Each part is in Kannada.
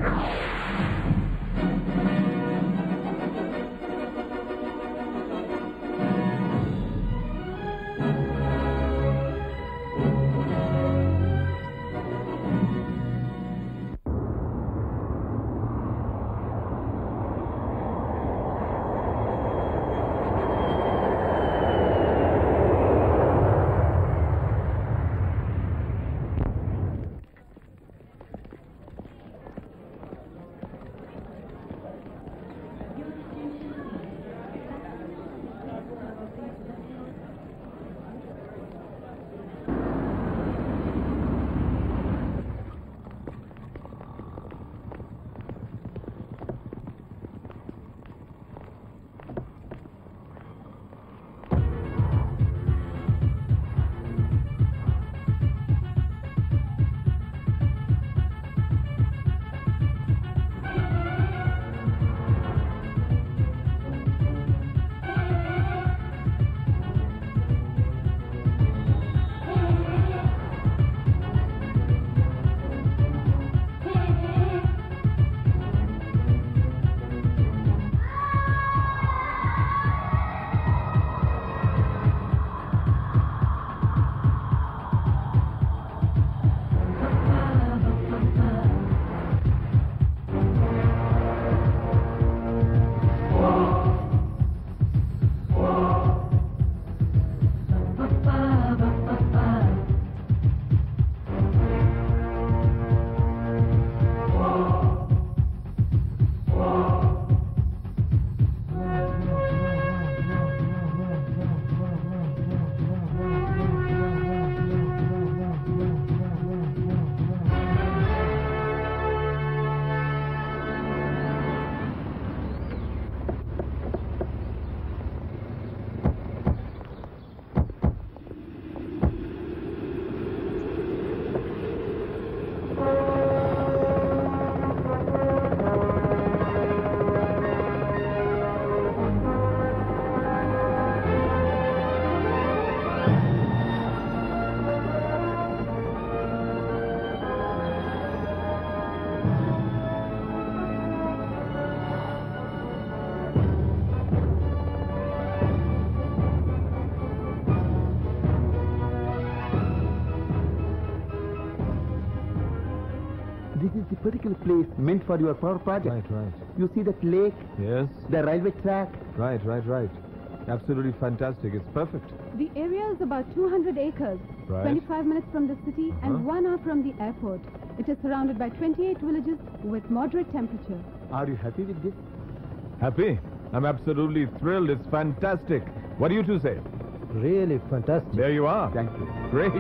This is the particular place meant for your power project. Right. You see that lake? Yes. The railway track? Right. Absolutely fantastic. It's perfect. The area is about 200 acres, Right. 25 minutes from the city and 1 hour from the airport. It is surrounded by 28 villages with moderate temperature. Are you happy with this? Happy? I'm absolutely thrilled. It's fantastic. What do you two say? Really fantastic. There you are. Thank you. Great.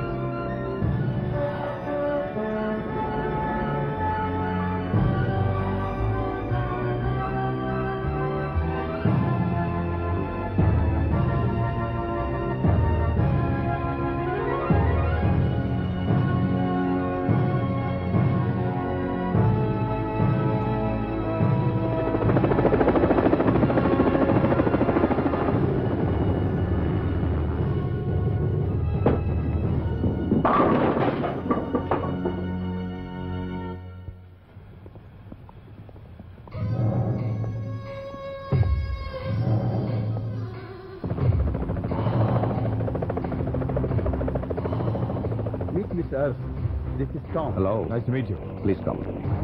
Sir, this is Tom. Hello. Nice to meet you. Please come.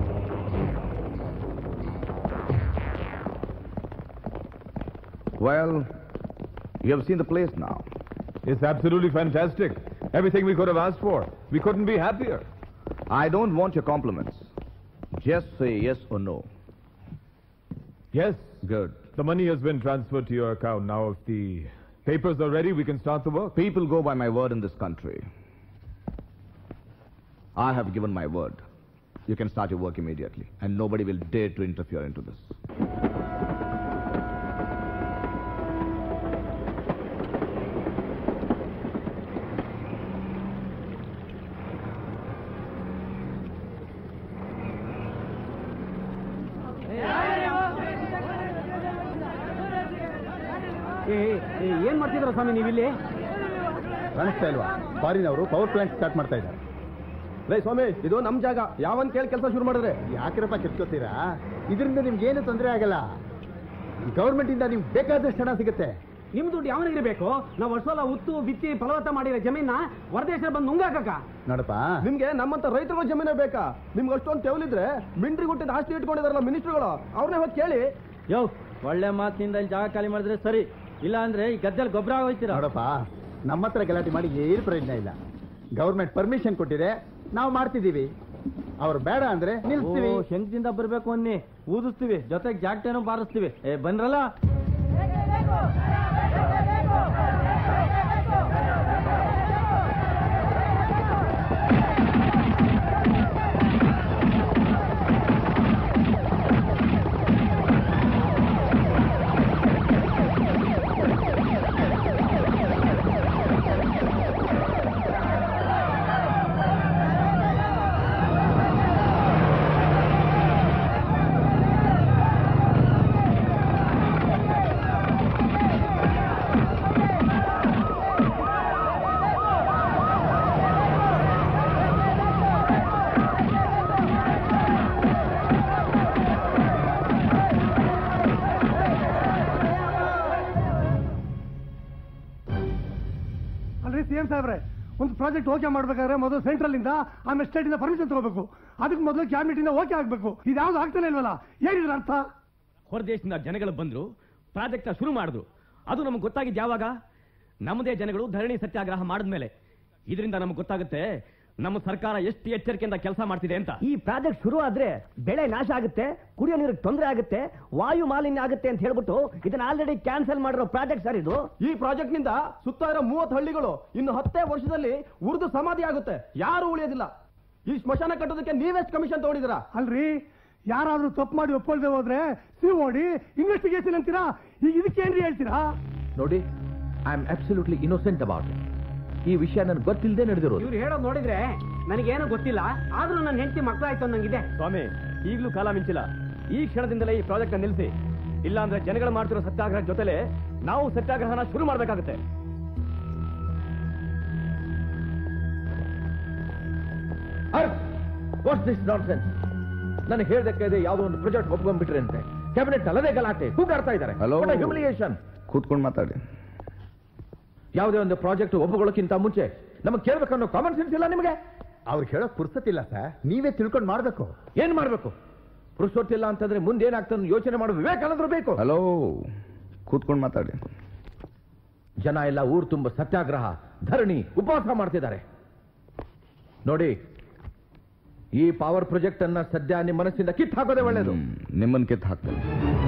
Well, you have seen the place now. It's absolutely fantastic. Everything we could have asked for. We couldn't be happier. I don't want your compliments. Just say yes or no. Yes. Good. The money has been transferred to your account. Now, if the papers are ready, we can start the work. People go by my word in this country. I have given my word. You can start your work immediately, and nobody will dare to interfere into this. ಏನ್ ಮಾಡ್ತಿದ್ರ ಸ್ವಾಮಿ ನೀವಿಲ್ಲಿ? ಕಾಣಿಸ್ತಾ ಇಲ್ವಾ? ಫಾರಿನ್ ಅವರು ಪವರ್ ಪ್ಲಾಂಟ್ ಸ್ಟಾರ್ಟ್ ಮಾಡ್ತಾ ಇದ್ದಾರೆ. ಲೈ ಸ್ವಾಮಿ, ಇದು ನಮ್ ಜಾಗ. ಯಾವನ್ ಕೇಳಿ ಕೆಲಸ ಶುರು ಮಾಡಿದ್ರೆ ಯಾಕ್ರಪ್ಪ ಕಿತ್ಕೋತೀರಾ? ಇದರಿಂದ ನಿಮ್ಗೇನು ತೊಂದರೆ ಆಗಲ್ಲ. ಗೌರ್ಮೆಂಟ್ ಇಂದ ನಿಮ್ಗೆ ಬೇಕಾದಷ್ಟು ಹಣ ಸಿಗುತ್ತೆ. ನಿಮ್ ದುಡ್ಡು ಯಾವನಿಗಿರ್ಬೇಕು? ನಾವು ವರ್ಷ ಉತ್ತು ಬಿತ್ತಿ ಫಲವತ್ತ ಮಾಡಿರೋ ಜಮೀನ ಹೊರದೇಶ ಬಂದು ನುಂಗಾಕ ನೋಡಪ್ಪ, ನಿಮ್ಗೆ ನಮ್ಮಂತ ರೈತರಿಗೂ ಜಮೀನೇ ಬೇಕಾ? ನಿಮ್ಗೆ ಅಷ್ಟೊಂದು ತೆವಲಿದ್ರೆ ಮಿಂಟ್ರಿ ಗುಟ್ಟಿದ ಆಸ್ತಿ ಇಟ್ಕೊಂಡಿದಾರಲ್ಲ ಮಿನಿಸ್ಟ್ರುಗಳು, ಅವ್ರನ್ನೇ ಹೋಗಿ ಕೇಳಿ. ಯೋ, ಒಳ್ಳೆ ಮಾತಿನಿಂದ ಇಲ್ಲಿ ಜಾಗ ಖಾಲಿ ಮಾಡಿದ್ರೆ ಸರಿ, ಇಲ್ಲ ಅಂದ್ರೆ ಈ ಗದ್ದೆಲ್ ಗೊಬ್ಬರ ಆಗೋಯ್ತೀರ. ನೋಡಪ್ಪ, ನಮ್ಮ ಹತ್ರ ಗಲಾಟೆ ಮಾಡಿ ಏನು ಪ್ರಯೋಜನ ಇಲ್ಲ. ಗೌರ್ಮೆಂಟ್ ಪರ್ಮಿಷನ್ ಕೊಟ್ಟಿದೆ, ನಾವು ಮಾಡ್ತಿದ್ದೀವಿ. ಅವ್ರು ಬೇಡ ಅಂದ್ರೆ ನಿಲ್ಸ್ತೀವಿ. ಶಂಕದಿಂದ ಬರ್ಬೇಕು ಅನ್ನಿ ಊದಿಸ್ತೀವಿ, ಜೊತೆಗೆ ಜಾಗಟೇನೂ ಬಾರಿಸ್ತೀವಿ. ಬಂದ್ರಲ್ಲ. ಸಿಎಂ ಸಾಹೇಬ್ರೆ, ಒಂದು ಪ್ರಾಜೆಕ್ಟ್ ಓಕೆ ಮಾಡ್ಬೇಕಾದ್ರೆ ಮೊದಲು ಸೆಂಟ್ರಲ್ ಇಂದ ಆಮೇಲೆ ಸ್ಟೇಟ್ ಇಂದ ಪರ್ಮಿಷನ್ ತಗೋಬೇಕು. ಅದಕ್ಕೆ ಮೊದಲು ಕ್ಯಾಬಿನೆಟ್ ಇಂದ ಓಕೆ ಆಗ್ಬೇಕು. ಇದ್ಯಾವ್ದು ಆಗ್ತಾನೆ ಇಲ್ವಲ್ಲ, ಏನಿದ್ರ ಅರ್ಥ? ಹೊರದೇಶದಿಂದ ಜನಗಳು ಬಂದ್ರು, ಪ್ರಾಜೆಕ್ಟ್ ಶುರು ಮಾಡಿದ್ರು. ಅದು ನಮ್ಗೆ ಗೊತ್ತಾಗಿದ್ದು ಯಾವಾಗ? ನಮ್ಮದೇ ಜನಗಳು ಧರಣಿ ಸತ್ಯಾಗ್ರಹ ಮಾಡಿದ್ಮೇಲೆ. ಇದರಿಂದ ನಮ್ಗೆ ಗೊತ್ತಾಗುತ್ತೆ ನಮ್ಮ ಸರ್ಕಾರ ಎಷ್ಟು ಎಚ್ಚರಿಕೆಯಿಂದ ಕೆಲಸ ಮಾಡ್ತಿದೆ ಅಂತ. ಈ ಪ್ರಾಜೆಕ್ಟ್ ಶುರು ಆದ್ರೆ ಬೆಳೆ ನಾಶ ಆಗುತ್ತೆ, ಕುಡಿಯೋ ನೀರಿಗೆ ತೊಂದರೆ ಆಗುತ್ತೆ, ವಾಯು ಮಾಲಿನ್ಯ ಆಗುತ್ತೆ ಅಂತ ಹೇಳ್ಬಿಟ್ಟು ಇದನ್ನ ಆಲ್ರೆಡಿ ಕ್ಯಾನ್ಸಲ್ ಮಾಡಿರೋ ಪ್ರಾಜೆಕ್ಟ್ ಸರ್ ಇದು. ಈ ಪ್ರಾಜೆಕ್ಟ್ ನಿಂದ ಸುತ್ತ ಇರೋ 30 ಹಳ್ಳಿಗಳು ಇನ್ನು 10 ವರ್ಷದಲ್ಲಿ ಉರ್ದು ಸಮಾಧಿ ಆಗುತ್ತೆ, ಯಾರು ಉಳಿಯೋದಿಲ್ಲ. ಈ ಸ್ಮಶಾನ ಕಟ್ಟೋದಕ್ಕೆ ನೀವೆಷ್ಟು ಕಮಿಷನ್ ತಗೊಂಡಿದ್ದೀರಾ? ಅಲ್ರಿ, ಯಾರಾದ್ರೂ ತಪ್ಪು ಮಾಡಿ ಒಪ್ಪಲ್ದೆ ಹೋದ್ರೆ ಸಿಒಡಿ ಇನ್ವೆಸ್ಟಿಗೇಷನ್ ಅಂತೀರಾ? ಈಗ ಇದಕ್ಕೇನ್ರಿ ಹೇಳ್ತೀರಾ? ನೋಡಿ, I am absolutely innocent about it. ಈ ವಿಷಯ ನನ್ಗೆ ಗೊತ್ತಿಲ್ಲದೆ ನಡೆದಿರೋದು. ಇವ್ರು ಹೇಳೋದು ನೋಡಿದ್ರೆ ನನಗೇನು ಗೊತ್ತಿಲ್ಲ, ಆದ್ರೂ ನನ್ನ ಹೆಂಡತಿ ಮಕ್ಕಳಾಯ್ತು ಅನ್ನಂಗಿದೆ. ಸ್ವಾಮಿ, ಈಗಲೂ ಕಾಲ ಮಿಂಚಿಲ್ಲ. ಈ ಕ್ಷಣದಿಂದಲೇ ಈ ಪ್ರಾಜೆಕ್ಟ್ ನಿಲ್ಲಿಸಿ, ಇಲ್ಲ ಅಂದ್ರೆ ಜನಗಳು ಮಾಡ್ತಿರೋ ಸತ್ಯಾಗ್ರಹ ಜೊತೆಲೆ ನಾವು ಸತ್ಯಾಗ್ರಹನ ಶುರು ಮಾಡಬೇಕಾಗುತ್ತೆ. What's this nonsense? ನನಗೆ ಹೇಳ್ದಕ್ಕೆ ಯಾವುದೋ ಒಂದು ಪ್ರಾಜೆಕ್ಟ್ ಒಪ್ಕೊಂಡ್ಬಿಟ್ರೆ ಅಂತೆ ಕ್ಯಾಬಿನೆಟ್ ಅಲ್ಲದೆ ಗಲಾಟೆ ಕೂಗಾಡ್ತಾ ಇದ್ದಾರೆ. ಹ್ಯೂಮಿಲಿಯೇಷನ್. ಕೂತ್ಕೊಂಡು ಮಾತಾಡಿ. ಯಾವುದೇ ಒಂದು ಪ್ರಾಜೆಕ್ಟ್ ಒಪ್ಪುಗಳಕ್ಕಿಂತ ಮುಂಚೆ ನಮಗೆ ಕೇಳಬೇಕನ್ನೋ ಕಾಮನ್ ಸೆನ್ಸ್ ಇಲ್ಲ ನಿಮಗೆ? ಅವ್ರಿಗೆ ಹೇಳೋಕ್ ಪುರ್ಸತ್ತಿಲ್ಲ ಸರ್, ನೀವೇ ತಿಳ್ಕೊಂಡು ಮಾಡ್ಬೇಕು. ಏನ್ ಮಾಡ್ಬೇಕು? ಪುರುಷೊತ್ತಿಲ್ಲ ಅಂತಂದ್ರೆ ಮುಂದೆ ಏನಾಗ್ತದೆ ಯೋಚನೆ ಮಾಡೋ ವಿವೇಕಾನಂದರು ಬೇಕು. ಹಲೋ, ಕೂತ್ಕೊಂಡು ಮಾತಾಡಿ. ಜನ ಎಲ್ಲ ಊರು ತುಂಬ ಸತ್ಯಾಗ್ರಹ, ಧರಣಿ, ಉಪವಾಸ ಮಾಡ್ತಿದ್ದಾರೆ. ನೋಡಿ, ಈ ಪವರ್ ಪ್ರಾಜೆಕ್ಟ್ ಅನ್ನ ಸದ್ಯ ನಿಮ್ಮ ಮನಸ್ಸಿಂದ ಕಿತ್ತು ಹಾಕೋದೇ ಒಳ್ಳೇದು. ನಿಮ್ಮನ್ ಕಿತ್ತು ಹಾಕ್ತೇನೆ,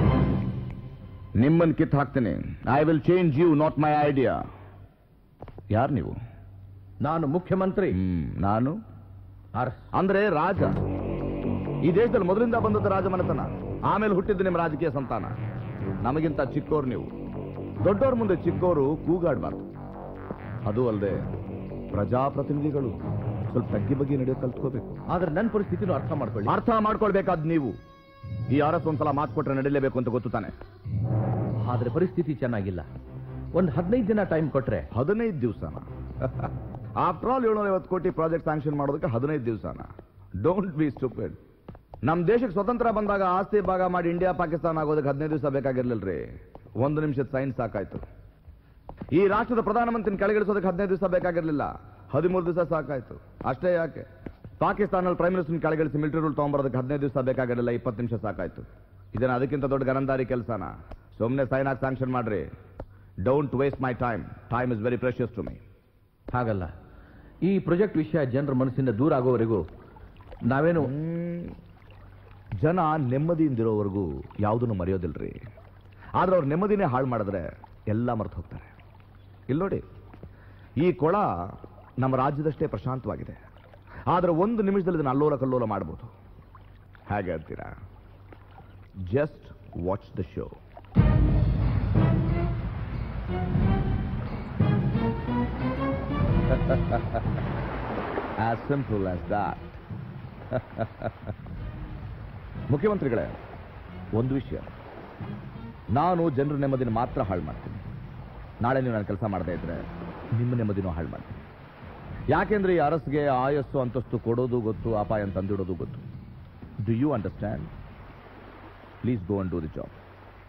ನಿಮ್ಮನ್ ಕಿತ್ತು ಹಾಕ್ತೇನೆ. I will change you, not my idea. ಯಾರು ನೀವು? ನಾನು ಮುಖ್ಯಮಂತ್ರಿ. ನಾನು ಅಂದ್ರೆ ರಾಜ. ಈ ದೇಶದಲ್ಲಿ ಮೊದಲಿಂದ ಬಂದದ್ದು ರಾಜಮನೆತನ, ಆಮೇಲೆ ಹುಟ್ಟಿದ್ದು ನಿಮ್ಮ ರಾಜಕೀಯ ಸಂತಾನ. ನಮಗಿಂತ ಚಿಕ್ಕೋರು ನೀವು. ದೊಡ್ಡವ್ರ ಮುಂದೆ ಚಿಕ್ಕೋರು ಕೂಗಾಡಬಾರ್ದು. ಅದು ಅಲ್ಲದೆ ಪ್ರಜಾಪ್ರತಿನಿಧಿಗಳು ಸ್ವಲ್ಪ ತಗ್ಗಿ ಬಗ್ಗೆ ನಡೆಯೋ ಕಲ್ತ್ಕೋಬೇಕು. ಆದ್ರೆ ನನ್ನ ಪರಿಸ್ಥಿತಿನೂ ಅರ್ಥ ಮಾಡ್ಕೊಳ್ಬೇಕಾದ್ ನೀವು. ಈ ಆರ್ಎಸ್ ಒಂದ್ಸಲ ಮಾತು ಕೊಟ್ರೆ ನಡೀಲೇಬೇಕು ಅಂತ ಗೊತ್ತು ತಾನೆ. ಆದ್ರೆ ಪರಿಸ್ಥಿತಿ ಚೆನ್ನಾಗಿಲ್ಲ. ಒಂದು 15 ದಿನ ಟೈಮ್ ಕೊಟ್ರೆ. 15 ದಿವಸನ? ಆಫ್ಟರ್ ಆಲ್ 750 ಕೋಟಿ ಪ್ರಾಜೆಕ್ಟ್ ಸ್ಯಾಂಕ್ಷನ್ ಮಾಡೋದಕ್ಕೆ 15 ದಿವಸನ? Don't be stupid. ನಮ್ ದೇಶಕ್ಕೆ ಸ್ವತಂತ್ರ ಬಂದಾಗ ಆಸ್ತಿ ಭಾಗ ಮಾಡಿ ಇಂಡಿಯಾ ಪಾಕಿಸ್ತಾನ ಆಗೋದಕ್ಕೆ 15 ದಿವಸ ಬೇಕಾಗಿರ್ಲಿಲ್ರಿ. 1 ನಿಮಿಷದ ಸೈನ್ ಸಾಕಾಯ್ತು. ಈ ರಾಷ್ಟ್ರದ ಪ್ರಧಾನಮಂತ್ರಿನ ಕೆಳಗಿಳಿಸೋದಕ್ಕೆ 15 ದಿವಸ ಬೇಕಾಗಿರ್ಲಿಲ್ಲ, 13 ದಿವಸ ಸಾಕಾಯ್ತು. ಅಷ್ಟೇ ಯಾಕೆ, ಪಾಕಿಸ್ತಾನಲ್ಲಿ ಪ್ರೈಮ್ ಮಿನಿಸ್ಟರ್ ಕೆಳಗಿಳಿಸಿ ಮಿಲಿಟರಿ ರೂಲ್ ತಗೊಂಬರೋದಕ್ಕೆ 15 ದಿವಸ ಬೇಕಾಗಿರಲಿಲ್ಲ, 20 ನಿಮಿಷ ಸಾಕಾಯ್ತು. ಇದನ್ನ ಅದಕ್ಕಿಂತ ದೊಡ್ಡ ಗರಂದಾರಿ ಕೆಲಸನ? ಸುಮ್ಮನೆ ಸೈನ್ ಆಗಿ ಸ್ಯಾಂಕ್ಷನ್ ಮಾಡ್ರಿ. Don't waste my time. Time is very precious to me. ಹಾಗಲ್ಲ, ಈ ಪ್ರಾಜೆಕ್ಟ್ ವಿಷಯ ಜನರ ಮನಸ್ಸಿಂದ ದೂರ ಆಗೋವರೆಗೂ ನಾವೇನು ಜನ ನೆಮ್ಮದಿಯಿಂದಿರೋವರೆಗೂ ಯಾವುದನ್ನು ಮರೆಯೋದಿಲ್ರಿ. ಆದ್ರೆ ಅವ್ರ ನೆಮ್ಮದಿನೇ ಹಾಳು ಮಾಡಿದ್ರೆ ಎಲ್ಲ ಮರೆತು ಹೋಗ್ತಾರೆ. ಇಲ್ಲಿ ನೋಡಿ, ಈ ಕೊಳ ನಮ್ಮ ರಾಜ್ಯದಷ್ಟೇ ಪ್ರಶಾಂತವಾಗಿದೆ. ಆದ್ರೆ 1 ನಿಮಿಷದಲ್ಲಿ ಇದನ್ನು ಅಲ್ಲೋಲ ಕಲ್ಲೋಲ ಮಾಡ್ಬೋದು. ಹೇಗೆ ಅಂತೀರಾ? Just watch the show. As simple as that. ಮುಖ್ಯಮಂತ್ರಿಗಳೇ, ಒಂದು ವಿಷಯ, ನಾನು ಜನರ ನೆಮ್ಮದಿನ ಮಾತ್ರ ಹಾಳು ಮಾಡ್ತೀನಿ. ನಾಳೆ ನೀವು ನಾನು ಕೆಲಸ ಮಾಡದೇ ಇದ್ರೆ ನಿಮ್ಮ ನೆಮ್ಮದಿನೂ ಹಾಳು ಮಾಡ್ತೀನಿ. ಯಾಕೆಂದ್ರೆ ಈ ಅರಸ್ಗೆ ಆಯಸ್ಸು ಅಂತಸ್ತು ಕೊಡೋದು ಗೊತ್ತು, ಅಪಾಯ ತಂದಿಡೋದು ಗೊತ್ತು. Do you understand? Please go and do the job.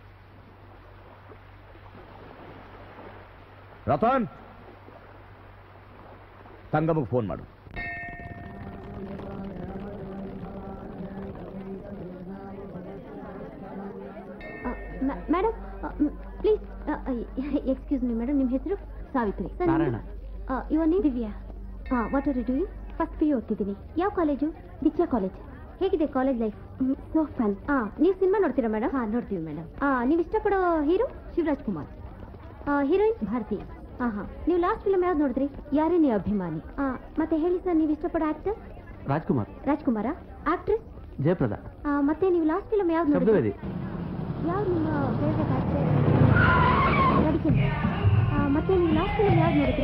Ratan, ಸಂಗಮಗೆ ಫೋನ್ ಮಾಡು. Madam please excuse me madam, ನಿಮ್ಮ ಹೆಸರು? Savitri. Narayana. Your name? Divya. What are you doing? First PU ಓದ್ತಿದ್ದೀನಿ. ಯಾವ ಕಾಲೇಜು? ದೀಕ್ಷಾ ಕಾಲೇಜ್. ಹೇಗಿದೆ ಕಾಲೇಜ್ ಲೈಫ್? So fun. ನೀವು ಸಿನಿಮಾ ನೋಡ್ತೀರಾ ಮೇಡಮ್? ನೋಡ್ತೀವಿ ಮೇಡಮ್. ನೀವು ಇಷ್ಟಪಡೋ ಹೀರೋ? ಶಿವರಾಜ್ ಕುಮಾರ್. ಹೀರೋಯಿನ್? ಭಾರತಿ. ನೀವು ಲಾಸ್ಟ್ ಫಿಲ್ಮ್ ಯಾವ್ದು ನೋಡಿದ್ರಿ? ಯಾರೇ ನೀವು ಅಭಿಮಾನಿ? ಮತ್ತೆ ಹೇಳಿ ಸರ್, ನೀವು ಇಷ್ಟಪಡೋ ಆಕ್ಟರ್? ರಾಜ್ಕುಮಾರ್. ರಾಜ್ಕುಮಾರ. ಆಕ್ಟ್ರೆಸ್? ಜಯಪ್ರದಾ. ಮತ್ತೆ ನೀವು ಲಾಸ್ಟ್ ಫಿಲ್ಮ್ ಯಾವ್ದು ನೋಡಿದ್ರಿ? ಯಾವ್ದು ನಿಮ್ಮ ಫೇವ್ರೆಟ್ ಆಕ್ಟರ್? ರವಿಚಂದ್ರ. ಮತ್ತೆ ನೀವು ಲಾಸ್ಟ್ ಫಿಲ್ಮ್ ಯಾವ್ದು ನೋಡಿದ್ರಿ?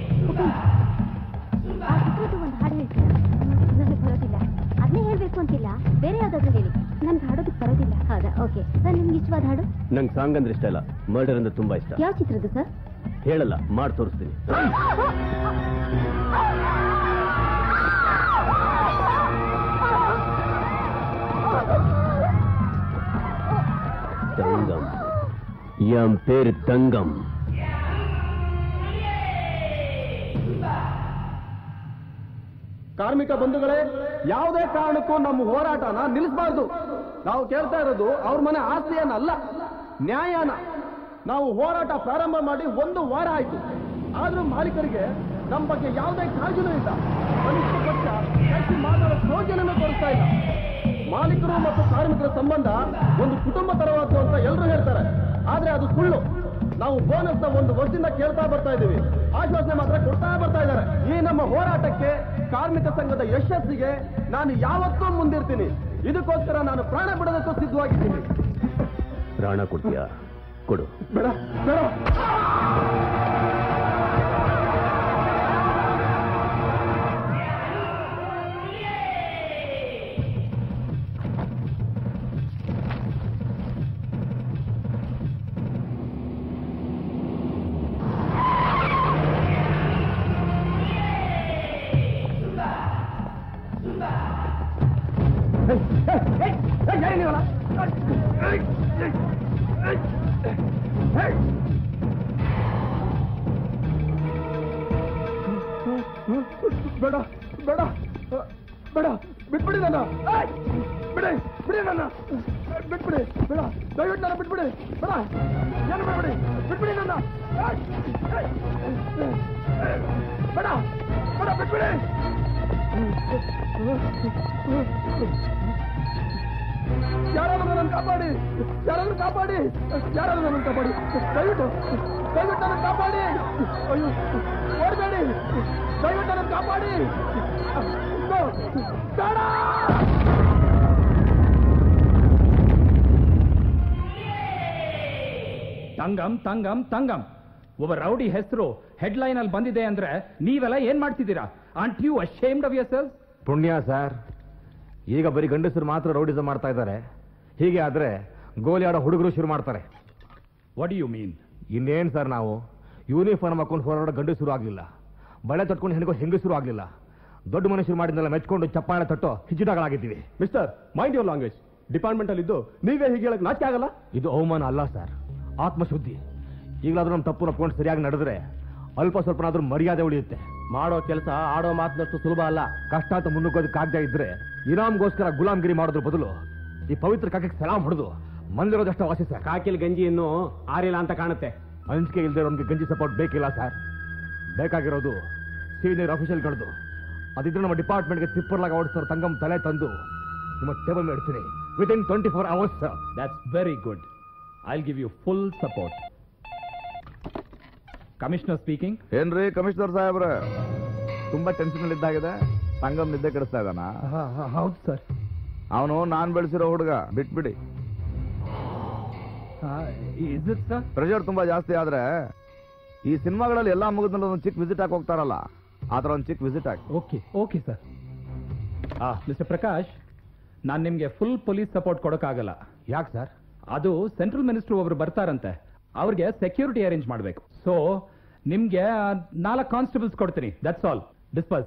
ಚಿತ್ರದ್ದು ಒಂದು ಹಾಡು ಹೇಳ್ತೀರಾ? ನನಗೆ ಬರೋದಿಲ್ಲ. ಅದನ್ನೇ ಹೇಳ್ಬೇಕು ಅಂತಿಲ್ಲ, ಬೇರೆ ಯಾವ್ದಾದ್ರು ಹೇಳಿ. ನನ್ಗೆ ಹಾಡೋದಕ್ಕೆ ಬರೋದಿಲ್ಲ. ಹೌದಾ? Okay sir. ನಿಮ್ಗೆ ಇಷ್ಟವಾದ ಹಾಡು? ನಂಗೆ ಸಾಂಗ್ ಅಂದ್ರೆ ಇಷ್ಟ ಇಲ್ಲ, ಮರ್ಡರ್ ಅಂದ್ರೆ ತುಂಬಾ ಇಷ್ಟ. ಯಾವ ಚಿತ್ರದ್ದು ಸರ್? ಹೇಳಲ್ಲ, ಮಾಡಿ ತೋರಿಸ್ತೀನಿ. தங்கம், என் பேரு தங்கம். ಕಾರ್ಮಿಕ ಬಂಧುಗಳೇ, ಯಾವುದೇ ಕಾರಣಕ್ಕೂ ನಮ್ಮ ಹೋರಾಟನ ನಿಲ್ಲಿಸಬಾರ್ದು. ನಾವು ಕೇಳ್ತಾ ಇರೋದು ಅವ್ರ ಮನೆ ಆಸ್ತಿಯನ್ನಲ್ಲ, ನ್ಯಾಯನ. ನಾವು ಹೋರಾಟ ಪ್ರಾರಂಭ ಮಾಡಿ 1 ವಾರ ಆಯ್ತು, ಆದ್ರೂ ಮಾಲೀಕರಿಗೆ ನಮ್ಮ ಬಗ್ಗೆ ಯಾವುದೇ ಕಾಳಜಿನೂ ಇಲ್ಲ. ಕನಿಷ್ಠ ಪಕ್ಷ ಕೈಸಿ ಮಾತಾಡೋ ಸೌಜನ್ಯನೂ ಕೊಡಿಸ್ತಾ ಇಲ್ಲ. ಮಾಲೀಕರು ಮತ್ತು ಕಾರ್ಮಿಕರ ಸಂಬಂಧ ಒಂದು ಕುಟುಂಬ ತರವಾದ್ದು ಅಂತ ಎಲ್ಲರೂ ಹೇಳ್ತಾರೆ, ಆದ್ರೆ ಅದು ಸುಳ್ಳು. ನಾವು ಬೋನಸ್ ನ 1 ವರ್ಷದಿಂದ ಕೇಳ್ತಾ ಬರ್ತಾ ಇದ್ದೀವಿ, ಆಶ್ವಾಸನೆ ಮಾತ್ರ ಕೊಡ್ತಾ ಬರ್ತಾ ಇದ್ದಾರೆ. ಈ ನಮ್ಮ ಹೋರಾಟಕ್ಕೆ, ಕಾರ್ಮಿಕ ಸಂಘದ ಯಶಸ್ಸಿಗೆ ನಾನು ಯಾವತ್ತೂ ಮುಂದಿರ್ತೀನಿ. ಇದಕ್ಕೋಸ್ಕರ ನಾನು ಪ್ರಾಣ ಬಿಡೋದಕ್ಕೂ ಸಿದ್ಧವಾಗಿದ್ದೀನಿ. ಪ್ರಾಣ ಕೊಡ್ತೀಯಾ? ಕೊಡು. ಬೇಡ ಬೇಡ. ಬೇಡ ಬೇಡ ಬೇಡ, ಬಿಟ್ಬಿಡಿ ನನ್ನ. ಬಿಡಿ ಬಿಡಿ ನನ್ನ, ಬಿಟ್ಬಿಡಿ. ಬೇಡ, ದಯವಿಟ್ಟು ನನ್ನ ಬಿಟ್ಬಿಡಿ. ಬೇಡ, ಏನು ಬಿಟ್ಬಿಡಿ, ಬಿಟ್ಬಿಡಿ ನನ್ನ. ಬೇಡ ಬೇಡ, ಬಿಟ್ಬಿಡಿ. ಯಾರಾದ್ರೂ ನನ್ನ ಕಾಪಾಡಿ, ಯಾರಾದ್ರೂ ಕಾಪಾಡಿ, ಯಾರಾದ್ರೂ ನನ್ನ ಕಾಪಾಡಿ. ದಯವಿಟ್ಟು ದಯವಿಟ್ಟು ನನ್ನ ಕಾಪಾಡಿ. ಅಯ್ಯೋ, ಓಡಬೇಡಿ, ದಯವಿಟ್ಟು ನನ್ನ ಕಾಪಾಡಿ. ಬೇಡ. ತಂಗಂ ತಂಗಂ ತಂಗಂ, ಒಬ್ಬ ರೌಡಿ ಹೆಸರು ಹೆಡ್ಲೈನ್ ಅಲ್ಲಿ ಬಂದಿದೆ ಅಂದ್ರೆ ನೀವೆಲ್ಲ ಏನ್ ಮಾಡ್ತಿದ್ದೀರಾ? Aren't you ashamed of yourself? ಪುಣ್ಯ ಸರ್, ಈಗ ಬರೀ ಗಂಡಸರು ಮಾತ್ರ ರೌಡಿಸಂ ಮಾಡ್ತಾ ಇದ್ದಾರೆ. ಹೀಗೆ ಆದ್ರೆ ಗೋಲಿ ಆಡೋ ಹುಡುಗರು ಶುರು ಮಾಡ್ತಾರೆ. What do you mean? ಇನ್ನೇನ್ ಸರ್, ನಾವು ಯೂನಿಫಾರ್ಮ್ ಹಾಕೊಂಡು ಹೋರಾಡೋ ಗಂಡಸರು ಆಗ್ಲಿಲ್ಲ, ಬಳೆ ತಟ್ಕೊಂಡು ಹೆಣ್ಗೋ ಹೆಂಗಸರು ಆಗ್ಲಿಲ್ಲ. ದೊಡ್ಡ ಮನುಷ್ಯರು ಮಾಡಿದ್ನೆಲ್ಲ ಮೆಚ್ಕೊಂಡು ಚಪ್ಪಾಳೆ ತಟ್ಟೋ ಹಿಜ್ಜಿಡಗಳಾಗಿದ್ದೀವಿ. Mister, mind your language. Department ಅಲ್ಲಿ ಇದ್ದು ನೀವೇ ಹೀಗೆ ಹೇಳಕ್ ನಾಚಿಕೆ ಆಗಲ್ಲ? ಇದು ಅವಮಾನ ಅಲ್ಲ ಸರ್, ಆತ್ಮಶುದ್ಧಿ. ಈಗಲಾದ್ರೂ ನಮ್ಮ ತಪ್ಪು ನಪ್ಕೊಂಡು ಸರಿಯಾಗಿ ನಡೆದ್ರೆ ಅಲ್ಪ ಸ್ವಲ್ಪನಾದ್ರೂ ಮರ್ಯಾದೆ ಉಳಿಯುತ್ತೆ. ಮಾಡೋ ಕೆಲಸ ಆಡೋ ಮಾತಿನಷ್ಟು ಸುಲಭ ಅಲ್ಲ. ಕಷ್ಟ ಅಂತ ಮುನ್ನುಗ್ಗೋದಕ್ಕಾಗದೇ ಇದ್ರೆ ಇನಾಮ್ಗೋಸ್ಕರ ಗುಲಾಮ್ಗಿರಿ ಮಾಡೋದ್ರ ಬದಲು ಈ ಪವಿತ್ರ ಕಾಕಿಗೆ ಸಲಾಂ ಹೊಡೆದು ಮಂದಿರೋದಷ್ಟು ವಾಸಿ ಸರ್. ಕಾಕಿಲ್ ಗಂಜಿ ಇನ್ನೂ ಆರಿಲ್ಲ ಅಂತ ಕಾಣುತ್ತೆ. ಅಂಜಿಕೆ ಇಲ್ಲದೆ ನಮ್ಗೆ ಗಂಜಿ ಸಪೋರ್ಟ್ ಬೇಕಿಲ್ಲ ಸರ್. ಬೇಕಾಗಿರೋದು ಸೀನಿಯರ್ ಅಫಿಷಿಯಲ್ಗಳದು. ಅದಿದ್ರೆ ನಮ್ಮ ಡಿಪಾರ್ಟ್ಮೆಂಟ್ಗೆ ತಿಪ್ಪರ್ಲಾಗ ಓಡಿಸೋ ತಂಗಂ ತಲೆ ತಂದು ನಿಮ್ಮ ಟೇಬಲ್ ಮೇಲೆ ಇಡ್ತೀನಿ within 24 hours sir. That's very good. I'll give you full support. Commissioner speaking. ಏನ್ರಿ ಕಮಿಷನರ್ ಸಾಹೇಬ್ರೆ, ತುಂಬಾ ಟೆನ್ಷನ್ ಇದ್ದಾಗಿದೆ. ಸಂಗಮ್ ನಿದ್ದೆ ಕೆಡಿಸ್ತಾ ಇದ್ದಾನ? ಹೌದು ಸರ್. ಅವನು ನಾನ್ ಬೆಳೆಸಿರೋ ಹುಡುಗ, ಬಿಟ್ಬಿಡಿ. Is it sir? ಪ್ರೆಷರ್ ತುಂಬಾ ಜಾಸ್ತಿ ಆದ್ರೆ ಈ ಸಿನಿಮಾಗಳಲ್ಲಿ ಎಲ್ಲಾ ಮುಗಿದ್ಮೇಲೆ ಒಂದು ಚಿಕ್ಕ ವಿಸಿಟ್ ಹಾಕಿ ಹೋಗ್ತಾರಲ್ಲ, ಆತರ ಒಂದು ಚಿಕ್ಕ ವಿಸಿಟ್ ಹಾಕಿ. Okay sir. ಮಿಸ್ಟರ್ ಪ್ರಕಾಶ್, ನಾನು ನಿಮ್ಗೆ ಫುಲ್ ಪೊಲೀಸ್ ಸಪೋರ್ಟ್ ಕೊಡೋಕ್ಕಾಗಲ್ಲ. ಯಾಕೆ ಸರ್? ಅದು ಸೆಂಟ್ರಲ್ ಮಿನಿಸ್ಟರ್ ಒಬ್ರು ಬರ್ತಾರಂತೆ, ಅವ್ರಿಗೆ ಸೆಕ್ಯೂರಿಟಿ ಅರೇಂಜ್ ಮಾಡಬೇಕು. ಸೊ ನಿಮ್ಗೆ 4 ಕಾನ್ಸ್ಟೇಬಲ್ಸ್ ಕೊಡ್ತೀನಿ, ದಟ್ಸ್ ಆಲ್. ಡಿಸ್ಪರ್ಸ್.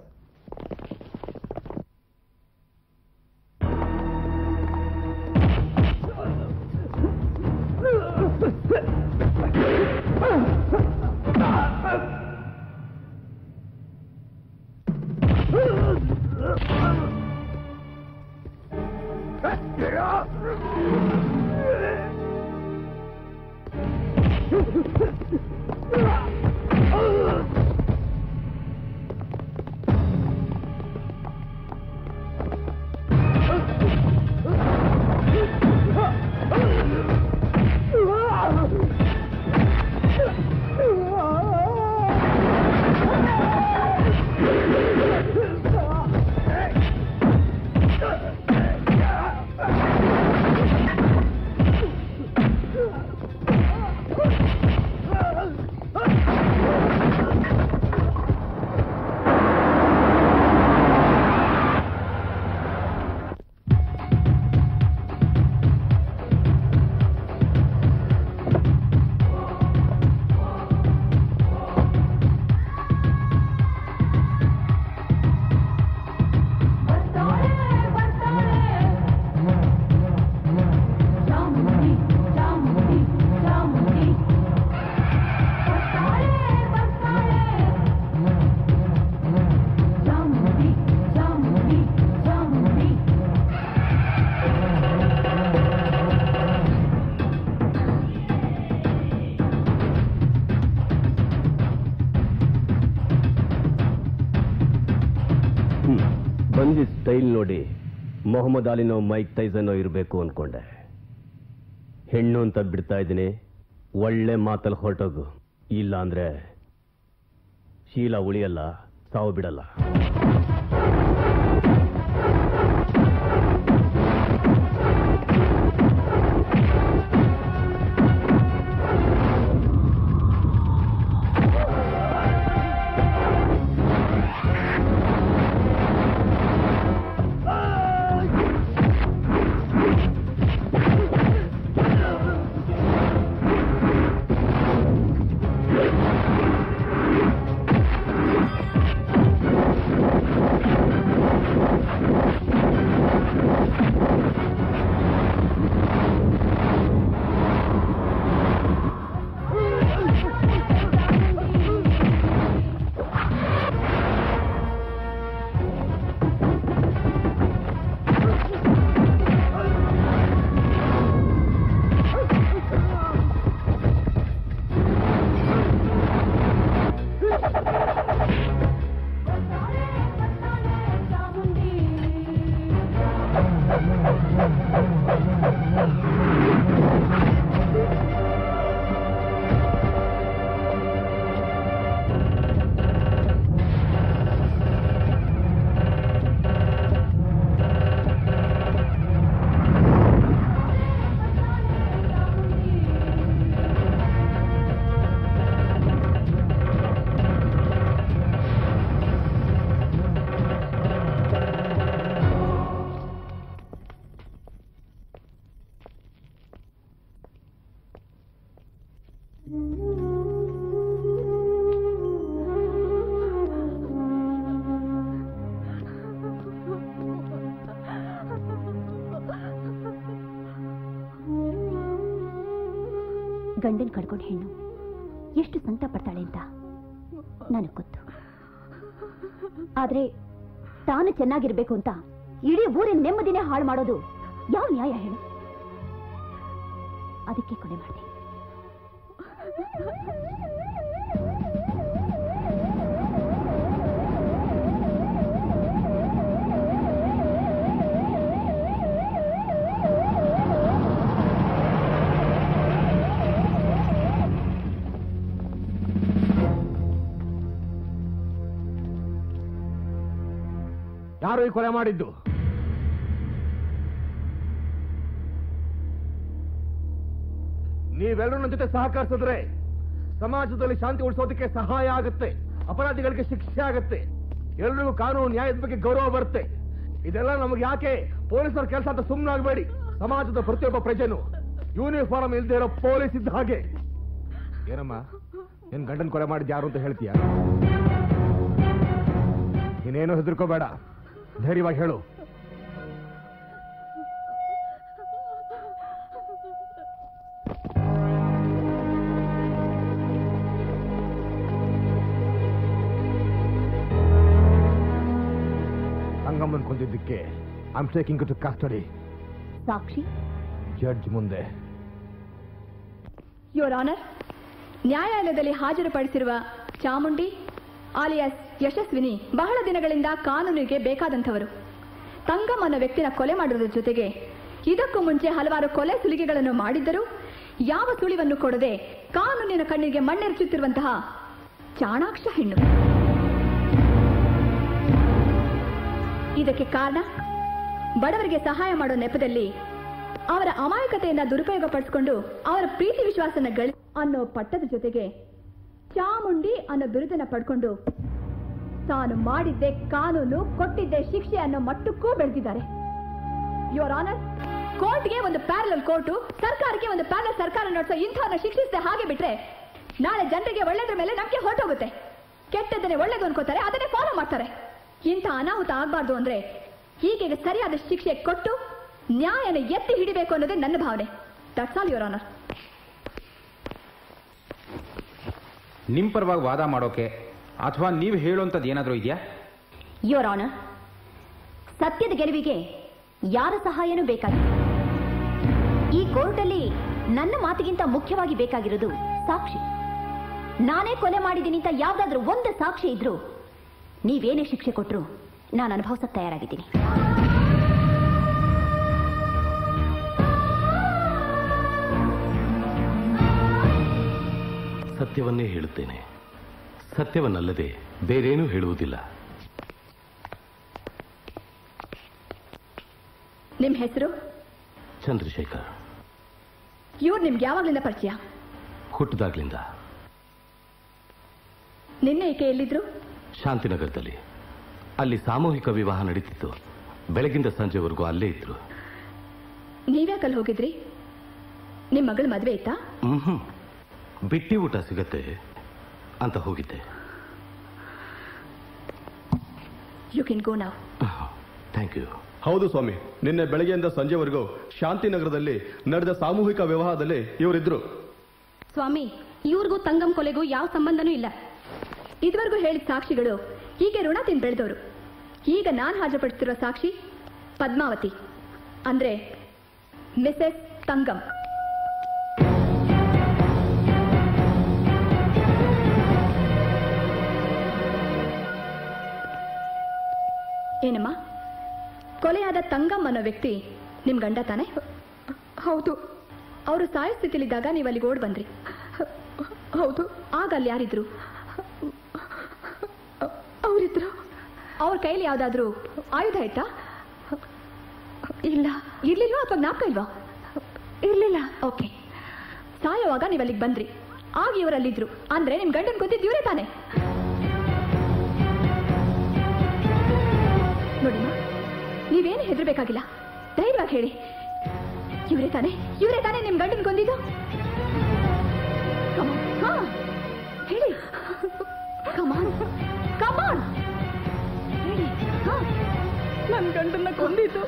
ಸ್ಟೈಲ್ ನೋಡಿ ಮೊಹಮ್ಮದ್ ಅಲಿನೋ ಮೈಕ್ ಟೈಸನೋ ಇರಬೇಕು ಅನ್ಕೊಂಡೆ. ಹೆಣ್ಣು ಅಂತ ಬಿಡ್ತಾ ಇದ್ದೀನಿ, ಒಳ್ಳೆ ಮಾತಲ್ಲಿ ಹೊರಟೋಗು, ಇಲ್ಲ ಅಂದ್ರೆ ಶೀಲ ಉಳಿಯಲ್ಲ, ಸಾವು ಬಿಡಲ್ಲ. ಗಂಡನ್ ಕಳ್ಕೊಂಡು ಹೆಣ್ಣು ಎಷ್ಟು ಸಂಕಟ ಪಡ್ತಾಳೆ ಅಂತ ನನಗೆ ಗೊತ್ತು. ಆದ್ರೆ ತಾನು ಚೆನ್ನಾಗಿರ್ಬೇಕು ಅಂತ ಇಡೀ ಊರಿನ ನೆಮ್ಮದಿನೇ ಹಾಳು ಮಾಡೋದು ಯಾವ ನ್ಯಾಯ ಹೇಳು? ಅದಕ್ಕೆ ಕೊನೆ ಮಾಡಿದೆ. ಯಾರು ಈ ಕೊಲೆ ಮಾಡಿದ್ದು? ನೀವೆಲ್ಲರೂ ನನ್ನ ಜೊತೆ ಸಹಕರಿಸಿದ್ರೆ ಸಮಾಜದಲ್ಲಿ ಶಾಂತಿ ಉಳಿಸೋದಕ್ಕೆ ಸಹಾಯ ಆಗುತ್ತೆ, ಅಪರಾಧಿಗಳಿಗೆ ಶಿಕ್ಷೆ ಆಗುತ್ತೆ, ಎಲ್ರಿಗೂ ಕಾನೂನು ನ್ಯಾಯದ ಬಗ್ಗೆ ಗೌರವ ಬರುತ್ತೆ. ಇದೆಲ್ಲ ನಮಗೆ ಯಾಕೆ? ಪೊಲೀಸರ ಕೆಲಸ ಅಂತ ಸುಮ್ಮನಾಗಬೇಡಿ. ಸಮಾಜದ ಪ್ರತಿಯೊಬ್ಬ ಪ್ರಜೆನು ಯೂನಿಫಾರ್ಮ್ ಇಲ್ಲದೆ ಇರೋ ಪೊಲೀಸ್ ಇದ್ದ ಹಾಗೆ. ಏನಮ್ಮ, ನಿನ್ ಗಂಡನ್ ಕೊಲೆ ಮಾಡಿದ್ ಯಾರು ಅಂತ ಹೇಳ್ತೀಯ? ನೀನೇನು ಹೆದರ್ಕೋಬೇಡ, ಧೈರ್ಯವಾಗಿ ಹೇಳು. ಸಂಗಮನ್ ಕೊಂದಿದ್ದಕ್ಕೆ I am taking to custody. ಸಾಕ್ಷಿ ಜಡ್ಜ್ ಮುಂದೆ. ಯೋರ್ ಆನರ್, ನ್ಯಾಯಾಲಯದಲ್ಲಿ ಹಾಜರುಪಡಿಸಿರುವ ಚಾಮುಂಡಿ ಆಲಿಯಾಸ್ ಯಶಸ್ವಿನಿ ಬಹಳ ದಿನಗಳಿಂದ ಕಾನೂನಿಗೆ ಬೇಕಾದಂಥವರು. ತಂಗಮ್ ಅನ್ನೋ ವ್ಯಕ್ತಿನ ಕೊಲೆ ಮಾಡುವುದರ ಜೊತೆಗೆ ಇದಕ್ಕೂ ಮುಂಚೆ ಹಲವಾರು ಕೊಲೆ ಸುಲಿಗೆಗಳನ್ನು ಮಾಡಿದ್ದರೂ ಯಾವ ಸುಳಿವನ್ನು ಕೊಡದೆ ಕಾನೂನಿನ ಕಣ್ಣಿಗೆ ಮಣ್ಣೆರಚುತ್ತಿರುವಂತಹ ಚಾಣಾಕ್ಷ ಹೆಣ್ಣು. ಇದಕ್ಕೆ ಕಾರಣ ಬಡವರಿಗೆ ಸಹಾಯ ಮಾಡೋ ನೆಪದಲ್ಲಿ ಅವರ ಅಮಾಯಕತೆಯನ್ನ ದುರುಪಯೋಗ ಪಡಿಸಿಕೊಂಡು ಅವರ ಪ್ರೀತಿ ವಿಶ್ವಾಸನ ಅನ್ನೋ ಪಟ್ಟದ ಜೊತೆಗೆ ಚಾಮುಂಡಿ ಅನ್ನೋ ಬಿರುದನ್ನ ಪಡ್ಕೊಂಡು ತಾನು ಮಾಡಿದ್ದೆ ಕಾನೂನು, ಕೊಟ್ಟಿದ್ದೆ ಶಿಕ್ಷೆ ಅನ್ನೋ ಮಟ್ಟಕ್ಕೂ ಬೆಳೆದಿದ್ದಾರೆ. ಯೋರ್ ಆನರ್, ಕೋರ್ಟ್ಗೆ ಒಂದು ಪ್ಯಾರಲಲ್ ಕೋರ್ಟು, ಸರ್ಕಾರಕ್ಕೆ ಒಂದು ಪ್ಯಾರಲಲ್ ಸರ್ಕಾರ ನಡೆಸೋ ಇಂಥವನ್ನ ಶಿಕ್ಷಿಸದೆ ಹಾಗೆ ಬಿಟ್ರೆ ನಾಳೆ ಜನರಿಗೆ ಒಳ್ಳೆದ್ರ ಮೇಲೆ ನಂಬಿಕೆ ಹೊರಟೋಗುತ್ತೆ. ಕೆಟ್ಟದನ್ನೇ ಒಳ್ಳೇದು ಅನ್ಕೋತಾರೆ, ಅದನ್ನೇ ಫಾಲೋ ಮಾಡ್ತಾರೆ. ಇಂಥ ಅನಾಹುತ ಆಗಬಾರ್ದು ಅಂದ್ರೆ ಹೀಗೆ ಸರಿಯಾದ ಶಿಕ್ಷೆ ಕೊಟ್ಟು ನ್ಯಾಯನ ಎತ್ತಿ ಹಿಡಿಬೇಕು ಅನ್ನೋದೇ ನನ್ನ ಭಾವನೆ. That's all your honour. ನಿಮ್ ಪರವಾಗಿ ವಾದ ಮಾಡೋಕೆ ಅಥವಾ ನೀವು ಹೇಳುವಂಥದ್ದು ಏನಾದರೂ ಇದೆಯಾ? ಯೋರ್ ಆನರ್, ಸತ್ಯದ ಗೆಲುವಿಗೆ ಯಾರ ಸಹಾಯನೂ ಬೇಕಾಗಿಲ್ಲ. ಈ ಕೋರ್ಟಲ್ಲಿ ನನ್ನ ಮಾತಿಗಿಂತ ಮುಖ್ಯವಾಗಿ ಬೇಕಾಗಿರೋದು ಸಾಕ್ಷಿ. ನಾನೇ ಕೊಲೆ ಮಾಡಿದ್ದೀನಿ ಅಂತ ಯಾವ್ದಾದ್ರೂ ಒಂದು ಸಾಕ್ಷಿ ಇದ್ರೂ ನೀವೇನೇ ಶಿಕ್ಷೆ ಕೊಟ್ಟರು ನಾನು ಅನುಭವಿಸಕ್ಕೆ ತಯಾರಾಗಿದ್ದೀನಿ. ಸತ್ಯವನ್ನೇ ಹೇಳುತ್ತೇನೆ, ಸತ್ಯವನ್ನಲ್ಲದೆ ಬೇರೇನೂ ಹೇಳುವುದಿಲ್ಲ. ನಿಮ್ ಹೆಸರು? ಚಂದ್ರಶೇಖರ್. ಇವ್ರು ನಿಮ್ಗೆ ಯಾವಾಗ್ಲಿಂದ ಪರಿಚಯ? ಹುಟ್ಟಿದಾಗ್ಲಿಂದ. ನಿನ್ನೆ ಈಕೆ ಎಲ್ಲಿದ್ರು? ಶಾಂತಿನಗರದಲ್ಲಿ. ಅಲ್ಲಿ ಸಾಮೂಹಿಕ ವಿವಾಹ ನಡೀತಿತ್ತು. ಬೆಳಗಿಂದ ಸಂಜೆವರೆಗೂ ಅಲ್ಲೇ ಇದ್ರು. ನೀವ್ಯಾಕಲ್ಲಿ ಹೋಗಿದ್ರಿ? ನಿಮ್ ಮಗಳ ಮದ್ವೆ ಇತ್ತಾ? ಬಿಟ್ಟಿ ಊಟ ಸಿಗತ್ತೆ ಅಂತ ಹೋಗಿದ್ದೆ. You can go now. Thank you. ಹೌದು ಸ್ವಾಮಿ, ನಿನ್ನೆ ಬೆಳಗ್ಗೆಯಿಂದ ಸಂಜೆವರೆಗೂ ಶಾಂತಿನಗರದಲ್ಲಿ ನಡೆದ ಸಾಮೂಹಿಕ ವಿವಾಹದಲ್ಲಿ ಇವರಿದ್ರು. ಸ್ವಾಮಿ, ಇವ್ರಿಗೂ ತಂಗಮ್ ಕೊಲೆಗೂ ಯಾವ ಸಂಬಂಧನೂ ಇಲ್ಲ. ಇದುವರೆಗೂ ಹೇಳಿದ ಸಾಕ್ಷಿಗಳು ಹೀಗೆ ಋಣ ತಿಂದು ಬೆಳೆದವರು. ಈಗ ನಾನು ಹಾಜರುಪಡಿಸ್ತಿರುವ ಸಾಕ್ಷಿ ಪದ್ಮಾವತಿ, ಅಂದ್ರೆ ಮಿಸೆಸ್ ತಂಗಮ್. ಏನಮ್ಮ, ಕೊಲೆಯಾದ ತಂಗಮ್ ಅನ್ನೋ ವ್ಯಕ್ತಿ ನಿಮ್ ಗಂಡ ತಾನೆ? ಹೌದು. ಅವರು ಸಾಯೋ ಸ್ಥಿತಿಲಿದ್ದಾಗ ನೀವು ಅಲ್ಲಿಗೆ ಓಡ್ ಬಂದ್ರಿ? ಹೌದು. ಆಗ ಅಲ್ಲಿ ಯಾರಿದ್ರು? ಅವರಿದ್ರು. ಅವ್ರ ಕೈಲಿ ಯಾವ್ದಾದ್ರು ಆಯುಧ ಇತ್ತಾ? ಇಲ್ಲ. ಇರ್ಲಿಲ್ವಾ ಅಥವಾ ಜ್ಞಾಪಕ ಇಲ್ವಾ? ಇರ್ಲಿಲ್ಲ. ಓಕೆ. ಸಾಯೋವಾಗ ನೀವು ಅಲ್ಲಿಗೆ ಬಂದ್ರಿ, ಆಗ ಇವರಲ್ಲಿದ್ರು ಅಂದ್ರೆ ನಿಮ್ ಗಂಡನ್ ಗೊತ್ತಿದ್ದು ಇವರೇ ತಾನೆ? ನೋಡಿಮ್ಮ, ನೀವೇನು ಹೆದರ್ಬೇಕಾಗಿಲ್ಲ, ಧೈರ್ಯವಾಗಿ ಹೇಳಿ. ಇವರೇ ತಾನೆ ನಿಮ್ ಗಂಡನ್ ಕೊಂದಿದ್ದು? ಹೇಳಿ. ಕಮಾನ್ ಕಮಾನ್ ಹೇಳಿ. ನನ್ ಗಂಡನ್ನ ಕೊಂದಿದ್ದು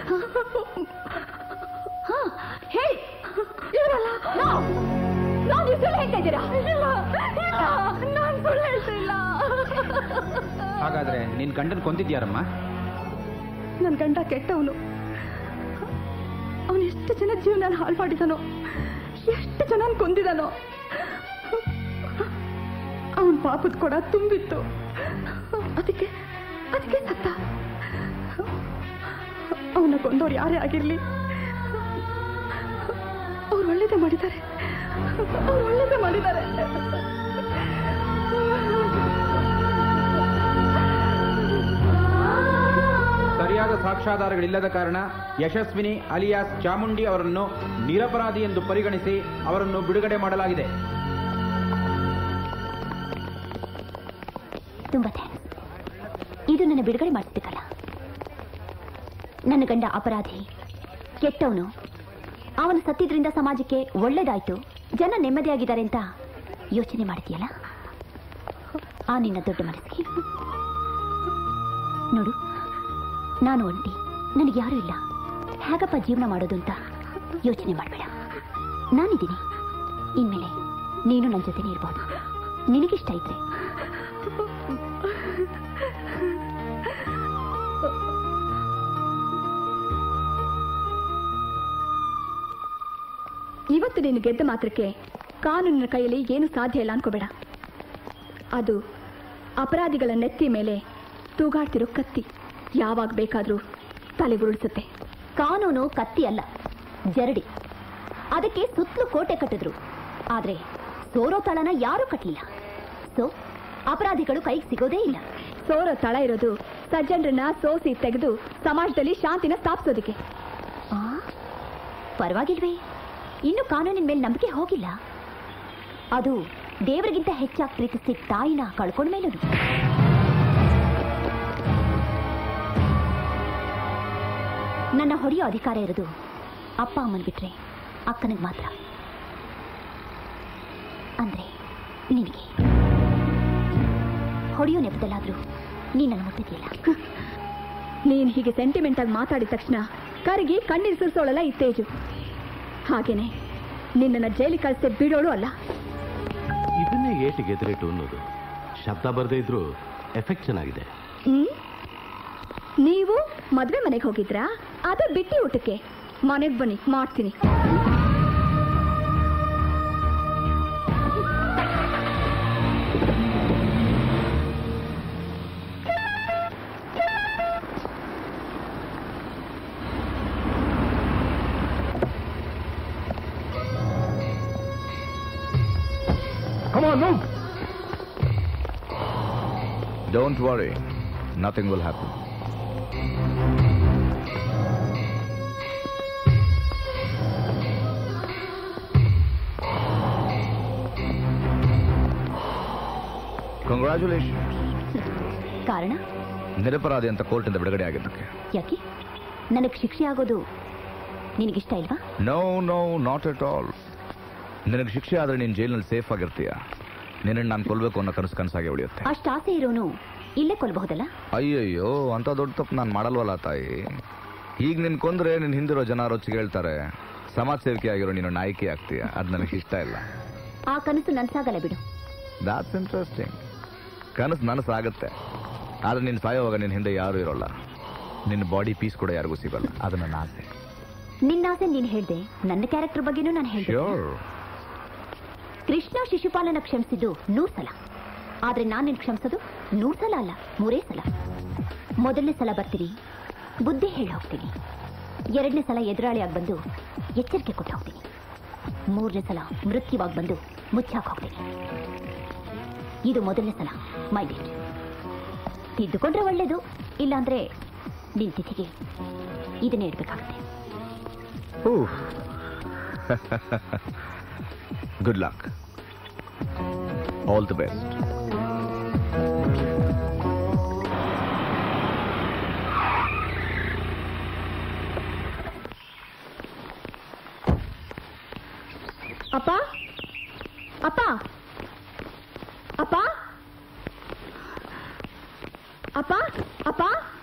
ಹೇಳಿ. ಇವರಲ್ಲ. ನೀವು ಸುಳ್ಳು ಹೇಳ್ತಾ ಇದ್ದೀರಾ? ನಾನು ಸುಳ್ಳು ಹೇಳ್ತಾ ಇಲ್ಲ. ಹಾಗಾದ್ರೆ ನಿನ್ ಗಂಡನ್ ಕೊಂದಿದ್ಯಾರಮ್ಮ? ನನ್ ಗಂಡ ಕೆಟ್ಟವನು. ಅವನು ಎಷ್ಟು ಜನ ಜೀವನ ಹಾಳು ಮಾಡಿದಾನೋ, ಎಷ್ಟು ಜನ ಕೊಂದಿದಾನೋ. ಅವನ್ ಪಾಪದ ಕೊಡ ತುಂಬಿತ್ತು, ಅದಕ್ಕೆ ಸತ್ತ. ಅವನ ಕೊಂದವ್ರು ಯಾರೇ ಆಗಿರ್ಲಿ, ಅವ್ರು ಒಳ್ಳೇದೇ ಮಾಡಿದ್ದಾರೆ. ಸರಿಯಾದ ಸಾಕ್ಷ್ಯಾಧಾರಗಳಿಲ್ಲದ ಕಾರಣ ಯಶಸ್ವಿನಿ ಅಲಿಯಾಸ್ ಚಾಮುಂಡಿ ಅವರನ್ನು ನಿರಪರಾಧಿ ಎಂದು ಪರಿಗಣಿಸಿ ಅವರನ್ನು ಬಿಡುಗಡೆ ಮಾಡಲಾಗಿದೆ. ತುಂಬಾ ಥ್ಯಾಂಕ್ಸ್. ಇದು ನನ್ನ ಬಿಡುಗಡೆ ಮಾಡ್ತಿದ್ದಲ್ಲ. ನನ್ನ ಗಂಡ ಅಪರಾಧಿ, ಕೆಟ್ಟವನು. ಅವನು ಸತ್ತಿದ್ರಿಂದ ಸಮಾಜಕ್ಕೆ ಒಳ್ಳೇದಾಯ್ತು, ಜನ ನೆಮ್ಮದಿಯಾಗಿದ್ದಾರೆ ಅಂತ ಯೋಚನೆ ಮಾಡ್ತೀಯಲ್ಲ, ಆ ನಿನ್ನ ದೊಡ್ಡ ಮನಸ್ಸಿಗೆ ನೋಡು, ನಾನು ಒಂಟಿ, ನನಗೆ ಯಾರೂ ಇಲ್ಲ. ಹೇಗಪ್ಪ ಜೀವನ ಮಾಡೋದು ಅಂತ ಯೋಚನೆ ಮಾಡಬೇಡ. ನಾನಿದ್ದೀನಿ. ಇನ್ಮೇಲೆ ನೀನು ನನ್ನ ಜೊತೆನೇ ಇರ್ಬೋದು. ನಿನಗಿಷ್ಟ ಇದ್ರೆ. ಇವತ್ತು ನೀನು ಗೆದ್ದ ಮಾತ್ರಕ್ಕೆ ಕಾನೂನಿನ ಕೈಯಲ್ಲಿ ಏನು ಸಾಧ್ಯ ಇಲ್ಲ ಅನ್ಕೋಬೇಡ. ಅದು ಅಪರಾಧಿಗಳ ನೆತ್ತಿ ಮೇಲೆ ತೂಗಾಡ್ತಿರೋ ಕತ್ತಿ. ಯಾವಾಗ ಬೇಕಾದ್ರೂ ತಲೆ ಉರುಳಿಸುತ್ತೆ. ಕಾನೂನು ಕತ್ತಿ ಅಲ್ಲ, ಜರಡಿ. ಅದಕ್ಕೆ ಸುತ್ತಲೂ ಕೋಟೆ ಕಟ್ಟಿದ್ರು. ಆದ್ರೆ ಸೋರೋ ತಳನ ಯಾರೂ ಕಟ್ಟಲಿಲ್ಲ. ಸೊ ಅಪರಾಧಿಗಳು ಕೈಗೆ ಸಿಗೋದೇ ಇಲ್ಲ. ಸೋರೋ ತಳ ಇರೋದು ಸಜ್ಜನರನ್ನ ಸೋಸಿ ತೆಗೆದು ಸಮಾಜದಲ್ಲಿ ಶಾಂತಿನ ಸ್ಥಾಪಿಸೋದಕ್ಕೆ. ಪರವಾಗಿಲ್ವೇ, ಇನ್ನು ಕಾನೂನಿನ ಮೇಲೆ ನಂಬಿಕೆ ಹೋಗಿಲ್ಲ. ಅದು ದೇವರಿಗಿಂತ ಹೆಚ್ಚಾಗಿ ಪ್ರೀತಿಸಿದ ತಾಯಿನ ಕಳ್ಕೊಂಡ ಮೇಲೂ. ನನ್ನ ಹೊಡೆಯೋ ಅಧಿಕಾರ ಇರೋದು ಅಪ್ಪ ಅಮ್ಮನ್ ಬಿಟ್ರೆ ಅಕ್ಕನಿಗೆ ಮಾತ್ರ. ಅಂದ್ರೆ ನಿನಗೆ ಹೊಡೆಯೋ ನೆಪದಲ್ಲಾದ್ರೂ ನೀನು ನನ್ನ ಮುಟ್ಟಿದೆಯಲ್ಲ. ನೀನ್ ಹೀಗೆ ಸೆಂಟಿಮೆಂಟ್ ಆಗಿ ಮಾತಾಡಿದ ತಕ್ಷಣ ಕರಗಿ ಕಣ್ಣೀರು ಸುರಿಸೋಳಲ್ಲ ಈ ತೇಜು. ಹಾಗೇನೆ ನಿನ್ನನ್ನು ಜೈಲಿಗೆ ಕಳಿಸ್ತೇ ಬಿಡೋಳು ಅಲ್ಲ. ಇದನ್ನೇ ಏಟಿಗೆ ಎದುರೇಟು ಅನ್ನೋದು. ಶಬ್ದ ಬರದೇ ಇದ್ರು ಎಫೆಕ್ಟ್ ಚೆನ್ನಾಗಿದೆ. ನೀವು ಮದ್ವೆ ಮನೆಗೆ ಹೋಗಿದ್ರಾ? ಅದು ಬಿಟ್ಟಿ ಊಟಕ್ಕೆ? ಮನೆಗೆ ಬನ್ನಿ, ಮಾಡ್ತೀನಿ. Come on, move! Don't worry. Nothing will happen. Congratulations. ಕಾರಣ? ನಿರಪರಾಧಿ ಅಂತ ಕೋರ್ಟಿಂದ ಬಿಡುಗಡೆ ಆಗಿದ್ದಕ್ಕೆ. ಯಾಕೆ? ನನಗೆ ಶಿಕ್ಷೆ ಆಗೋದು ನಿನಗಿಷ್ಟ ಇಲ್ವಾ? No no, not at all. ನಿನಗೆ ಶಿಕ್ಷೆ ಆದ್ರೆ ನೀನು ಜೈಲಿನಲ್ಲಿ ಸೇಫ್ ಆಗಿರ್ತೀಯ. ನಿನ್ನನ್ನು ನಾನು ಕೊಲ್ಬೇಕು ಅನ್ನೋ ಕನಸಾಗೆ ಉಳಿಯುತ್ತೆ. ಅಷ್ಟು ಆಸೆ ಇರೋನು ಇಲ್ಲೇ ಕೊಲ್ಬಹುದಲ್ಲ? ಅಯ್ಯಯ್ಯೋ, ಅಂತ ದೊಡ್ಡ ತಪ್ಪು ನಾನು ಮಾಡಲ್ವಲ್ಲ ತಾಯಿ. ಈಗ ನಿನ್ ಕೊಂದ್ರೆ ನಿನ್ ಹಿಂದಿರೋ ಜನ ರೊಚ್ಚಿಗೆ ಹೇಳ್ತಾರೆ. ಸಮಾಜ ಸೇವಕಿ ಆಗಿರೋ ನೀನು ನಾಯಕಿ ಆಗ್ತೀಯ. ಅದು ನನಗೆ ಇಷ್ಟ ಇಲ್ಲ. ಆ ಕನಸು ನನ್ಸಾಗಲ್ಲ ಬಿಡು. That's interesting. ಕನಸು ನನಸಾಗುತ್ತೆ, ಆದ್ರೆ ನೀನು ಸಾಯೋವಾಗ ನಿನ್ನ ಹಿಂದೆ ಯಾರು ಇರೋಲ್ಲ. ನಿನ್ನ ಬಾಡಿ ಪೀಸ್ ಕೂಡ ಯಾರಿಗೂ ಸಿಗಲ್ಲ. ಅದು ನನ್ನ ಆಸೆ. ನಿನ್ನ ಆಸೆ ನೀನು ಹೇಳ್ದೆ, ನನ್ನ ಕ್ಯಾರೆಕ್ಟರ್ ಬಗ್ಗೆನೂ ನಾನು ಹೇಳ್ದೆ. ಕೃಷ್ಣ ಶಿಶುಪಾಲನ ಕ್ಷಮಿಸಿದ್ದು 100 ಸಲ, ಆದ್ರೆ ನಾನು ನಿನ್ ಕ್ಷಮಿಸೋದು 100 ಸಲ ಅಲ್ಲ, 3 ಸಲ. ಮೊದಲನೇ ಸಲ ಬರ್ತೀನಿ, ಬುದ್ಧಿ ಹೇಳಿ ಹೋಗ್ತೀನಿ. 2ನೇ ಸಲ ಎದುರಾಳಿಯಾಗಿ ಬಂದು ಎಚ್ಚರಿಕೆ ಕೊಟ್ಟು ಹೋಗ್ತೀನಿ. 3ನೇ ಸಲ ಮೃತ್ಯುವಾಗಿ ಬಂದು ಮುಚ್ಚಾಕ್ ಹೋಗ್ತೀನಿ. ಇದು ಮೊದಲನೇ ಸಲ. Mind it. ತಿದ್ದುಕೊಂಡ್ರೆ ಒಳ್ಳೇದು, ಇಲ್ಲಾಂದ್ರೆ ನಿನ್ ತಿಥಿಗೆ ಇದನ್ನೇ ಇಡ್ಬೇಕಾಗುತ್ತೆ. Good luck. All the best. ಅಪ್ಪ, ಅಪ್ಪ, ಅಪ್ಪ, ಅಪ್ಪ, ಅಪ್ಪ,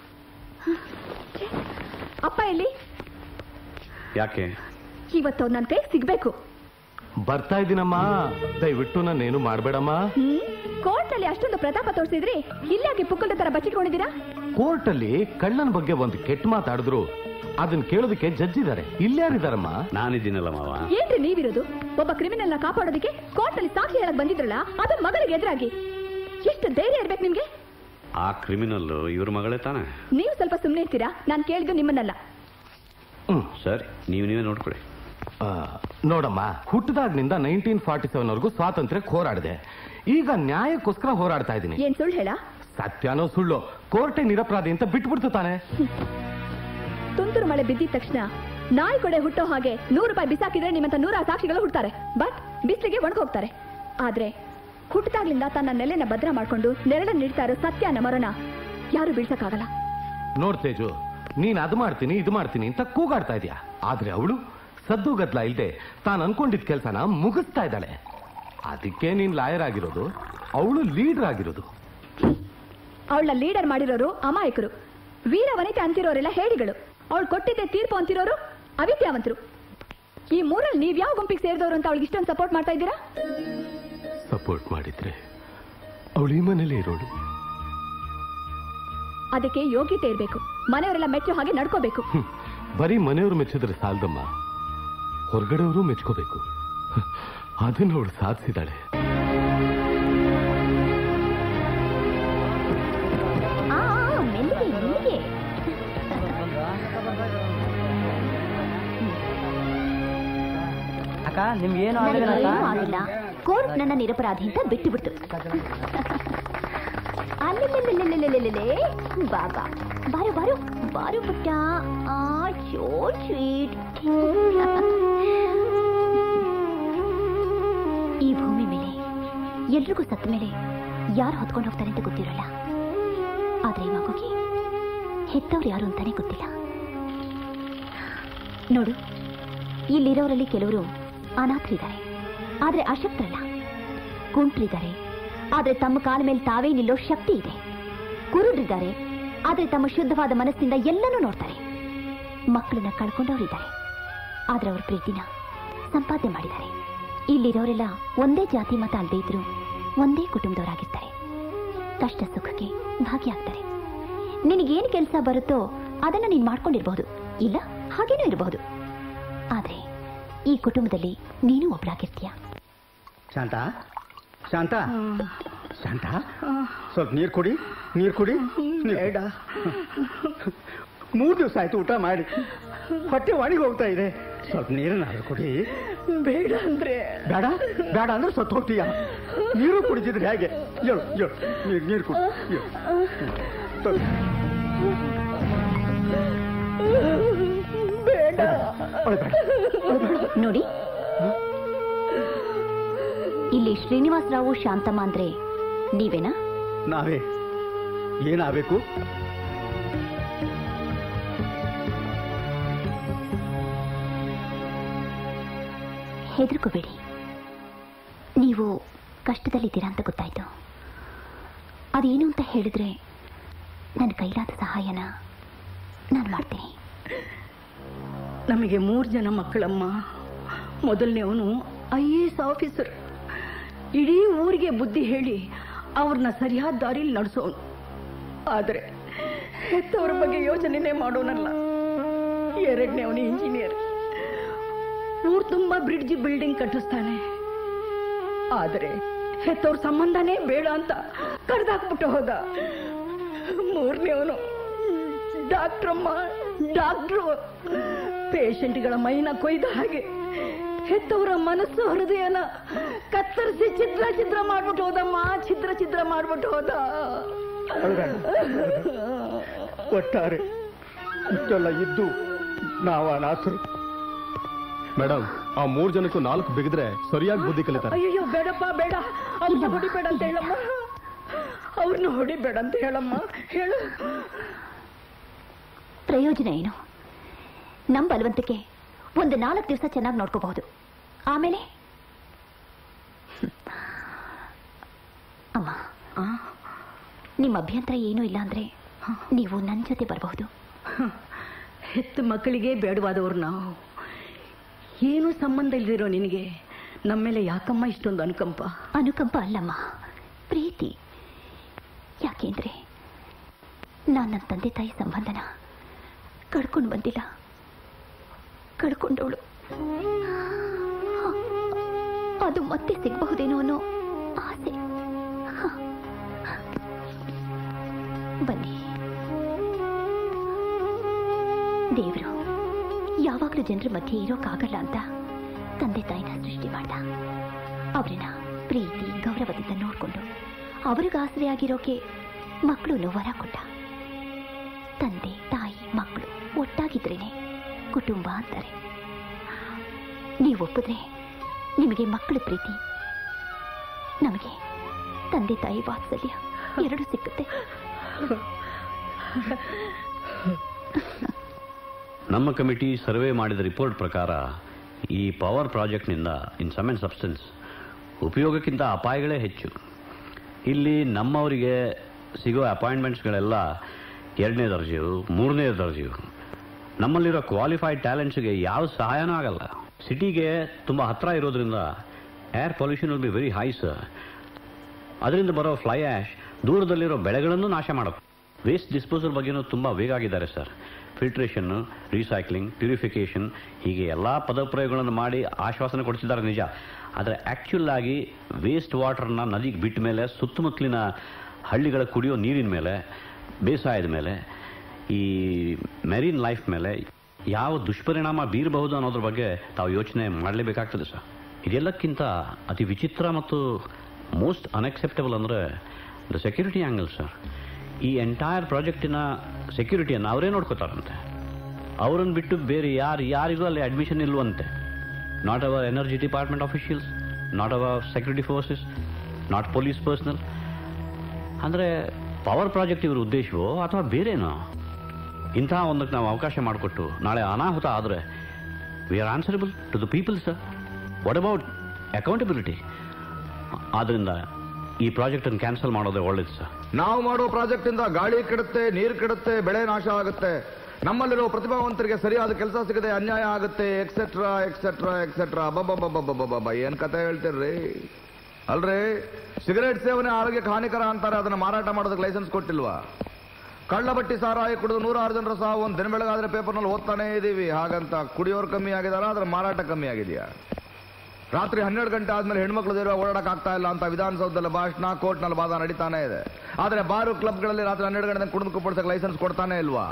ಅಪ್ಪ ಎಲ್ಲಿ? ಯಾಕೆ? ಇವತ್ತು ನನ್ನ ಕೈ ಸಿಗ್ಬೇಕು. ಬರ್ತಾ ಇದ್ದೀನಮ್ಮ, ದಯವಿಟ್ಟು ನಾನೇನು ಮಾಡಬೇಡಮ್ಮ. ಕೋರ್ಟ್ನಲ್ಲಿ ಅಷ್ಟೊಂದು ಪ್ರತಾಪ ತೋರಿಸಿದ್ರಿ, ಇಲ್ಲಾಗಿ ಪುಕ್ಕದ ತರ ಬಚ್ಚಿಟ್ಕೊಂಡಿದ್ದೀರಾ? ಕೋರ್ಟಲ್ಲಿ ಕಳ್ಳನ ಬಗ್ಗೆ ಒಂದು ಕೆಟ್ಟ ಮಾತಾಡಿದ್ರು ಅದನ್ನ ಕೇಳೋದಕ್ಕೆ ಜಡ್ಜ್ ಇದ್ದಾರೆ. ಇಲ್ಲಾರಿದಾರಮ್ಮ? ನಾನಿದ್ದೀನಲ್ಲ ಮಾವ. ಏನ್ರಿ ನೀವಿರೋದು? ಒಬ್ಬ ಕ್ರಿಮಿನಲ್ ನ ಕಾಪಾಡೋದಕ್ಕೆ ಕೋರ್ಟಲ್ಲಿ ಸಾಕ್ಷಿ ಹೇಳಕ್ ಬಂದಿದ್ರಲ್ಲ, ಅದು ಮಗಳಿಗೆ ಎದುರಾಗಿ. ಎಷ್ಟು ಧೈರ್ಯ ಇರ್ಬೇಕು ನಿಮ್ಗೆ? ಆ ಕ್ರಿಮಿನಲ್ ಇವ್ರ ಮಗಳೇ ತಾನೆ? ನೀವು ಸ್ವಲ್ಪ ಸುಮ್ಮನೆ ಇರ್ತೀರಾ? ನಾನು ಕೇಳಿದ್ದು ನಿಮ್ಮನ್ನಲ್ಲ. ಸರಿ, ನೀವೇ ನೋಡ್ಕೊಳ್ಳಿ. ನೋಡಮ್ಮ, ಹುಟ್ಟಿದಾಗ್ನಿಂದ 1947 ಸ್ವಾತಂತ್ರ್ಯಕ್ಕೆ ಹೋರಾಡಿದೆ. ಈಗ ನ್ಯಾಯಕ್ಕೋಸ್ಕರ ಹೋರಾಡ್ತಾ ಇದ್ದೀನಿ. ಏನ್ ಸುಳ್ಳು ಹೇಳ? ಸತ್ಯನೋ ಸುಳ್ಳು, ಕೋರ್ಟೆ ನಿರಪರಾಧಿ ಅಂತ ಬಿಟ್ಬಿಡ್ತು ತಾನೆ. ತುಂತುರು ಮಳೆ ಬಿದ್ದಿದ ತಕ್ಷಣ ನಾಯಿ ಕೊಡೆ ಹುಟ್ಟೋ ಹಾಗೆ 100 ರೂಪಾಯಿ ಬಿಸಾಕಿದ್ರೆ ನಿಮ್ಮಂತ 100 ಸಾಕ್ಷಿಗಳು ಹುಡ್ತಾರೆ. ಬಟ್ ಬಿಸಿಲಿಗೆ ಒಣಗೋಗ್ತಾರೆ. ಆದ್ರೆ ಹುಟ್ಟಿದಾಗ್ಲಿಂದ ತನ್ನ ನೆಲೆನ ಭದ್ರ ಮಾಡ್ಕೊಂಡು ನೆರಳನ್ನು ನೀಡ್ತಾ ಇರೋ ಸತ್ಯನ ಮರಣ ಯಾರು ಬೀಳ್ಸಕ್ಕಾಗಲ್ಲ. ನೋಡ್ತೇಜು, ನೀನ್ ಅದು ಮಾಡ್ತೀನಿ ಇದು ಮಾಡ್ತೀನಿ ಅಂತ ಕೂಗಾಡ್ತಾ ಇದೀಯ. ಆದ್ರೆ ಅವಳು ಸದ್ದು ಗದ್ಲ ಇಲ್ದೆ ತಾನು ಅನ್ಕೊಂಡಿದ್ ಕೆಲ್ಸನ ಮುಗಿಸ್ತಾ ಇದ್ದಾಳೆ. ಅದಕ್ಕೆ ನೀನ್ ಲಾಯರ್ ಆಗಿರೋದು, ಅವಳು ಲೀಡರ್ ಆಗಿರೋದು. ಅವಳನ್ನ ಲೀಡರ್ ಮಾಡಿರೋರು ಅಮಾಯಕರು, ವೀರ ವನಿತೆ ಅಂತಿರೋರೆಲ್ಲ ಹೇಡಿಗಳು, ಅವಳು ಕೊಟ್ಟಿದ್ದೆ ತೀರ್ಪು ಅಂತಿರೋರು ಅವಿದ್ಯಾವಂತರು. ಈ ಮೂರಲ್ಲಿ ನೀವ್ ಯಾವ ಗುಂಪಿಗೆ ಸೇರಿದವರು ಅಂತ ಅವಳಿಗೆ ಇಷ್ಟೊಂದು ಸಪೋರ್ಟ್ ಮಾಡ್ತಾ ಇದ್ದೀರಾ? ಸಪೋರ್ಟ್ ಮಾಡಿದ್ರೆ ಅವಳು ಈ ಮನೇಲೇ ಇರೋಳು. ಅದಕ್ಕೆ ಯೋಗ್ಯತೆ ಇರಬೇಕು, ಮನೆಯವರೆಲ್ಲ ಮೆಚ್ಚೋ ಹಾಗೆ ನಡ್ಕೋಬೇಕು. ಬರೀ ಮನೆಯವರು ಮೆಚ್ಚಿದ್ರೆ ಸಾಲದಮ್ಮ, ಹೊರಗಡೆಯವರು ಮೆಚ್ಕೋಬೇಕು. ಅದನ್ನ ಅವಳು ಸಾಧಿಸಿದಾಳೆ. ಅಕ್ಕ ನಿಮ್ಗೇನು ಆಗಿಲ್ಲ, ಕೋರ್ಟ್ ನನ್ನ ನಿರಪರಾಧಿ ಅಂತ ಬಿಟ್ಟುಬಿಟ್ಟು. ಅಲ್ಲೇ ಬಾಬಾ ಬಾರು ಬಾರು ಬಾರು ಪುಟ್ಟ. So sweet. ಈ ಭೂಮಿ ಮೇಲೆ ಎಲ್ರಿಗೂ ಸತ್ತ ಮೇಲೆ ಯಾರು ಹೊತ್ಕೊಂಡು ಹೋಗ್ತಾರೆ ಅಂತ ಗೊತ್ತಿರಲ್ಲ. ಆದ್ರೆ ಈ ಮಗುಗೆ ಹೆತ್ತವ್ರು ಯಾರು ಅಂತಾನೆ ಗೊತ್ತಿಲ್ಲ. ನೋಡು, ಇಲ್ಲಿರೋರಲ್ಲಿ ಕೆಲವರು ಅನಾಥರಿದ್ದಾರೆ, ಆದ್ರೆ ಅಶಕ್ತರಲ್ಲ. ಕುಂಟ್ರಿದ್ದಾರೆ, ಆದ್ರೆ ತಮ್ಮ ಕಾಲ ಮೇಲೆ ತಾವೇ ನಿಲ್ಲೋ ಶಕ್ತಿ ಇದೆ. ಕುರುಡ್ರಿದ್ದಾರೆ, ಆದ್ರೆ ತಮ್ಮ ಶುದ್ಧವಾದ ಮನಸ್ಸಿನಿಂದ ಎಲ್ಲನೂ ನೋಡ್ತಾರೆ. ಮಕ್ಕಳನ್ನ ಕಳ್ಕೊಂಡವರಿದ್ದಾರೆ, ಆದ್ರೆ ಅವ್ರ ಪ್ರೀತಿನ ಸಂಪಾದನೆ ಮಾಡಿದ್ದಾರೆ. ಇಲ್ಲಿರೋರೆಲ್ಲ ಒಂದೇ ಜಾತಿ ಮತ ಅಲ್ಲದೆ ಇದ್ರು ಒಂದೇ ಕುಟುಂಬದವರಾಗಿರ್ತಾರೆ. ಕಷ್ಟ ಸುಖಕ್ಕೆ ಭಾಗಿಯಾಗ್ತಾರೆ. ನಿನಗೇನು ಕೆಲಸ ಬರುತ್ತೋ ಅದನ್ನ ನೀನ್ ಮಾಡ್ಕೊಂಡಿರ್ಬಹುದು, ಇಲ್ಲ ಹಾಗೇನೂ ಇರಬಹುದು. ಆದ್ರೆ ಈ ಕುಟುಂಬದಲ್ಲಿ ನೀನು ಒಬ್ಳಾಗಿರ್ತೀಯ. ಶಾಂತ ಶಾಂತ ಶಾಂತ, ಸ್ವಲ್ಪ ನೀರು ಕುಡಿ, ನೀರು ಕುಡಿ. ಬೇಡ, 3 ದಿವಸ ಆಯ್ತು ಊಟ ಮಾಡಿ, ಹೊಟ್ಟೆ ಒಣಗಿ ಹೋಗ್ತಾ ಇದೆ. ಸ್ವಲ್ಪ ನೀರನ್ನ ಕುಡಿ. ಬೇಡ ಅಂದ್ರೆ ಬೇಡ ಬೇಡ ಅಂದ್ರೆ ಸತ್ತು ಹೋಗ್ತೀಯ. ನೀರು ಕುಡಿದಿದ್ರೆ ಹೇಗೆ? ಹೇಳು ಹೇಳು, ನೀರು ಕುಡಿ. ನೋಡಿ, ಇಲ್ಲಿ ಶ್ರೀನಿವಾಸರಾವು ಶಾಂತಮ್ಮ ಅಂದ್ರೆ ನೀವೇನಾ? ನಾವೇ. ಏನಾಗಬೇಕು? ಹೆದರ್ಕೋಬೇಡಿ, ನೀವು ಕಷ್ಟದಲ್ಲಿದ್ದೀರಾ ಅಂತ ಗೊತ್ತಾಯ್ತು. ಅದೇನು ಅಂತ ಹೇಳಿದ್ರೆ ನನ್ನ ಕೈಲಾದ ಸಹಾಯನ ನಾನು ಮಾಡ್ತೀನಿ. ನಮಗೆ 3 ಜನ ಮಕ್ಕಳಮ್ಮ. ಮೊದಲನೇವನು IAS ಆಫೀಸರ್, ಇಡೀ ಊರಿಗೆ ಬುದ್ಧಿ ಹೇಳಿ ಅವ್ರನ್ನ ಸರಿಯಾದ ದಾರಿಲಿ ನಡೆಸೋನು. ಆದರೆ ಹೆತ್ತವ್ರ ಬಗ್ಗೆ ಯೋಚನೆನೇ ಮಾಡೋನಲ್ಲ. 2ನೇವನು ಇಂಜಿನಿಯರ್, ಊರು ತುಂಬಾ ಬ್ರಿಡ್ಜ್ ಬಿಲ್ಡಿಂಗ್ ಕಟ್ಟಿಸ್ತಾನೆ. ಆದರೆ ಹೆತ್ತವ್ರ ಸಂಬಂಧನೇ ಬೇಡ ಅಂತ ಕಡ್ದಾಕ್ಬಿಟ್ಟು ಹೋದ. 3ನೇವನು ಡಾಕ್ಟ್ರಮ್ಮ, ಡಾಕ್ಟ್ರು. ಪೇಷಂಟ್ಗಳ ಮೈನ ಕೊಯ್ದ ಹಾಗೆ ಹೆತ್ತವರ ಮನಸ್ಸು ಹೃದಯನ ಕತ್ತರಿಸಿ ಛಿದ್ರ ಮಾಡ್ಬಿಟ್ಟು ಹೋದಮ್ಮ, ಛಿದ್ರ ಮಾಡ್ಬಿಟ್ಟು ಹೋದ. ಒಟ್ಟಾರೆ ಇಷ್ಟೆಲ್ಲ ಇದ್ದು ನಾವು ಅನಾಥರು. ಮೇಡಮ್, ಆ 3 ಜನಕ್ಕೂ 4 ಬಿಗಿದ್ರೆ ಸರಿಯಾಗಿ ಬುದ್ಧಿ ಕಲಿತಾರೆ. ಅಯ್ಯೋ ಬೇಡಪ್ಪ, ಬೇಡ. ಅವ್ರನ್ನ ಹೊಡಿಬೇಡ ಅಂತ ಹೇಳಮ್ಮ, ಅವ್ರನ್ನ ಹೊಡಿಬೇಡ ಅಂತ ಹೇಳಮ್ಮ, ಹೇಳು. ಪ್ರಯೋಜನ ಏನು? ನಮ್ಮ ಬಲವಂತಕ್ಕೆ ಒಂದು 4 ದಿವಸ ಚೆನ್ನಾಗಿ ನೋಡ್ಕೋಬಹುದು. ಆಮೇಲೆ ಅಮ್ಮ, ನಿಮ್ಮ ಅಭ್ಯಂತರ ಏನೂ ಇಲ್ಲ ಅಂದ್ರೆ ನೀವು ನನ್ನ ಜೊತೆ ಬರಬಹುದು. ಹೆತ್ತು ಮಕ್ಕಳಿಗೆ ಬೇಡವಾದವ್ರು ನಾವು. ಏನು ಸಂಬಂಧ ಇಲ್ದಿರೋ ನಿನಗೆ ನಮ್ಮ ಮೇಲೆ ಯಾಕಮ್ಮ ಇಷ್ಟೊಂದು ಅನುಕಂಪ? ಅನುಕಂಪ ಅಲ್ಲಮ್ಮ, ಪ್ರೀತಿ. ಯಾಕೆಂದ್ರೆ ನಾನು ನನ್ನ ತಂದೆ ತಾಯಿ ಸಂಬಂಧನ ಕಳ್ಕೊಂಡು ಬಂದಿಲ್ಲ, ಕಳ್ಕೊಂಡವಳು. ಅದು ಮತ್ತೆ ಸಿಗಬಹುದೇನೋ ಅನ್ನೋ ಆಸೆ. ಬನ್ನಿ. ದೇವರು ಯಾವಾಗಲೂ ಜನರ ಮಧ್ಯೆ ಇರೋಕ್ಕಾಗಲ್ಲ ಅಂತ ತಂದೆ ತಾಯಿನ ಸೃಷ್ಟಿ ಮಾಡ್ದ. ಅವರನ್ನ ಪ್ರೀತಿ ಗೌರವದಿಂದ ನೋಡ್ಕೊಂಡು ಅವ್ರಿಗೆ ಆಸರೆಯಾಗಿರೋಕೆ ಮಕ್ಕಳು ವರ ಕೊಟ್ಟ. ತಂದೆ ತಾಯಿ ಮಕ್ಕಳು ಒಟ್ಟಾಗಿದ್ರೇನೆ ಕುಟುಂಬ ಅಂತಾರೆ. ನೀವು ಒಪ್ಪಿದ್ರೆ ನಿಮಗೆ ಮಕ್ಕಳ ಪ್ರೀತಿ, ನಮಗೆ ತಂದೆ ತಾಯಿ ವಾತ್ಸಲ್ಯ ಎರಡು ಸಿಕ್ಕುತ್ತೆ. ನಮ್ಮ ಕಮಿಟಿ ಸರ್ವೆ ಮಾಡಿದ ರಿಪೋರ್ಟ್ ಪ್ರಕಾರ ಈ ಪವರ್ ಪ್ರಾಜೆಕ್ಟ್ನಿಂದ ಇನ್ ಸಮ್ ಅಂಡ್ ಸಬ್ಸ್ಟೆನ್ಸ್ ಉಪಯೋಗಕ್ಕಿಂತ ಅಪಾಯಗಳೇ ಹೆಚ್ಚು. ಇಲ್ಲಿ ನಮ್ಮವರಿಗೆ ಸಿಗೋ ಅಪಾಯಿಂಟ್ಮೆಂಟ್ಸ್ಗಳೆಲ್ಲ 2ನೇ ದರ್ಜೆಯು 3ನೇ ದರ್ಜೆಯು. ನಮ್ಮಲ್ಲಿರೋ ಕ್ವಾಲಿಫೈಡ್ ಟ್ಯಾಲೆಂಟ್ಸ್ಗೆ ಯಾವ ಸಹಾಯನೂ ಆಗಲ್ಲ. ಸಿಟಿಗೆ ತುಂಬ ಹತ್ತಿರ ಇರೋದ್ರಿಂದ air pollution will be very high sir. ಅದರಿಂದ ಬರೋ ಫ್ಲೈ ಆ್ಯಶ್ ದೂರದಲ್ಲಿರೋ ಬೆಳೆಗಳನ್ನು ನಾಶ ಮಾಡುತ್ತೆ. ವೇಸ್ಟ್ ಡಿಸ್ಪೋಸಲ್ ಬಗ್ಗೆನೂ ತುಂಬ ವೇಗ ಆಗಿದ್ದಾರೆ ಸರ್. ಫಿಲ್ಟ್ರೇಷನ್ನು, ರೀಸೈಕ್ಲಿಂಗ್, ಪ್ಯೂರಿಫಿಕೇಷನ್ ಹೀಗೆ ಎಲ್ಲ ಪದಪ್ರಯೋಗಗಳನ್ನು ಮಾಡಿ ಆಶ್ವಾಸನೆ ಕೊಡ್ತಿದ್ದಾರೆ ನಿಜ. ಆದರೆ ಆ್ಯಕ್ಚುಲ್ ಆಗಿ ವೇಸ್ಟ್ ವಾಟರ್ನ ನದಿಗೆ ಬಿಟ್ಟ ಮೇಲೆ ಸುತ್ತಮುತ್ತಲಿನ ಹಳ್ಳಿಗಳ ಕುಡಿಯೋ ನೀರಿನ ಮೇಲೆ, ಬೇಸಾಯದ ಮೇಲೆ, ಈ ಮೆರೀನ್ ಲೈಫ್ ಮೇಲೆ ಯಾವ ದುಷ್ಪರಿಣಾಮ ಬೀರಬಹುದು ಅನ್ನೋದ್ರ ಬಗ್ಗೆ ತಾವು ಯೋಚನೆ ಮಾಡಲೇಬೇಕಾಗ್ತದೆ ಸರ್. ಇದೆಲ್ಲಕ್ಕಿಂತ ಅತಿ ವಿಚಿತ್ರ ಮತ್ತು ಮೋಸ್ಟ್ ಅನ್ಅಕ್ಸೆಪ್ಟಬಲ್ ಅಂದರೆ ದ ಸೆಕ್ಯೂರಿಟಿ ಆ್ಯಂಗಲ್ ಸರ್. ಈ ಎಂಟೈರ್ ಪ್ರಾಜೆಕ್ಟಿನ ಸೆಕ್ಯೂರಿಟಿಯನ್ನು ಅವರೇ ನೋಡ್ಕೋತಾರಂತೆ. ಅವರನ್ನು ಬಿಟ್ಟು ಬೇರೆ ಯಾರಿಗೂ ಅಲ್ಲಿ ಅಡ್ಮಿಷನ್ ಇಲ್ವಂತೆ. Not our energy department officials, not our security forces, not police personnel. ಅಂದರೆ ಪವರ್ ಪ್ರಾಜೆಕ್ಟ್ ಇವರ ಉದ್ದೇಶವೋ ಅಥವಾ ಬೇರೆನೋ? ಇಂತಹ ಒಂದಕ್ಕೆ ನಾವು ಅವಕಾಶ ಮಾಡಿಕೊಟ್ಟು ನಾಳೆ ಅನಾಹುತ ಆದರೆ we are answerable to the people sir. What about accountability? ಆದ್ದರಿಂದ ಈ ಪ್ರಾಜೆಕ್ಟನ್ನು ಕ್ಯಾನ್ಸಲ್ ಮಾಡೋದೇ ಒಳ್ಳೇದು ಸರ್. ನಾವು ಮಾಡೋ ಪ್ರಾಜೆಕ್ಟ್ ಇಂದ ಗಾಳಿ ಕೆಡುತ್ತೆ, ನೀರು ಕೆಡುತ್ತೆ, ಬೆಳೆ ನಾಶ ಆಗುತ್ತೆ, ನಮ್ಮಲ್ಲಿರೋ ಪ್ರತಿಭಾವಂತರಿಗೆ ಸರಿಯಾದ ಕೆಲಸ ಸಿಗದೆ ಅನ್ಯಾಯ ಆಗುತ್ತೆ, ಎಕ್ಸೆಟ್ರಾ ಎಕ್ಸೆಟ್ರಾ ಎಕ್ಸೆಟ್ರಾ. ಅಬ್ಬಬ್ಬಬ್ಬಬ್ಬಬ್ಬಬ್ಬ ಏನ್ ಕತೆ ಹೇಳ್ತೀರ್ರಿ? ಅಲ್ರಿ, ಸಿಗರೇಟ್ ಸೇವನೆ ಆರೋಗ್ಯಕ್ಕೆ ಹಾನಿಕರ ಅಂತಾರೆ, ಅದನ್ನ ಮಾರಾಟ ಮಾಡೋದಕ್ಕೆ ಲೈಸೆನ್ಸ್ ಕೊಟ್ಟಿಲ್ವಾ? ಕಳ್ಳ ಬಟ್ಟಿ ಸಾರಾಯಿ ಕುಡಿದು 106 ಜನರ ಸಾವು ಒಂದು ದಿನ ಬೆಳಗಾದ್ರೆ ಪೇಪರ್ನಲ್ಲಿ ಓದ್ತಾನೇ ಇದ್ದೀವಿ. ಹಾಗಂತ ಕುಡಿಯೋರು ಕಮ್ಮಿ ಆಗಿದಾರ, ಅದ್ರ ಮಾರಾಟ ಕಮ್ಮಿ ಆಗಿದೆಯಾ? ರಾತ್ರಿ 12 ಗಂಟೆ ಆದ್ಮೇಲೆ ಹೆಣ್ಮಕ್ಳು ದೇವ ಓಡಾಡಕ್ ಆಗ್ತಾ ಇಲ್ಲ ಅಂತ ವಿಧಾನಸೌಧದಲ್ಲಿ ಭಾಷಣ, ಕೋರ್ಟ್ನಲ್ಲಿ ವಾದ ನಡೀತಾನೆ ಇದೆ. ಆದ್ರೆ ಬಾರು ಕ್ಲಬ್ಗಳಲ್ಲಿ ರಾತ್ರಿ 12 ಗಂಟೆ ಕುಡಿದು ಕುಪ್ಪಡಿಸಕ್ಕೆ ಲೈಸೆನ್ಸ್ ಕೊಡ್ತಾನೆ ಇಲ್ವಾ?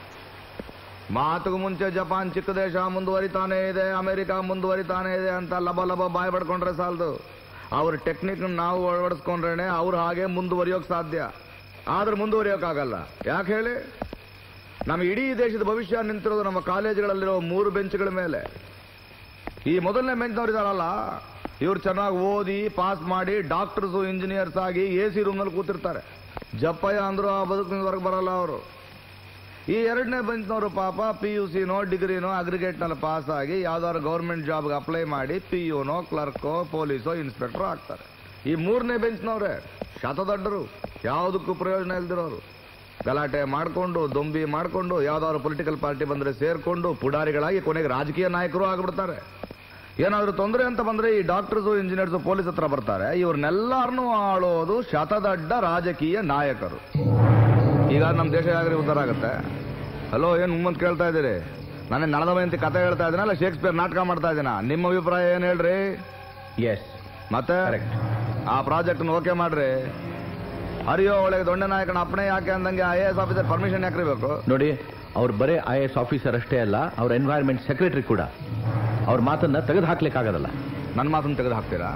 ಮಾತುಗೂ ಮುಂಚೆ ಜಪಾನ್ ಚಿಕ್ಕ ದೇಶ ಮುಂದುವರಿತಾನೆ ಇದೆ, ಅಮೆರಿಕ ಮುಂದುವರಿತಾನೆ ಇದೆ ಅಂತ ಲಬ ಬಾಯ್ ಪಡ್ಕೊಂಡ್ರೆ ಸಾಲದು. ಅವ್ರ ಟೆಕ್ನಿಕ್ ನಾವು ಅಳವಡಿಸ್ಕೊಂಡ್ರೇನೆ ಅವ್ರು ಹಾಗೆ ಮುಂದುವರಿಯೋಕ್ ಸಾಧ್ಯ. ಆದ್ರೆ ಮುಂದುವರಿಯೋಕ್ಕಾಗಲ್ಲ. ಯಾಕೆ ಹೇಳಿ? ನಮ್ಮ ಇಡೀ ದೇಶದ ಭವಿಷ್ಯ ನಿಂತಿರೋದು ನಮ್ಮ ಕಾಲೇಜುಗಳಲ್ಲಿರೋ 3 ಬೆಂಚ್ಗಳ ಮೇಲೆ. ಈ ಮೊದಲನೇ ಬೆಂಚ್ನವ್ರು ಇದಾರಲ್ಲ, ಇವ್ರು ಚೆನ್ನಾಗಿ ಓದಿ ಪಾಸ್ ಮಾಡಿ ಡಾಕ್ಟರ್ಸು ಇಂಜಿನಿಯರ್ಸ್ ಆಗಿ AC ರೂಮ್ನಲ್ಲಿ ಕೂತಿರ್ತಾರೆ. ಜಪ್ಪಯ್ಯ ಅಂದ್ರು ಆ ಬದುಕಿನ ಹೊರಗೆ ಬರಲ್ಲ ಅವರು. ಈ 2ನೇ ಬೆಂಚ್ನವರು ಪಾಪ PUCನೋ ಡಿಗ್ರಿನೋ ಅಗ್ರಿಗೇಟ್ನಲ್ಲಿ ಪಾಸ್ ಆಗಿ ಯಾವ್ದಾದ್ರು ಗೌರ್ಮೆಂಟ್ ಜಾಬ್ಗೆ ಅಪ್ಲೈ ಮಾಡಿ PUನೋ ಕ್ಲರ್ಕೋ ಪೊಲೀಸೋ ಇನ್ಸ್ಪೆಕ್ಟರ್ ಆಗ್ತಾರೆ. ಈ 3ನೇ ಬೆಂಚ್ನವ್ರೆ ಶತದಡ್ಡರು, ಯಾವುದಕ್ಕೂ ಪ್ರಯೋಜನ ಇಲ್ದಿರೋರು. ಗಲಾಟೆ ಮಾಡಿಕೊಂಡು ದೊಂಬಿ ಮಾಡಿಕೊಂಡು ಯಾವ್ದಾದ್ರು ಪೊಲಿಟಿಕಲ್ ಪಾರ್ಟಿ ಬಂದ್ರೆ ಸೇರ್ಕೊಂಡು ಪುಡಾರಿಗಳಾಗಿ ಕೊನೆಗೆ ರಾಜಕೀಯ ನಾಯಕರು ಆಗ್ಬಿಡ್ತಾರೆ. ಏನಾದರೂ ತೊಂದರೆ ಅಂತ ಬಂದ್ರೆ ಈ ಡಾಕ್ಟರ್ಸು ಇಂಜಿನಿಯರ್ಸು ಪೊಲೀಸ್ ಹತ್ರ ಬರ್ತಾರೆ. ಇವ್ರನ್ನೆಲ್ಲಾರನ್ನೂ ಆಳೋದು ಶತದಡ್ಡ ರಾಜಕೀಯ ನಾಯಕರು. ಈಗ ನಮ್ಮ ದೇಶ ಯಾಗ್ರಿ ಉದ್ಧಾರ ಆಗುತ್ತೆ? ಹಲೋ, ಏನು ಮುಂದೆ ಕೇಳ್ತಾ ಇದ್ದೀರಿ? ನಾನೇ ನಳದಮಯಂತಿ ಕತೆ ಹೇಳ್ತಾ ಇದ್ದೀನ ಅಲ್ಲ ಶೇಕ್ಸ್ಪಿಯರ್ ನಾಟಕ ಮಾಡ್ತಾ ಇದ್ದೀನ? ನಿಮ್ಮ ಅಭಿಪ್ರಾಯ ಏನು ಹೇಳ್ರಿ? ಎಸ್, ಮತ್ತೆ ಆ ಪ್ರಾಜೆಕ್ಟ್ ಓಕೆ ಮಾಡ್ರಿ. ಹರಿಯೋ ಒಳಗೆ ದೊಡ್ಡ ನಾಯಕನ ಅಪ್ಪಣೆ ಯಾಕೆ ಅಂದಂಗೆ IAS ಆಫೀಸರ್ ಪರ್ಮಿಷನ್ ಯಾಕ್ರಿ ಬೇಕು? ನೋಡಿ, ಅವ್ರು ಬರೀ IAS ಆಫೀಸರ್ ಅಷ್ಟೇ ಅಲ್ಲ, ಅವ್ರ ಎನ್ವೈರ್ಮೆಂಟ್ ಸೆಕ್ರೆಟರಿ ಕೂಡ. ಅವ್ರ ಮಾತನ್ನ ತೆಗೆದು ಹಾಕ್ಲಿಕ್ಕಾಗಲ್ಲ. ನನ್ನ ಮಾತನ್ನು ತೆಗೆದು ಹಾಕ್ತೀರಾ?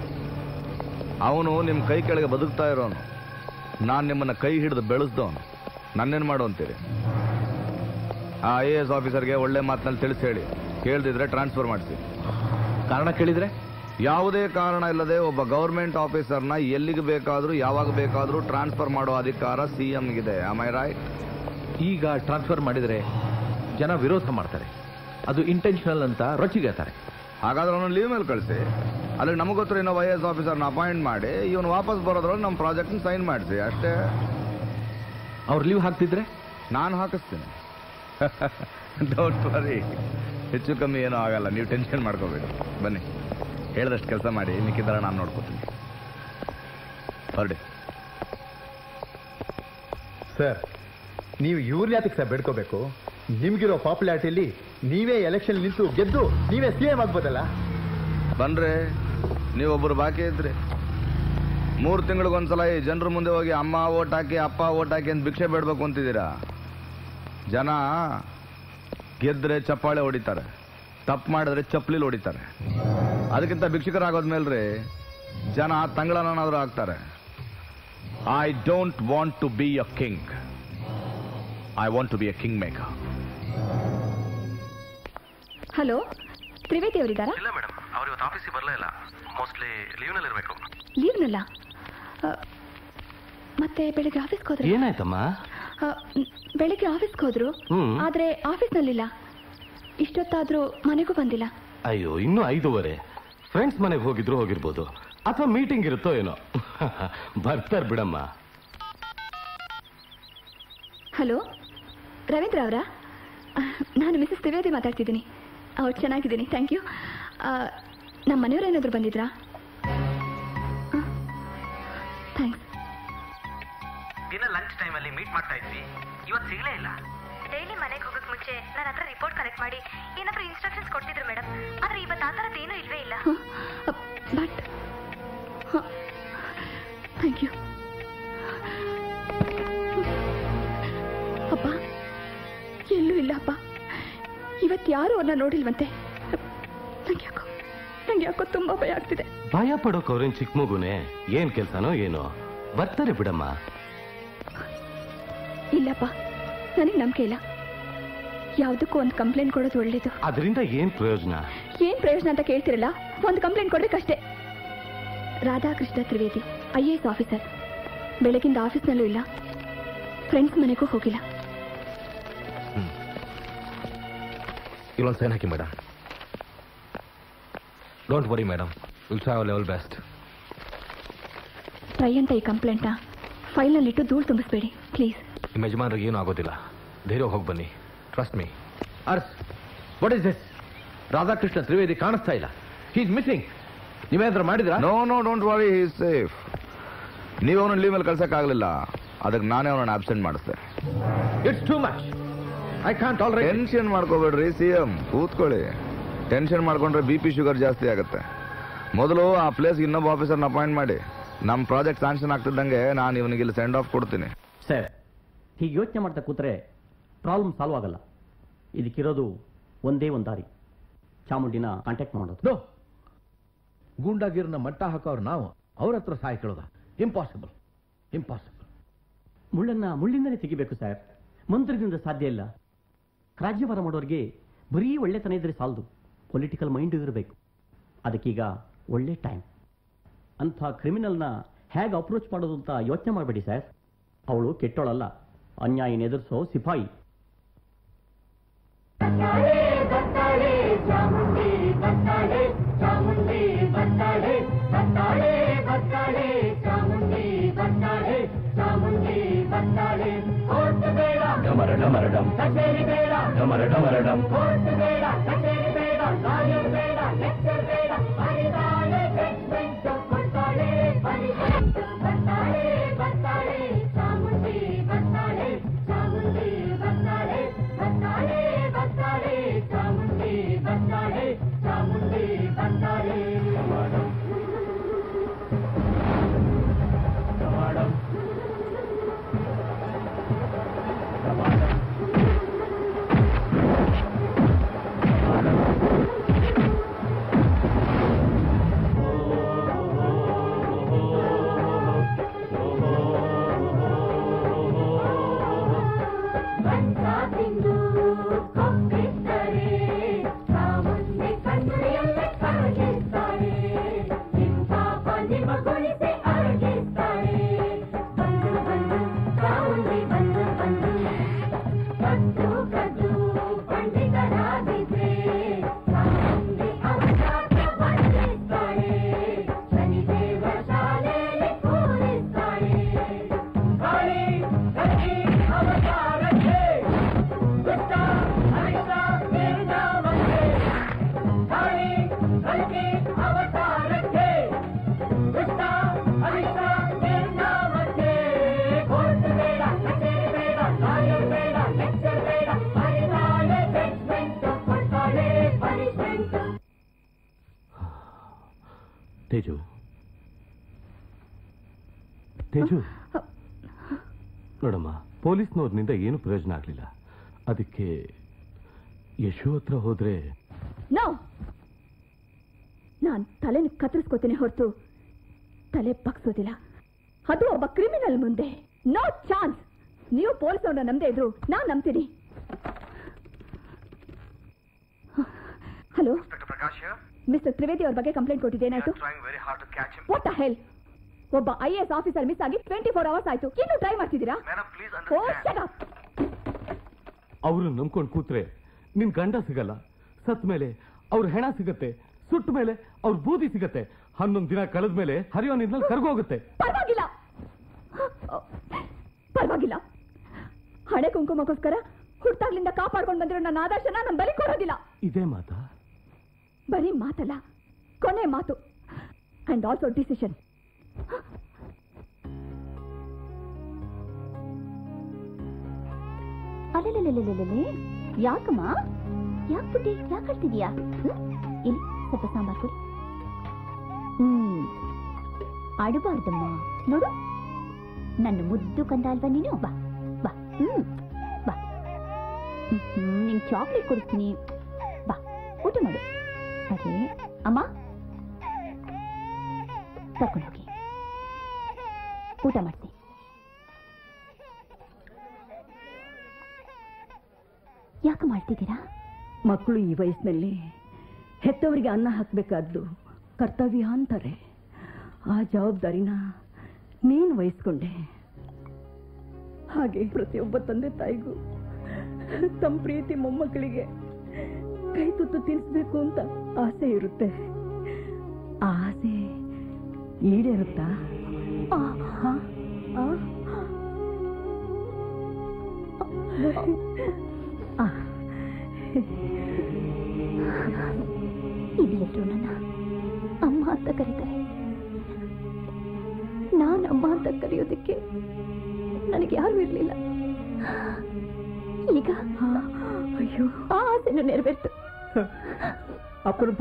ಅವನು ನಿಮ್ಮ ಕೈ ಕೆಳಗೆ ಬದುಕ್ತಾ ಇರೋನು, ನಾನು ನಿಮ್ಮನ್ನ ಕೈ ಹಿಡಿದು ಬೆಳೆಸ್ದವನು. ನನ್ನೇನು ಮಾಡು ಅಂತೀರಿ? ಆ IAS ಆಫೀಸರ್ಗೆ ಒಳ್ಳೆ ಮಾತಿನಲ್ಲಿ ತಿಳಿಸಿ ಹೇಳಿ, ಕೇಳ್ದಿದ್ರೆ ಟ್ರಾನ್ಸ್ಫರ್ ಮಾಡಿಸಿ. ಕಾರಣ ಕೇಳಿದ್ರೆ? ಯಾವುದೇ ಕಾರಣ ಇಲ್ಲದೆ ಒಬ್ಬ ಗವರ್ಮೆಂಟ್ ಆಫೀಸರ್ನ ಎಲ್ಲಿಗೆ ಬೇಕಾದ್ರೂ ಯಾವಾಗ ಬೇಕಾದ್ರೂ ಟ್ರಾನ್ಸ್ಫರ್ ಮಾಡೋ ಅಧಿಕಾರ CMಗಿದೆ. Am I right? ಈಗ ಟ್ರಾನ್ಸ್ಫರ್ ಮಾಡಿದ್ರೆ ಜನ ವಿರೋಧ ಮಾಡ್ತಾರೆ, ಅದು ಇಂಟೆನ್ಷನಲ್ ಅಂತ ರೊಚ್ಚಿಗೆತಾರೆ. ಹಾಗಾದ್ರೆ ಅವನು ಲೀವ್ ಮೇಲೆ ಕಳಿಸಿ. ಅಲ್ಲಿ ನಮಗೆ ಗೊತ್ತಿರೋ ಇನ್ನೊಬ್ಬ IAS ಆಫೀಸರ್ನ ಅಪಾಯಿಂಟ್ ಮಾಡಿ ಇವನು ವಾಪಸ್ ಬರೋದ್ರಲ್ಲಿ ನಮ್ಮ ಪ್ರಾಜೆಕ್ಟ್ನ ಸೈನ್ ಮಾಡಿಸಿ ಅಷ್ಟೇ. ಅವ್ರು ಲೀವ್ ಹಾಕ್ತಿದ್ರೆ ನಾನು ಹಾಕಿಸ್ತೀನಿ. ಡೋಂಟ್ ವರಿ, ಹೆಚ್ಚು ಕಮ್ಮಿ ಏನೂ ಆಗಲ್ಲ, ನೀವು ಟೆನ್ಷನ್ ಮಾಡ್ಕೋಬೇಡಿ. ಬನ್ನಿ, ಹೇಳಿದಷ್ಟು ಕೆಲಸ ಮಾಡಿ, ಮಿಕ್ಕಿದ್ದರ ನಾನು ನೋಡ್ಕೋತೀನಿ. ಹೊರಡಿ. ಸರ್, ನೀವು ಇವ್ರನ್ನ ಯಾತಕ್ಕೆ ಸರ್ ಬೇಡ್ಕೋಬೇಕು? ನಿಮ್ಗಿರೋ ಪಾಪ್ಯುಲಾರಿಟಿಯಲ್ಲಿ ನೀವೇ ಎಲೆಕ್ಷನ್ ನಿಂತು ಗೆದ್ದು ನೀವೇ CM ಆಗ್ಬೋದಲ್ಲ. ಬನ್ರಿ, ನೀವೊಬ್ಬರು ಬಾಕಿ ಇದ್ರಿ. 3 ತಿಂಗಳಿಗೊಂದ್ಸಲ ಈ ಜನರ ಮುಂದೆ ಹೋಗಿ ಅಮ್ಮ ಓಟ್ ಹಾಕಿ ಅಪ್ಪ ಓಟ್ ಹಾಕಿ ಅಂತ ಭಿಕ್ಷೆ ಬೇಡಬೇಕು ಅಂತಿದ್ದೀರಾ? ಜನ ಗೆದ್ರೆ ಚಪ್ಪಾಳೆ ಹೊಡಿತಾರೆ, ತಪ್ಪು ಮಾಡಿದ್ರೆ ಚಪ್ಪಲಿಲಿ ಹೊಡಿತಾರೆ. ಅದಕ್ಕಿಂತ ಭಿಕ್ಷುಕರಾಗೋದ್ಮೇಲ್ರಿ ಜನ ತಂಗಳನ್ನಾದ್ರೂ ಆಗ್ತಾರೆ. I don't want to be a king, I want to be a king maker. Hello, Trivedi ಅವರಿದ್ದಾರಾ? ಇಲ್ಲ ಮೇಡಮ್, ಅವ್ರು ಇವತ್ತು ಆಫೀಸಿಗೆ ಬರಲೇ ಇಲ್ಲ. ಮೋಸ್ಟ್ಲಿ ಲೀವ್ನಲ್ಲಿ ಇರಬೇಕು. ಲೀವ್ನಲ್ಲ? ಮತ್ತೆ ಬೆಳಿಗ್ಗೆ ಆಫೀಸ್ಗೆ ಹೋದ್ರು? ಏನಾಯ್ತಮ್ಮ? ಬೆಳಿಗ್ಗೆ ಆಫೀಸ್ಗೆ ಹೋದ್ರು, ಆದ್ರೆ ಆಫೀಸ್ನಲ್ಲಿಲ್ಲ. ಇಷ್ಟೊತ್ತಾದ್ರೂ ಮನೆಗೂ ಬಂದಿಲ್ಲ. ಅಯ್ಯೋ, ಇನ್ನೂ 5:15. ಫ್ರೆಂಡ್ಸ್ ಮನೆಗೆ ಹೋಗಿರ್ಬೋದು, ಅಥವಾ ಮೀಟಿಂಗ್ ಇರುತ್ತೋ ಏನೋ. ಬರ್ತಾರೆ ಬಿಡಮ್ಮ. ಹಲೋ, ರವೀಂದ್ರ ಅವರಾ? ನಾನು ಮಿಸಸ್ ತ್ರಿವೇದಿ ಮಾತಾಡ್ತಿದ್ದೀನಿ. ಚೆನ್ನಾಗಿದ್ದೀನಿ, ಥ್ಯಾಂಕ್ ಯು. ನಮ್ಮ ಮನೆಯವರು ಏನಾದರೂ ಬಂದಿದ್ರಾ? ಥ್ಯಾಂಕ್ಸ್. ದಿನ ಲಂಚ್ ಟೈಮಲ್ಲಿ ಮೀಟ್ ಮಾಡ್ತಾ ಇದ್ವಿ, ಇವತ್ತು ಸಿಗಲೇ ಇಲ್ಲ. ಡೈಲಿ ಮನೆಗೆ ಹೋಗಕ್ಕೆ ಮುಂಚೆ ನನ್ನ ಹತ್ರ ರಿಪೋರ್ಟ್ ಕಲೆಕ್ಟ್ ಮಾಡಿ ಏನಾದರೂ ಇನ್ಸ್ಟ್ರಕ್ಷನ್ಸ್ ಕೊಡ್ತಿದ್ರು ಮೇಡಮ್. ಆದರೆ ಇವತ್ತು ಆ ಥರದ್ದೇನೂ ಇಲ್ವೇ ಇಲ್ಲ. But thank you. ಅಪ್ಪ ಎಲ್ಲೂ ಇಲ್ಲ ಅಪ್ಪ. ಇವತ್ತು ಯಾರು ಅವ್ರನ್ನ ನೋಡಿಲ್ವಂತೆ. ನಂಗೆ ಯಾಕೋ ತುಂಬಾ ಭಯ ಆಗ್ತಿದೆ. ಭಯ ಪಡೋಕ್ ಅವ್ರೇನ್ ಚಿಕ್ಕ ಮಗುನೇ, ಏನ್ ಕೆಲ್ಸನೋ ಏನೋ, ಬರ್ತಾರೆ ಬಿಡಮ್ಮ. ಇಲ್ಲಪ್ಪ, ನನಗೆ ನಂಬಿಕೆ ಇಲ್ಲ. ಯಾವುದಕ್ಕೂ ಒಂದು ಕಂಪ್ಲೇಂಟ್ ಕೊಡೋದು ಒಳ್ಳೇದು. ಅದರಿಂದ ಏನ್ ಪ್ರಯೋಜನ? ಏನ್ ಪ್ರಯೋಜನ ಅಂತ ಕೇಳ್ತಿರಲ್ಲ, ಒಂದು ಕಂಪ್ಲೇಂಟ್ ಕೊಡ್ಬೇಕಷ್ಟೇ. Radhakrishna Trivedi, IAS officer. ಬೆಳಗಿಂದ ಆಫೀಸ್ನಲ್ಲೂ ಇಲ್ಲ, ಫ್ರೆಂಡ್ಸ್ ಮನೆಗೂ ಹೋಗಿಲ್ಲ. ಇಲ್ಲೊಂದು ಸೈನ್ ಹಾಕಿ madam. Don't worry madam, will try our level best. Try ಅಂತ ಈ ಕಂಪ್ಲೇಂಟ್ನ ಫೈಲ್ನಲ್ಲಿಟ್ಟು ಧೂಳು ತುಂಬಿಸ್ಬೇಡಿ ಪ್ಲೀಸ್. ನಿಮ್ಮ ಯಜಮಾನ್ರಿಗೆ ಏನೂ ಆಗೋದಿಲ್ಲ, ಧೈರ್ಯ ಹೋಗಿ ಬನ್ನಿ. Trust me. ಅರ್ಸ್, what is this? Radhakrishna Trivedi ಕಾಣಿಸ್ತಾ ಇಲ್ಲ. He is missing. ನೀವೇನಾದ್ರೂ ಮಾಡಿದ್ರಾ? No no, don't worry, he is safe. ನೀವು ಅವನನ್ನು ಲೀವ್ ಮೇಲೆ ಕಳ್ಸಕ್ಕಾಗಲಿಲ್ಲ, ಅದಕ್ಕೆ ನಾನೇ ಅವನನ್ನು ಆಬ್ಸೆಂಟ್ ಮಾಡಿಸ್ದೆ. It's too much. I can't already. Tension ಮಾಡ್ಕೋಬೇಡ್ರಿ CM, ಕೂತ್ಕೊಳ್ಳಿ. ಟೆನ್ಷನ್ ಮಾಡ್ಕೊಂಡ್ರೆ BP ಶುಗರ್ ಜಾಸ್ತಿ ಆಗುತ್ತೆ. ಮೊದಲು ಆ ಪ್ಲೇಸ್ಗೆ ಇನ್ನೊಬ್ಬ ಆಫೀಸರ್ನ ಅಪಾಯಿಂಟ್ ಮಾಡಿ. ನಮ್ಮ ಪ್ರಾಜೆಕ್ಟ್ ಸ್ಯಾಂಕ್ಷನ್ ಆಗ್ತಿದ್ದಂಗೆ ನಾನು ಇವನಿಗೆ ಇಲ್ಲಿ ಸೆಂಡ್ ಆಫ್ ಕೊಡ್ತೀನಿ. ಸರ್, ಹೀಗೆ ಯೋಚನೆ ಮಾಡ್ತಾ ಕೂತ್ರೆ ಪ್ರಾಬ್ಲಮ್ ಸಾಲ್ವ್ ಆಗಲ್ಲ. ಇದಕ್ಕಿರೋದು ಒಂದೇ ಒಂದು ದಾರಿ, ಚಾಮುಂಡಿನ ಕಾಂಟ್ಯಾಕ್ಟ್ ಮಾಡೋದು. ಗೂಂಡಾಗಿರನ್ನ ಮಟ್ಟ ಹಾಕೋರು ನಾವು ಅವ್ರ ಹತ್ರ ಸಹಾಯ ಕೇಳೋದ? Impossible, impossible. ಮುಳ್ಳನ್ನ ಮುಳ್ಳಿಂದಲೇ ತೆಗಿಬೇಕು ಸರ್, ಮಂತ್ರದಿಂದ ಸಾಧ್ಯ ಇಲ್ಲ. ರಾಜ್ಯಭಾರ ಮಾಡೋರಿಗೆ ಬರೀ ಒಳ್ಳೆತನ ಇದ್ರೆ ಸಾಲದು, ಪೊಲಿಟಿಕಲ್ ಮೈಂಡ್ ಇರಬೇಕು. ಅದಕ್ಕೀಗ ಒಳ್ಳೆ ಟೈಮ್. ಅಂಥ ಕ್ರಿಮಿನಲ್ನ ಹೇಗೆ ಅಪ್ರೋಚ್ ಮಾಡೋದು ಅಂತ ಯೋಚನೆ ಮಾಡಬೇಡಿ ಸರ್. ಅವಳು ಕೆಟ್ಟೋಳಲ್ಲ, ಅನ್ಯಾಯನ ಎದುರಿಸೋ ಸಿಪಾಯಿ. ಡಮರ ಡಮರ ಡಮ್, ಡಮರ ಡಮರ ಡಮ್. ತೇಜು, ತೇಜು, ನೋಡಮ್ಮ, ಪೊಲೀಸ್ನವ್ರನಿಂದ ಏನು ಪ್ರಯೋಜನ ಆಗ್ಲಿಲ್ಲ. ಅದಕ್ಕೆ ಯಶು ಹತ್ರ ಹೋದ್ರೆ ನಾನ್ ತಲೆನ ಕತ್ತರಿಸ್ಕೋತೀನಿ ಹೊರತು ತಲೆ ಬಗ್ಸೋದಿಲ್ಲ. ಅದು ಒಬ್ಬ ಕ್ರಿಮಿನಲ್ ಮುಂದೆ ನೋ ಚಾನ್ಸ್. ನೀವು ಪೊಲೀಸ್ ಅವ್ರನ್ನ ನಂಬದೇ ಇದ್ರು ನಾನ್ ನಂಬ್ತೀನಿ. ಹಲೋ ಮಿಸ್ಟರ್ ತ್ರಿವೇದಿ ಅವ್ರ ಬಗ್ಗೆ ಕಂಪ್ಲೇಂಟ್ ಕೊಟ್ಟಿದ್ದೆ, ಏನಾಯ್ತು? What the hell? ಒಬ್ಬ IAS ಆಫೀಸರ್ ಮಿಸ್ ಆಗಿ 24 ಅವರ್ಸ್ ಆಯ್ತು, ಇನ್ನೂ ಟ್ರೈ ಮಾಡ್ತಿದ್ದೀರಾ? ಅವ್ರನ್ನ ನಂಬ್ಕೊಂಡು ಕೂತ್ರೆ ನಿನ್ ಗಂಡ ಸಿಗಲ್ಲ, ಸತ್ ಮೇಲೆ ಅವ್ರ ಹೆಣ ಸಿಗತ್ತೆ, ಸುಟ್ಟ ಮೇಲೆ ಅವ್ರ ಬೂದಿ ಸಿಗತ್ತೆ, 11 ದಿನ ಕಳೆದ ಮೇಲೆ ಹರಿಯೋ ನೀರಿನಲ್ಲಿ ಕರ್ಗೋಗುತ್ತೆ. ಪರವಾಗಿಲ್ಲ, ಹಣೆ ಕುಂಕುಮಕ್ಕೋಸ್ಕರ ಹುಟ್ಟಾಗ್ಲಿಂದ ಕಾಪಾಡ್ಕೊಂಡು ಬಂದಿರೋ ನನ್ನ ಆದರ್ಶನ ನಾನು ಬಲಿ ಕೊಡೋದಿಲ್ಲ. ಇದೇ ಮಾತಾ? ಬರೀ ಮಾತಲ್ಲ, ಕೊನೆ ಮಾತು. And also decision. ಅಲ್ಲೇ ಯಾಕಮ್ಮ? ಯಾಕೆ ಪುಟ್ಟಿ ಯಾಕೆ ಹೇಳ್ತಿದ್ಯಾ? ಇಲ್ಲಿ ಸ್ವಲ್ಪ ಸಾಂಬಾರ್ ಕೊಡಿ. ಆಡಬಾರ್ದಮ್ಮ. ನೋಡು, ನನ್ನ ಮುದ್ದು ಕಂದ ಅಲ್ವಾ ನೀನು? ಬಾ ಬಾ. ಬಾ. ನಿನ್ ಚಾಕ್ಲೇಟ್ ಕೊಡ್ತೀನಿ. ಬಾ, ಊಟ ಮಾಡು. ಅದೇ ಅಮ್ಮ, ಕರ್ಕೊಂಡು ಹೋಗಿ ಊಟ ಮಾಡ್ತೀನಿ. ಯಾಕೆ ಮಾಡ್ತಿದ್ದೀರಾ? ಮಕ್ಕಳು ಈ ವಯಸ್ಸಿನಲ್ಲಿ ಹೆತ್ತವರಿಗೆ ಅನ್ನ ಹಾಕಬೇಕಾದ್ದು ಕರ್ತವ್ಯ ಅಂತಾರೆ. ಆ ಜವಾಬ್ದಾರಿನ ನೀನು ವಹಿಸ್ಕೊಂಡೆ. ಹಾಗೆ ಪ್ರತಿಯೊಬ್ಬ ತಂದೆ ತಾಯಿಗೂ ತಮ್ಮ ಪ್ರೀತಿ ಮೊಮ್ಮಕ್ಕಳಿಗೆ ಕೈ ತುತ್ತು ತಿನ್ನಿಸ್ಬೇಕು ಅಂತ ಆಸೆ ಇರುತ್ತೆ. ಆ ಆಸೆ ಈಡೇರುತ್ತಾ? ಇಲ್ಲೆಲ್ಲರೂ ನನ್ನ ಅಮ್ಮ ಅಂತ ಕರೀತಾರೆ. ನಾನು ಅಮ್ಮ ಅಂತ ಕರೆಯೋದಕ್ಕೆ ನನಗೆ ಯಾರು ಇರಲಿಲ್ಲ. ಈಗ ಅಯ್ಯೋ, ಆ ಆಸೆನೂ ನೆರವೇರ್ತು. ಅಪರೂಪ.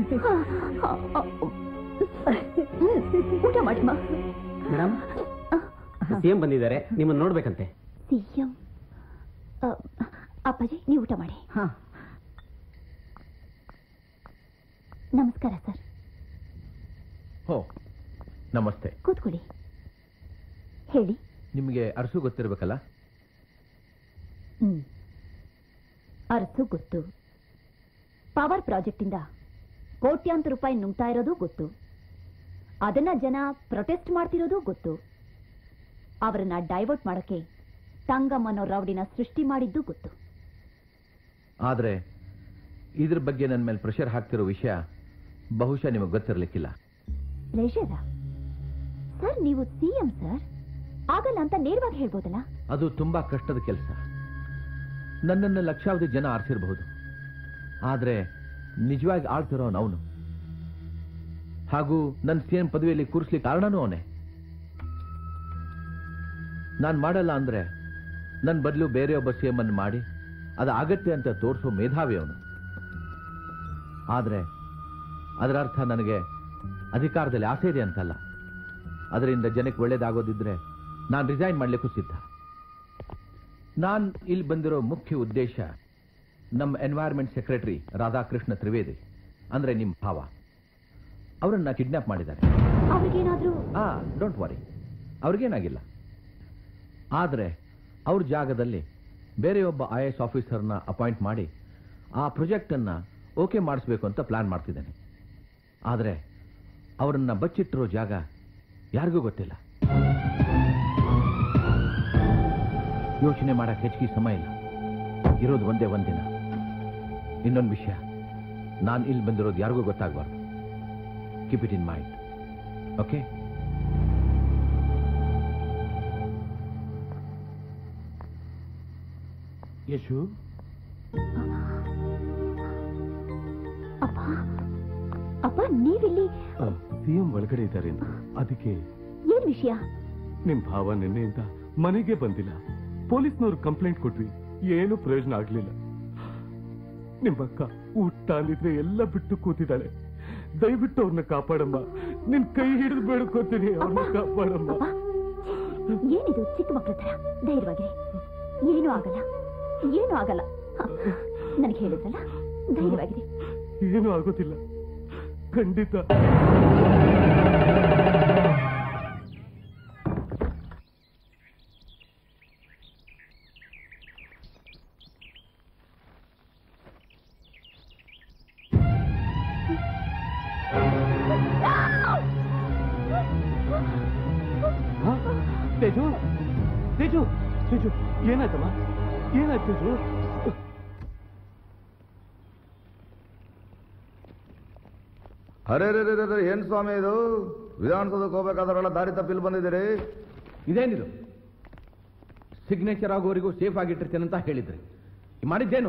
ಊಟ ಮಾಡಿಮ್ಮ. ಮೇಡಮ್, ಸಿಎಂ ಬಂದಿದ್ದಾರೆ, ನಿಮ್ಮನ್ನು ನೋಡ್ಬೇಕಂತೆ. ಸಿಎಂ? ಅಪ್ಪಾಜಿ, ನೀವು ಊಟ ಮಾಡಿ. ನಮಸ್ಕಾರ ಸರ್. ಹೋ, ನಮಸ್ತೆ. ಕೂತ್ಕೊಳ್ಳಿ. ಹೇಳಿ. ನಿಮಗೆ ಅರಸು ಗೊತ್ತಿರಬೇಕಲ್ಲ? ಅರಸು ಗೊತ್ತು. ಪವರ್ ಪ್ರಾಜೆಕ್ಟ್ ಇಂದ ಕೋಟ್ಯಾಂತರ ರೂಪಾಯಿ ನುಂಗ್ತಾ ಇರೋದು ಗೊತ್ತು. ಅದನ್ನ ಜನ ಪ್ರೊಟೆಸ್ಟ್ ಮಾಡ್ತಿರೋದು ಗೊತ್ತು. ಅವರನ್ನ ಡೈವರ್ಟ್ ಮಾಡಕ್ಕೆ ತಂಗಮ್ ಅನ್ನೋ ರೌಡಿನ ಸೃಷ್ಟಿ ಮಾಡಿದ್ದು ಗೊತ್ತು. ಆದ್ರೆ ಇದ್ರ ಬಗ್ಗೆ ನನ್ನ ಮೇಲೆ ಪ್ರೆಷರ್ ಹಾಕ್ತಿರೋ ವಿಷಯ ಬಹುಶಃ ನಿಮಗೆ ಗೊತ್ತಿರಲಿಕ್ಕಿಲ್ಲ. ಪ್ರೆಷರಾ? ಸರ್, ನೀವು ಸಿಎಂ ಸರ್, ಆಗಲ್ಲ ಅಂತ ನೇರವಾಗಿ ಹೇಳ್ಬೋದಲ್ಲ? ಅದು ತುಂಬಾ ಕಷ್ಟದ ಕೆಲಸ. ನನ್ನನ್ನು ಲಕ್ಷಾವಧಿ ಜನ ಆರಿಸಿರಬಹುದು, ಆದ್ರೆ ನಿಜವಾಗಿ ಆಳ್ತಿರೋ ಅವನು. ಹಾಗೂ ನನ್ನ ಸಿಎಂ ಪದವಿಯಲ್ಲಿ ಕೂರಿಸ್ಲಿಕ್ಕೆ ಕಾರಣನೂ ಅವನೇ. ನಾನು ಮಾಡಲ್ಲ ಅಂದ್ರೆ ನನ್ನ ಬದಲು ಬೇರೆಯೊಬ್ಬ ಸಿಎಂ ಅನ್ನು ಮಾಡಿ ಅದು ಆಗತ್ತೆ ಅಂತ ತೋರಿಸೋ ಮೇಧಾವಿ ಅವನು. ಆದ್ರೆ ಅದರ ಅರ್ಥ ನನಗೆ ಅಧಿಕಾರದಲ್ಲಿ ಆಸೆ ಇದೆ ಅಂತಲ್ಲ. ಅದರಿಂದ ಜನಕ್ಕೆ ಒಳ್ಳೇದಾಗೋದಿದ್ರೆ ನಾನು ರಿಸೈನ್ ಮಾಡ್ಲಿಕ್ಕೂ ಸಿದ್ಧ. ನಾನು ಇಲ್ಲಿ ಬಂದಿರೋ ಮುಖ್ಯ ಉದ್ದೇಶ ನಮ್ಮ ಎನ್ವೈರ್ಮೆಂಟ್ ಸೆಕ್ರೆಟರಿ ರಾಧಾಕೃಷ್ಣ ತ್ರಿವೇದಿ, ಅಂದ್ರೆ ನಿಮ್ಮ ಭಾವ, ಅವರನ್ನ ಕಿಡ್ನಾಪ್ ಮಾಡಿದ್ದಾರೆ. ಡೋಂಟ್ ವರಿ, ಅವ್ರಿಗೇನಾಗಿಲ್ಲ. ಆದ್ರೆ ಅವ್ರ ಜಾಗದಲ್ಲಿ ಬೇರೆಯೊಬ್ಬ IAS ಆಫೀಸರ್ನ ಅಪಾಯಿಂಟ್ ಮಾಡಿ ಆ ಪ್ರಾಜೆಕ್ಟ್ ಅನ್ನ ಓಕೆ ಮಾಡಿಸ್ಬೇಕು ಅಂತ ಪ್ಲಾನ್ ಮಾಡ್ತಿದ್ದೇನೆ. ಆದ್ರೆ ಅವರನ್ನ ಬಚ್ಚಿಟ್ಟಿರೋ ಜಾಗ ಯಾರಿಗೂ ಗೊತ್ತಿಲ್ಲ. ಯೋಚನೆ ಮಾಡಕ್ಕೆ ಹೆಚ್ಚಿಗೆ ಸಮಯ ಇಲ್ಲ. ಇರೋದು ಒಂದೇ ಒಂದಿನ. ಇನ್ನೊಂದು ವಿಷಯ, ನಾನು ಇಲ್ಲಿ ಬಂದಿರೋದು ಯಾರಿಗೂ ಗೊತ್ತಾಗಬಾರ್ದು. Keep it in mind, okay? Yashu, ಅಪ್ಪ, ನೀವಿಲ್ಲಿ? ಸಿಎಂ ಒಳಗಡೆ ಇದ್ದಾರೆ, ಅದಕ್ಕೆ. ಏನ್ ವಿಷಯ? ನಿಮ್ ಭಾವ ನಿನ್ನೆಯಿಂದ ಮನೆಗೆ ಬಂದಿಲ್ಲ. ಪೊಲೀಸ್ನವ್ರು ಕಂಪ್ಲೇಂಟ್ ಕೊಟ್ವಿ, ಏನು ಪ್ರಯೋಜನ ಆಗ್ಲಿಲ್ಲ. ನಿಮ್ಮಕ್ಕ ಊಟ ಅಂದಿದ್ರೆ ಎಲ್ಲ ಬಿಟ್ಟು ಕೂತಿದ್ದಾಳೆ. ದಯವಿಟ್ಟು ಅವ್ರನ್ನ ಕಾಪಾಡಮ್ಮ. ನಿನ್ ಕೈ ಹಿಡಿದು ಬೇಡ್ಕೋತೀನಿ, ಅವ್ರನ್ನ ಕಾಪಾಡಮ್ಮ. ಏನಿದು ಚಿಕ್ಕ ಮಕ್ಕಳ ತರ? ಧೈರ್ಯವಾಗಿರಿ, ಏನೂ ಆಗಲ್ಲ, ಏನೂ ಆಗಲ್ಲ. ನನಗೆ ಹೇಳಿದ್ರಲ್ಲ, ಧೈರ್ಯವಾಗಿರಿ. ಏನೂ ಆಗೋದಿಲ್ಲ, ಖಂಡಿತ. ತೇಜು, ತೇಜು, ತೇಜು, ಏನಾಯ್ತಮ್ಮ? ಏನಾಯ್ತು ತೇಜು? ಅರೆ ಏನ್ ಸ್ವಾಮಿ ಇದು? ವಿಧಾನಸೌಧಕ್ಕೆ ಹೋಗ್ಬೇಕಾದ್ರೆಲ್ಲ ದಾರಿ ತಪ್ಪಿಲ್ ಬಂದಿದ್ದೀರಿ. ಇದೇನಿದು? ಸಿಗ್ನೇಚರ್ ಆಗೋವರೆಗೂ ಸೇಫ್ ಆಗಿಟ್ಟಿರ್ತೇನೆ ಅಂತ ಹೇಳಿದ್ರಿ. ಮಾಡಿದ್ದೇನು?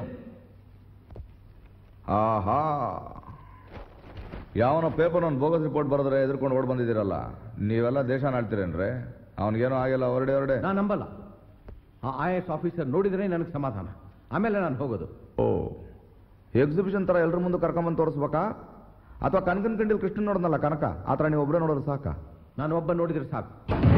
ಆಹಾ, ಯಾವನೋ ಪೇಪರ್ ಒಂದು ಬೋಗಸ್ ರಿಪೋರ್ಟ್ ಬರೆದ್ರೆ ಎದುರ್ಕೊಂಡು ಓಡ್ ಬಂದಿದ್ದೀರಲ್ಲ, ನೀವೆಲ್ಲ ದೇಶ ನಾಡ್ತೀರೇನ್ರೆ? ಅವನಿಗೇನೋ ಆಗಿಲ್ಲ, ಹೊರಡೆ. ನಾನು ನಂಬಲ್ಲ. ಆ IAS ಆಫೀಸರ್ ನೋಡಿದ್ರೆ ನನಗೆ ಸಮಾಧಾನ, ಆಮೇಲೆ ನಾನು ಹೋಗೋದು. ಓ, ಎಕ್ಸಿಬಿಷನ್ ತರ ಎಲ್ಲರ ಮುಂದೆ ಕರ್ಕೊಂಬಂದು ತೋರಿಸ್ಬೇಕಾ? ಅಥವಾ ಕನಕನ ಕಂಡಿಲ್ ಕೃಷ್ಣ ನೋಡೋದಲ್ಲ ಕನಕ, ಆ ಥರ ನೀವು ಒಬ್ಬರೇ ನೋಡೋದು ಸಾಕ? ನಾನು ಒಬ್ಬ ನೋಡಿದ್ರೆ ಸಾಕು.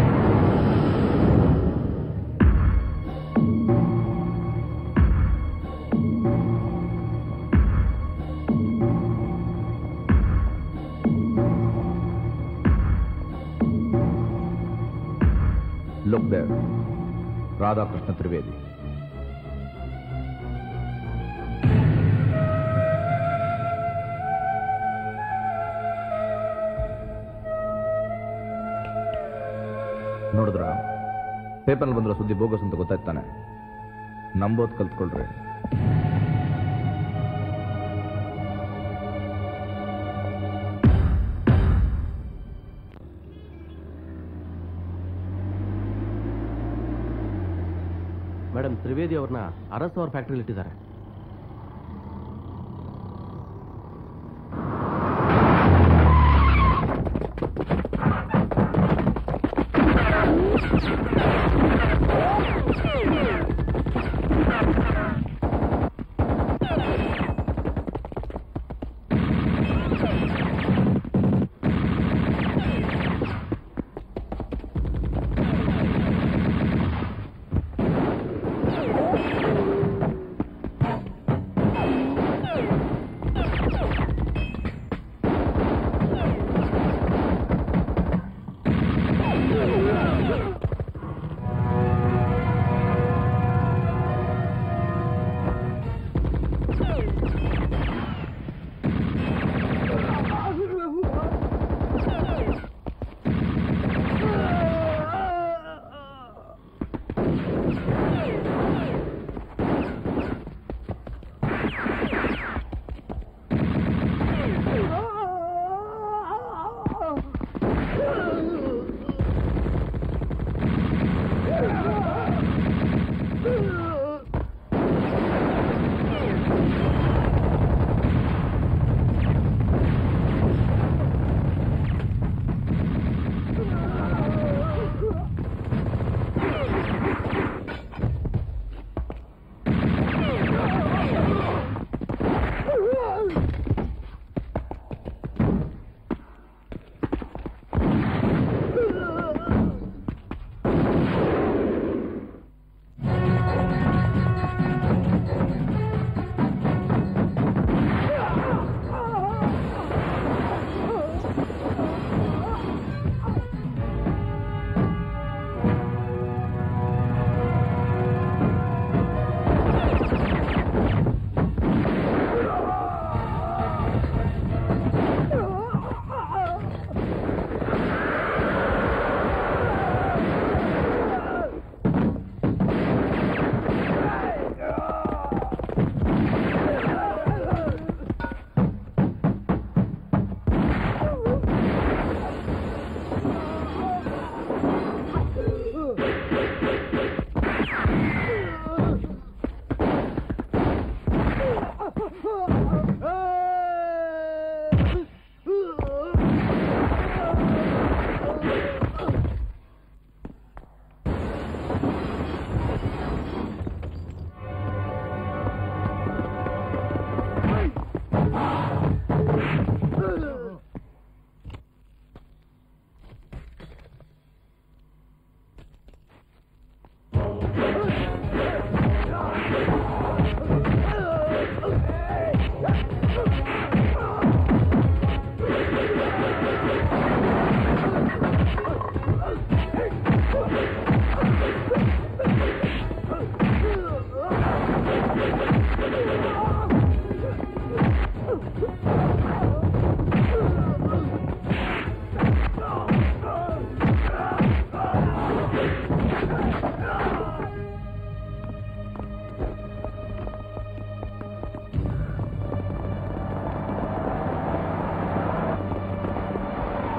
Look there, Radhakrishna Trivedi. ನೋಡಿದ್ರ, ಪೇಪರ್ನಲ್ಲಿ ಬಂದಿರೋ ಸುದ್ದಿ ಬೋಗಸ್ ಅಂತ ಗೊತ್ತಾಯ್ತಾನೆ. ನಂಬೋದ್ ಕಲ್ತ್ಕೊಳ್ರಿ. ಮೇಡಮ್, ತ್ರಿವೇದಿ ಅವ್ರನ್ನ ಅರಸ್ ಅವ್ರ ಫ್ಯಾಕ್ಟ್ರಿಲಿ ಇಟ್ಟಿದ್ದಾರೆ.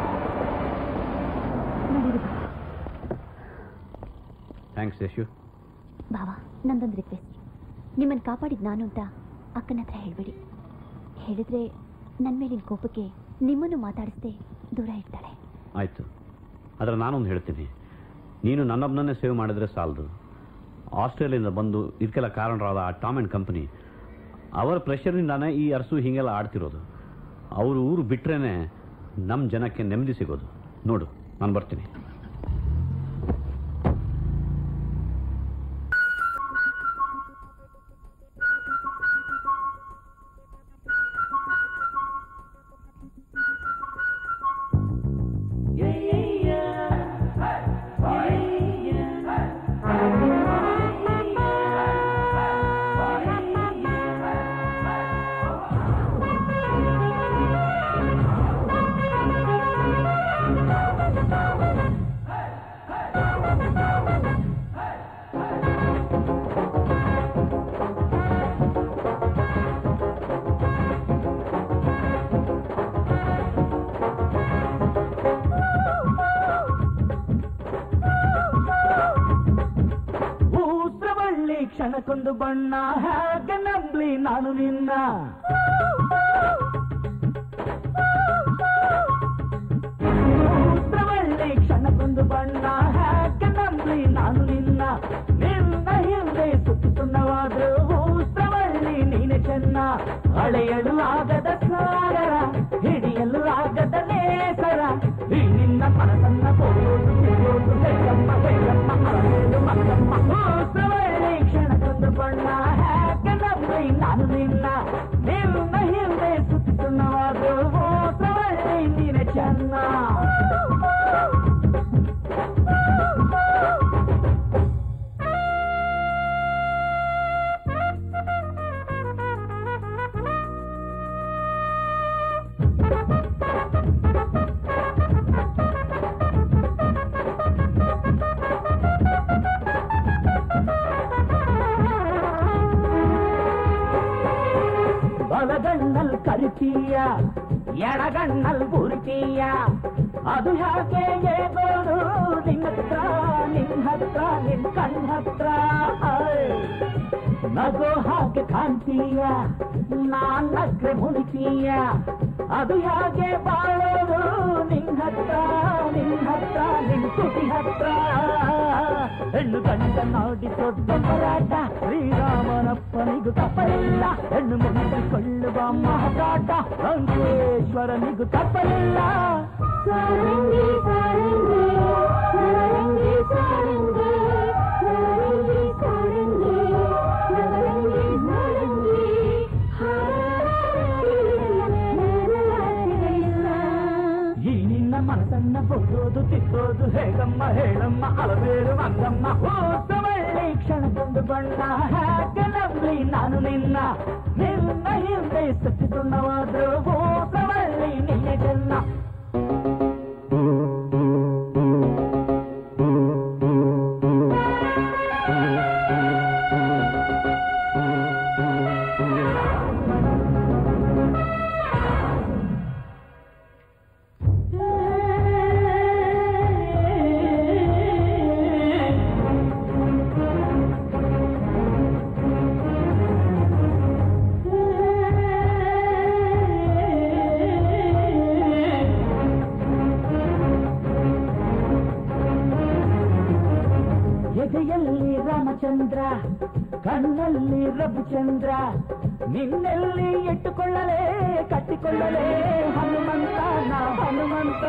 ಥ್ಯಾಂಕ್ಸ್ ಯಶು. ಬಾವಾ, ನಂದೊಂದು ರಿಕ್ವೆಸ್ಟ್. ನಿಮ್ಮನ್ನು ಕಾಪಾಡಿದ್ ನಾನು ಅಂತ ಅಕ್ಕನ ಹತ್ರ ಹೇಳ್ಬಿಡಿ. ಹೇಳಿದ್ರೆ ನನ್ನ ಮೇಲಿನ ಕೋಪಕ್ಕೆ ನಿಮ್ಮನ್ನು ಮಾತಾಡಿಸ್ದೆ ದೂರ ಇರ್ತಾಳೆ. ಆಯಿತು, ಆದರೆ ನಾನೊಂದು ಹೇಳ್ತೀನಿ. ನೀನು ನನ್ನೊಬ್ಬನನ್ನೇ ಸೇವ್ ಮಾಡಿದ್ರೆ ಸಾಲದು. ಆಸ್ಟ್ರೇಲಿಯಾದಿಂದ ಬಂದು ಇದಕ್ಕೆಲ್ಲ ಕಾರಣರಾದ ಆ ಟಾಮ್ ಆ್ಯಂಡ್ ಕಂಪನಿ ಅವರ ಪ್ರೆಷರ್ನಿಂದಾನೇ ಈ ಅರಸು ಹೀಗೆಲ್ಲ ಆಡ್ತಿರೋದು. ಅವರು ಊರು ಬಿಟ್ರೇನೆ ನಮ್ಮ ಜನಕ್ಕೆ ನೆಮ್ಮದಿ ಸಿಗೋದು. ನೋಡು, ನಾನು ಬರ್ತೀನಿ. ಕ್ಷಣಕ್ಕೊಂದು ಬಣ್ಣ ಹೇಗೆ ನಂಬ್ಲಿ ನಾನು ನಿನ್ನ. ಉತ್ರವಳ್ಳಿ ಕ್ಷಣಕ್ಕೊಂದು ಬಣ್ಣ ಹೇಗೆ ನಂಬ್ಲಿ ನಾನು ನಿನ್ನ. ನಿನ್ನ ಹಿಂದೆ ಸುತ್ತುನ್ನವಾದ್ರು ಉತ್ರವಳ್ಳಿ ನೀನೆ ಚೆನ್ನ. ಅಳೆಯಲು ಆಗದ ಸಾಗರ, ಹಿಡಿಯಲು ಆಗದ ನೇಸರ. ಈ ನಿನ್ನ ಮನಸ್ಸನ್ನ ಹೋಗೋದು ಸಿಗೋದು ಹೆಣ್ಣಮ್ಮ ಹೆಣ್ಣಮ್ಮ ಅಳವೇದು ಮಕ್ಕಮ್ಮ. ಉತ್ರವಳ್ಳಿ ಕ್ಷಣಕ್ಕೊಂದು ಬಣ್ಣ ಹೇಗೆ ನಂಬ್ಲಿ ನಾನು ನಿನ್ನ. ನಿನ್ನ ಹಿಂದೆ ಸುತ್ತುನ್ನವಾದ್ರು ಉತ್ರವಳ್ಳಿ ನೀನೆ ಚೆನ್ನ. ಬಲಗಣ್ಣಲ್ ಕರಿತೀಯ, ಎಡಗಣ್ಣಲ್ ಬುರುಕೀಯ. ಅದು ಯಾಕೆ ಏಗೋದು ನಿನ್ನತ್ರ, ನಿನ್ನ ಹತ್ರ, ನಿನ್ ಕಣ್ಣ ಹತ್ರ. ನಗೋ ಹಾಗೆ ಕಾಣ್ತೀಯ, ನಾನ್ ನಗ್ರೆ ಮುಳಿತೀಯ. ಅದು ಯಾಕೆ ಬಾಳೋದು ನಿನ್ನ ಹತ್ರ, ನಿನ್ನ ಹತ್ರ, ನಿನ್ ತುಟಿ ಹತ್ರ. ಹೆಣ್ಣು ಗಂಡ ನೋಡಿ ದೊಡ್ಡ ಹೋರಾಟ, ಶ್ರೀರಾಮನಪ್ಪನಿಗೂ ತಪ್ಪಲಿಲ್ಲ. ಹೆಣ್ಣು ಮುಗಿಸಿಕೊಳ್ಳುವ ಮಹಾಕಾಟ, ರಂಗೇಶ್ವರನಿಗೂ ತಪ್ಪಲಿಲ್ಲ. ಸಾರಂಗಿ ಸಾರಂಗಿ ನವರಂಗಿ ಸಾರಂಗಿ, ಸಾರಂಗಿ ಸಾರಂಗಿ ನವರಂಗಿ ಸಾರಂಗಿ. ಈ ನಿನ್ನ ಮನಸ್ಸನ್ನ ಬೋದೋದು ತಿಕ್ಕೋದು ಹೇಗಮ್ಮ ಹೇಳಮ್ಮ ಅಳಬೇರು ಮಂಗಮ್ಮ. ಹೋಸವಳ್ಳಿ ಕ್ಷಣಕ್ಕೊಂದು ಬಣ್ಣ ಹೇಗೆ ನಂಬ್ಲಿ ನಾನು ನಿನ್ನ. ನಿನ್ನ ಹಿಂದೆ ಸತ್ತಿಸುಣ್ಣವಾದ್ರು ಹೋಸವಳ್ಳಿ ನಿನ್ನೆ ಚೆನ್ನ. ಎದೆಯಲ್ಲಿ ರಾಮಚಂದ್ರ, ಕಣ್ಣಲ್ಲಿ ರವಿಚಂದ್ರ. ನಿನ್ನೆಲ್ಲಿ ಇಟ್ಟುಕೊಳ್ಳಲೇ ಕಟ್ಟಿಕೊಳ್ಳಲೇ ಹನುಮಂತ ನಾ ಹನುಮಂತ.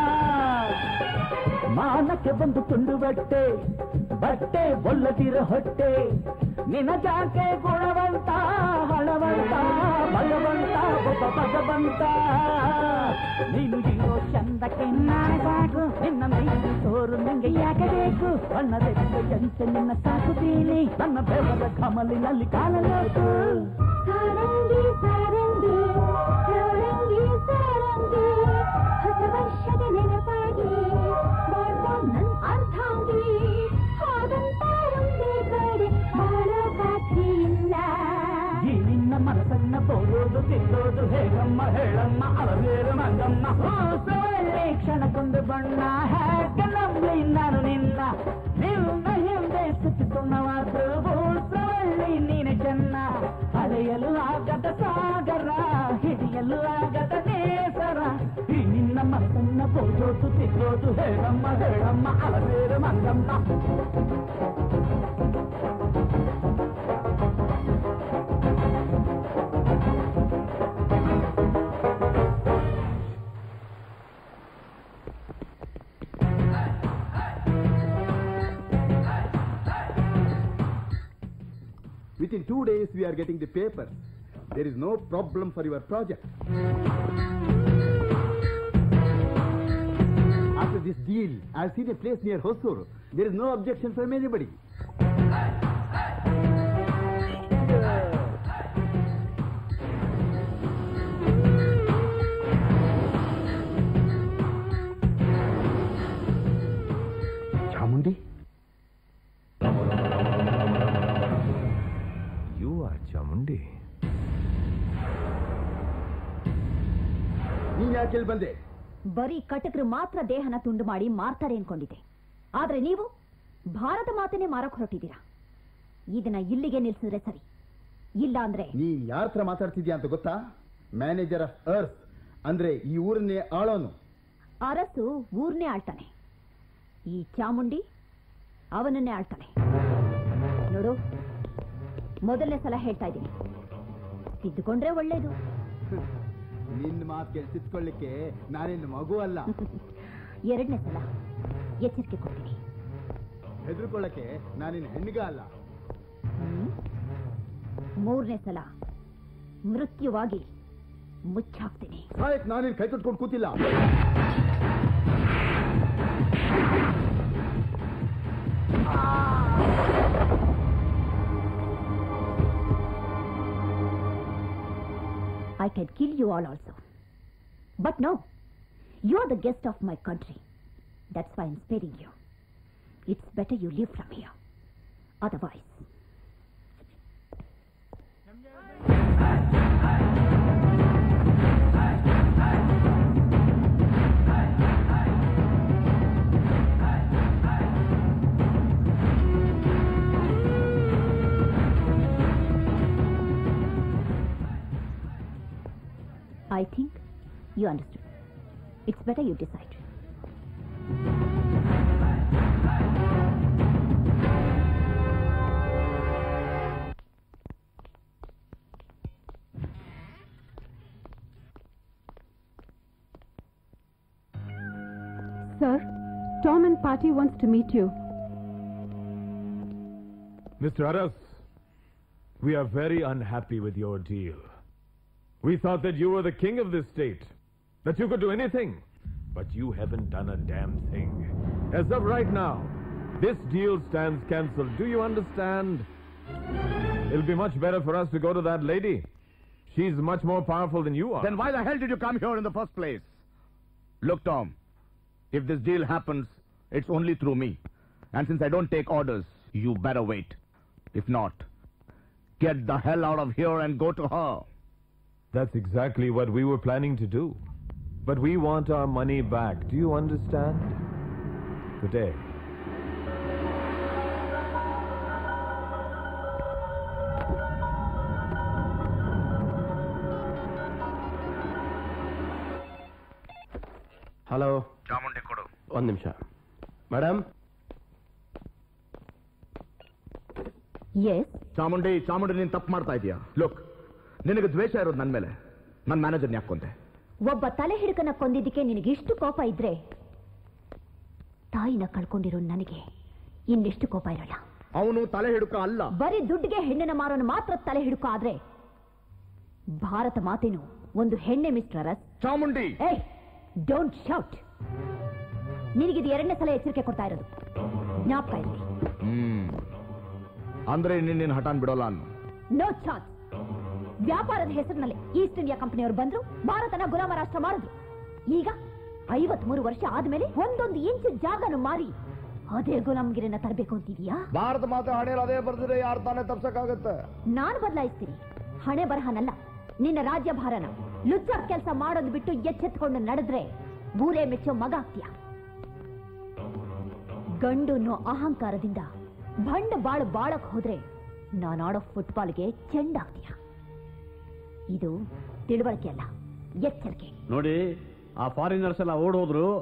ಮಾನಕ್ಕೆ ಬಂದು ತುಂಡು ಬಟ್ಟೆ, ಬಟ್ಟೆ ಒಲ್ಲದಿರ ಹೊಟ್ಟೆ. ನಿನ್ನ ಜಾಕೆ ಗುಣವಂತ ಹಣವಂತ, ಭಗವಂತ ಒಬ್ಬ ಭಗವಂತ. ನೀನು ಇರೋ ಚಂದಕ್ಕೆ ನಾಳೆ ಸಾಕು, ನಿನ್ನ ಮೈಲಿ ಸೋರು ನಂಗೆ ಯಾಕೆ ಬೇಕು. ಬಣ್ಣದೆದ್ದು ಜಂಚೆ ನಿನ್ನ ಸಾಕುತ್ತೀನಿ, ನನ್ನ ಬೆವರ ಕಮಲಿನಲ್ಲಿ ಕಾಣಲೋಕು. ಸಾರಂಗಿ ಸಾರಂಗಿ ಸಾರಂಗಿ ಸಾರಂಗಿ, ಹೊಸ ವರ್ಷದ ನೆನಪಾಗಿ ಬಾಳ್ಕೊ ನನ್ ಅರ್ಥಾಂಗಿ. ಹಾಗಂತಾರೊಂದೇ ಕಡೆ ಬಾಳೋ ಬಾಕಿ ಇಲ್ಲ. ಈ ನಿನ್ನ ಮನಸ್ಸನ್ನ ಬೋರೋದು ತಿನ್ನೋದು ಹೇಗಮ್ಮ ಹೇಳಮ್ಮ ಅಳವೇರು ಮಂಗಮ್ಮ. ಹೋಸವಳ್ಳಿ ಕ್ಷಣಕ್ಕೊಂದು ಬಣ್ಣ ಹೇಗೆ ನಂಬ್ಲಿ ನಾನು ನಿನ್ನ. ನಿನ್ನ ಹಿಂದೆ ಸುತ್ತಿಸುಣ್ಣವಾದ್ರು ಸಿಗೋದು ಹೇಳಮ್ಮ ಹೇಳಮ್ಮ ಅಲಬೇರೆ Mangamma. Within 2 days, we are getting the papers. There is no problem for your project. After this deal, I've seen a place near Hosur. There is no objection from anybody. Chamundi? You are Chamundi. ನೀನ್ ಯಾಕೆ ಬಂದೆ? ಬರೀ ಕಟಕರು ಮಾತ್ರ ದೇಹನ ತುಂಡು ಮಾಡಿ ಮಾರ್ತಾರೆ ಅನ್ಕೊಂಡಿದೆ. ಆದ್ರೆ ನೀವು ಭಾರತ ಮಾತನ್ನೇ ಮಾರಕ್ ಹೊರಟಿದ್ದೀರಾ. ಇದನ್ನ ಇಲ್ಲಿಗೆ ನಿಲ್ಸಿದ್ರೆ ಸರಿ, ಇಲ್ಲ ಅಂದ್ರೆ. ನೀ ಯಾರ ಹತ್ರ ಮಾತಾಡ್ತಿದ್ಯಾ ಅಂತ ಗೊತ್ತಾ? ಮ್ಯಾನೇಜರ್ ಆಫ್ ಅರ್ತ್ ಅಂದ್ರೆ ಈ ಊರನ್ನೇ ಆಳೋನು. ಅರಸು ಊರ್ನೇ ಆಳ್ತಾನೆ, ಈ ಚಾಮುಂಡಿ ಅವನನ್ನೇ ಆಳ್ತಾನೆ. ನೋಡು, ಮೊದಲನೇ ಸಲ ಹೇಳ್ತಾ ಇದ್ದೀನಿ, ತಿದ್ದುಕೊಂಡ್ರೆ ಒಳ್ಳೇದು. ನಿನ್ನ ಮಾತು ಕೆಲ್ಸಿಟ್ಕೊಳ್ಳಿಕ್ಕೆ ನಾನಿನ್ನು ಮಗು ಅಲ್ಲ. ಎರಡನೇ ಸಲ ಎಚ್ಚರಿಕೆ ಕೊಡ್ತೀನಿ. ಹೆದರ್ಕೊಳ್ಳಕ್ಕೆ ನಾನಿನ್ನು ಹೆಣ್ಣಿಗ ಅಲ್ಲ. ಮೂರನೇ ಸಲ ಮೃತ್ಯುವಾಗಿ ಮುಚ್ಚಾಕ್ತೀನಿ. ನಾನಿನ್ ಕೈ ತೊಟ್ಕೊಂಡು ಕೂತಿಲ್ಲ. I can kill you all also. But no, you are the guest of my country. That's why I'm sparing you. It's better you leave from here. Otherwise... I think you understood. It's better you decide. Sir, Tom and Party wants to meet you. Mr. Aras, we are very unhappy with your deal. We thought that you were the king of this state, that you could do anything, but you haven't done a damn thing. As of right now, this deal stands cancelled. Do you understand? It'll be much better for us to go to that lady. She's much more powerful than you are. Then why the hell did you come here in the first place? Look, Tom, if this deal happens, it's only through me. And since I don't take orders, you better wait. If not, get the hell out of here and go to her. That's exactly what we were planning to do. But we want our money back. Do you understand? Good day. Hello, Chamundi ಕೊಡು. ಒಂದು ನಿಮಿಷ ಮೇಡಮ್. ಎಸ್ ಚಾಮುಂಡಿ ನೀನು ತಪ್ಪು ಮಾಡ್ತಾ ಇದೀಯಾ. ಲುಕ್, ನಿನಗೆ ದ್ವೇಷ ಇರೋದು ನನ್ನ ಮೇಲೆ. ನನ್ನ ಮ್ಯಾನೇಜರ್ ಯಾಕೊಂತೆ? ಒಬ್ಬ ತಲೆ ಹಿಡ್ಕನ ಕೊಂದಿದ್ದಕ್ಕೆ ನಿನಗೆ ಇಷ್ಟು ಕೋಪ ಇದ್ರೆ ತಾಯಿನ ಕಳ್ಕೊಂಡಿರೋ ನನಗೆ ಇನ್ನೆಷ್ಟು ಕೋಪ ಇರಲ್ಲ. ಅವನು ತಲೆ ಹಿಡುಕ ಅಲ್ಲ. ಬರೀ ದುಡ್ಡಿಗೆ ಹೆಣ್ಣಿನ ಮಾರೋನು ಮಾತ್ರ ತಲೆ ಹಿಡುಕ ಆದ್ರೆ ಭಾರತ ಮಾತೇನು ಒಂದು ಹೆಣ್ಣೆ ಮಿಸ್ಟರ್ ಅರಸ್. ಚಾಮುಂಡಿ, ಏಯ್ ಡೋಂಟ್ ಶೌಟ್. ನಿನಗಿದು ಎರಡನೇ ಸಲ ಎಚ್ಚರಿಕೆ ಕೊಡ್ತಾ ಇರೋದು, ಜ್ಞಾಪಕ ಇರಲಿ. ಅಂದ್ರೆ ನಿನ್ನ ಹಠಾನ್ ಬಿಡೋಲ್ಲ ಅನ್ನು. No chance. ವ್ಯಾಪಾರದ ಹೆಸರಿನಲ್ಲಿ ಈಸ್ಟ್ ಇಂಡಿಯಾ ಕಂಪನಿಯವರು ಬಂದ್ರು, ಭಾರತನ ಗುಲಾಮ ರಾಷ್ಟ್ರ ಮಾಡಿದ್ರು. ಈಗ 53 ವರ್ಷ ಆದ್ಮೇಲೆ ಒಂದೊಂದು ಇಂಚು ಜಾಗನು ಮಾರಿ ಅದೇ ಗುಲಾಮಗಿರಿನ ತರಬೇಕು ಅಂತಿದೀಯಾ? ಭಾರತ ಮಾತ್ರ ಹಣೆಯಲ್ಲಿ ಅದೇ ಬರ್ದಿದೆ, ಯಾರು ತಾನೇ ತಪ್ಸಕ್ಕಾಗತ್ತೆ? ನಾನು ಬದಲಾಯಿಸ್ತೀನಿ. ಹಣೆ ಬರಹನಲ್ಲ, ನಿನ್ನ ರಾಜ್ಯ ಭಾರನ. ಲುಚ್ಚ ಕೆಲಸ ಮಾಡೋದು ಬಿಟ್ಟು ಎಚ್ಚೆತ್ಕೊಂಡು ನಡೆದ್ರೆ ಊರೇ ಮೆಚ್ಚೋ ಮಗ ಆಗ್ತೀಯ. ಗಂಡು ಅನ್ನೋ ಅಹಂಕಾರದಿಂದ ಭಂಡ ಬಾಳಕ್ ಹೋದ್ರೆ ನಾನಾಡೋ ಫುಟ್ಬಾಲ್ಗೆ ಚೆಂಡಾಗ್ತೀಯ. ಇದು ತಿಳುವಳಿಕೆ ಅಲ್ಲ, ಎಚ್ಚರಿಕೆ. ನೋಡಿ, ಆ ಫಾರಿನರ್ಸ್ ಎಲ್ಲ ಓಡೋದ್ರು,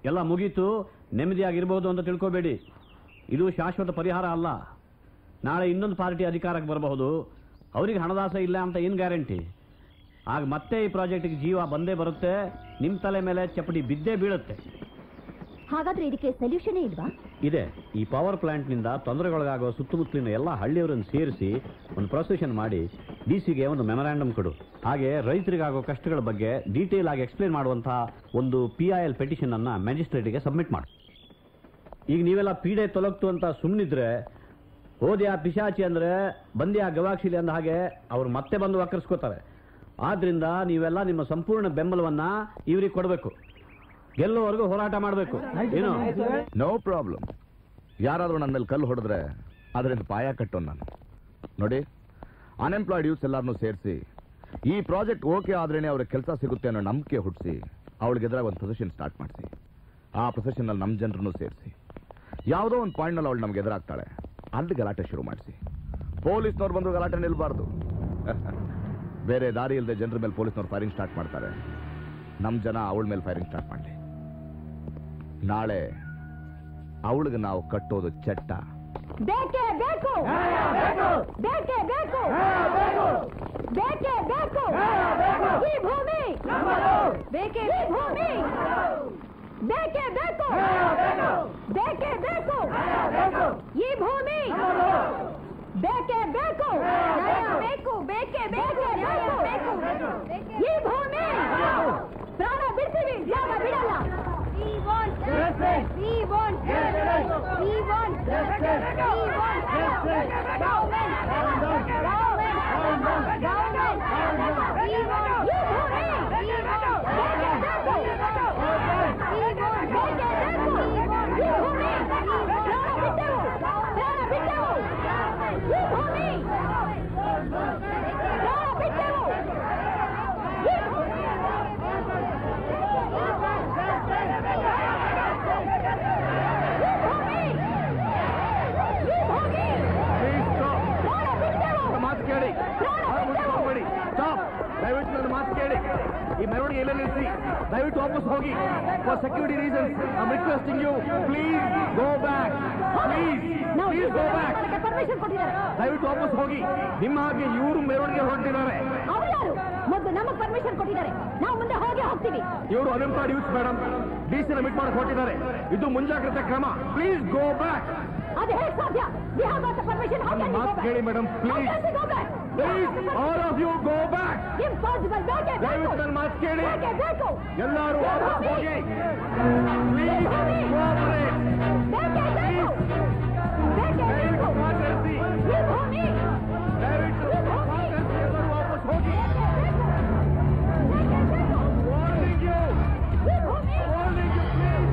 ಎಲ್ಲ ಮುಗೀತು, ನೆಮ್ಮದಿಯಾಗಿರ್ಬೋದು ಅಂತ ತಿಳ್ಕೋಬೇಡಿ. ಇದು ಶಾಶ್ವತ ಪರಿಹಾರ ಅಲ್ಲ. ನಾಳೆ ಇನ್ನೊಂದು ಪಾರ್ಟಿ ಅಧಿಕಾರಕ್ಕೆ ಬರಬಹುದು, ಅವರಿಗೆ ಹಣದಾಸೆ ಇಲ್ಲ ಅಂತ ಏನು ಗ್ಯಾರಂಟಿ? ಆಗ ಮತ್ತೆ ಈ ಪ್ರಾಜೆಕ್ಟ್ಗೆ ಜೀವ ಬಂದೇ ಬರುತ್ತೆ, ನಿಮ್ಮ ತಲೆ ಮೇಲೆ ಚಪ್ಪಡಿ ಬಿದ್ದೇ ಬೀಳುತ್ತೆ. ಹಾಗಾದ್ರೆ ಇದಕ್ಕೆ ಸೊಲ್ಯೂಷನ್ ಇಲ್ವಾ? ಇದೆ. ಈ ಪವರ್ ಪ್ಲಾಂಟ್ನಿಂದ ತೊಂದರೆಗೊಳಗಾಗುವ ಸುತ್ತಮುತ್ತಲಿನ ಎಲ್ಲ ಹಳ್ಳಿಯವರನ್ನು ಸೇರಿಸಿ ಒಂದು ಪ್ರೊಸೆಷನ್ ಮಾಡಿ ಡಿಸಿಗೆ ಒಂದು ಮೆಮೊರಾಂಡಮ್ ಕೊಡು. ಹಾಗೆ ರೈತರಿಗಾಗೋ ಕಷ್ಟಗಳ ಬಗ್ಗೆ ಡೀಟೇಲ್ ಆಗಿ ಎಕ್ಸ್ಪ್ಲೇನ್ ಮಾಡುವಂತಹ ಒಂದು PIL ಪೆಟಿಷನ್ ಅನ್ನ ಮ್ಯಾಜಿಸ್ಟ್ರೇಟ್ಗೆ ಸಬ್ಮಿಟ್ ಮಾಡು. ಈಗ ನೀವೆಲ್ಲ ಪೀಡೆ ತೊಲಗ್ತು ಅಂತ ಸುಮ್ಮನಿದ್ರೆ ಓದಿ ಆ ಪಿಶಾಚಿ ಅಂದ್ರೆ ಬಂದಿ ಆ ಗವಾಕ್ಷಿಲಿ ಅಂದ ಹಾಗೆ ಅವ್ರು ಮತ್ತೆ ಬಂದು ವಕ್ರಿಸ್ಕೋತಾರೆ. ಆದ್ರಿಂದ ನೀವೆಲ್ಲ ನಿಮ್ಮ ಸಂಪೂರ್ಣ ಬೆಂಬಲವನ್ನ ಇವ್ರಿಗೆ ಕೊಡಬೇಕು. ಗೆಲ್ಲುವವರೆಗೂ ಹೋರಾಟ ಮಾಡಬೇಕು. ಏನು? No problem. ಯಾರಾದ್ರೂ ನನ್ನ ಮೇಲೆ ಕಲ್ಲು ಹೊಡೆದ್ರೆ ಅದರಿಂದ ಪಾಯ ಕಟ್ಟೋನು ನಾನು. ನೋಡಿ, ಅನ್ಎಂಪ್ಲಾಯ್ಡ್ ಯೂತ್ಸ್ ಎಲ್ಲಾರನ್ನೂ ಸೇರಿಸಿ ಈ ಪ್ರಾಜೆಕ್ಟ್ ಓಕೆ ಆದ್ರೇನೆ ಅವ್ರಿಗೆ ಕೆಲಸ ಸಿಗುತ್ತೆ ಅನ್ನೋ ನಂಬಿಕೆ ಹುಟ್ಟಿಸಿ ಅವಳಿಗೆ ಎದುರಾಗ ಒಂದು ಪ್ರೊಸೆಷನ್ ಸ್ಟಾರ್ಟ್ ಮಾಡಿಸಿ. ಆ ಪ್ರೊಸೆಷನ್ನಲ್ಲಿ ನಮ್ಮ ಜನರನ್ನು ಸೇರಿಸಿ ಯಾವುದೋ ಒಂದು ಪಾಯಿಂಟ್ನಲ್ಲಿ ಅವಳು ನಮ್ಗೆ ಎದುರಾಗ್ತಾಳೆ, ಅಲ್ಲಿ ಗಲಾಟೆ ಶುರು ಮಾಡಿಸಿ. ಪೊಲೀಸ್ನವ್ರು ಬಂದ್ರು ಗಲಾಟೆ ನಿಲ್ಬಾರ್ದು. ಬೇರೆ ದಾರಿ ಇಲ್ಲದೆ ಜನರ ಮೇಲೆ ಪೊಲೀಸ್ನವ್ರು ಫೈರಿಂಗ್ ಸ್ಟಾರ್ಟ್ ಮಾಡ್ತಾರೆ. ನಮ್ಮ ಜನ ಅವಳ ಮೇಲೆ ಫೈರಿಂಗ್ ಸ್ಟಾರ್ಟ್ ಮಾಡಲಿ. ನಾಳೆ ಅವಳಿಗೆ ನಾವು ಕಟ್ಟೋದು ಚಟ್ಟ. ಬೇಕೇ ಬೇಕು, ಬೇಕೇ ಬೇಕು, ಬೇಕೇ ಬೇಕು. ಈ ಭೂಮಿ ಬೇಕೇ, ಈ ಭೂಮಿ ಬೇಕೇ ಬೇಕು, ಬೇಕೇ ಬೇಕು. ಈ ಭೂಮಿ ಬೇಕೇ ಬೇಕು, ಬೇಕು, ಬೇಕೇ ಬೇಕು, ಬೇಕು. ಈ ಭೂಮಿ ಪ್ರಾಣ ಬಿಡ್ತೀವಿ, ಜಾಗ ಬಿಡಲ್ಲ. We want justice. We want justice. We want justice. We want justice. Government. Government. Government. We want you. We want ದಯವಿಟ್ಟು ನನ್ನ ಮಾತು ಕೇಳಿ. ಈ ಮೆರವಣಿಗೆ ಎಲ್ಲ ನಿಲ್ಲಿಸಿ, ದಯವಿಟ್ಟು ವಾಪಸ್ ಹೋಗಿ. For security reasons I am requesting you, please go back. Please go back. ದಯವಿಟ್ಟು ವಾಪಸ್ ಹೋಗಿ. ನಿಮ್ಮ ಹಾಗೆ ಇವರು ಮೆರವಣಿಗೆ ಹೊರಟಿದ್ದಾರೆ. ಮೊದಲು ನಮಗೆ ಪರ್ಮಿಷನ್ ಕೊಟ್ಟಿದ್ದಾರೆ, ನಾವು ಮುಂದೆ ಹೋಗಿ ಹೋಗ್ತೀವಿ. ಇವರು ಅನ್ಎಂಪ್ಲಾಯ್ಡ್ ಯೂತ್ ಮೇಡಮ್, ಡಿಸಿನ ಮೀಟ್ ಮಾಡಕ್ಕೆ ಹೊರಟಿದ್ದಾರೆ. ಇದು ಮುಂಜಾಗ್ರತೆ ಕ್ರಮ. Please go back. ಅದು ಹೇಗೆ ಸಾಧ್ಯ? We have got the permission. How can we go back? ಕೇಳಿ madam, please. How can we go back? Please, all of you go back. Impossible. ಬೇಕೇ ಬೇಕು. ದಯವಿಟ್ಟು ನನ್ನ ಮಾತು ಕೇಳಿ. ಬೇಕೇ ಬೇಕು. ಎಲ್ಲರೂ ವಾಪಸ್ ಹೋಗಿ. Please cooperate. ಬೇಕೇ ಬೇಕು. ಬೇಕೇ ಬೇಕು. ಮಾತಾಡಿಸಿ. ಈ ಭೂಮಿ ದಯವಿಟ್ಟು ಮಾತಾಡಿಸಿ, ಎಲ್ಲರೂ ವಾಪಸ್ ಹೋಗಿ. Warning you. Warning you, please.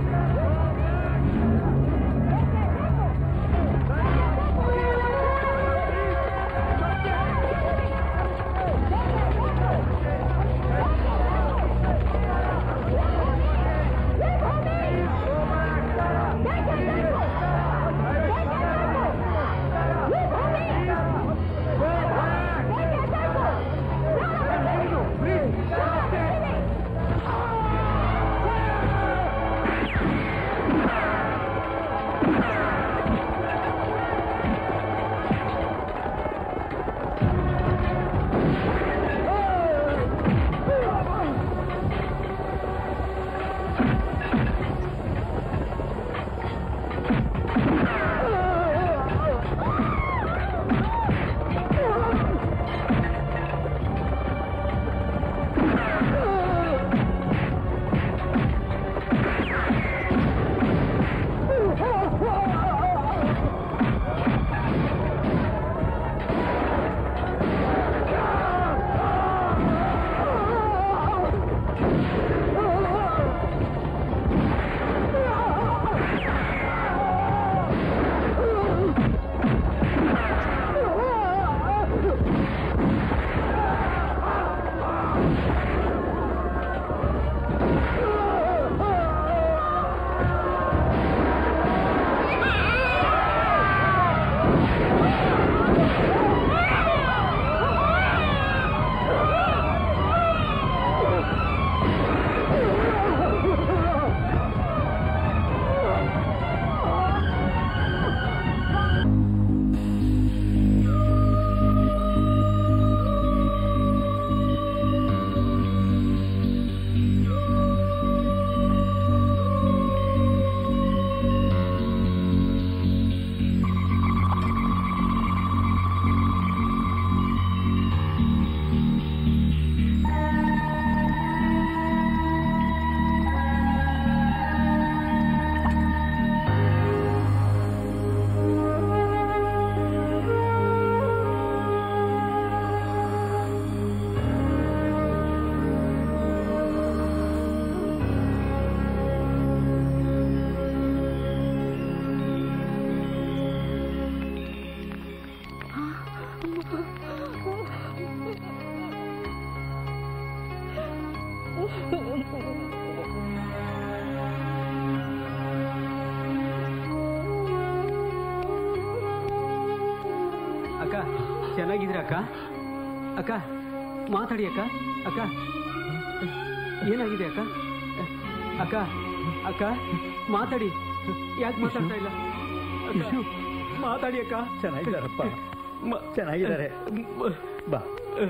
ಅಕ್ಕ ಚೆನ್ನಾಗಿದ್ದೀರ ಅಕ್ಕ? ಅಕ್ಕ ಮಾತಾಡಿ ಅಕ್ಕ. ಅಕ್ಕ ಏನಾಗಿದೆ ಅಕ್ಕ? ಅಕ್ಕ ಅಕ್ಕ ಮಾತಾಡಿ. ಯಾಕೆ ಮಾತಾಡ್ತಾ ಇಲ್ಲ? ಅಕ್ಕ, ಮಾತಾಡಿ ಅಕ್ಕ. ಚೆನ್ನಾಗಿದ್ದಾರಪ್ಪ, ಚೆನ್ನಾಗಿದ್ದಾರೆ. ಬಾ.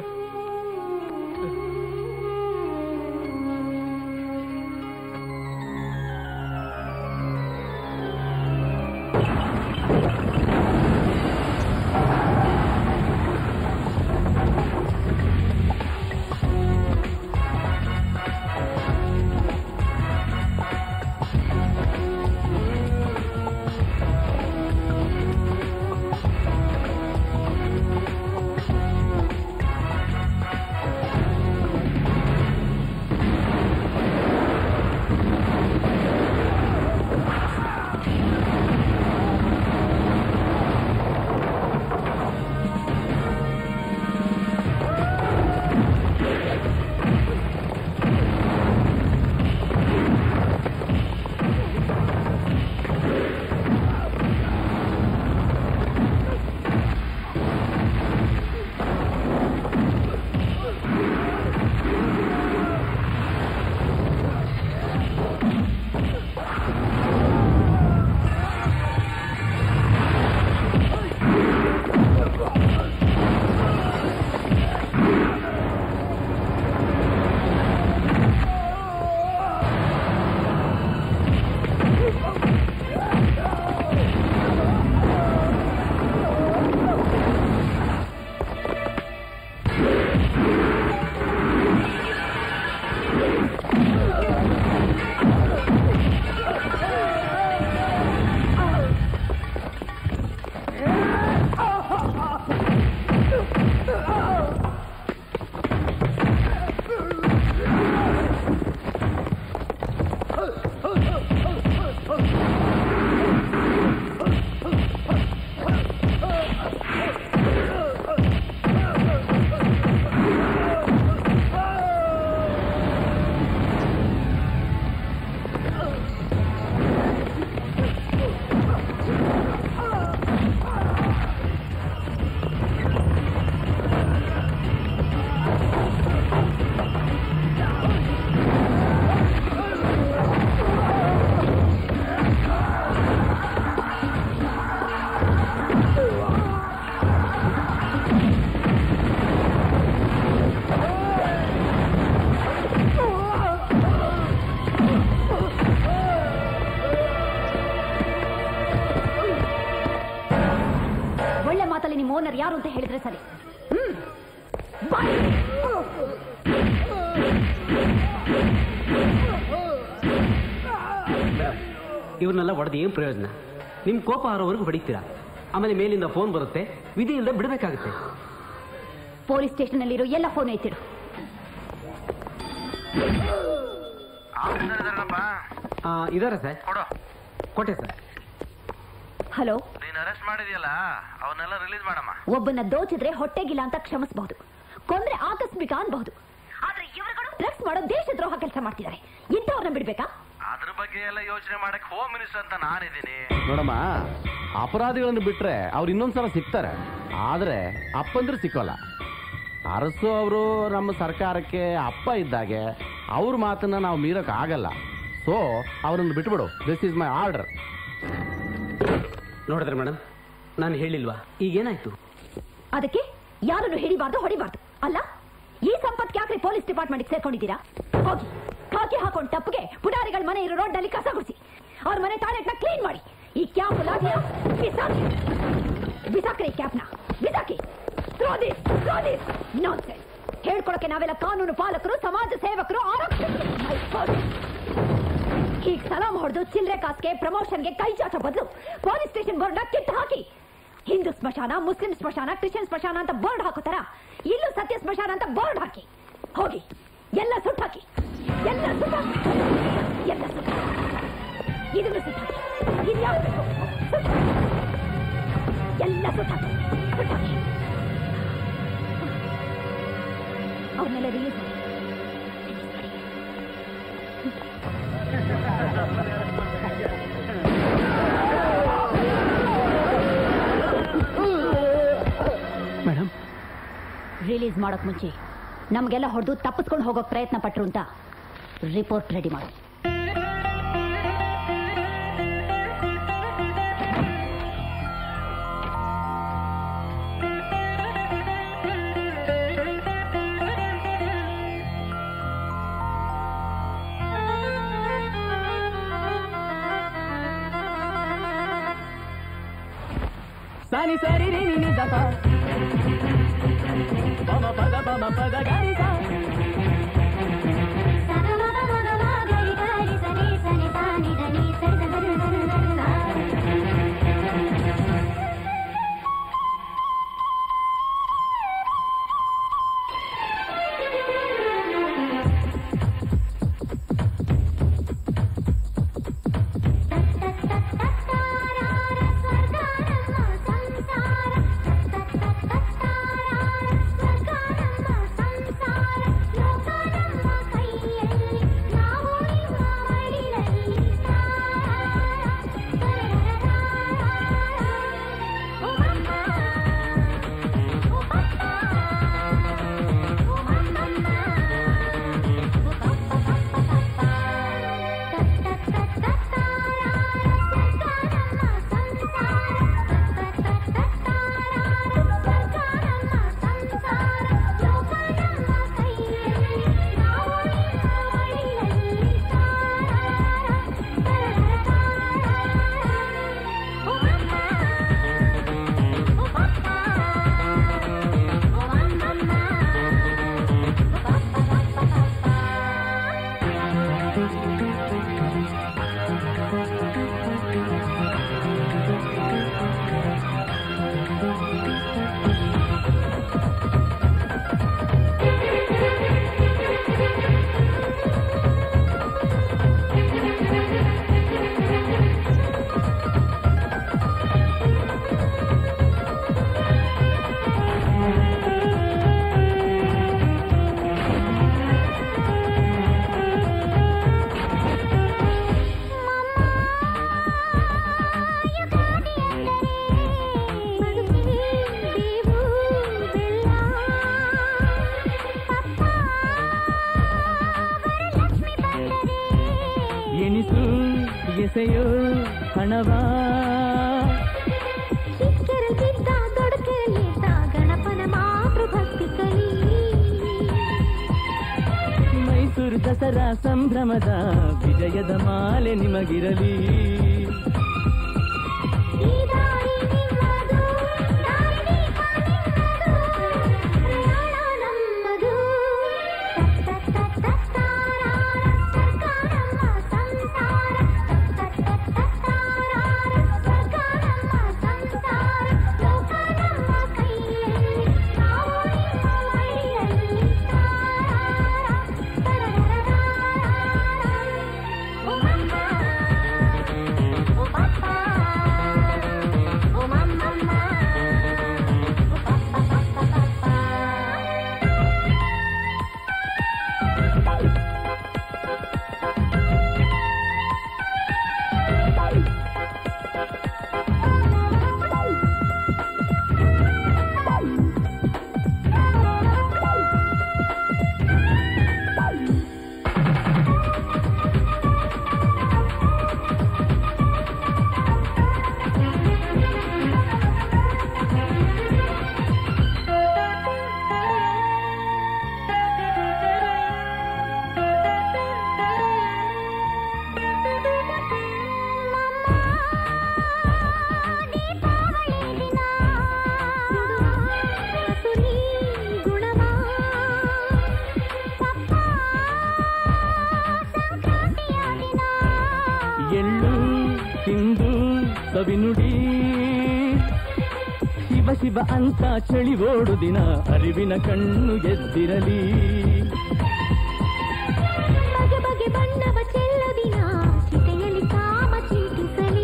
ಓನರ್ ಯಾರು ಅಂತ ಹೇಳಿದ್ರೆ ಸರಿ. ಇವ್ರನ್ನೆಲ್ಲ ಹೊಡೆದು ಏನ್ ಪ್ರಯೋಜನ? ನಿಮ್ ಕೋಪ ಆರೋವರೆಗೂ ಹೊಡಿತೀರಾ, ಆಮೇಲೆ ಮೇಲಿಂದ ಫೋನ್ ಬರುತ್ತೆ, ವಿಧಿ ಇಲ್ಲದೆ ಬಿಡಬೇಕಾಗುತ್ತೆ. ಪೊಲೀಸ್ ಸ್ಟೇಷನ್ ಅಲ್ಲಿರೋ ಎಲ್ಲ ಫೋನ್ ಐತಿಡು. ಇದಾರೆ ಸರ್, ಕೊಟ್ಟೆ ಸರ್. ಹಲೋ, ನೀನ್ ಅರೆಸ್ಟ್ ಮಾಡಿದ್ಯಲ್ಲ ಅವನ್ನೆಲ್ಲ ರಿಲೀಸ್ ಮಾಡಮ್ಮ. ಒಬ್ಬನ ದೋಚಿದ್ರೆ ಹೊಟ್ಟೆಗಿಲ್ಲ ಅಂತ ಕ್ಷಮಿಸಬಹುದು, ಕೊಂದ್ರೆ ಆಕಸ್ಮಿಕ ಅನ್ಬಹುದು. ಆದ್ರೆ ಇವರುಗಳು ಡ್ರಗ್ಸ್ ಮಾಡೋ ದೇಶದ್ರೋಹ ಕೆಲಸ ಮಾಡ್ತಿದ್ದಾರೆ. ಇಂಥವ್ರನ್ನ ಬಿಡ್ಬೇಕಾ? ಅದ್ರ ಬಗ್ಗೆ ಎಲ್ಲ ಯೋಚನೆ ಮಾಡಕ್ ಹೋಮ್ ಮಿನಿಸ್ಟರ್ ಅಂತ ನಾನಿದ್ದೀನಿ. ನೋಡಮ್ಮ, ಅಪರಾಧಿಗಳನ್ನು ಬಿಟ್ರೆ ಅವ್ರು ಇನ್ನೊಂದ್ಸಲ ಸಿಗ್ತಾರೆ, ಆದ್ರೆ ಅಪ್ಪಂದ್ರೆ ಸಿಕ್ಕೋಲ್ಲ. ಅರಸು ಅವರು ನಮ್ಮ ಸರ್ಕಾರಕ್ಕೆ ಅಪ್ಪ ಇದ್ದಾಗೆ ಅವ್ರ ಮಾತನ್ನ ನಾವು ಮೀರಕ್ ಆಗಲ್ಲ. ಸೊ ಅವರನ್ನು ಬಿಟ್ಬಿಡು. This is my order. ನೋಡಿದ್ರೆ ಮೇಡಮ್, ನಾನು ಹೇಳಿಲ್ವಾ? ಈಗೇನಾಯ್ತು? ಅದಕ್ಕೆ ಯಾರನ್ನು ಹಿಡಿಬಾರ್ದು, ಹೊಡಿಬಾರ್ದು ಅಲ್ಲ. ಈ ಸಂಪತ್ ಯಾಕ್ರೆ ಪೊಲೀಸ್ ಡಿಪಾರ್ಟ್ಮೆಂಟ್ ಸೇರ್ಕೊಂಡಿದ್ದೀರಾ? ಹೋಗಿ ಹಾಕಿ ಹಾಕೊಂಡು ತಪ್ಪಿಗೆ ಪುಡಾರಿಗಳ ಮನೆ ಇರೋ ರೋಡ್ ನಲ್ಲಿ ಕಸ ಗುಡಿಸಿ, ಅವ್ರ ಮನೆ ಟಾಯ್ಲೆಟ್ ನ ಕ್ಲೀನ್ ಮಾಡಿ. ಈ ಕ್ಯಾಪ್ ಲಾಠಿಯ ಬಿಸಾಕಿ, ಬಿಸಾಕ್ರಿ ಈ ಕ್ಯಾಪ್ನ ಬಿಸಾಕಿ. ಹೇಳ್ಕೊಳಕ್ಕೆ ನಾವೆಲ್ಲ ಕಾನೂನು ಪಾಲಕರು, ಸಮಾಜ ಸೇವಕರು, ಆರಕ್ಷಕರು. ಹೀಗೆ ಸಲಾಮ್ ಹೊಡೆದು ಚಿಲ್ಲರೆ ಕಾಸ್ಗೆ ಪ್ರಮೋಷನ್ಗೆ ಕೈ ಚಾಚೋ ಬದಲು ಪೊಲೀಸ್ ಸ್ಟೇಷನ್ ಬೋರ್ಡ್ ಕಿತ್ತು ಹಾಕಿ. ಹಿಂದೂ ಸ್ಮಶಾನ, ಮುಸ್ಲಿಂ ಸ್ಮಶಾನ, ಕ್ರಿಶ್ಚಿಯನ್ ಸ್ಮಶಾನ ಅಂತ ಬೋರ್ಡ್ ಹಾಕೋತಾರ, ಇಲ್ಲೂ ಸತ್ಯ ಸ್ಮಶಾನ ಅಂತ ಬೋರ್ಡ್ ಹಾಕಿ. ಹೋಗಿ ಎಲ್ಲ ಸುಟ್ಟಾಕಿ, ಎಲ್ಲ ಸುಟ್ಟಾಕಿ, ಎಲ್ಲ ಸುಟ್ಟಾಕಿ. ಇದನ್ನು ಸುಟ್ಟಾಕಿ, ಇದ್ಯಾವ್ದು ಬೇಕು ಎಲ್ಲ ಸುಟ್ಟಾಕಿ, ಸುಟ್ಟಾಕಿ. ಅವ್ರನ್ನೆಲ್ಲ ರಿಲೀಸ್ ಮಾಡಿ. ರಿಲೀಸ್ ಮಾಡೋಕ್ ಮುಂಚೆ ನಮಗೆಲ್ಲ ಹೊಡೆದು ತಪ್ಪಿಸ್ಕೊಂಡು ಹೋಗೋಕ್ ಪ್ರಯತ್ನ ಪಟ್ರು ಅಂತ ರಿಪೋರ್ಟ್ ರೆಡಿ ಮಾಡಿ. ಸಾನಿ ಸರಿ ರಿ ನಿ ನಿ ದ ಪ ಬಮ ಪದ ಗಾರಿ ಸಾ ಎಸೆಯೋ ಹಣವಾ ಚಿಕ್ಕರಗಿದ್ದ ತೊಡಕೆಯಲ್ಲಿದ್ದ ಗಣಪನ ಮಾತೃಭಕ್ತಿ ಕಲಿ ಮೈಸೂರು ದಸರಾ ಸಂಭ್ರಮದ ವಿಜಯದ ಮಾಲೆ ನಿಮಗಿರಲಿ. ಸವಿನುಡಿ ಶಿವ ಶಿವ ಅಂತ ಚಳಿ ಓಡು ದಿನ ಅರಿವಿನ ಕಣ್ಣು ಎದ್ದಿರಲಿ. ಬಗೆ ಬಗೆ ಬಣ್ಣವ ಚೆಲ್ಲ ದಿನ ಚಿತೆಯಲ್ಲಿ ಕಾಮ ಚಿಂತಿಸಲಿ.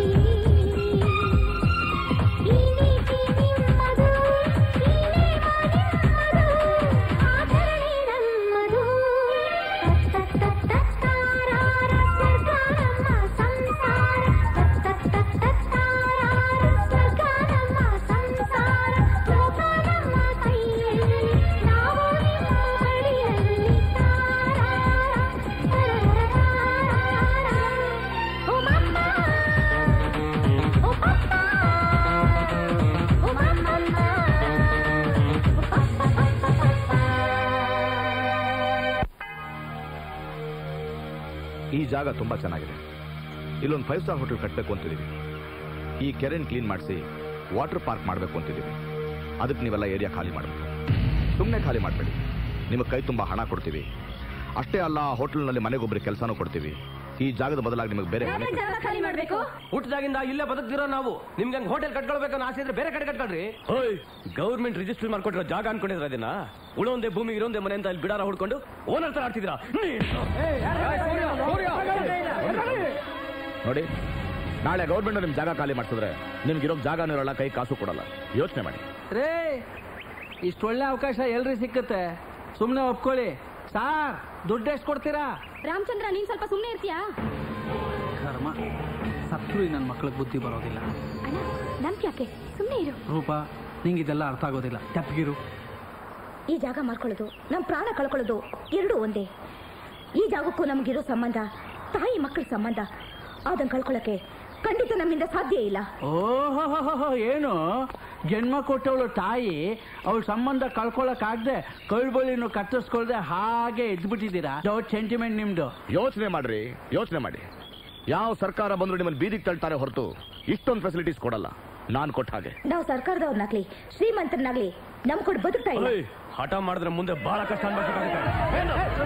ಈ ನೀತಿ ನಿಮ್ಮದು, ಈ ನೇಮ ನಿಮ್ಮದು, ಆಚರಣೆ ನಮ್ಮದು. ನಾವು ಜಾಗ ತುಂಬಾ ಚೆನ್ನಾಗಿದೆ. ಇಲ್ಲೊಂದು 5 ಸ್ಟಾರ್ ಹೋಟೆಲ್ ಕಟ್ಟಬೇಕು ಅಂತಿದ್ದೀವಿ. ಈ ಕೆರೆನ್ ಕ್ಲೀನ್ ಮಾಡಿಸಿ ವಾಟರ್ ಪಾರ್ಕ್ ಮಾಡಬೇಕು ಅಂತಿದ್ದೀವಿ. ಅದಕ್ಕೆ ನೀವೆಲ್ಲ ಏರಿಯಾ ಖಾಲಿ ಮಾಡಬೇಕು. ಸುಮ್ಮನೆ ಖಾಲಿ ಮಾಡಬೇಡಿ. ನಿಮಗೆ ಕೈ ತುಂಬ ಹಣ ಕೊಡ್ತೀವಿ. ಅಷ್ಟೇ ಅಲ್ಲ, ಹೋಟೆಲ್ನಲ್ಲಿ ಮನೆಗೊಬ್ಬರಿಗೆ ಕೆಲಸನೂ ಕೊಡ್ತೀವಿ. ಈ ಜಾಗದ ಬದಲಾಗಿ ನಿಮಗೆ ಬೇರೆ ಖಾಲಿ ಮಾಡಬೇಕು. ಹುಟ್ಟದಾಗಿಂದ ಇಲ್ಲೇ ಬದುಕ್ತಿರೋ ನಾವು ನಿಮ್ಗೆ ಹೋಟೆಲ್ ಕಟ್ಕೊಳ್ಬೇಕು ಆಸೆ ಇದ್ರೆ ಬೇರೆ ಕಡೆ ಕಟ್ಕೊಳ್ರಿ. ಗೌರ್ಮೆಂಟ್ ರಿಜಿಸ್ಟರ್ ಮಾಡ್ಕೊಟ್ಟಿರೋ ಜಾಗ ಅನ್ಕೊಂಡಿದ್ರ ಅದನ್ನ ಉಳೊಂದೇ ಭೂಮಿ ಇರೊಂದೇ ಮನೆ ಅಂತ ಇಲ್ಲಿ ಬಿಡಾರ ಹುಡ್ಕೊಂಡು ಓನರ್ ತರ ಆಡ್ತಿದ್ರ. ನೋಡಿ, ನಾಳೆ ಗೌರ್ಮೆಂಟ್ ನಿಮ್ ಜಾಗ ಖಾಲಿ ಮಾಡಿಸಿದ್ರೆ ನಿಮ್ಗಿರೋ ಜಾಗನೂ ಇರಲ್ಲ, ಕೈ ಕಾಸು ಕೊಡಲ್ಲ. ಯೋಚನೆ ಮಾಡಿ ರೇ. ಇಷ್ಟೊಳ್ಳೆ ಅವಕಾಶ ಎಲ್ರಿ ಸಿಕ್ಕತ್ತೆ, ಸುಮ್ನೆ ಒಪ್ಕೊಳ್ಳಿ. ಸಾರ್, ದುಡ್ಡು ಎಷ್ಟು ಕೊಡ್ತೀರಾ? ರಾಮಚಂದ್ರ, ನೀನ್ ಸ್ವಲ್ಪ ಸುಮ್ಮನೆ ಇರ್ತೀಯಾ? ಕರ್ಮ, ಸತ್ರು ನನ್ನ ಮಕ್ಳಿಗೆ ಬುದ್ಧಿ ಬರೋದಿಲ್ಲ. ನಮ್ಗೆ ಯಾಕೆ, ಸುಮ್ಮನೆ ಇರು. ರೂಪ, ನಿಂಗೆ ಇದೆಲ್ಲ ಅರ್ಥ ಆಗೋದಿಲ್ಲ. ತಪ್ಪಿಗಿರು. ಈ ಜಾಗ ಮಾಡ್ಕೊಳ್ಳೋದು, ನಮ್ಮ ಪ್ರಾಣ ಕಳ್ಕೊಳ್ಳೋದು ಎರಡೂ ಒಂದೇ. ಈ ಜಾಗಕ್ಕೂ ನಮಗಿರೋ ಸಂಬಂಧ ತಾಯಿ ಮಕ್ಕಳ ಸಂಬಂಧ. ಅದನ್ನ ಕಳ್ಕೊಳ್ಳೋಕೆ ಖಂಡಿತ ನಮ್ಮಿಂದ ಸಾಧ್ಯ ಇಲ್ಲ. ಓಹೋ, ಏನು ಜನ್ಮ ಕೊಟ್ಟವಳು ತಾಯಿ, ಅವಳ ಸಂಬಂಧ ಕಳ್ಕೊಳಕ್ಕಾಗದೆ ಕಳ್ಬಳಿನೂ ಕತ್ತರಿಸ್ಕೊಳ್ದೆ ಹಾಗೆ ಎದ್ಬಿಟ್ಟಿದ್ದೀರಾ. ಡೌಟ್ ಸೆಂಟಿಮೆಂಟ್ ನಿಮ್ದು. ಯೋಚನೆ ಮಾಡ್ರಿ, ಯೋಚನೆ ಮಾಡಿ. ಯಾವ ಸರ್ಕಾರ ಬಂದ್ರು ನಿಮ್ಮನ್ನು ಬೀದಿಗೆ ತಳ್ತಾರೆ ಹೊರತು ಇಷ್ಟೊಂದು ಫೆಸಿಲಿಟೀಸ್ ಕೊಡಲ್ಲ. ನಾನು ಕೊಟ್ಟ ಹಾಗೆ ನಾವು ಸರ್ಕಾರದವ್ರನ್ನಾಗ್ಲಿ ಶ್ರೀಮಂತರನ್ನಾಗ್ಲಿ ನಮ್ ಕೊಟ್ಟು ಬದುಕ್ತಾ ಇಲ್ಲ. ಹಠ ಮಾಡಿದ್ರೆ ಮುಂದೆ ಬಹಳ ಕಷ್ಟ ಅನ್ಬೇಕಾಗುತ್ತೆ.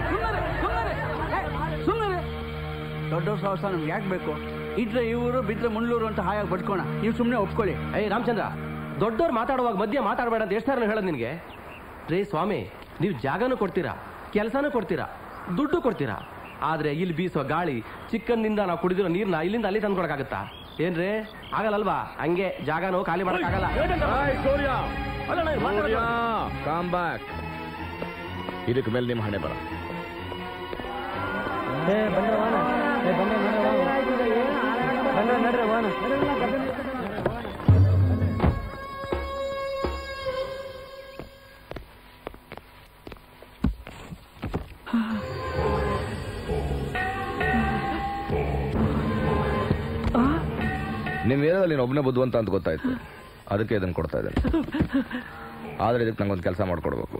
ಸುಮ್ಮನೆ ದೊಡ್ಡ ಸಾಹಸ ನಮ್ಗೆ ಯಾಕೆ ಬೇಕು? ಇದ್ರೆ ಇವರು, ಬಿದ್ರೆ ಮುಳ್ಳೂರು ಅಂತ ಹಾಯಾಗಿ ಬಡ್ಕೋಣ. ನೀವು ಸುಮ್ಮನೆ ಒಪ್ಕೊಳ್ಳಿ. ರಾಮಚಂದ್ರ, ದೊಡ್ಡವ್ರು ಮಾತಾಡುವಾಗ ಮಧ್ಯೆ ಮಾತಾಡಬೇಡ ಅಂತ ಎಷ್ಟು ಸಾರಿ ಹೇಳೋದು ನಿನಗೆ? ರೇ ಸ್ವಾಮಿ, ನೀವು ಜಾಗನೂ ಕೊಡ್ತೀರಾ, ಕೆಲಸನೂ ಕೊಡ್ತೀರಾ, ದುಡ್ಡು ಕೊಡ್ತೀರಾ. ಆದ್ರೆ ಇಲ್ಲಿ ಬೀಸೋ ಗಾಳಿ, ಚಿಕ್ಕನ್ನಿಂದ ನಾವು ಕುಡಿದಿರೋ ನೀರ್ನ ಇಲ್ಲಿಂದ ಅಲ್ಲಿ ತಂದ್ಕೊಡಕ್ಕಾಗತ್ತಾ? ಏನ್ರೇ, ಆಗಲ್ಲಲ್ವಾ? ಹಂಗೆ ಜಾಗನೂ ಖಾಲಿ ಮಾಡಕ್ಕಾಗಲ್ಲ. ಇದಕ್ಕೆ ಮೇಲೆ ನಿಮ್ಮ ಹಣೆ ಬರ. ನಿಮ್ ಏರಿಯಾದಲ್ಲಿ ನೀನು ಒಬ್ಬನೇ ಬುದ್ಧಿವಂತ ಅಂತ ಗೊತ್ತಾಯ್ತು, ಅದಕ್ಕೆ ಇದನ್ನು ಕೊಡ್ತಾ ಇದ್ದೇನೆ. ಆದ್ರೆ ಇದಕ್ಕೆ ನಂಗೊಂದು ಕೆಲಸ ಮಾಡ್ಕೊಡ್ಬೇಕು.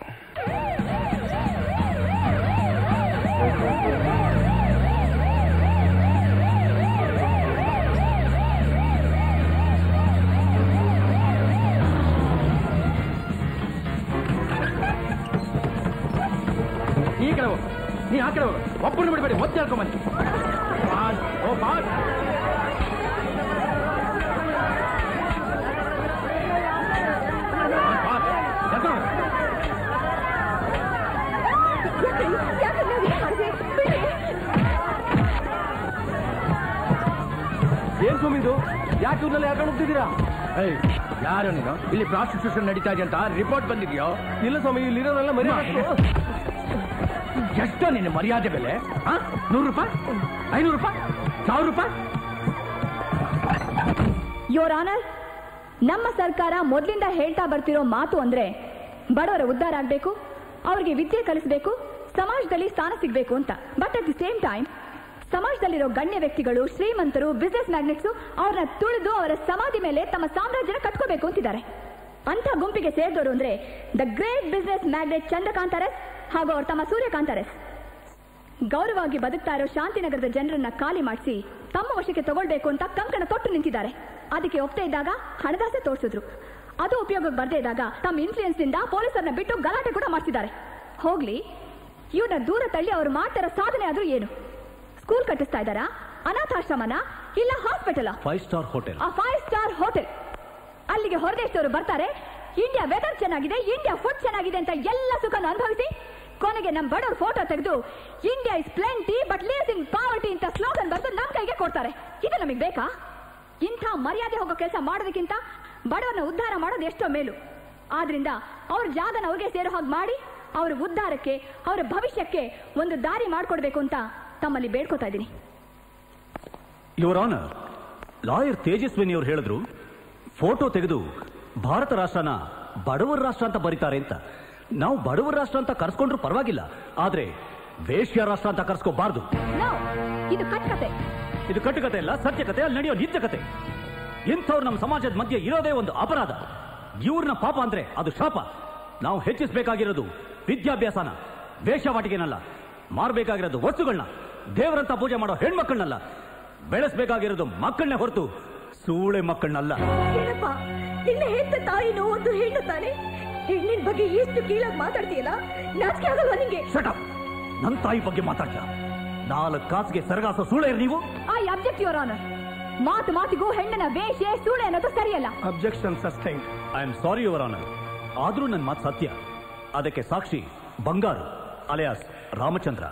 ಈ ಕಡೆ ಹೋಗು, ನೀ ಆ ಕಡೆ ಹೋಗು. ಒಬ್ಬರು ಬಿಡಬೇಡಿ, ಒತ್ತೆ ಹೇಳ್ಕೊಂಬನ್ನಿ. ಏನ್ ಸುಮ್ಮಿಂದು? ಯಾಕೆ ಇವ್ರನ್ನೆಲ್ಲ ಯಾಕಂಡು ಹೋಗ್ತಿದ್ದೀರಾ? ಯಾರು ನೀನು? ಇಲ್ಲಿ ಪ್ರಾಸ್ಟಿಟ್ಯೂಷನ್ ನಡೀತಾ ಇದೆ ಅಂತ ರಿಪೋರ್ಟ್ ಬಂದಿದ್ಯೋ? ಇಲ್ಲ ಸ್ವಾಮಿ, ಇಲ್ಲಿರೋರೆಲ್ಲ ಮರ್ಯಾದೆ. ಎಷ್ಟೋ ನಿನ್ನ ಮರ್ಯಾದೆ ಬೆಲೆ? 100 ರೂಪಾಯಿ, 500 ರೂಪಾಯಿ, 1000 ರೂಪಾಯಿ? ಯೋರ್ ಆನರ್, ನಮ್ಮ ಸರ್ಕಾರ ಮೊದಲಿಂದ ಹೇಳ್ತಾ ಬರ್ತಿರೋ ಮಾತು ಅಂದ್ರೆ ಬಡವರ ಉದ್ಧಾರ ಆಗ್ಬೇಕು, ಅವ್ರಿಗೆ ವಿದ್ಯೆ ಕಲಿಸಬೇಕು, ಸಮಾಜದಲ್ಲಿ ಸ್ಥಾನ ಸಿಗ್ಬೇಕು ಅಂತ. But at the same time ಸಮಾಜದಲ್ಲಿರೋ ಗಣ್ಯ ವ್ಯಕ್ತಿಗಳು, ಶ್ರೀಮಂತರು, ಬಿಸ್ನೆಸ್ ಮ್ಯಾಗ್ನೆಟ್ಸ್ ಅವ್ರನ್ನ ತುಳಿದು ಅವರ ಸಮಾಧಿ ಮೇಲೆ ತಮ್ಮ ಸಾಮ್ರಾಜ್ಯನ ಕಟ್ಕೋಬೇಕು ಅಂತಿದ್ದಾರೆ. ಅಂತ ಗುಂಪಿಗೆ ಸೇರಿದವರು ಅಂದ್ರೆ the great business magnate Chandrakant Aras ಹಾಗೂ ಅವ್ರ ತಮ್ಮ ಸೂರ್ಯಕಾಂತ್ ಅರಸ್. ಗೌರವವಾಗಿ ಬದುಕ್ತಾ ಇರೋ ಶಾಂತಿನಗರದ ಜನರನ್ನ ಖಾಲಿ ಮಾಡಿಸಿ ತಮ್ಮ ವಶಕ್ಕೆ ತಗೊಳ್ಬೇಕು ಅಂತ ಕಂಕಣ ತೊಟ್ಟು ನಿಂತಿದ್ದಾರೆ. ಅದಕ್ಕೆ ಒಪ್ತಾ ಇದ್ದಾಗ ಹಣದಾಸೆ ತೋರಿಸಿದ್ರು. ಅದು ಉಪಯೋಗಕ್ಕೆ ಬರ್ದೇ ಇದ್ದಾಗ ತಮ್ಮ ಇನ್ಫ್ಲೂಯೆನ್ಸ್ ನಿಂದ ಪೊಲೀಸರನ್ನ ಬಿಟ್ಟು ಗಲಾಟೆ ಕೂಡ ಮಾಡಿಸಿದ್ದಾರೆ. ಹೋಗ್ಲಿ, ಇವ್ರನ್ನ ದೂರ ತಳ್ಳಿ ಅವ್ರು ಮಾಡ್ತಾರ ಸಾಧನೆ ಆದ್ರೂ ಏನು? ಸ್ಕೂಲ್ ಕಟ್ಟಿಸ್ತಾ ಇದ್ದಾರಾ, ಅನಾಥಾಶ್ರಮನ, ಇಲ್ಲ ಹಾಸ್ಪಿಟಲ್? 5 star hotel. ಆ 5 ಸ್ಟಾರ್ ಹೋಟೆಲ್ ಅಲ್ಲಿಗೆ ಹೊರದೇಶದವರು ಬರ್ತಾರೆ. ಇಂಡಿಯಾ ವೆದರ್ ಚೆನ್ನಾಗಿದೆ, ಇಂಡಿಯಾ ಫುಡ್ ಚೆನ್ನಾಗಿದೆ ಅಂತ ಎಲ್ಲ ಸುಖನ ಅನುಭವಿಸಿ ಕೊನೆಗೆ ನಮ್ಮ ಬಡವ್ರ ಫೋಟೋ ತೆಗೆದು India is plenty but lives in poverty ಅಂತ ಸ್ಲೋಗನ್ ಬರೆದು ನಮ್ಮ ಕೈಗೆ ಕೊಡ್ತಾರೆ. ಇದು ನಮಗೆ ಬೇಕಾ? ಇಂಥ ಮರ್ಯಾದೆ ಹೋಗೋ ಕೆಲಸ ಮಾಡೋದಕ್ಕಿಂತ ಬಡವರನ್ನ ಉದ್ಧಾರ ಮಾಡೋದು ಎಷ್ಟೋ ಮೇಲು. ಆದ್ರಿಂದ ಅವ್ರ ಜಾಗನ ಅವ್ರಿಗೆ ಸೇರೋ ಹಾಗೆ ಮಾಡಿ ಅವ್ರ ಉದ್ಧಾರಕ್ಕೆ, ಅವರ ಭವಿಷ್ಯಕ್ಕೆ ಒಂದು ದಾರಿ ಮಾಡ್ಕೊಡ್ಬೇಕು ಅಂತ ತಮ್ಮಲ್ಲಿ ಬೇಡ್ಕೋತಾ ಇದ್ದೀನಿ. ಯುವರ್ ಆನರ್, ಲಾಯರ್ ತೇಜಸ್ವಿನಿ ಅವರು ಹೇಳಿದ್ರು ಫೋಟೋ ತೆಗೆದು ಭಾರತ ರಾಷ್ಟ್ರನ ಬಡವರ ರಾಷ್ಟ್ರ ಅಂತ ಬರೀತಾರೆ ಅಂತ. ನಾವು ಬಡವರ ರಾಷ್ಟ್ರ ಅಂತ ಕರ್ಸ್ಕೊಂಡ್ರು ಪರವಾಗಿಲ್ಲ, ಆದ್ರೆ ವೇಶ್ಯ ರಾಷ್ಟ್ರ ಅಂತ ಕರ್ಸ್ಕೋಬಾರ್ದು. ಇದು ಕಟ್ಟಕತೆ. ಇದು ಕಟ್ಟುಕತೆ ಅಲ್ಲ, ಸತ್ಯಕತೆ, ಅಲ್ಲಿ ನಡೆಯೋ ನಿಜ ಕತೆ. ಇಂಥವ್ರು ನಮ್ಮ ಸಮಾಜದ ಮಧ್ಯೆ ಇರೋದೇ ಒಂದು ಅಪರಾಧ. ಇವ್ರನ್ನ ಪಾಪ ಅಂದ್ರೆ ಅದು ಶಾಪ. ನಾವು ಹೆಚ್ಚಿಸಬೇಕಾಗಿರೋದು ವಿದ್ಯಾಭ್ಯಾಸನ, ವೇಷವಾಟಿಗೆನಲ್ಲ. ಮಾರಬೇಕಾಗಿರೋದು ವಸ್ತುಗಳನ್ನ, ದೇವರಂತ ಪೂಜೆ ಮಾಡೋ ಹೆಣ್ಮಕ್ಕಳನ್ನಲ್ಲ, ಬೆಳೆಸಬೇಕಾಗಿರೋದು ಮಕ್ಕಳನ್ನೇ ಹೊರತು ಸೂಳೆ ಮಕ್ಕಳನ್ನಲ್ಲ. ಏನಪ್ಪ, ನಿನ್ನ ಹೆತ್ತ ತಾಯಿನೂ ಒಂದು ಹೆಣ್ಣು ತಾನೆ. ಹೆಣ್ಣಿನ ಬಗ್ಗೆ ಎಷ್ಟು ಕೀಳಾಗಿ ಮಾತಾಡ್ತೀಯಲ್ಲ, ನಾಚಿಕೆ ಆಗಲ್ವಾ ನಿಂಗೆ? ಶಟಪ್! ನನ್ನ ತಾಯಿ ಬಗ್ಗೆ ಮಾತಾಡ್ತಾ 4 ಕಾಸಿಗೆ ಸರಗಾಸೋ ಸೂಳೆ ನೀವು. I object your honour. ಮಾತಿಗೂ ಹೆಣ್ಣನ ವೇಷ ಸೂಳೆ ಅನ್ನೋದು ಸರಿಯಲ್ಲ. Objection sustained. I am sorry your honour. ಆದ್ರೂ ನನ್ನ ಮಾತು ಸತ್ಯ. ಅದಕ್ಕೆ ಸಾಕ್ಷಿ ಬಂಗಾರು ಅಲಿಯಾಸ್ ರಾಮಚಂದ್ರ.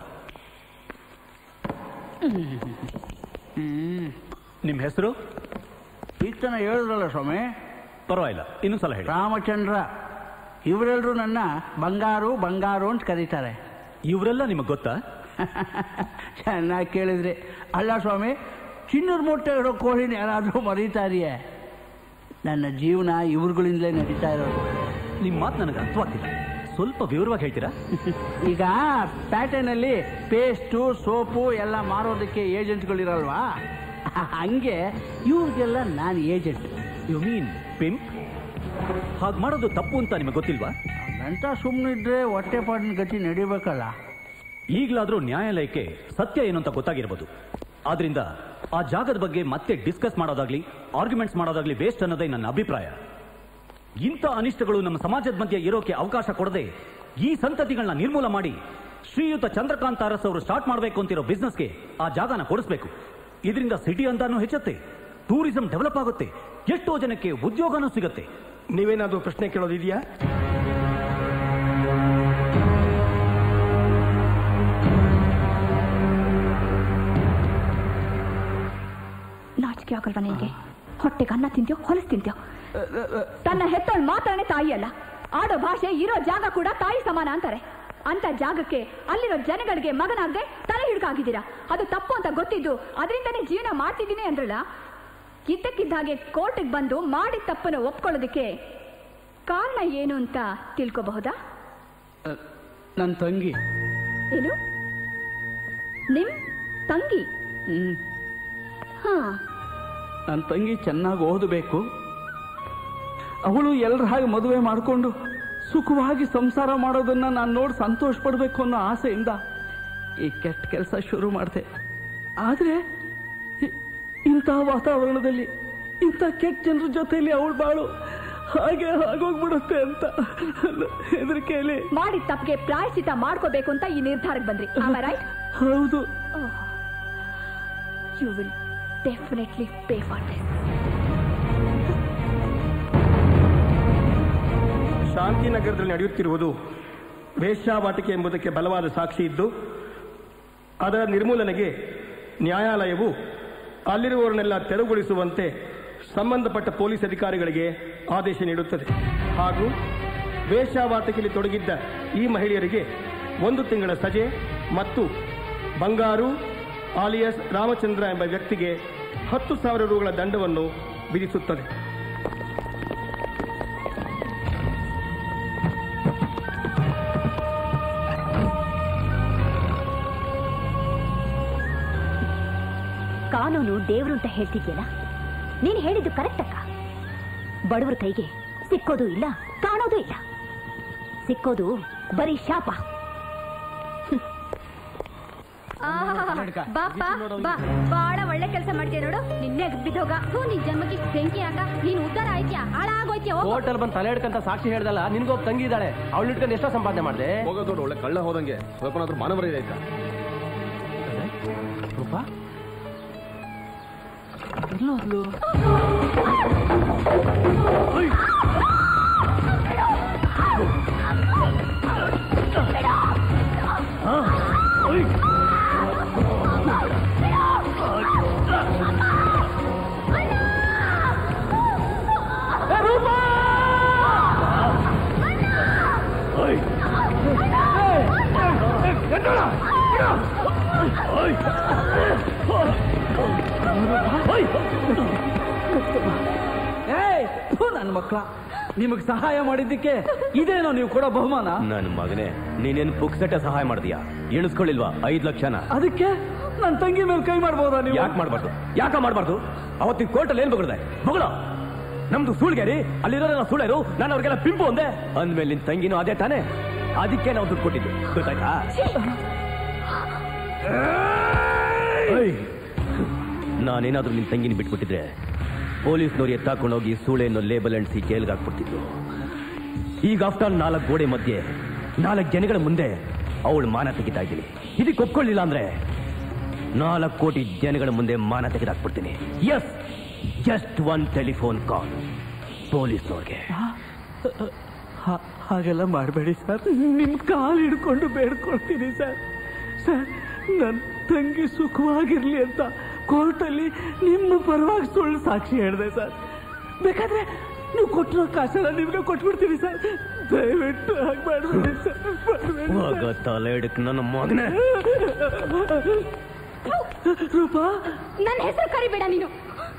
ನಿಮ್ಮ ಹೆಸರು? ಈತನ ಹೇಳಿದ್ರಲ್ಲ ಸ್ವಾಮಿ. ಪರವಾಗಿಲ್ಲ, ಇನ್ನೊಂದ್ಸಲ ಹೇಳಿ. ರಾಮಚಂದ್ರ. ಇವರೆಲ್ಲರೂ ನನ್ನ ಬಂಗಾರು ಬಂಗಾರು ಅಂತ ಕರೀತಾರೆ. ಇವರೆಲ್ಲ ನಿಮಗೆ ಗೊತ್ತಾ? ಚೆನ್ನಾಗಿ ಕೇಳಿದ್ರಿ. ಅಲ್ಲ ಸ್ವಾಮಿ, ಚಿನ್ನದ ಮೊಟ್ಟೆ ಇರೋ ಕೋಳಿನ ಯಾರಾದರೂ ಮರೀತಾ ಇದೆಯೇ? ನನ್ನ ಜೀವನ ಇವ್ರುಗಳಿಂದಲೇ ನಡೀತಾ ಇರೋದು. ನಿಮ್ಮ ಮಾತು ನನಗೆ ಅರ್ಥವಾಗ್ತಿಲ್ಲ, ಸ್ವಲ್ಪ ವಿವರವಾಗಿ ಹೇಳ್ತೀರಾ? ಈಗ ಪ್ಯಾಟರ್ನಲ್ಲಿ ಪೇಸ್ಟು ಸೋಪು ಎಲ್ಲ ಮಾರೋದಕ್ಕೆ ಏಜೆಂಟ್ಗಳಿರಲ್ವಾ, ಹಂಗೆ ಇವ್ರಿಗೆಲ್ಲ ನಾನು ಏಜೆಂಟ್. You mean pimp? ಹಾಗೆ ಮಾಡೋದು ತಪ್ಪು ಅಂತ ನಿಮಗೆ ಗೊತ್ತಿಲ್ವಾ? ಅಂತ ಸುಮ್ಮನಿದ್ರೆ ಹೊಟ್ಟೆಪಾಡಿನ ಗತಿ ನಡಿಬೇಕಲ್ಲ. ಈಗಲಾದರೂ ನ್ಯಾಯಾಲಯಕ್ಕೆ ಸತ್ಯ ಏನು ಅಂತ ಗೊತ್ತಾಗಿರ್ಬೋದು. ಆದ್ರಿಂದ ಆ ಜಾಗದ ಬಗ್ಗೆ ಮತ್ತೆ ಡಿಸ್ಕಸ್ ಮಾಡೋದಾಗ್ಲಿ ಆರ್ಗ್ಯುಮೆಂಟ್ಸ್ ಮಾಡೋದಾಗ್ಲಿ ವೇಸ್ಟ್ ಅನ್ನೋದೇ ನನ್ನ ಅಭಿಪ್ರಾಯ. ಇಂಥ ಅನಿಷ್ಟಗಳು ನಮ್ಮ ಸಮಾಜದ ಮಧ್ಯೆ ಇರೋಕೆ ಅವಕಾಶ ಕೊಡದೆ ಈ ಸಂತತಿಗಳನ್ನ ನಿರ್ಮೂಲ ಮಾಡಿ ಶ್ರೀಯುತ ಚಂದ್ರಕಾಂತ್ ಅರಸ್ ಅವರು ಸ್ಟಾರ್ಟ್ ಮಾಡಬೇಕು ಅಂತಿರೋ ಬಿಸ್ನೆಸ್ಗೆ ಆ ಜಾಗನ ಕೊಡಿಸ್ಬೇಕು. ಇದರಿಂದ ಸಿಟಿ ಅಂತಾನೂ ಹೆಚ್ಚುತ್ತೆ, ಟೂರಿಸಂ ಡೆವಲಪ್ ಆಗುತ್ತೆ, ಎಷ್ಟೋ ಜನಕ್ಕೆ ಉದ್ಯೋಗನೂ ಸಿಗುತ್ತೆ. ನೀವೇನಾದ್ರೂ ಪ್ರಶ್ನೆ ಕೇಳೋದಿದೆಯಾ? ನಾಚಿಕೆ ಆಗಲ್ವಾ ನಿನಗೆ? ಹೊಟ್ಟೆಗೆ ಅನ್ನ ತಿಂತ್ಯೋ, ಹೊಲಸ್ ತಿಂತ್ಯೋ? ತನ್ನ ಹೆತ್ತೋಳ್ ಮಾತ್ರನೇ ತಾಯಿ ಅಲ್ಲ, ಆಡೋ ಭಾಷೆ ಇರೋ ಜಾಗ ಕೂಡ ತಾಯಿ ಸಮಾನ ಅಂತಾರೆ. ಅಂತ ಜಾಗಕ್ಕೆ ಅಲ್ಲಿರೋ ಜನಗಳಿಗೆ ಮಗನಾಗದೆ ತಲೆ ಹಿಡ್ಕಾಗಿದ್ದೀರಾ. ಅದು ತಪ್ಪು ಅಂತ ಗೊತ್ತಿದ್ದು ಅದರಿಂದನೇ ಜೀವನ ಮಾಡ್ತಿದ್ದೀನಿ ಅಂದ್ರಲ್ಲ. ಇದ್ದಕ್ಕಿದ್ದ ಹಾಗೆ ಕೋರ್ಟಿಗೆ ಬಂದು ಮಾಡಿದ ತಪ್ಪನ್ನು ಒಪ್ಕೊಳ್ಳೋದಕ್ಕೆ ಕಾರಣ ಏನು ಅಂತ ತಿಳ್ಕೋಬಹುದಾ? ನನ್ನ ತಂಗಿ. ಏನು? ನಿಮ್ ತಂಗಿ? ಹಾ. ನನ್ನ ತಂಗಿ ಚೆನ್ನಾಗಿ ಓದಬೇಕು, ಅವಳು ಎಲ್ಲರ ಹಾಗೆ ಮದುವೆ ಮಾಡಿಕೊಂಡು ಸುಖವಾಗಿ ಸಂಸಾರ ಮಾಡೋದನ್ನ ನಾನು ನೋಡಿ ಸಂತೋಷ ಪಡಬೇಕು ಅನ್ನೋ ಆಸೆಯಿಂದ ಈ ಕೆಟ್ಟ ಕೆಲಸ ಶುರು ಮಾಡಿದೆ. ಆದರೆ ಇಂಥ ವಾತಾವರಣದಲ್ಲಿ ಇಂಥ ಕೆಟ್ಟ ಜನರ ಜೊತೆಯಲ್ಲಿ ಅವಳು ಬಾಳು ಹಾಗೆ ಆಗೋಗ್ಬಿಡುತ್ತೆ ಅಂತ ಹೆದರಿಕೆಯಲ್ಲಿ ಮಾಡಿದ ತಪ್ಪಿಗೆ ಪ್ರಾಯಶ್ಚಿತ ಮಾಡ್ಕೋಬೇಕು ಅಂತ ಈ ನಿರ್ಧಾರಕ್ಕೆ ಬಂದ್ರಿ. ರೈಟ್? ಹೌದು. You will definitely pay for this. ಶಾಂತಿನಗರದಲ್ಲಿ ನಡೆಯುತ್ತಿರುವುದು ವೇಶ್ಯಾವಾಟಿಕೆ ಎಂಬುದಕ್ಕೆ ಬಲವಾದ ಸಾಕ್ಷಿ ಇದ್ದು ಅದರ ನಿರ್ಮೂಲನೆಗೆ ನ್ಯಾಯಾಲಯವು ಅಲ್ಲಿರುವವರನ್ನೆಲ್ಲ ತೆರವುಗೊಳಿಸುವಂತೆ ಸಂಬಂಧಪಟ್ಟ ಪೊಲೀಸ್ ಅಧಿಕಾರಿಗಳಿಗೆ ಆದೇಶ ನೀಡುತ್ತದೆ. ಹಾಗೂ ವೇಶ್ಯಾವಾಟಿಕೆಯಲ್ಲಿ ತೊಡಗಿದ್ದ ಈ ಮಹಿಳೆಯರಿಗೆ 1 ತಿಂಗಳ ಸಜೆ ಮತ್ತು ಬಂಗಾರು ಆಲಿಯಾಸ್ ರಾಮಚಂದ್ರ ಎಂಬ ವ್ಯಕ್ತಿಗೆ 10,000 ರೂಗಳ ದಂಡವನ್ನು ವಿಧಿಸುತ್ತದೆ. ಕಾನೂನು ದೇವರು ಅಂತ ಹೇಳ್ತಿದ್ಯಲ್ಲ, ನೀನು ಹೇಳಿದ್ದು ಕರೆಕ್ಟ್ ಅಕ್ಕ. ಬಡವರ ಕೈಗೆ ಸಿಕ್ಕೋದು ಇಲ್ಲ, ಕಾಣೋದು ಇಲ್ಲ. ಸಿಕ್ಕೋದು ಬರೀ ಶಾಪ. ಬಾಳ ಒಳ್ಳೆ ಕೆಲಸ ಮಾಡ್ತೀಯ ನೋಡು. ನಿನ್ನೆ ಬಿದ್ದೋಗ ನಿನ್ ಜನ್ಮಕ್ಕೆ ಬೆಂಕಿ ಹಾಕ. ನೀನ್ ಉದ್ದಾರ ಆಯ್ತ್ಯಾ, ಹಾಳಾಗೋಯ್ತ್ಯಾ? ಹೋಟೆಲ್ ಬಂದು ತಲೆ ಹಿಡ್ಕಂತ ಸಾಕ್ಷಿ ಹೇಳ್ದಲ್ಲ, ನಿನ್ಗೊಬ್ಬ ತಂಗಿ ಇದ್ದಾಳೆ, ಅವಳು ಇಟ್ಕೊಂಡು ಎಷ್ಟೋ ಸಂಪಾದನೆ ಮಾಡಿದೆ. ಹೋಗೋದು ಒಳ್ಳೆ ಕಳ್ಳ ಹೋದಂಗೆ ಸ್ವಲ್ಪನಾದ್ರೂ ಮಾನವರಿ ಆಯ್ತಾ? ರೂಪ ನನ್ನ ಮಕ್ಕಳ, ನಿಮಗೆ ಸಹಾಯ ಮಾಡಿದ್ದಕ್ಕೆ ಇದೇನೋ ನೀವು ಕೊಡೋ ಬಹುಮಾನ? ನನ್ನ ಮಗನೇ, ನೀನೇನು ಪುಕ್ಸಟ್ಟೆ ಸಹಾಯ ಮಾಡಿದ್ಯಾ? ಎಣಿಸ್ಕೊಳ್ಳಿಲ್ವಾ 5 ಲಕ್ಷನ? ಅದಕ್ಕೆ ನನ್ನ ತಂಗಿ ಮೇಲೆ ಕೈ ಮಾಡ್ಬೋದಾ ನೀವು? ಯಾಕೆ ಮಾಡ್ಬಾರ್ದು? ಯಾಕೆ ಮಾಡ್ಬಾರ್ದು? ಅವತ್ತಿನ ಕೋರ್ಟಲ್ಲಿ ಏನ್ ಬಗ್ರದೆ? ಬಗಳ ನಮ್ದು ಸುಳ್ಳ್ಯಾರಿ, ಅಲ್ಲಿರೋರೆಲ್ಲ ಸುಳ್ಳೇರು, ನಾನು ಅವ್ರಿಗೆಲ್ಲ ಪಿಂಪು ಅಂದೆ. ಅಂದ್ಮೇಲೆ ನಿನ್ ತಂಗಿನೂ ಅದೇ ತಾನೆ, ಅದಕ್ಕೆ ನಾವು ದುಡ್ಡು ಕೊಟ್ಟಿದ್ದು, ಗೊತ್ತಾಯ್ತಾ? ನಾನೇನಾದ್ರೂ ನಿನ್ ತಂಗಿನ ಬಿಟ್ಬಿಟ್ಟಿದ್ರೆ ಪೊಲೀಸ್ನವ್ರು ಎತ್ತಾಕೊಂಡೋಗಿ ಸೂಳೆಯನ್ನು ಲೇಬಲ್ ಅಂಟಿಸಿ ಜೈಲ್ಗೆ ಹಾಕ್ಬಿಡ್ತಿದ್ರು. ಈಗ ಆಫ್ಟರ್ 4 ಗೋಡೆ ಮಧ್ಯೆ 4 ಜನಗಳ ಮುಂದೆ ಅವಳು ಮಾನ ತೆಗಿತಾ ಇದ್ದೀನಿ. ಇದಕ್ಕೆ ಒಪ್ಕೊಳ್ಳಿಲ್ಲ ಅಂದ್ರೆ 4 ಕೋಟಿ ಜನಗಳ ಮುಂದೆ ಮಾನ ತೆಗೆದಾಕ್ಬಿಡ್ತೀನಿ. ಎಸ್, ಜಸ್ಟ್ 1 ಟೆಲಿಫೋನ್ ಕಾಲ್ ಪೊಲೀಸ್ನವ್ರಿಗೆ. ಹಾಗೆಲ್ಲ ಮಾಡಬೇಡಿ ಸರ್, ನಿಮ್ ಕಾಲು ಹಿಡ್ಕೊಂಡು ಬೇಡ್ಕೊಳ್ತೀನಿ ಸರ್. ಸರ್, ನನ್ನ ತಂಗಿ ಸುಖವಾಗಿರ್ಲಿ ಅಂತ ಕೋರ್ಟಲ್ಲಿ ನಿಮ್ಮ ಪರವಾಗಿ ಸುಳ್ಳು ಸಾಕ್ಷಿ ಹೇಳಿದೆ ಸರ್. ಬೇಕಾದ್ರೆ ನೀವು ಕೊಟ್ಟಿರೋ ಕಾಸೆಲ್ಲ ನಿಮ್ಗೆ ಕೊಟ್ಬಿಡ್ತೀನಿ ಸರ್. ದಯವಿಟ್ಟು ಹಾಗೆ ಮಾಡಬೇಡಿ ಸರ್. ತಲೆ ಹಿಡಕ್ ನನ್ನ ಮಗನೇ. ರೂಪಾ, ನನ್ನ ಹೆಸರು ಕರಿಬೇಡ ನೀನು.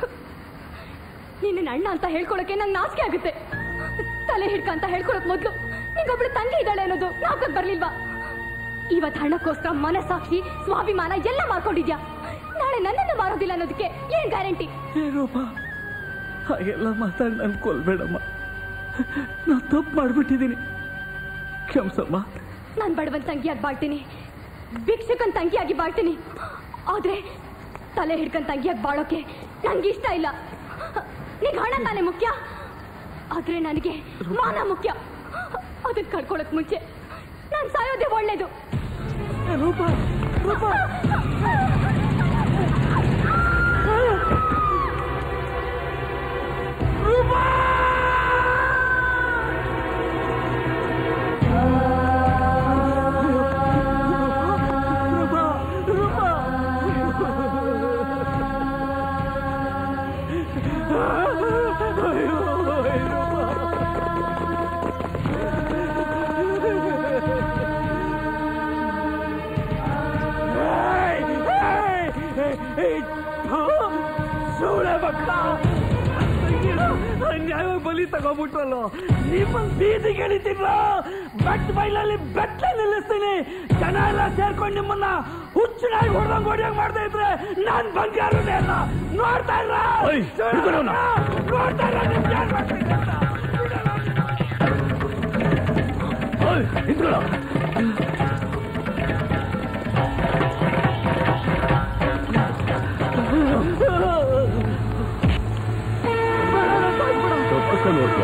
ನಿನ್ನ ಅಣ್ಣ ಅಂತ ಹೇಳ್ಕೊಳಕ್ಕೆ ನಂಗೆ ನಾಚಿಕೆ ಆಗುತ್ತೆ. ತಲೆ ಹಿಡ್ಕ ಅಂತ ಹೇಳ್ಕೊಳಕ್ ಮೊದ್ಲು ನಿಂಗೊಬ್ಳು ತಂಗಿ ಇದ್ದಾಳೆ ಅನ್ನೋದು ನಾಲ್ಕಕ್ಕೆ ಬರ್ಲಿಲ್ವಾ? ಇವತ್ತು ಹಣಕ್ಕೋಸ್ಕರ ಮನಸ್ಸಾಕ್ಷಿ, ಸ್ವಾಭಿಮಾನ ಎಲ್ಲ ಮಾರ್ಕೊಂಡಿದ್ಯಾ. ನಾಳೆ ನನ್ನನ್ನು ಮಾರೋದಿಲ್ಲ ಅನ್ನೋದಕ್ಕೆ ಏನ್ ಗ್ಯಾರಂಟಿ? ರೂಪಾ, ಹಾಗೆಲ್ಲ ಮಾತಾಡಿ ನನ್ ಕೊಲ್ಬೇಡಮ್ಮ. ನಾ ತಪ್ಪು ಮಾಡ್ಬಿಟ್ಟಿದ್ದೀನಿ, ಕ್ಷಮಿಸಮ್ಮ. ನಾನ್ ಬಡವನ್ ತಂಗಿಯಾಗಿ ಬಾಳ್ತೀನಿ, ಭಿಕ್ಷಕನ್ ತಂಗಿಯಾಗಿ ಬಾಳ್ತೀನಿ. ಆದ್ರೆ ತಲೆ ಹಿಡ್ಕನ್ ತಂಗಿಯಾಗಿ ಬಾಳೋಕೆ ನಂಗೆ ಇಷ್ಟ ಇಲ್ಲ. ನಿಂಗೆ ಹಣ ತಾನೇ ಮುಖ್ಯ, ಆದ್ರೆ ನನಗೆ ಮಾನ ಮುಖ್ಯ. ಅದನ್ನ ಕಳ್ಕೊಳಕ್ ಮುಂಚೆ ನಾನು ಸಾಯೋದೇ ಒಳ್ಳೇದು. ರೂಪಾ, ರೂಪಾ, ರೂಪಾ, ಬಲಿ ತಗೋಬಿಟ್ರಲ್ಲ, ನಿಮ್ಮನ್ನು ಬೀದಿಗೆ ಎಳಿತೀರ. ಬೆಟ್ ಬೈಲಲ್ಲಿ ಬೆಟ್ಟ ನಿಲ್ಲಿಸ್ತೀನಿ. ಜನ ಎಲ್ಲ ಸೇರ್ಕೊಂಡು ನಿಮ್ಮನ್ನ ಹುಚ್ಚನಾಗಿ ಹೊಡೆದಂಗ್ ಹೊಡೆಯಂಗ್ ಮಾಡ್ತಾ ಇದ್ರೆ ನಾನ್ ಬಂಗಾರನೇ ಅಲ್ಲ. ನೋಡ್ತಾ ಇಲ್ಲ, ನೋಡ್ತಾ ಇಲ್ಲ ನಿಮ್ಗೆ ಏನ್ ಮಾಡ್ತೀನಿ ಅಂತ. ನೋಡ್ತೀಯ?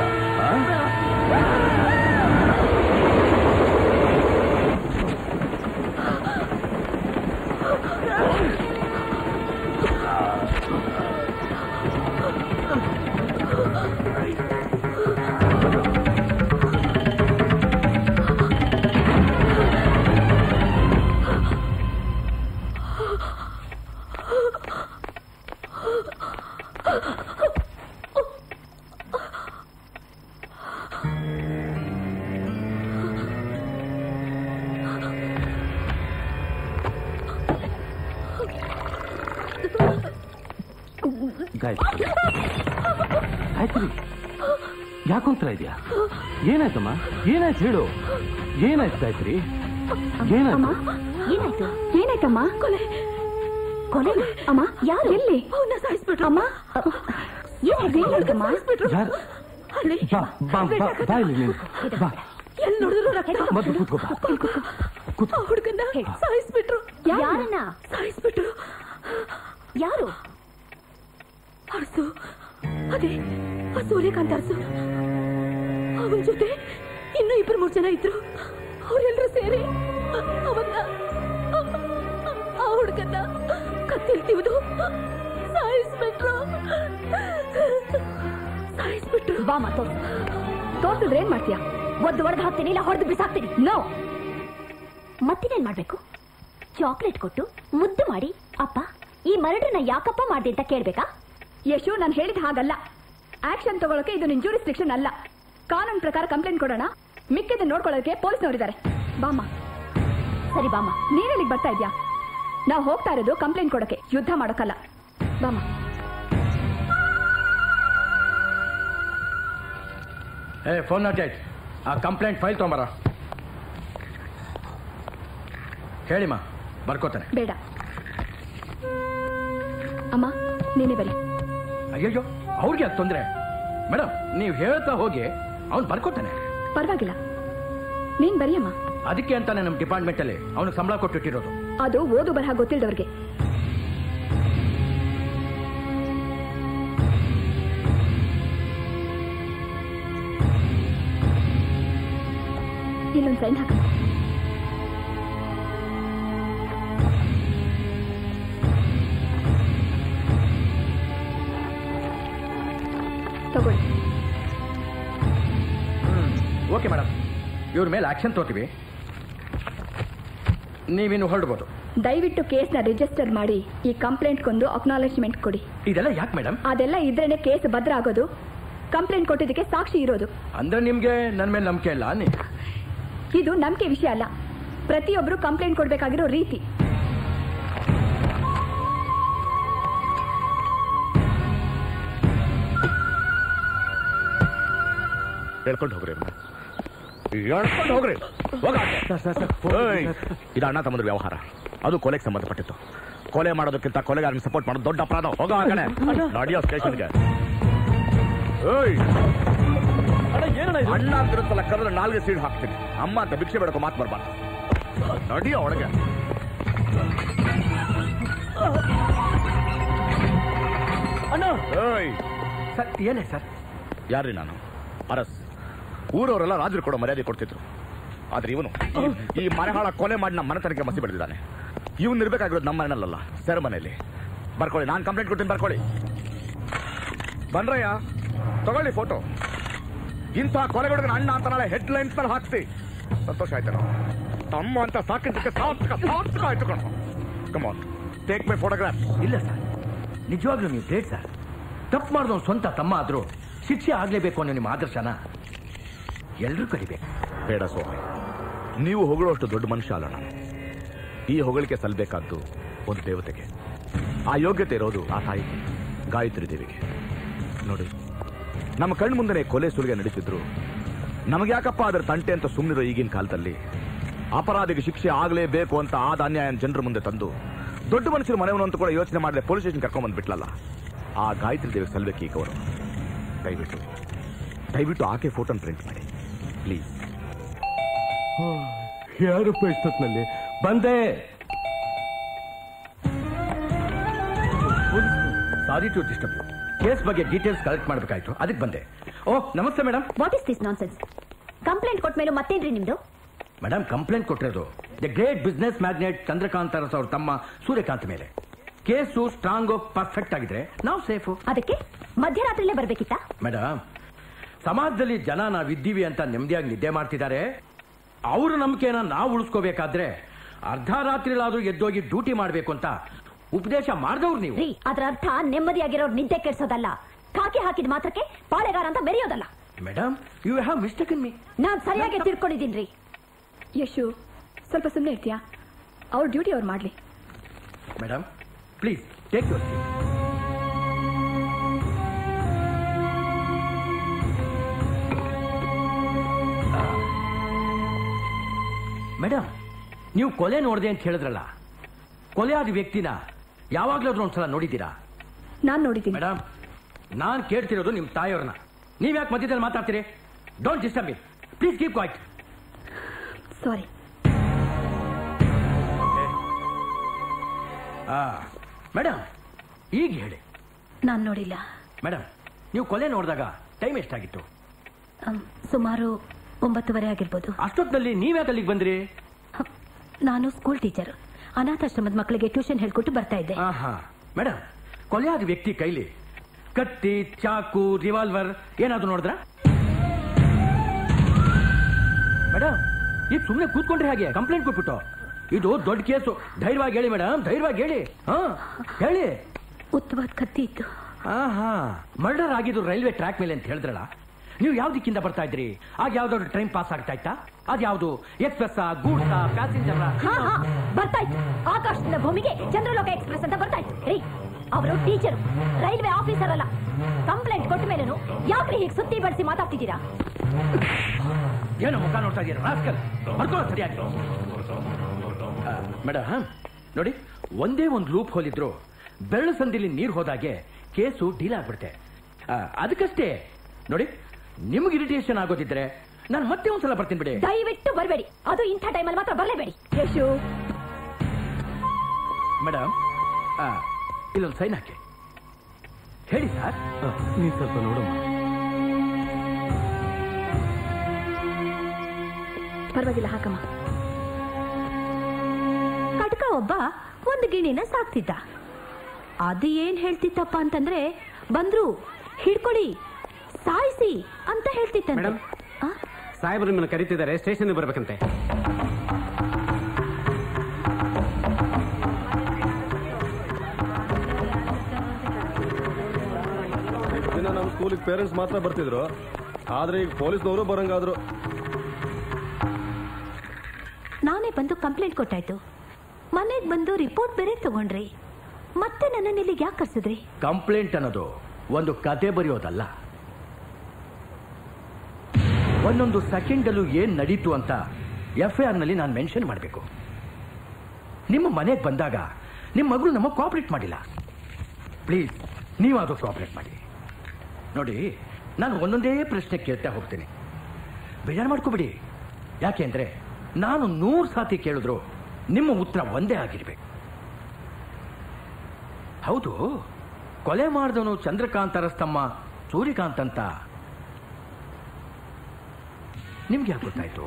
ಗಾಯತ್ರಿ, ಯಾಕೊಂತರ ಇದೆಯಾ? ಏನಾಯ್ತಮ್ಮ? ಏನಾಯ್ತು ಹೇಳು. ಏನಾಯ್ತು ಗಾಯತ್ರಿ? ಏನಾಯ್ತು? ಏನಾಯ್ತು? ಏನಾಯ್ತಮ್ಮ? ಕೊಲೆ ಕೊಲೆ ಅಮ್ಮ. ಯಾರು? ಎಲ್ಲಿ? ಅವನ್ನ ಸಾಯಿಸ್ಬಿಟ್ರು ಅಮ್ಮ. ಎಲ್ಲಿ ನೋಡಿದ್ರು ರಕ್ತ. ಹುಡುಗನ್ನ ಸಾಯಿಸ್ಬಿಟ್ರು. ಯಾರನ್ನ ಸಾಯಿಸ್ಬಿಟ್ರು? ಯಾರು? ಅರಸು, ಅದೇ ಆ ಸೂರ್ಯಕಾಂತ ಅರಸು. ಅವನ ಜೊತೆ ಇನ್ನೂ 2-3 ಜನ ಇದ್ರು. ಅವರೆಲ್ಲರೂ ಸೇರಿ ಅವನ್ನ, ಆ ಹುಡುಗನ್ನ ಕತ್ತಿಲ್ ತಿವಿದು ಸಾಯಿಸ್ಬಿಟ್ರು. ಸಾಯಿಸ್ಬಿಟ್ರು. ಬಾ ಮಾ ತೋರ್ಸಿದ್ರೆ ಏನ್ ಮಾಡ್ತೀಯಾ? ಒದ್ದು ಒಡೆದು ಹಾಕ್ತೀನಿ, ಇಲ್ಲ ಹೊಡೆದು ಬಿಸಾಕ್ತೀನಿ. ನೋ. ಮತ್ತಿನೇನ್ ಮಾಡ್ಬೇಕು? ಚಾಕ್ಲೇಟ್ ಕೊಟ್ಟು ಮುದ್ದು ಮಾಡಿ, ಅಪ್ಪ ಈ ಮರಡನ್ನ ಯಾಕಪ್ಪ ಮಾಡ್ದೆ ಅಂತ ಕೇಳ್ಬೇಕಾ? ಯಶು, ನಾನು ಹೇಳಿದ ಹಾಗಲ್ಲ. ಆಕ್ಷನ್ ತಗೊಳಕ್ಕೆ ಇದು ನಿನ್ ಜೂರಿಸ್ಟ್ರಿಕ್ಷನ್ ಅಲ್ಲ. ಕಾನೂನು ಪ್ರಕಾರ ಕಂಪ್ಲೇಂಟ್ ಕೊಡೋಣ, ಮಿಕ್ಕಿದ್ದನ್ನು ನೋಡ್ಕೊಳ್ಳೋಕೆ ಪೊಲೀಸ್ನವರಿದ್ದಾರೆ. ಬಾಮ್ಮ. ಸರಿ ಬಾಮ್ಮ. ನೀನೆಲ್ಲಿಗೆ ಬರ್ತಾ ಇದ್ಯಾ? ನಾವು ಹೋಗ್ತಾ ಇರೋದು ಕಂಪ್ಲೇಂಟ್ ಕೊಡೋಕೆ, ಯುದ್ಧ ಮಾಡೋಕಲ್ಲ. ಬಾಮ್ಮ. Phone not yet. ಆ ಕಂಪ್ಲೇಂಟ್ ಫೈಲ್ ತೊಗೊಂಬರ. ಹೇಳಿಮ್ಮ, ಬರ್ಕೋತಾನೆ. ಬೇಡ ಅಮ್ಮ, ನೀನೇ ಬರಿ. ಅಯ್ಯೋ, ಅವ್ರಿಗೆ ಯಾಕೆ ತೊಂದರೆ? ಮೇಡಮ್, ನೀವು ಹೇಳ್ತಾ ಹೋಗಿ, ಅವ್ನು ಬರ್ಕೋತಾನೆ. ಪರವಾಗಿಲ್ಲ, ನೀನ್ ಬರಿಯಮ್ಮ. ಅದಕ್ಕೆ ಅಂತಾನೆ ನಮ್ಮ ಡಿಪಾರ್ಟ್ಮೆಂಟ್ ಅಲ್ಲಿ ಅವನಿಗೆ ಸಂಬಳ ಕೊಟ್ಟಿಟ್ಟಿರೋದು. ಅದು ಓದು ಬರಹ ಗೊತ್ತಿಲ್ಲದವ್ರಿಗೆ. ಇಲ್ಲೊಂದು ಸೈನ್ ಹಾಕ. ತಗೊಳ್ಳಿ. ಓಕೆ ಮೇಡಮ್, ಇವ್ರ ಮೇಲೆ ಆಕ್ಷನ್ ತಗೋತೀವಿ. ನೀವಿನ್ನು ಹೊರಡ್ಬೋದು. ದಯವಿಟ್ಟು ಕೇಸ್ನ ರಿಜಿಸ್ಟರ್ ಮಾಡಿ ಈ ಕಂಪ್ಲೇಂಟ್ಗೊಂದು ಅಕ್ನಾಲೆಜ್ಮೆಂಟ್ ಕೊಡಿ. ಇದೆಲ್ಲ ಯಾಕೆ ಮೇಡಮ್? ಅದೆಲ್ಲ ಇದ್ರೇನೆ ಕೇಸ್ ಭದ್ರ ಆಗೋದು. ಕಂಪ್ಲೇಂಟ್ ಕೊಟ್ಟಿದ್ದಕ್ಕೆ ಸಾಕ್ಷಿ ಇರೋದು. ಅಂದ್ರೆ ನಿಮ್ಗೆ ನನ್ನ ಮೇಲೆ ನಂಬಿಕೆ ಇಲ್ಲ? ಇದು ನಂಬಿಕೆ ವಿಷಯ ಅಲ್ಲ, ಪ್ರತಿಯೊಬ್ರು ಕಂಪ್ಲೇಂಟ್ ಕೊಡ್ಬೇಕಾಗಿರೋ ರೀತಿ. ಹೇಳ್ಕೊಂಡು ಹೋಗ್ರಿ, ಹೇಳ್ಕೊಂಡು ಹೋಗ್ರಿ. ಇದು ಅಣ್ಣ ತಮ್ಮದ್ರ ವ್ಯವಹಾರ, ಅದು ಕೊಲೆಗೆ ಸಂಬಂಧಪಟ್ಟಿತ್ತು. ಕೊಲೆ ಮಾಡೋದಕ್ಕಿಂತ ಕೊಲೆಗಾರನ ಸಪೋರ್ಟ್ ಮಾಡೋದು ದೊಡ್ಡ ಅಪರಾಧ. ಹೋಗೋ ಆ ಕಡೆ, ನಡಿಯೋ ಸ್ಟೇಷನ್ಗೆ. ಅಣ್ಣ ಅಂತಿರುತ್ತಲ್ಲ, ಕರೆದ್ರೆ ನಾಲ್ಗೆ ಸೀಡ್ ಹಾಕ್ತೀನಿ. ಅಮ್ಮ ಅಂತ ಭಿಕ್ಷೆ ಬೇಡಕೋ ಮಾತು ಬರ್ಬಾರ್ದು. ನಡಿಯೋ ಒಳಗೆ. ಏನೇ ಸರ್? ಯಾರ್ರಿ ನಾನು? ಅರಸ್. ಊರವರೆಲ್ಲ ರಾಜರು ಕೊಡೋ ಮರ್ಯಾದೆ ಕೊಡ್ತಿದ್ರು. ಆದ್ರೆ ಇವನು ಈ ಮನೆಹಾಳ ಕೊಲೆ ಮಾಡಿ ನಮ್ಮ ಮನೆತನಕ್ಕೆ ಮಸಿ ಬೆಳೆದಿದ್ದಾನೆ. ಇವನ್ ಇರ್ಬೇಕಾಗಿರೋದು ನಮ್ಮ ಮನೆಯಲ್ಲ, ಸೆರೆಮನೆಯಲ್ಲಿ. ಬರ್ಕೊಳ್ಳಿ, ನಾನು ಕಂಪ್ಲೇಂಟ್ ಕೊಡ್ತೀನಿ, ಬರ್ಕೊಳ್ಳಿ. ಬನ್ರಯ್ಯ, ತಗೊಳ್ಳಿ ಫೋಟೋ. ಇಂಥ ಕೊಲೆಗಳಿಗೆ ಅಣ್ಣ ಅಂತ ನಾಳೆ ಹೆಡ್ಲೈನ್ಸ್ ನಲ್ಲಿ ಹಾಕ್ಸಿ. ಸಂತೋಷ ಆಯ್ತು. ತಮ್ಮ ಅಂತ ಸಾಕಿದ್ದಕ್ಕೆ ಸಾರ್ಥಕ ಆಯ್ತು ಕಣ. Come on, take my photograph. ಇಲ್ಲ ಸರ್, ನಿಜವಾಗ್ಲೂ ನೀವು ಗ್ರೇಟ್ ಸರ್. ತಪ್ಪು ಮಾಡಿದವನು ಸ್ವಂತ ತಮ್ಮ ಆದ್ರೂ ಶಿಕ್ಷೆ ಆಗ್ಲೇಬೇಕು ಅನ್ನೋ ನಿಮ್ಮ ಆದರ್ಶನ ಎಲ್ಲರೂ ಕಲಿಬೇಕು. ಬೇಡ ಸ್ವಾಮಿ, ನೀವು ಹೊಗಳೋಷ್ಟು ದೊಡ್ಡ ಮನುಷ್ಯ ಅಲ್ಲ ನಾನು. ಈ ಹೊಗಳಿಕೆ ಸಲ್ಲಬೇಕಾದ್ದು ಒಂದು ದೇವತೆಗೆ. ಆ ಯೋಗ್ಯತೆ ಇರೋದು ಆ ತಾಯಿ ಗಾಯತ್ರಿ ದೇವಿಗೆ. ನೋಡಿ, ನಮ್ಮ ಕಣ್ಣು ಮುಂದೆ ಕೊಲೆ ಸುಲಿಗೆ ನಡೀತಿದ್ರು ನಮಗೆ ಯಾಕಪ್ಪ ಅದರ ತಂಟೆ ಅಂತ ಸುಮ್ಮನಿರೋ ಈಗಿನ ಕಾಲದಲ್ಲಿ ಅಪರಾಧಿಗೆ ಶಿಕ್ಷೆ ಆಗಲೇಬೇಕು ಅಂತ ಆದ ಅನ್ಯಾಯ ಜನರ ಮುಂದೆ ತಂದು ದೊಡ್ಡ ಮನುಷ್ಯರು ಮನೆಯವನು ಅಂತ ಕೂಡ ಯೋಚನೆ ಮಾಡದೆ ಪೊಲೀಸ್ ಸ್ಟೇಷನ್ ಕರ್ಕೊಂಡ್ ಬಂದ್ಬಿಟ್ಲಲ್ಲ, ಆ ಗಾಯತ್ರಿ ದೇವಿಗೆ ಸಲ್ಲಬೇಕು ಈಗ ಅವರು. ದಯವಿಟ್ಟು ಆಕೆ ಫೋಟೋನ ಪ್ರಿಂಟ್ ಮಾಡಿ ಪ್ಲೀಸ್. ಯಾರಪ್ಪ ಇಷ್ಟೊತ್ತಿನಲ್ಲಿ ಬಂದೆ? Sorry to disturb you. Case ಬಗ್ಗೆ ಡೀಟೇಲ್ಸ್ ಕಲೆಕ್ಟ್ ಮಾಡಬೇಕಾಯ್ತು, ಅದಕ್ಕೆ ಬಂದೆ. ಓಹ್, ನಮಸ್ತೆ madam. What is this nonsense? Complaint ಕೊಟ್ಟ ಮೇಲೆ ಮತ್ತೇನ್ರಿ ನಿಮ್ದು? ಮೇಡಮ್, ಕಂಪ್ಲೇಂಟ್ ಕೊಟ್ಟಿರೋದು the great business magnate Chandrakant Aras ಅವ್ರ ತಮ್ಮ ಸೂರ್ಯಕಾಂತ್ ಮೇಲೆ. ಕೇಸು ಸ್ಟ್ರಾಂಗ್ ಪರ್ಫೆಕ್ಟ್ ಆಗಿದ್ರೆ ನಾವು ಸೇಫು. ಅದಕ್ಕೆ ಮಧ್ಯರಾತ್ರಿಲೇ ಬರ್ಬೇಕಿತ್ತ? ಮೇಡಮ್, ಸಮಾಜದಲ್ಲಿ ಜನ ನಾವಿದ್ದೀವಿ ಅಂತ ನೆಮ್ಮದಿಯಾಗಿ ನಿದ್ದೆ ಮಾಡ್ತಿದ್ದಾರೆ. ಅವ್ರ ನಂಬಿಕೆನ ನಾವು ಉಳಿಸ್ಕೋಬೇಕಾದ್ರೆ ಅರ್ಧ ರಾತ್ರಿಲಾದ್ರೂ ಎದ್ದೋಗಿ ಡ್ಯೂಟಿ ಮಾಡ್ಬೇಕು ಅಂತ ಉಪದೇಶ ಮಾಡಿದವ್ರು ನೀವು. ಅದರ ಅರ್ಥ ನೆಮ್ಮದಿಯಾಗಿರೋರು ನಿದ್ದೆ ಕೆಡ್ಸೋದಲ್ಲ, ಕಾಕಿ ಹಾಕಿದ ಮಾತ್ರಕ್ಕೆ ಪಾಳೆಗಾರ ಅಂತ ಮೆರೆಯೋದಲ್ಲ. Madam, you have mistaken me. ನಾನ್ ಸರಿಯಾಗಿ ತಿಳ್ಕೊಂಡಿದ್ದೀನಿ. ಯಶು, ಸ್ವಲ್ಪ ಸುಮ್ಮನೆ ಇರ್ತೀಯಾ? ಅವ್ರ ಡ್ಯೂಟಿ ಅವ್ರು ಮಾಡ್ಲಿ. Madam, please take your seat. Madam, ನೀವು ಕೊಲೆ ನೋಡಿದೆ ಅಂತ ಹೇಳಿದ್ರಲ್ಲ, ಕೊಲೆ ಆದ ವ್ಯಕ್ತಿನ ಯಾವಾಗ್ಲಾದ್ರೂ ಒಂದ್ಸಲ ನೋಡಿದ್ದೀರಾ? ನಾನ್ ನೋಡಿದ್ದೀನಿ. ಮೇಡಮ್, ನಾನ್ ಕೇಳ್ತಿರೋದು ನಿಮ್ ತಾಯಿಯವ್ರನ್ನ. ನೀವ್ಯಾಕೆ ಮಧ್ಯದಲ್ಲಿ ಮಾತಾಡ್ತೀರಿ? Don't disturb me, please keep quiet. Sorry. Madam, ಈಗ ಹೇಳಿ. ನಾನ್ ನೋಡಿಲ್ಲ. ಮೇಡಮ್, ನೀವು ಕೊಲೆ ನೋಡಿದಾಗ ಟೈಮ್ ಎಷ್ಟಾಗಿತ್ತು? ಸುಮಾರು 9:30 ಆಗಿರ್ಬೋದು. ಅಷ್ಟೊತ್ತಿನಲ್ಲಿ ನೀವ್ಯಾಕೆ ಅಲ್ಲಿಗೆ ಬಂದ್ರಿ? ನಾನು ಸ್ಕೂಲ್ ಟೀಚರ್. ಅನಾಥಾಶ್ರಮದ ಮಕ್ಕಳಿಗೆ ಟ್ಯೂಷನ್ ಹೇಳ್ಕೊಟ್ಟು ಬರ್ತಾ ಇದ್ದೆ. ಮೇಡಮ್, ಕೊಲೆ ಆದ ವ್ಯಕ್ತಿ ಕೈಲಿ ಕತ್ತಿ, ಚಾಕು, ರಿವಾಲ್ವರ್ ಏನಾದ್ರು ನೋಡಿದ್ರ? ಮೇಡಮ್, ಈಗ ಸುಮ್ಮನೆ ಕೂತ್ಕೊಂಡ್ರೆ ಹಾಗೆ ಕಂಪ್ಲೇಂಟ್ ಕೊಟ್ಬಿಟ್ಟು. ಇದು ದೊಡ್ಡ ಕೇಸು. ಧೈರ್ಯವಾಗಿ ಹೇಳಿ ಮೇಡಮ್, ಧೈರ್ಯವಾಗಿ ಹೇಳಿ. ಹೇಳಿ. ಉತ್ತವಾದ ಕತ್ತಿ ಇತ್ತು. ಮರ್ಡರ್ ಆಗಿದ್ದು ರೈಲ್ವೆ ಟ್ರ್ಯಾಕ್ ಮೇಲೆ ಅಂತ ಹೇಳಿದ್ರಲ್ಲ, ನೀವು ಯಾವ ದಿಕ್ಕಿಂದ ಬರ್ತಾ ಇದ್ರಿ? ಆಗ ಯಾವ್ದಾದ್ರು ಟ್ರೈನ್ ಪಾಸ್ ಆಗ್ತಾ ಇತ್ತಾ? ಅದ್ಯಾವುದು ಎಕ್ಸ್ಪ್ರೆಸ್, ಗೂಡ್ಸ್, ಪ್ಯಾಸೆಂಜರ್? ಬರ್ತಾ ಇತ್ತು. ಆಕಾಶದಿಂದ ಭೂಮಿಗೆ ಚಂದ್ರಲೋಕ ಎಕ್ಸ್ಪ್ರೆಸ್ ಅಂತ ಬರ್ತಾ ಇತ್ತು. ರೀ, ಅವರು ಟೀಚರು, ರೈಲ್ವೆ ಆಫೀಸರ್ ಅಲ್ಲ. ಕಂಪ್ಲೇಂಟ್ ಕೊಟ್ಟ ಮೇಲೇನು ಯಾಕ್ರಿ ಹೀಗೆ ಸುತ್ತಿ ಬಡಿಸಿ ಮಾತಾಡ್ತಿದ್ದೀರಾ? ಏನೋ ಮುಖ ನೋಡ್ತಾ ಇದೀರ ರಾಸ್ಕಲ್, ಬರ್ಕೊಳ್ಳೋ ಸರಿಯಾಗಿ. ಮೇಡಮ್ ನೋಡಿ, ಒಂದೇ ಒಂದು ಲೂಪ್ ಹೋಲ್ ಇದ್ರು ಬೆರಳು ಸಂದಿಲಿ ನೀರು ಹೋದಾಗೆ ಕೇಸು ಡೀಲ್ ಆಗ್ಬಿಡುತ್ತೆ. ಅದಕ್ಕಷ್ಟೇ ನೋಡಿ, ನಿಮ್ಗೆ ಇರಿಟೇಷನ್ ಆಗೋದಿದ್ರೆ ನಾನು ಮತ್ತೆ ಒಂದ್ಸಲ ಬರ್ತೀನಿ ಬಿಡಿ. ದಯವಿಟ್ಟು ಬರಬೇಡಿ, ಅದು ಇಂಥ ಟೈಮಲ್ಲಿ ಮಾತ್ರ ಬರಲೇಬೇಡಿ. ಯಶು ಮೇಡಮ್, ಇಲ್ಲೊಂದು ಸೈನ್ ಹಾಕಿ. ಹೇಳಿ ಸರ್. ನೀವು ಸ್ವಲ್ಪ ನೋಡಮ್ಮ. ಪರವಾಗಿಲ್ಲ ಹಾಕಮ್ಮ. ಕಟಕ ಒಬ್ಬ ಒಂದು ಗಿಣಿನ ಸಾಕ್ತಿದ್ದ. ಅದು ಏನ್ ಹೇಳ್ತಿತ್ತಪ್ಪ ಅಂತಂದ್ರೆ, ಬಂದ್ರು ಹಿಡ್ಕೊಳ್ಳಿ ಸಾಯಿಸಿ ಅಂತ ಹೇಳ್ತಿತ್ತಂತೆ. ಸಾಹೇಬರು ನಿಮ್ಮನ್ನು ಕರೀತಿದ್ದಾರೆ, ಸ್ಟೇಷನ್ ಬರ್ಬೇಕಂತೆ. ದಿನ ನಮ್ಮ ಸ್ಕೂಲಿಗೆ ಪೇರೆಂಟ್ಸ್ ಮಾತ್ರ ಬರ್ತಿದ್ರು, ಆದ್ರೆ ಈಗ ಪೊಲೀಸ್ನವರು ಬರಂಗಾದ್ರು. ನಾನೇ ಬಂದು ಕಂಪ್ಲೇಂಟ್ ಕೊಟ್ಟಾಯ್ತು. ಮನೆಗೆ ಬಂದು ರಿಪೋರ್ಟ್ ಬೇರೆ ತಗೊಂಡ್ರಿ. ಮತ್ತೆ ನನ್ನನ್ನು ಇಲ್ಲಿಗೆ ಯಾಕೆ ಕರ್ಸಿದ್ರಿ? ಕಂಪ್ಲೇಂಟ್ ಅನ್ನೋದು ಒಂದು ಕತೆ ಬರೆಯೋದಲ್ಲ. ಒಂದೊಂದು ಸೆಕೆಂಡಲ್ಲೂ ಏನ್ ನಡೀತು ಅಂತ FIR ನಲ್ಲಿ ನಾನು ಮೆನ್ಷನ್ ಮಾಡಬೇಕು. ನಿಮ್ಮ ಮನೆಗೆ ಬಂದಾಗ ನಿಮ್ಮ ಮಗಳು ನಮ್ಮ ಕೋಆಪರೇಟ್ ಮಾಡಿಲ್ಲ. ಪ್ಲೀಸ್ ನೀವಾದ್ರೂ ಕೋಆಪರೇಟ್ ಮಾಡಿ. ನೋಡಿ, ನಾನು ಒಂದೊಂದೇ ಪ್ರಶ್ನೆ ಕೇಳ್ತಾ ಹೋಗ್ತೀನಿ, ಬೇಜಾರು ಮಾಡ್ಕೋಬಿಡಿ. ಯಾಕೆಂದ್ರೆ ನಾನು 100 ಸಾತಿ ಕೇಳಿದ್ರು ನಿಮ್ಮ ಉತ್ತರ ಒಂದೇ ಆಗಿರ್ಬೇಕು. ಹೌದು, ಕೊಲೆ ಮಾಡಿದವನು ಚಂದ್ರಕಾಂತ್ ಅರಸ್ತಮ್ಮ ಸೂರ್ಯಕಾಂತ್ ಅಂತ ನಿಮ್ಗೆ ಯಾಕೆ ಗೊತ್ತಾಯ್ತು?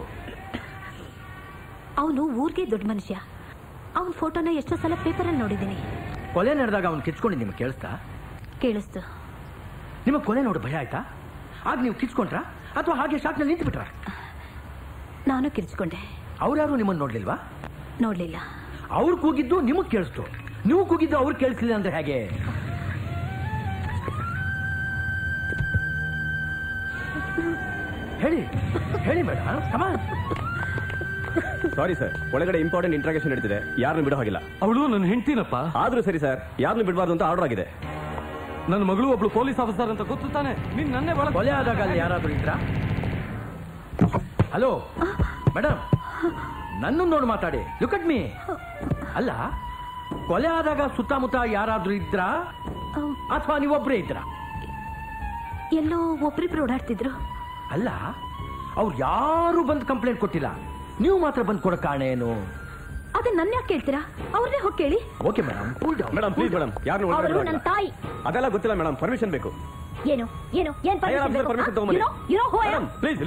ಅವನು ಊರಿಗೆ ದೊಡ್ಡ ಮನುಷ್ಯ. ಅವನ ಫೋಟೋನ ಎಷ್ಟೋ ಸಲ ಪೇಪರಲ್ಲಿ ನೋಡಿದ್ದೀನಿ. ಕೊಲೆ ನಡೆದಾಗ ಅವನು ಕಿಚ್ಕೊಂಡು ನಿಮ್ಗೆ ಕೇಳಿಸ್ತಾ? ಕೇಳಿಸ್ತು. ನಿಮಗೆ ಕೊಲೆ ನೋಡಿ ಭಯ ಆಯ್ತಾ? ಆಗ ನೀವು ಕಿಚ್ಕೊಂಡ್ರಾ ಅಥವಾ ಹಾಗೆ ಶಾಕ್ನಲ್ಲಿ ನಿಂತು ಬಿಟ್ರಾ? ನಾನು ಕಿರ್ಚ್ಕೊಂಡೆ. ಅವ್ರ್ಯಾರು ನಿಮ್ಮನ್ನು ನೋಡ್ಲಿಲ್ವಾ? ನೋಡ್ಲಿಲ್ಲ. ಅವ್ರು ಕೂಗಿದ್ದು ನಿಮಗ್ ಕೇಳಿಸ್ತು, ನೀವು ಕೂಗಿದ್ದು ಅವ್ರು ಕೇಳಿಸ್ಲಿಲ್ಲ ಅಂದ್ರೆ ಹೇಗೆ? ಹೇಳಿ ಹೇಳಿ ಮೇಡಮ್. ಸಾರಿ ಸರ್, ಒಳಗಡೆ ಇಂಪಾರ್ಟೆಂಟ್ ಇಂಟ್ರಾಗೇಷನ್ ನಡೀತಿದೆ, ಯಾರನ್ನು ಬಿಡೋ ಹಾಗಿಲ್ಲ. ಅವಳು ನನ್ನ ಹೆಂಡ್ತಿನಪ್ಪ. ಆದ್ರೂ ಸರಿ ಸರ್, ಯಾರನ್ನು ಬಿಡಬಾರ್ದು ಅಂತ ಆರ್ಡರ್ ಆಗಿದೆ. ನನ್ನ ಮಗಳು ಒಬ್ಳು ಪೊಲೀಸ್ ಆಫೀಸರ್ ಅಂತ ಗೊತ್ತು ತಾನೆ? ನೀನ್ ನನ್ನೇ ಒಳಗೆ ಕೊಲೆ ಆದಾಗ ಅಲ್ಲಿ ಯಾರಾದ್ರೂ ಇದ್ರಾ? ಹಲೋ ಮೇಡಮ್, ನನ್ನನ್ನು ನೋಡಿ ಮಾತಾಡಿ. Look at me. ಅಲ್ಲ, ಕೊಲೆ ಆದಾಗ ಸುತ್ತಮುತ್ತ ಯಾರಾದ್ರೂ ಇದ್ರಾ ಅಥವಾ ನೀವೊಬ್ಬರೇ ಇದ್ರಾ? ಎಲ್ಲೋ ಒಬ್ರಿಬ್ರು ಓಡಾಡ್ತಿದ್ರು. ಅಲ್ಲ, ಅವ್ರು ಯಾರು ಬಂದು ಕಂಪ್ಲೇಂಟ್ ಕೊಟ್ಟಿಲ್ಲ, ನೀವು ಮಾತ್ರ ಬಂದು ಕೊಡೋ ಕಾರಣ ಏನು? ಅದನ್ನ ನನ್ನ ಯಾಕೆ ಕೇಳ್ತೀರಾ? ಅವ್ರನ್ನೇ ಹೋಗಿ ಕೇಳಿ. Okay madam, cool down. Madam please madam, ಯಾರನ್ನು ಅವರು ನನ್ನ ತಾಯಿ. ಅದೆಲ್ಲ ಗೊತ್ತಿಲ್ಲ ಮೇಡಮ್, ಪರ್ಮಿಷನ್ ಬೇಕು. ಏನು ಏನು ಏನ್ ಪರ್ಮಿಷನ್ ತಗೊಂಬನ್ನಿ. ಪ್ಲೀಸ್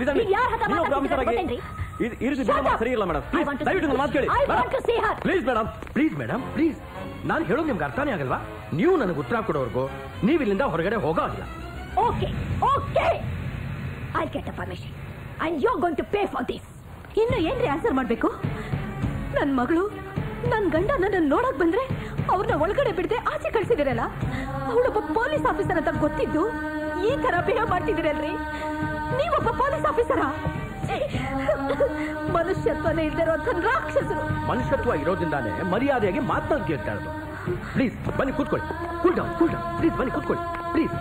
ಈ ರೀತಿ ಸರಿ ಇಲ್ಲ ಮೇಡಮ್. ದಯವಿಟ್ಟು ಮಾತು ಕೇಳಿ please madam. Please madam, please. ನಾನು ಹೇಳೋದು ನಿಮ್ಗೆ ಅರ್ಥನೇ ಆಗಲ್ವಾ? ನೀವು ನನಗೆ ಉತ್ತರ ಕೊಡೋವರೆಗೂ ನೀವು ಇಲ್ಲಿಂದ ಹೊರಗಡೆ ಹೋಗೋದಿಲ್ಲ. Okay okay, I get a permission and you are going to pay for this. ಇನ್ನು ಏನ್ರಿ ಆನ್ಸರ್ ಮಾಡ್ಬೇಕು? ನನ್ನ ಮಗಳು ನನ್ನ ಗಂಡ ನನ್ನ ನೋಡಕ್ ಬಂದ್ರೆ ಅವ್ರನ್ನ ಒಳಗಡೆ ಬಿಡದೆ ಆಚೆ ಕಳ್ಸಿದಿರಲ್ಲ. ಅವಳೊಬ್ಬ ಪೊಲೀಸ್ ಆಫೀಸರ್ ಅಂತ ಗೊತ್ತಿದ್ದು ಈ ತರ ಬಿಹೇವ್ ಮಾಡ್ತಿದ್ದೀರಲ್ರಿ. ನೀವೊಬ್ಬ ಪೊಲೀಸ್ ಆಫೀಸರಾ? ಮನುಷ್ಯತ್ವನೇ ಇಲ್ದಿರೋ ರಾಕ್ಷಸರು. ಮನುಷ್ಯತ್ವ ಇರೋದ್ರಿಂದಾನೆ ಮರ್ಯಾದೆಯಾಗಿ ಮಾತನಾಡಿ ಕೇಳ್ತಾ ಇರೋದು. ಪ್ಲೀಸ್ ಬನ್ನಿ ಕೂತ್ಕೊಳ್ಳಿ. Cool down, cool down. Please ಬನ್ನಿ ಕೂತ್ಕೊಳ್ಳಿ ಪ್ಲೀಸ್.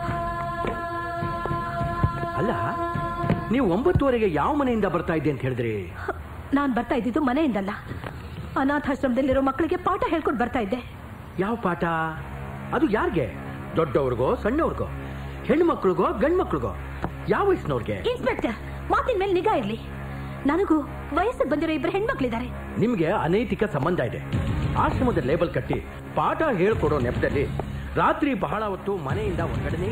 ಅಲ್ಲ, ನೀವು 9:30ಗೆ ಯಾವ ಮನೆಯಿಂದ ಬರ್ತಾ ಇದ್ದೆ ಅಂತ ಹೇಳಿದ್ರಿ? ನಾನ್ ಬರ್ತಾ ಇದ್ದಿದ್ದು ಮನೆಯಿಂದಲ್ಲ, ಅನಾಥಾಶ್ರಮದಲ್ಲಿರೋ ಮಕ್ಕಳಿಗೆ ಪಾಠ ಹೇಳ್ಕೊಂಡು ಬರ್ತಾ ಇದ್ದೆ. ಯಾವ ಪಾಠ? ಅದು ಯಾರಿಗೆ? ದೊಡ್ಡವ್ರಿಗೋ ಸಣ್ಣವ್ರಿಗೋ? ಹೆಣ್ಣು ಮಕ್ಕಳಿಗೋ ಗಂಡು ಮಕ್ಕಳಿಗೋ? ಯಾವ ವಯಸ್ಸಿನವ್ರಿಗೆ? ಇನ್ಸ್ಪೆಕ್ಟರ್, ಮಾತಿನ ಮೇಲೆ ನಿಗಾ ಇರ್ಲಿ. ನನಗೂ ವಯಸ್ಸಿಗೆ ಬಂದಿರೋ 2 ಹೆಣ್ಮಕ್ಳಿದ್ದಾರೆ. ನಿಮ್ಗೆ ಅನೈತಿಕ ಸಂಬಂಧ ಇದೆ. ಆಶ್ರಮದ ಲೇಬಲ್ ಕಟ್ಟಿ ಪಾಠ ಹೇಳ್ಕೊಡೋ ನೆಪದಲ್ಲಿ ರಾತ್ರಿ ಬಹಳ ಹೊತ್ತು ಮನೆಯಿಂದ ಹೊರಗಡೆನೇ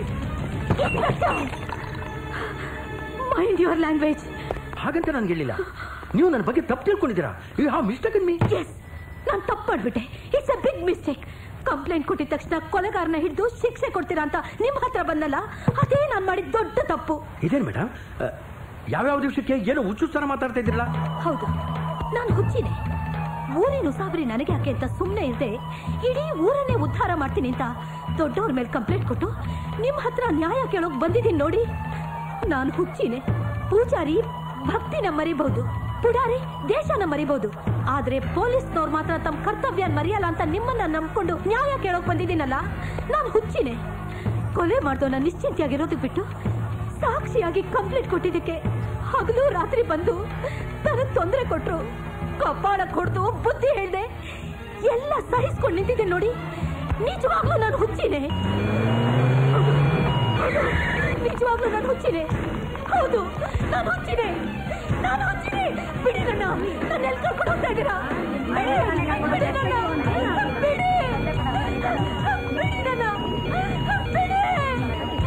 ಮೈಂಡ್ ಯುವರ್ ಲ್ಯಾಂಗ್ವೇಜ್. ಹಾಗಂತ ನನ್ಗೆ ಹೇಳಿಲ್ಲ. ನೀವು ನನ್ನ ಬಗ್ಗೆ ತಪ್ಪು ತಿಳ್ಕೊಂಡಿದ್ದೀರಾ. You have mistake in me. Yes, ನಾನು ತಪ್ಪು ಮಾಡ್ಬಿಟ್ಟೆ. It's a big mistake. Complaint ಕೊಟ್ಟಿದ ತಕ್ಷಣ ಕೊಲೆಗಾರನ ಹಿಡಿದು ಶಿಕ್ಷೆ ಕೊಡ್ತೀರಾ ಅಂತ ನಿಮ್ಮ ಹತ್ರ ಬಂದಲ್ಲ, ಅದೇ ನಾನು ಮಾಡಿದ ದೊಡ್ಡ ತಪ್ಪು. ಇದೇನು ಮೇಡಮ್, ಯಾವ್ಯಾವ ದಿವಸಕ್ಕೆ ಏನೋ ಹುಚ್ಚುಸ್ತರ ಮಾತಾಡ್ತಾ ಇದ್ರಲ್ಲ? ಹೌದು, ನಾನು ಹುಚ್ಚಿದೆ. ಊರಿನ ಉಸಾಬರಿ ನನಗೆ ಯಾಕೆ ಅಂತ ಸುಮ್ಮನೆ ಇರದೆ ಇಡೀ ಊರನ್ನೇ ಉದ್ಧಾರ ಮಾಡ್ತೀನಿ ಅಂತ ದೊಡ್ಡವ್ರ ಮೇಲೆ ಕಂಪ್ಲೇಂಟ್ ಕೊಟ್ಟು ನಿಮ್ಮ ಹತ್ರ ನ್ಯಾಯ ಕೇಳೋಕ್ ಬಂದಿದ್ದೀನಿ ನೋಡಿ. ನಾನು ಹುಚ್ಚಿನೆ. ಪೂಜಾರಿ ಭಕ್ತಿನ ಮರಿಬಹುದು, ಪುಡಾರಿ ದೇಶನ ಮರಿಬಹುದು, ಆದ್ರೆ ಪೊಲೀಸ್ನವ್ರು ಮಾತ್ರ ತಮ್ಮ ಕರ್ತವ್ಯ ಮರೆಯಲ್ಲ ಅಂತ ನಿಮ್ಮನ್ನ ನಂಬ್ಕೊಂಡು ನ್ಯಾಯ ಕೇಳೋಕ್ ಬಂದಿದ್ದೀನಲ್ಲ, ನಾನು ಹುಚ್ಚಿನೆ. ಕೊಲೆ ಮಾಡ್ದವನ್ನ ನಿಶ್ಚಿಂತೆಯಾಗಿರೋದಕ್ಕೆ ಬಿಟ್ಟು ಸಾಕ್ಷಿಯಾಗಿ ಕಂಪ್ಲೇಂಟ್ ಕೊಟ್ಟಿದ್ದಕ್ಕೆ ಹಗಲು ರಾತ್ರಿ ಬಂದು ನನಗೆ ತೊಂದರೆ ಕೊಟ್ರು. ಕಪಾಳ ಕೊಡ್ದು ಬುದ್ಧಿ ಹೇಳ್ದೆ ಎಲ್ಲ ಸಹಿಸ್ಕೊಂಡು ನಿಂತಿದ್ದೆ ನೋಡಿ. ನಿಜವಾಗ್ಲೂ ನಾನು ಹುಚ್ಚಿನೆ. ನಿಜವಾಗ್ಲೂ ನಾನು ಹುಚ್ಚಿನೆ. ಹೌದು, ನಾನು ಹುಚ್ಚಿನೆ. ನಾನು ಹುಚ್ಚಿನೆ. ಬಿಡಿ ನನ್ನ. ನನ್ನ ಎಲ್ಲಿ ಕರ್ಕೊಂಡು ಹೋಗ್ತಾ ಇದ್ದೀರಾ? ಬಿಡಿ ನನ್ನ. ಬಿಡಿ. ಬಿಡಿ ನನ್ನ. ಬಿಡಿ.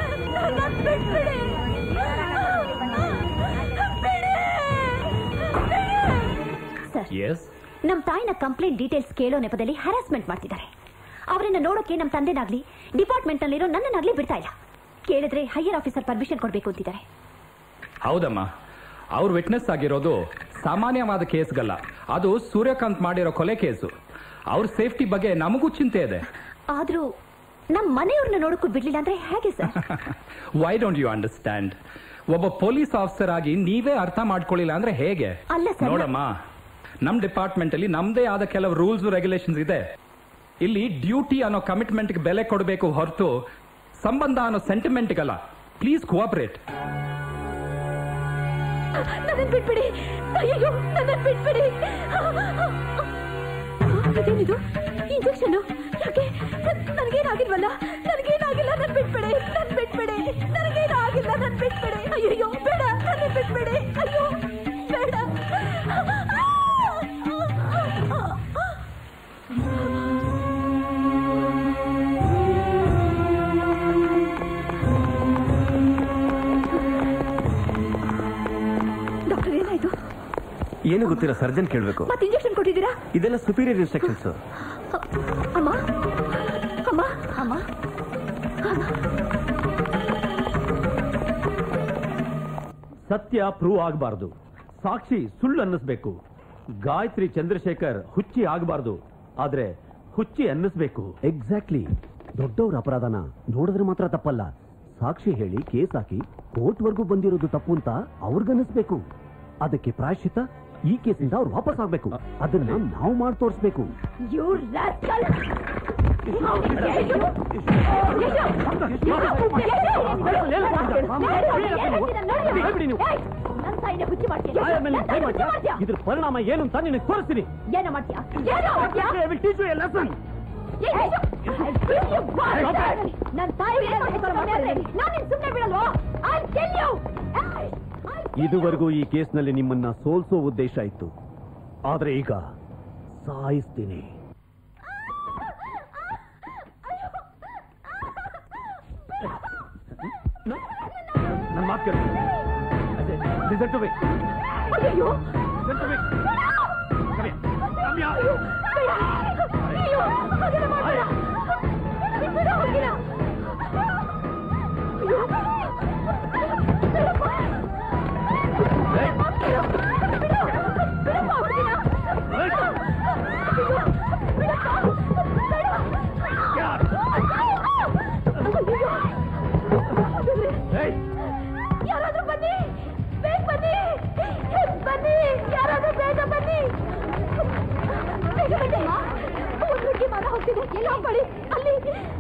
ನನ್ನ ಬಿಟ್ಬಿಡಿ. ಬಿಡಿ. ಎಸ್. ನಮ್ಮ ತಾಯಿನ ಕಂಪ್ಲೇಂಟ್ ಡೀಟೇಲ್ಸ್ ಕೇಳೋ ನೆಪದಲ್ಲಿ ಹರಾಸ್ಮೆಂಟ್ ಮಾಡ್ತಿದ್ದಾರೆ. ಅವರನ್ನ ನೋಡೋಕೆ ನಮ್ಮ ತಂದೆನಾಗ್ಲಿ ಡಿಪಾರ್ಟ್ಮೆಂಟ್ ನಲ್ಲಿರೋ ನನ್ನನ್ನಾಗ್ಲಿ ಬಿಡ್ತಾ ಇಲ್ಲ. ಕೇಳಿದ್ರೆ ಹೈಯರ್ ಆಫೀಸರ್ ಪರ್ಮಿಷನ್ ಕೊಡಬೇಕು ಅಂತಿದ್ದಾರೆ. ಹೌದಮ್ಮ, ಅವ್ರು ವಿಟ್ನೆಸ್ ಆಗಿರೋದು ಸಾಮಾನ್ಯವಾದ ಕೇಸ್ಗಲ್ಲ, ಅದು ಸೂರ್ಯಕಾಂತ್ ಮಾಡಿರೋ ಕೊಲೆ ಕೇಸು. ಅವ್ರ ಸೇಫ್ಟಿ ಬಗ್ಗೆ ನಮಗೂ ಚಿಂತೆ ಇದೆ. ಆದ್ರೂ ನಮ್ಮ ಮನೆಯವ್ರನ್ನ ನೋಡಕ್ಕೂ ಬಿಡ್ಲಿಲ್ಲ ಅಂದ್ರೆ ಹೇಗೆ sir? Why don't you understand? ಒಬ್ಬ ಪೊಲೀಸ್ ಆಫೀಸರ್ ಆಗಿ ನೀವೇ ಅರ್ಥ ಮಾಡ್ಕೊಳ್ಳಿಲ್ಲ ಅಂದ್ರೆ ಹೇಗೆ? ನೋಡಮ್ಮ, ನಮ್ ಡಿಪಾರ್ಟ್ಮೆಂಟ್ ಅಲ್ಲಿ ನಮ್ದೇ ಆದ ಕೆಲವು ರೂಲ್ಸ್ ರೆಗ್ಯುಲೇಷನ್ಸ್ ಇದೆ. ಇಲ್ಲಿ ಡ್ಯೂಟಿ ಅನ್ನೋ ಕಮಿಟ್ಮೆಂಟ್ ಬೆಲೆ ಕೊಡಬೇಕು ಹೊರತು ಸಂಬಂಧ ಅನ್ನೋ ಸೆಂಟಿಮೆಂಟ್ಗಲ್ಲ. Please cooperate. ಬಿಟ್ಬಿಡಿ, ಅಯ್ಯೋ ನನ್ನ ಬಿಟ್ಬಿಡಿ. ಅದೇನಿದು ಇಂಜೆಕ್ಷನ್? ಯಾಕೆ? ನನಗೇನಾಗಿಲ್ವಲ್ಲ, ನನಗೇನಾಗಿಲ್ಲ, ನನ್ ಬಿಟ್ಬಿಡಿ, ನನ್ ಬಿಟ್ಬಿಡಿ, ನನಗೇನಾಗಿಲ್ಲ, ನನ್ ಬಿಟ್ಬಿಡಿ. ಅಯ್ಯೋ ಬೇಡ, ನನ್ನ ಬಿಟ್ಬಿಡಿ, ಅಯ್ಯೋ ಬೇಡ. ಡಾಕ್ಟರ್ ಏನಾಯ್ತು? ಏನು ಗೊತ್ತಿಲ್ಲ, ಸರ್ಜನ್ ಕೇಳಬೇಕು. ಮತ್ತೆ ಇಂಜೆಕ್ಷನ್ ಕೊಟ್ಟಿದ್ದೀರಾ? ಇದೆಲ್ಲ ಸುಪೀರಿಯರ್ ಇನ್ಸ್ಟ್ರಕ್ಷನ್ಸ್. ಅಮ್ಮ ಅಮ್ಮ ಅಮ್ಮ, ಸತ್ಯ ಪ್ರೂವ್ ಆಗಬಾರ್ದು, ಸಾಕ್ಷಿ ಸುಳ್ಳು ಅನ್ನಿಸ್ಬೇಕು. ಗಾಯತ್ರಿ ಚಂದ್ರಶೇಖರ್ ಹುಚ್ಚಿ ಆಗಬಾರ್ದು, ಆದ್ರೆ ಹುಚ್ಚಿ ಅನ್ನಿಸ್ಬೇಕು. ಎಕ್ಸಾಕ್ಟ್ಲಿ. ದೊಡ್ಡವ್ರ ಅಪರಾಧನ ನೋಡಿದ್ರೆ ಮಾತ್ರ ತಪ್ಪಲ್ಲ, ಸಾಕ್ಷಿ ಹೇಳಿ ಕೇಸ್ ಹಾಕಿ ಕೋರ್ಟ್ವರೆಗೂ ಬಂದಿರೋದು ತಪ್ಪು ಅಂತ ಅವ್ರಿಗನ್ನಿಸ್ಬೇಕು. ಅದಕ್ಕೆ ಪ್ರಾಯಶ್ಚಿತ ಈ ಕೇಸಿಂದ ಅವ್ರು ವಾಪಸ್ ಆಗ್ಬೇಕು. ಅದನ್ನ ನಾವು ಮಾಡಿ ತೋರಿಸ್ಬೇಕು. ಇದ್ರ ಪರಿಣಾಮ ಏನು ಅಂತ ನಿನಗೆ ತೋರಿಸ್ತೀನಿ. ಏನು ಮಾಡ್ತೀಯಾ? ನನ್ನ ತಾಯಿ ನಾನು ಸುಮ್ಮನೆ ಬಿಡಲ್ವಾ? ಇದುವರೆಗೂ ಈ ಕೇಸ್ನಲ್ಲಿ ನಿಮ್ಮನ್ನ ಸೋಲ್ಸೋ ಉದ್ದೇಶ ಇತ್ತು, ಆದ್ರೆ ಈಗ ಸಾಯಿಸ್ತೀನಿ. ನನ್ನ ಮಾತು ಕೇಳಿ. ಯಾರಾದ್ರೂ ಬನ್ನಿ, ಬೇಗ ಬನ್ನಿ, ಬನ್ನಿ, ಯಾರಾದ್ರೂ ಬೇಗ ಬನ್ನಿ, ಬೇಗ ಬನ್ನಿ. ಒಂದು ಹುಡುಗಿ ಮರ ಹೋಗ್ತಿದೆ, ಎಲ್ಲ ಹೋಗ್ಬೇಡಿ ಅಲ್ಲಿ.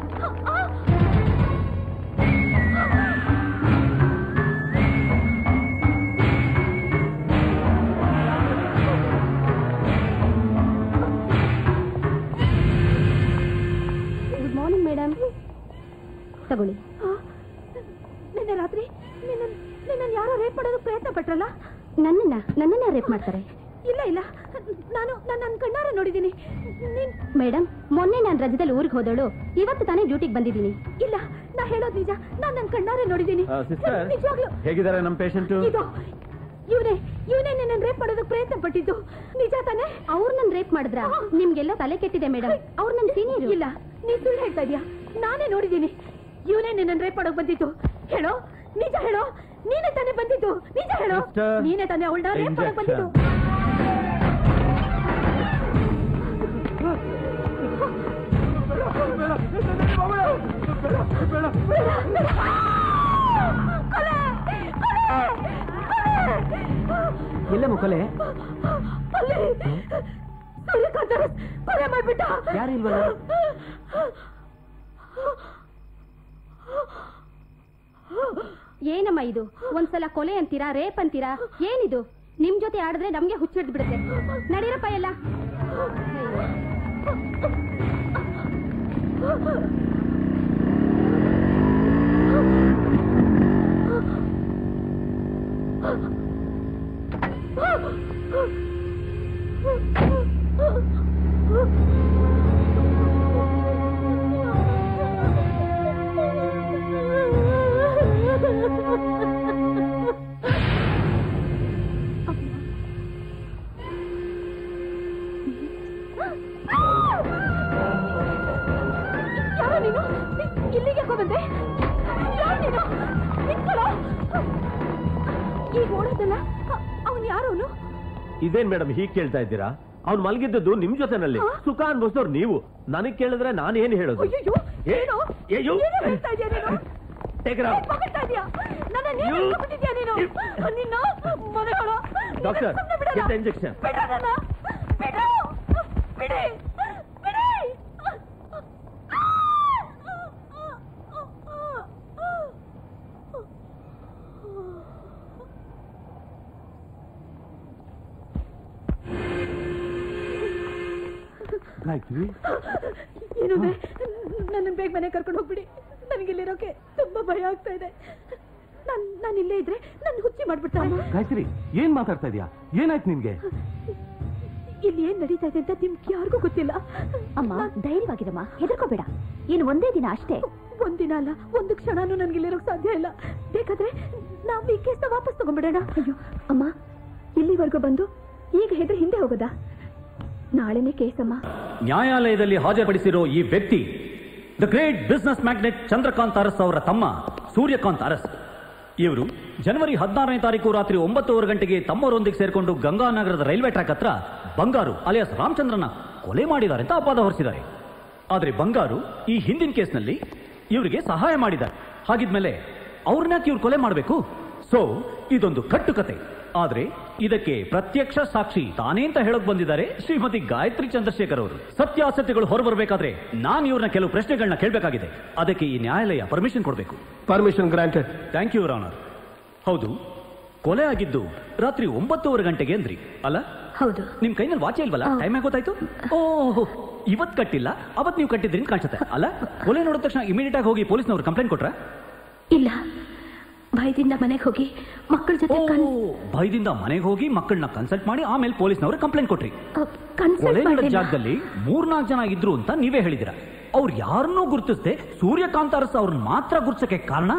ಗುಡ್ ಮಾರ್ನಿಂಗ್ ಮೇಡಮ್, ತಗೊಳ್ಳಿ. ನಿನ್ನೆ ರಾತ್ರಿ ನಿನ್ನ ಯಾರೋ ರೇಪ್ ಮಾಡೋದಕ್ಕೆ ಪ್ರಯತ್ನ ಪಟ್ರಲ್ಲ? ನನ್ನನ್ನ ರೇಪ್ ಮಾಡ್ತಾರೆ? ಇಲ್ಲ ಇಲ್ಲ, ನಾನು ನನ್ನ ಕಣ್ಣಾರೆ ನೋಡಿದ್ದೀನಿ. ಮೇಡಮ್, ಮೊನ್ನೆ ನಾನು ರಜದಲ್ಲಿ ಊರಿಗೆ ಹೋದಳು, ಇವತ್ತು ತಾನೇ ಡ್ಯೂಟಿಗೆ ಬಂದಿದ್ದೀನಿ. ಇಲ್ಲ, ನಾ ಹೇಳೋದು ನಿಜ, ನಾನು ನನ್ನ ಕಣ್ಣಾರೆ ನೋಡಿದ್ದೀನಿ. ನಿಜವಾಗ್ಲೂ. ಹೇಗಿದ್ದಾರೆ ನಮ್ಮ ಪೇಷಂಟ್? ಇವನೇ ನನ್ನ ರೇಪ್ ಮಾಡೋದಕ್ಕೆ ಪ್ರಯತ್ನ ಪಟ್ಟಿದ್ದು ನಿಜ ತಾನೆ? ಅವ್ರು ನನ್ನ ರೇಪ್ ಮಾಡಿದ್ರ? ನಿಮ್ಗೆಲ್ಲ ತಲೆ ಕೆಟ್ಟಿದೆ ಮೇಡಮ್, ಅವ್ರು ನನ್ನ ಸೀನಿಯರ್. ಇಲ್ಲ, ನೀನ್ ಸುಳ್ಳು ಹೇಳ್ತಾ ಇದೀಯಾ, ನಾನೇ ನೋಡಿದ್ದೀನಿ. ಇವನೇ ನನ್ನ ರೇಪ್ ಮಾಡೋಕ್ ಬಂದಿದ್ದು. ಹೇಳೋ, ನಿಜ ಹೇಳೋ, ನೀನೇ ತಾನೇ ಬಂದಿದ್ದು, ನಿಜ ಹೇಳೋ. ನೀನೇ ತಾನೇ ಅವಳನ್ನ ರೇಪ್ ಮಾಡೋಕ್ ಬಂದಿದ್ದು. ಎಲ್ಲಮ್ಮ ಕೊಲೆ? ಕೊಲೆ ಮಾಡ್ಬಿಟ್ಟ. ಯಾರಿಲ್ವಲ್ಲ? ಏನಮ್ಮ ಇದು? ಒಂದ್ಸಲ ಕೊಲೆ ಅಂತೀರಾ, ರೇಪ್ ಅಂತೀರಾ, ಏನಿದು? ನಿಮ್ ಜೊತೆ ಆಡಿದ್ರೆ ನಮ್ಗೆ ಹುಚ್ಚಿಡ್ದು ಬಿಡುತ್ತೆ. ನಡೀರಪ್ಪ ಎಲ್ಲ. ಅವನು? ಇದೇನ್ ಮೇಡಮ್ ಹೀಗೆ ಕೇಳ್ತಾ ಇದ್ದೀರಾ? ಅವ್ನು ಮಲಗಿದ್ದದ್ದು ನಿಮ್ ಜೊತೆನಲ್ಲಿ, ಸುಖ ಅನ್ಭವಿಸೋರು ನೀವು. ನನಗ್ ಕೇಳಿದ್ರೆ ನಾನು ಏನು ಹೇಳೋದು? Doctor, injection. ಗಾಯತ್ರಿ, ಏನು ನನ್ನ ಬೇಗ ಮನೆ ಕರ್ಕೊಂಡು ಹೋಗ್ಬಿಡಿ. ನನಗಿಲ್ಲಿರೋಕೆ ತುಂಬಾ ಭಯ ಆಗ್ತಾ ಇದೆ. ನಾನು ಇಲ್ಲೇ ಇದ್ರೆ ನನ್ನ ಹುಚ್ಚಿ ಮಾಡ್ಬಿಡ್ತಾನೆ. ಗಾಯತ್ರಿ, ಏನ್ ಮಾತಾಡ್ತಾ ಇದೀಯಾ? ಏನಾಯ್ತು ನಿನ್ಗೆ? ಇಲ್ಲಿ ಏನ್ ನಡೀತಾ ಇದೆ ಅಂತ ನಿಮ್ಗೆ ಯಾರಿಗೂ ಗೊತ್ತಿಲ್ಲ. ಅಮ್ಮ, ಧೈರ್ಯವಾಗಿರಮ್ಮ, ಹೆದರ್ಕೋಬೇಡ. ಏನು ಒಂದೇ ದಿನ ಅಷ್ಟೇ. ಒಂದಿನ ಅಲ್ಲ, ಒಂದು ಕ್ಷಣನೂ ನನ್ಗಿಲ್ಲಿರೋಕ್ ಸಾಧ್ಯ ಇಲ್ಲ. ಬೇಕಾದ್ರೆ ನಾವು ಈ ಕೇಸ್ನ ವಾಪಸ್ ತಗೊಂಡ್ಬಿಡೋಣ. ಅಯ್ಯೋ ಅಮ್ಮ, ಇಲ್ಲಿವರೆಗೂ ಬಂದು ಈಗ ಹೆದ್ರ ಹಿಂದೆ ಹೋಗೋದಾ? ನಾಳೆನೇ ಕೇಸಮ್ಮ. ನ್ಯಾಯಾಲಯದಲ್ಲಿ ಹಾಜರುಪಡಿಸಿರೋ ಈ ವ್ಯಕ್ತಿ the great business magnate Chandrakant Aras ಅವರ ತಮ್ಮ ಸೂರ್ಯಕಾಂತ್ ಅರಸ್. ಇವರು ಜನವರಿ 16ನೇ ತಾರೀಕು ರಾತ್ರಿ 9:15 ಗಂಟೆಗೆ ತಮ್ಮವರೊಂದಿಗೆ ಸೇರಿಕೊಂಡು ಗಂಗಾನಗರದ ರೈಲ್ವೆ ಟ್ರ್ಯಾಕ್ ಹತ್ರ ಬಂಗಾರು ಅಲಿಯಾಸ್ ರಾಮಚಂದ್ರನ ಕೊಲೆ ಮಾಡಿದ್ದಾರೆ ಅಂತ ಅಪವಾದ ಹೊರಿಸಿದ್ದಾರೆ. ಆದರೆ ಬಂಗಾರು ಈ ಹಿಂದಿನ ಕೇಸ್ನಲ್ಲಿ ಇವರಿಗೆ ಸಹಾಯ ಮಾಡಿದ್ದಾರೆ. ಹಾಗಿದ್ಮೇಲೆ ಅವ್ರನ್ನ ಇವ್ರು ಕೊಲೆ ಮಾಡಬೇಕು? ಸೊ ಇದೊಂದು ಕಟ್ಟುಕತೆ. ಆದ್ರೆ ಇದಕ್ಕೆ ಪ್ರತ್ಯಕ್ಷ ಸಾಕ್ಷಿ ತಾನೇ ಅಂತ ಹೇಳಕ್ ಬಂದಿದ್ದಾರೆ ಶ್ರೀಮತಿ ಗಾಯತ್ರಿ ಚಂದ್ರಶೇಖರ್ ಅವರು. ಸತ್ಯಾಸತ್ಯಗಳು ಹೊರಬರಬೇಕಾದ್ರೆ ನಾನು ಇವ್ರನ್ನ ಕೆಲವು ಪ್ರಶ್ನೆಗಳನ್ನ ಕೇಳಬೇಕಾಗಿದೆ. ಅದಕ್ಕೆ ಈ ನ್ಯಾಯಾಲಯ ಪರ್ಮಿಷನ್ ಕೊಡಬೇಕು. Permission granted. Thank you your honour. ಹೌದು, ಕೊಲೆ ಆಗಿದ್ದು ರಾತ್ರಿ 9:15 ಗಂಟೆಗೆ ಅಂದ್ರಿ ಅಲ್ಲ? ಹೌದು. ನಿಮ್ ಕೈನಲ್ಲಿ ವಾಚೆ ಇಲ್ವಲ್ಲ? ಟೈಮ್ ಗೊತ್ತಾಯ್ತು? ಓಹ್, ಇವತ್ ಕಟ್ಟಿಲ್ಲ, ಅವತ್ ನೀವು ಕಟ್ಟಿದ್ರಿ ಅಂತ ಕಾಣಿಸುತ್ತೆ ಅಲ್ಲ? ಕೊಲೆ ನೋಡಿದ ತಕ್ಷಣ ಇಮಿಡಿಯೇಟ್ ಆಗಿ ಹೋಗಿ ಪೊಲೀಸ್ನವ್ರು ಕಂಪ್ಲೇಂಟ್ ಕೊಟ್ರ? ಇಲ್ಲ, ಭಯದಿಂದ ಮನೆಗೆ ಹೋಗಿ ಮಕ್ಕಳ ಜೊತೆ ಭಯದಿಂದ ಮನೆಗೆ ಹೋಗಿ ಮಕ್ಕಳನ್ನ ಕನ್ಸಲ್ಟ್ ಮಾಡಿ ಆಮೇಲೆ ಪೊಲೀಸ್ನವರು ಕಂಪ್ಲೇಂಟ್ ಕೊಟ್ರಿ. ಕೊಲೆ ನಡೆದ ಜಾಗದಲ್ಲಿ 3-4 ಜನ ಇದ್ರು ಅಂತ ನೀವೇ ಹೇಳಿದಿರ. ಅವ್ರು ಯಾರನ್ನೂ ಗುರುತಿಸದೆ ಸೂರ್ಯಕಾಂತ್ ಅರಸ್ ಅವ್ರನ್ನ ಮಾತ್ರ ಗುರುತಿಸಕ್ಕೆ ಕಾರಣ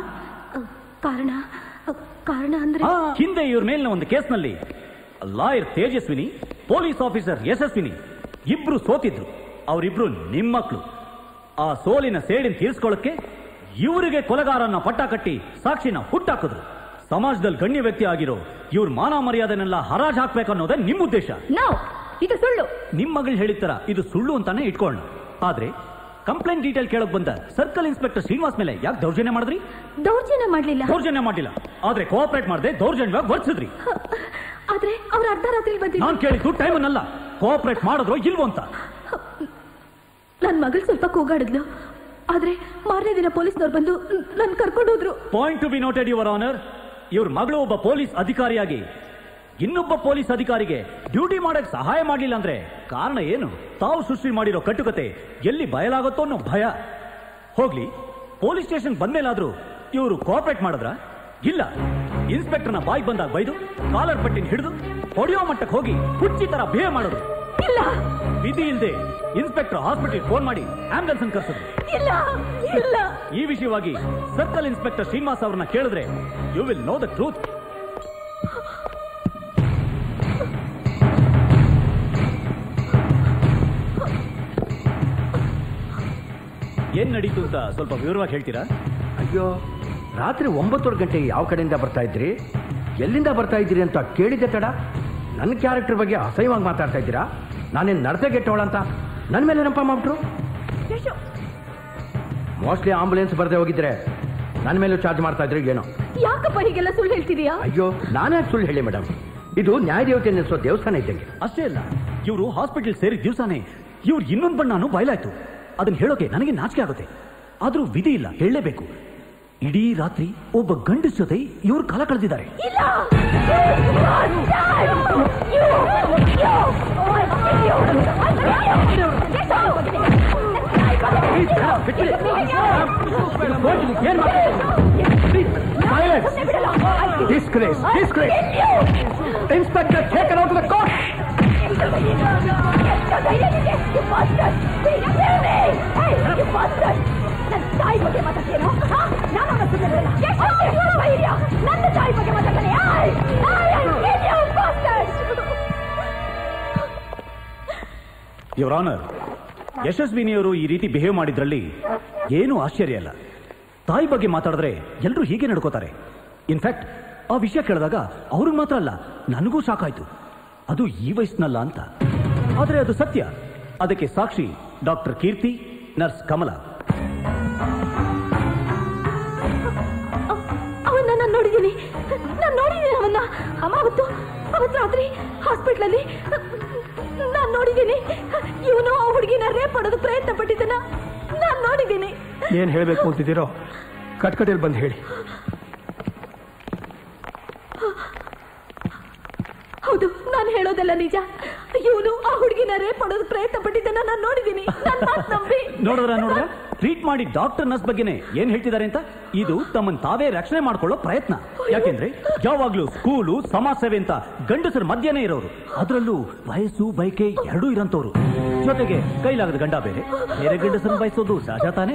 ಅಂದ್ರೆ ಹಿಂದೆ ಇವ್ರ ಮೇಲಿನ ಒಂದು ಕೇಸ್ನಲ್ಲಿ lawyer Tejaswini, police officer Yashaswini ಇಬ್ರು ಸೋತಿದ್ರು. ಅವರಿಬ್ರು ನಿಮ್ಮ ಮಕ್ಕಳು. ಆ ಸೋಲಿನ ಸೇಡಿನ ತೀರಿಸ್ಕೊಳ್ಳಕ್ಕೆ ಇವರಿಗೆ ಕೊಲೆಗಾರನ್ನ ಪಟ್ಟ ಕಟ್ಟಿ ಸಾಕ್ಷಿನ ಹುಟ್ಟಾಕಿದ್ರು. ಸಮಾಜದಲ್ಲಿ ಗಣ್ಯ ವ್ಯಕ್ತಿ ಆಗಿರೋ ಇವ್ರ ಮಾನ ಮರ್ಯಾದೆನೆಲ್ಲ ಹರಾಜ್ ಹಾಕ್ಬೇಕನ್ನೋದೇ ನಿಮ್ಮ ಉದ್ದೇಶ. ಇದು ಸುಳ್ಳು. ನಿಮ್ ಮಗಳು ಹೇಳಿರ್ತಾರ ಇದು ಸುಳ್ಳು ಅಂತಾನೆ ಇಟ್ಕೊಳ್ಳೋಣ. ಆದ್ರೆ ಕಂಪ್ಲೇಂಟ್ ಡೀಟೇಲ್ ಕೇಳಕ್ ಬಂದ ಸರ್ಕಲ್ ಇನ್ಸ್ಪೆಕ್ಟರ್ ಶ್ರೀನಿವಾಸ್ ಮೇಲೆ ಯಾಕೆ ದೌರ್ಜನ್ಯ ಮಾಡಿದ್ರಿ? ದೌರ್ಜನ್ಯ ಮಾಡಲಿಲ್ಲ. ಆದ್ರೆ ಕೋಆಪರೇಟ್ ಮಾಡದೆ ದೌರ್ಜನ್ಯವಾಗಿ ವರ್ತಿಸಿದ್ರಿ. ಆದ್ರೆ ಅವ್ರ ಅರ್ಧ ರಾತ್ರಿ ಬಂದಿದ್ರು. ನಾನ್ ಕೇಳಿದ್ದು ಟೈಮ್ ಅನ್ನಲ್ಲ, ಕೋಆಪರೇಟ್ ಮಾಡಿದ್ರು ಇಲ್ವೋ ಅಂತ. ನನ್ ಮಗಳು ಸ್ವಲ್ಪ ಕೂಗಾಡಿದ್ಲು. ಆದ್ರೆ ಮಾರನೇ ದಿನ ಪೊಲೀಸ್ನವ್ರು ಬಂದು ನನ್ ಕರ್ಕೊಂಡು ಹೋದ್ರು. Point to be noted your honour. ಇವ್ರ ಮಗಳು ಒಬ್ಬ ಪೊಲೀಸ್ ಅಧಿಕಾರಿಯಾಗಿ ಇನ್ನೊಬ್ಬ ಪೊಲೀಸ್ ಅಧಿಕಾರಿಗೆ ಡ್ಯೂಟಿ ಮಾಡಕ್ ಸಹಾಯ ಮಾಡಲಿಲ್ಲ ಅಂದ್ರೆ ಕಾರಣ ಏನು? ತಾವು ಸೃಷ್ಟಿ ಮಾಡಿರೋ ಕಟ್ಟುಕತೆ ಎಲ್ಲಿ ಬಯಲಾಗುತ್ತೋ ಅನ್ನೋ ಭಯ. ಹೋಗ್ಲಿ, ಪೊಲೀಸ್ ಸ್ಟೇಷನ್ ಬಂದ್ಮೇಲಾದ್ರೂ ಇವರು ಕೋಆಪರೇಟ್ ಮಾಡಿದ್ರ? ಇಲ್ಲ. ಇನ್ಸ್ಪೆಕ್ಟರ್ನ ಬಾಯಿ ಬಂದಾಗ ಬೈದು ಕಾಲರ್ ಪಟ್ಟಿನ ಹಿಡಿದು ಹೊಡೆಯೋ ಮಟ್ಟಕ್ಕೆ ಹೋಗಿ ಹುಚ್ಚಿ ತರ ಬಿಹೇವ್ ಮಾಡೋದು. ಇಲ್ಲ. ವಿಧಿ ಇಲ್ಲದೆ ಇನ್ಸ್ಪೆಕ್ಟರ್ ಹಾಸ್ಪಿಟಲ್ ಫೋನ್ ಮಾಡಿ ಆಂಬುಲೆನ್ಸ್ ಅನ್ನು ಕರೆಸಿದ್ರು. ಇಲ್ಲ. ಈ ವಿಷಯವಾಗಿ ಸರ್ಕಲ್ ಇನ್ಸ್ಪೆಕ್ಟರ್ ಶ್ರೀನಿವಾಸ್ ಅವ್ರನ್ನ ಕೇಳಿದ್ರೆ you will know the truth. ಏನ್ ನಡೀತು ಅಂತ ಸ್ವಲ್ಪ ವಿವರವಾಗಿ ಹೇಳ್ತೀರಾ? ಅಯ್ಯೋ, ರಾತ್ರಿ 9 ಗಂಟೆಗೆ ಯಾವ ಕಡೆಯಿಂದ ಬರ್ತಾ ಇದ್ರಿ, ಎಲ್ಲಿಂದ ಬರ್ತಾ ಇದ್ದೀರಿ ಅಂತ ಕೇಳಿದ್ದೆ ತಡ ನನ್ನ ಕ್ಯಾರೆಕ್ಟರ್ ಬಗ್ಗೆ ಅಸಹ್ಯವಾಗಿ ಮಾತಾಡ್ತಾ ಇದ್ದೀರಾ. ನಾನೇನು ನಡತೆಗೆಟ್ಟವಳ ಅಂತ ನನ್ನ ಮೇಲೆ ನೆನಪ ಮಾಡ್ಬಿಟ್ರು. ಮೋಸ್ಟ್ಲಿ ಆಂಬುಲೆನ್ಸ್ ಬರದೆ ಹೋಗಿದ್ರೆ ನನ್ನ ಮೇಲೂ ಚಾರ್ಜ್ ಮಾಡ್ತಾ ಇದ್ರಿ ಏನೋ. ಯಾಕಪ್ಪ ಹೀಗೆಲ್ಲ ಸುಳ್ಳು ಹೇಳ್ತಿದೀಯಾ? ಅಯ್ಯೋ, ನಾನೇ ಸುಳ್ಳು ಹೇಳಿ ಮೇಡಮ್. ಇದು ನ್ಯಾಯದೇವತೆ ನೆನೆಸೋ ದೇವಸ್ಥಾನ ಇದ್ದಂಗೆ. ಅಷ್ಟೇ ಅಲ್ಲ, ಇವರು ಹಾಸ್ಪಿಟಲ್ ಸೇರಿ ದಿವಸನೇ ಇವ್ರು ಇನ್ನೊಂದು ಬಣ್ಣನೂ ಬಯಲಾಯ್ತು. ಅದನ್ನ ಹೇಳೋಕೆ ನನಗೆ ನಾಚಿಕೆ ಆಗುತ್ತೆ. ಆದ್ರೂ ವಿಧಿ ಇಲ್ಲ, ಹೇಳಲೇಬೇಕು. ಇಡೀ ರಾತ್ರಿ ಒಬ್ಬ ಗಂಡಸ ಜೊತೆ ಇವರು ಕಾಲ ಕಳೆದಿದ್ದಾರೆ. Inspector, take her out of the court. ನನ್ನ ತಾಯಿ ಬಗ್ಗೆ ಮಾತಾಡ್ತೀನೋ? ನಾನು ನನ್ನ ತಾಯಿ ಬಗ್ಗೆ ಮಾತಾಡ್ತಾನೆ. ಯುವರ್ ಆನರ್, ಯಶಸ್ವಿನಿಯವರು ಈ ರೀತಿ ಬಿಹೇವ್ ಮಾಡಿದ್ರಲ್ಲಿ ಏನೂ ಆಶ್ಚರ್ಯ ಇಲ್ಲ. ತಾಯಿ ಬಗ್ಗೆ ಮಾತಾಡಿದ್ರೆ ಎಲ್ಲರೂ ಹೀಗೆ ನಡ್ಕೋತಾರೆ. ಇನ್ಫ್ಯಾಕ್ಟ್ ಆ ವಿಷಯ ಕೇಳಿದಾಗ ಅವ್ರಿಗೆ ಮಾತ್ರ ಅಲ್ಲ, ನನಗೂ ಶಾಕ್ ಆಯ್ತು. ಅದು ಈ ವಯಸ್ಸಿನಲ್ಲ ಅಂತ. ಆದರೆ ಅದು ಸತ್ಯ. ಅದಕ್ಕೆ ಸಾಕ್ಷಿ ಡಾಕ್ಟರ್ ಕೀರ್ತಿ, ನರ್ಸ್ ಕಮಲಾ. ಅವನ್ನ ನಾನು ನೋಡಿದ್ದೀನಿ ಅವನ್ನ. ಅವತ್ತು ರಾತ್ರಿ ಹಾಸ್ಪಿಟ್ಲಲ್ಲಿ ನಾನು ನೋಡಿದ್ದೀನಿ. ಇವನು ಆ ಹುಡುಗಿನ ರೇಪ್ ಮಾಡೋದು ಪ್ರಯತ್ನ ಪಟ್ಟಿದ್ದನ್ನ ನಾನು ನೋಡಿದ್ದೀನಿ. ಏನ್ ಹೇಳ್ಬೇಕು ಅಂತಿದ್ದೀರೋ ಕಟ್ಕಟೆಯಲ್ಲಿ ಬಂದು ಹೇಳಿ. ಹೌದು, ನಾನು ಹೇಳೋದೆಲ್ಲ ನಿಜ. ಇವನು ಆ ಹುಡುಗಿನ ರೇಪ್ ಮಾಡೋದು ಪ್ರಯತ್ನ ಪಟ್ಟಿದ್ದನ್ನ ನಾನು ನೋಡಿದ್ದೀನಿ. ನೋಡಿದ್ರ ಟ್ರೀಟ್ ಮಾಡಿ ಡಾಕ್ಟರ್ ನರ್ಸ್ ಬಗ್ಗೆನೇ ಏನ್ ಹೇಳ್ತಿದ್ದಾರೆ ಅಂತ. ಇದು ತಮ್ಮನ್ ತಾವೇ ರಕ್ಷಣೆ ಮಾಡ್ಕೊಳ್ಳೋ ಪ್ರಯತ್ನ. ಯಾಕೆಂದ್ರೆ ಯಾವಾಗ್ಲೂ ಸ್ಕೂಲು, ಸಮಾಜ ಸೇವೆ ಅಂತ ಗಂಡಸರ ಮಧ್ಯನೇ ಇರೋರು, ಅದರಲ್ಲೂ ವಯಸ್ಸು ಬೈಕೆ ಎರಡೂ ಇರಂತವ್ರು. ಜೊತೆಗೆ ಕೈಲಾಗದ ಗಂಡ ಬೇರೆ ಗಂಡಸರನ್ನ ಬಯಸೋದು ಸಹಜ ತಾನೇ.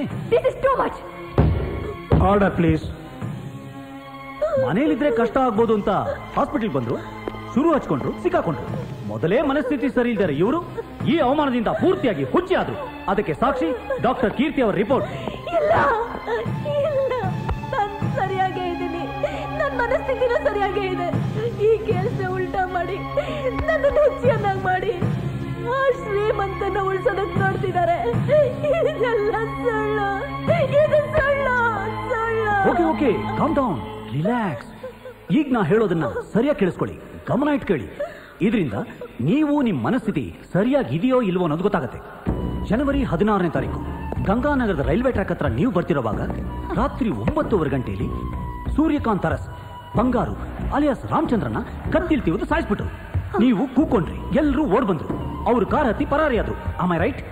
Order please. ಮನೇಲಿದ್ರೆ ಕಷ್ಟ ಆಗ್ಬೋದು ಅಂತ ಹಾಸ್ಪಿಟಲ್ ಬಂದ್ರು, ಶುರು ಹಚ್ಕೊಂಡ್ರು, ಸಿಕ್ಕಾಕೊಂಡ್ರು. ಮೊದಲೇ ಮನಸ್ಥಿತಿ ಸರಿ ಇದ್ದಾರೆ ಇವರು ಈ ಅವಮಾನದಿಂದ ಪೂರ್ತಿಯಾಗಿ ಹುಚ್ಚಿ ಆದ್ರು. ಅದಕ್ಕೆ ಸಾಕ್ಷಿ ಡಾಕ್ಟರ್ ಕೀರ್ತಿ ಅವರ ರಿಪೋರ್ಟ್. ಸರಿಯಾಗೇ ಇದ್ದೀನಿ, ನನ್ನ ಮನಸ್ಥಿತಿನೂ ಸರಿಯಾಗೇ ಇದೆ. ಈ ಕೆಲಸ ಉಲ್ಟಾ ಮಾಡಿ ನನ್ನ ಹುಚ್ಚಿಯನ್ನಾಗಿ ಮಾಡಿ ಆ ಶ್ರೀಮಂತನ ಉಳಿಸೋದಕ್ಕೆ ನೋಡ್ತಿದ್ದಾರೆ. ಇದೆಲ್ಲ ಸುಳ್ಳು, ಇದು ಸುಳ್ಳು ಸುಳ್ಳು. Okay, calm down, relax. ಈಗ ನಾ ಹೇಳೋದನ್ನ ಸರಿಯಾಗಿ ಕೇಳಿಸ್ಕೊಳ್ಳಿ, ಗಮನ ಇಟ್ಟು ಕೇಳಿ. ಇದರಿಂದ ನೀವು ನಿಮ್ಮ ಮನಸ್ಥಿತಿ ಸರಿಯಾಗಿ ಇದೆಯೋ ಇಲ್ವೋ ಅನ್ನೋದು ಗೊತ್ತಾಗುತ್ತೆ. ಜನವರಿ 16ನೇ ತಾರೀಕು ಗಂಗಾನಗರದ ರೈಲ್ವೆ ಟ್ರ್ಯಾಕ್ ಹತ್ರ ನೀವು ಬರ್ತಿರೋವಾಗ ರಾತ್ರಿ 9:15 ಗಂಟೆಯಲ್ಲಿ ಸೂರ್ಯಕಾಂತ್ ಅರಸ್ ಬಂಗಾರು ಅಲಿಯಾಸ್ ರಾಮಚಂದ್ರನ ಕತ್ತಿಲ್ ತಿವಿದು ಸಾಯಿಸ್ಬಿಟ್ರು. ನೀವು ಕೂಕೊಂಡ್ರಿ, ಎಲ್ಲರೂ ಓಡ್ ಬಂದ್ರು. ಅವರು ಕಾರ್ ಹತ್ತಿ ಪರಾರಿಯಾದ್ರು. Am I right?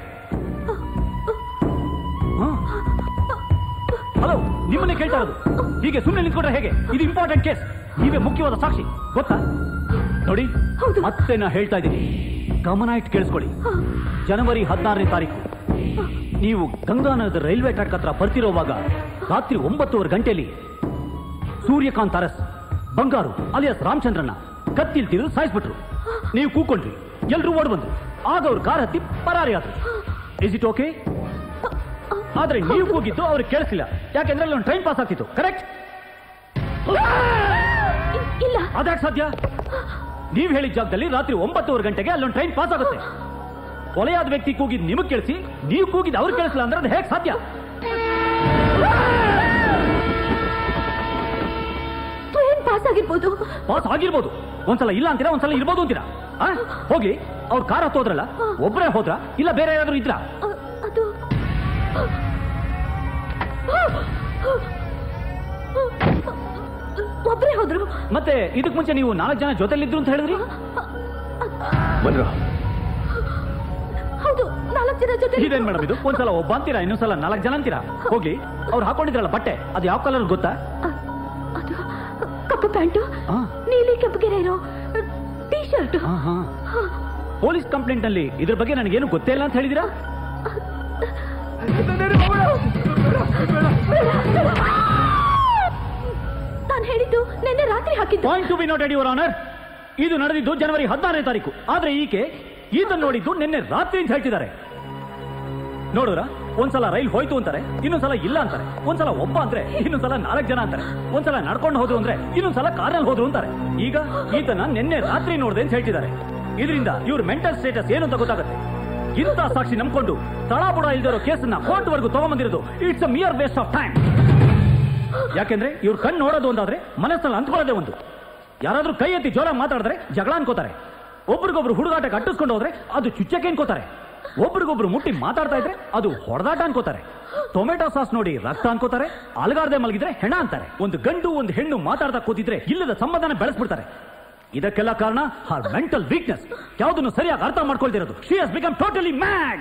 ಹಲೋ, ನಿಮ್ಮನ್ನೇ ಕೇಳ್ತಾ ಇರೋದು. ಹೀಗೆ ಸುಮ್ಮನೆ ನಿಂತ್ಕೊಂಡ್ರೆ ಹೇಗೆ? ಇದು ಇಂಪಾರ್ಟೆಂಟ್ ಕೇಸ್, ನೀವೇ ಮುಖ್ಯವಾದ ಸಾಕ್ಷಿ, ಗೊತ್ತಾ? ನೋಡಿ, ಮತ್ತೆ ನಾ ಹೇಳ್ತಾ ಇದ್ದೀನಿ, ಗಮನ ಇಟ್ಟು ಕೇಳಿಸ್ಕೊಳ್ಳಿ. ಜನವರಿ 16ನೇ ತಾರೀಕು ನೀವು ಗಂಗಾನಗರದ ರೈಲ್ವೆ ಟ್ರ್ಯಾಕ್ ಹತ್ರ ಬರ್ತಿರೋವಾಗ ರಾತ್ರಿ 9:15 ಗಂಟೆಯಲ್ಲಿ ಸೂರ್ಯಕಾಂತ್ ಅರಸ್ ಬಂಗಾರು ಅಲಿಯಾಸ್ ರಾಮಚಂದ್ರನ ಕತ್ತಿಲ್ ತಿರು ಸಾಯಿಸ್ಬಿಟ್ರು. ನೀವು ಕೂಕೊಂಡ್ರಿ, ಎಲ್ರೂ ಓಡ್ ಬಂದ್ರು. ಆಗ ಅವ್ರ ಕಾರ್ ಹತ್ತಿ ಪರಾರಿಯಾದ್ರು. Is it okay? ಆದ್ರೆ ನೀವು ಕೂಗಿದ್ದು ಅವ್ರಿಗೆ ಕೇಳಿಸಿಲ್ಲ, ಯಾಕೆಂದ್ರೆ ಅಲ್ಲಿ ಒಂದು ಟ್ರೈನ್ ಪಾಸ್ ಆಗ್ತಿತ್ತು. ಕರೆಕ್ಟ್? ಇಲ್ಲ. ಅದ್ಯಾಕೆ ಸಾಧ್ಯ? ನೀವು ಹೇಳಿದ ಜಾಗದಲ್ಲಿ ರಾತ್ರಿ 9:15 ಗಂಟೆಗೆ ಅಲ್ಲೊಂದು ಟ್ರೈನ್ ಪಾಸ್ ಆಗುತ್ತೆ. ಕೊಲೆಯಾದ ವ್ಯಕ್ತಿ ಕೂಗಿದ್ ನಿಮಗೆ ಕೇಳಿಸಿ, ನೀವು ಕೂಗಿದ್ ಅವ್ರಿಗೆ ಕೇಳಿಸಲ್ಲ ಅಂದ್ರೆ ಅದು ಹೇಗೆ ಸಾಧ್ಯ? ಟ್ರೈನ್ ಪಾಸ್ ಆಗಿರ್ಬೋದು. ಪಾಸ್ ಆಗಿರ್ಬೋದು. ಒಂದ್ಸಲ ಇಲ್ಲ ಅಂತೀರಾ, ಒಂದ್ಸಲ ಇರ್ಬೋದು ಅಂತೀರಾ? ಹೋಗಿ ಅವ್ರ ಕಾರ್ ಹತ್ತೋದ್ರಲ್ಲ, ಒಬ್ಬರೇ ಹೋದ್ರ ಇಲ್ಲ ಬೇರೆ ಯಾರಾದ್ರೂ ಇದ್ರ? ಅದು ಒಬ್ಬರೇ ಹೋದ್ರು. ಮತ್ತೆ ಇದಕ್ ಮುಂಚೆ ನೀವು 4 ಜನ ಜೊತೆಲಿದ್ರು ಅಂತ ಹೇಳಿದ್ರಿ. ಬಂದ್ರು. ಹೌದು, 4 ಜನ ಜೊತೆ. ಇದೇನ್ ಮೇಡಮ್ ಇದು? ಒಂದ್ಸಲ ಒಬ್ಬ ಅಂತೀರಾ, ಇನ್ನೊಂದ್ಸಲ 4 ಜನ ಅಂತೀರಾ? ಹೋಗ್ಲಿ, ಅವ್ರು ಹಾಕೊಂಡಿದ್ರಲ್ಲ ಬಟ್ಟೆ, ಅದು ಯಾವ ಕಲರ್ ಗೊತ್ತಾ? ಅದು ಕಪ್ಪು ಪ್ಯಾಂಟು, ನೀಲಿ ಕೆಂಪುಗೆರೆ ಇರೋ ಟೀ ಶರ್ಟ್. ಪೊಲೀಸ್ ಕಂಪ್ಲೇಂಟ್ ನಲ್ಲಿ ಇದ್ರ ಬಗ್ಗೆ ನನಗೇನು ಗೊತ್ತೇ ಇಲ್ಲ ಅಂತ ಹೇಳಿದಿರಾ? ನಾನು ಹೇಳಿದ್ದು ನಿನ್ನೆ ರಾತ್ರಿ ಹಾಕಿದ್ದು. Point to be noted your honour. ಇದು ನಡೆದಿದ್ದು ಜನವರಿ 16ನೇ ತಾರೀಕು. ಆದ್ರೆ ಈಕೆ ಇದನ್ನು ನೋಡಿದ್ದು ನಿನ್ನೆ ರಾತ್ರಿ ಅಂತ ಹೇಳ್ತಿದ್ದಾರೆ. ನೋಡಿದ್ರ, ಒಂದ್ಸಲ ರೈಲ್ ಹೋಯ್ತು ಅಂತಾರೆ, ಇನ್ನೊಂದ್ಸಲ ಇಲ್ಲ ಅಂತಾರೆ. ಒಂದ್ಸಲ ಒಬ್ಬ ಅಂದ್ರೆ ಇನ್ನೊಂದ್ಸಲ 4 ಜನ ಅಂತಾರೆ. ಒಂದ್ಸಲ ನಡ್ಕೊಂಡು ಹೋದ್ರು ಅಂದ್ರೆ ಇನ್ನೊಂದ್ಸಲ ಕಾರ್ನಲ್ಲಿ ಹೋದ್ರು ಅಂತಾರೆ. ಈಗ ಈತನ ನಿನ್ನೆ ರಾತ್ರಿ ನೋಡಿದೆ ಅಂತ ಹೇಳ್ತಿದ್ದಾರೆ. ಇದರಿಂದ ಇವ್ರ ಮೆಂಟಲ್ ಸ್ಟೇಟಸ್ ಏನು ಅಂತ ಗೊತ್ತಾಗುತ್ತೆ. ಇಂಥ ಸಾಕ್ಷಿ ನಂಬ್ಕೊಂಡು ತಳಾಬುಡ ಇಲ್ದಿರೋ ಕೇಸನ್ನ ಕೋರ್ಟ್ ವರೆಗೂ ತಗೊಂಬಂದಿರೋದು it's a mere waste of time. ಯಾಕೆಂದ್ರೆ ಇವ್ರ ಕಣ್ಣು ನೋಡೋದು ಒಂದಾದ್ರೆ ಮನಸ್ಸಲ್ಲಿ ಅಂದ್ಕೊಳ್ಳೋದೇ ಒಂದು. ಯಾರಾದ್ರೂ ಕೈ ಎತ್ತಿ ಜೋರಾಗಿ ಮಾತಾಡಿದ್ರೆ ಜಗಳ ಅನ್ಕೋತಾರೆ. ಒಬ್ರಿಗೊಬ್ರು ಹುಡುಗಾಟಕ್ಕೆ ಅಟ್ಟಿಸ್ಕೊಂಡು ಹೋದ್ರೆ ಅದು ಚುಚ್ಚಕ್ಕೆ ಅನ್ಕೋತಾರೆ. ಒಬ್ರಿಗೊಬ್ರು ಮುಟ್ಟಿ ಮಾತಾಡ್ತಾ ಇದ್ರೆ ಅದು ಹೊಡೆದಾಟ ಅನ್ಕೋತಾರೆ. ಟೊಮೆಟೊ ಸಾಸ್ ನೋಡಿ ರಕ್ತ ಅನ್ಕೋತಾರೆ. ಅಲಗಾರದೆ ಮಲಗಿದ್ರೆ ಹೆಣ ಅಂತಾರೆ. ಒಂದು ಗಂಡು ಒಂದು ಹೆಣ್ಣು ಮಾತಾಡ್ತಾ ಕೂತಿದ್ರೆ ಇಲ್ಲದ ಸಂಬಂಧನ ಬೆಳೆಸ್ಬಿಡ್ತಾರೆ. ಇದಕ್ಕೆಲ್ಲ ಕಾರಣ ಹರ್ ಮೆಂಟಲ್ ವೀಕ್ನೆಸ್. ಯಾವುದನ್ನು ಸರಿಯಾಗಿ ಅರ್ಥ ಮಾಡ್ಕೊಳ್ತಿರೋದು. She has become totally mad.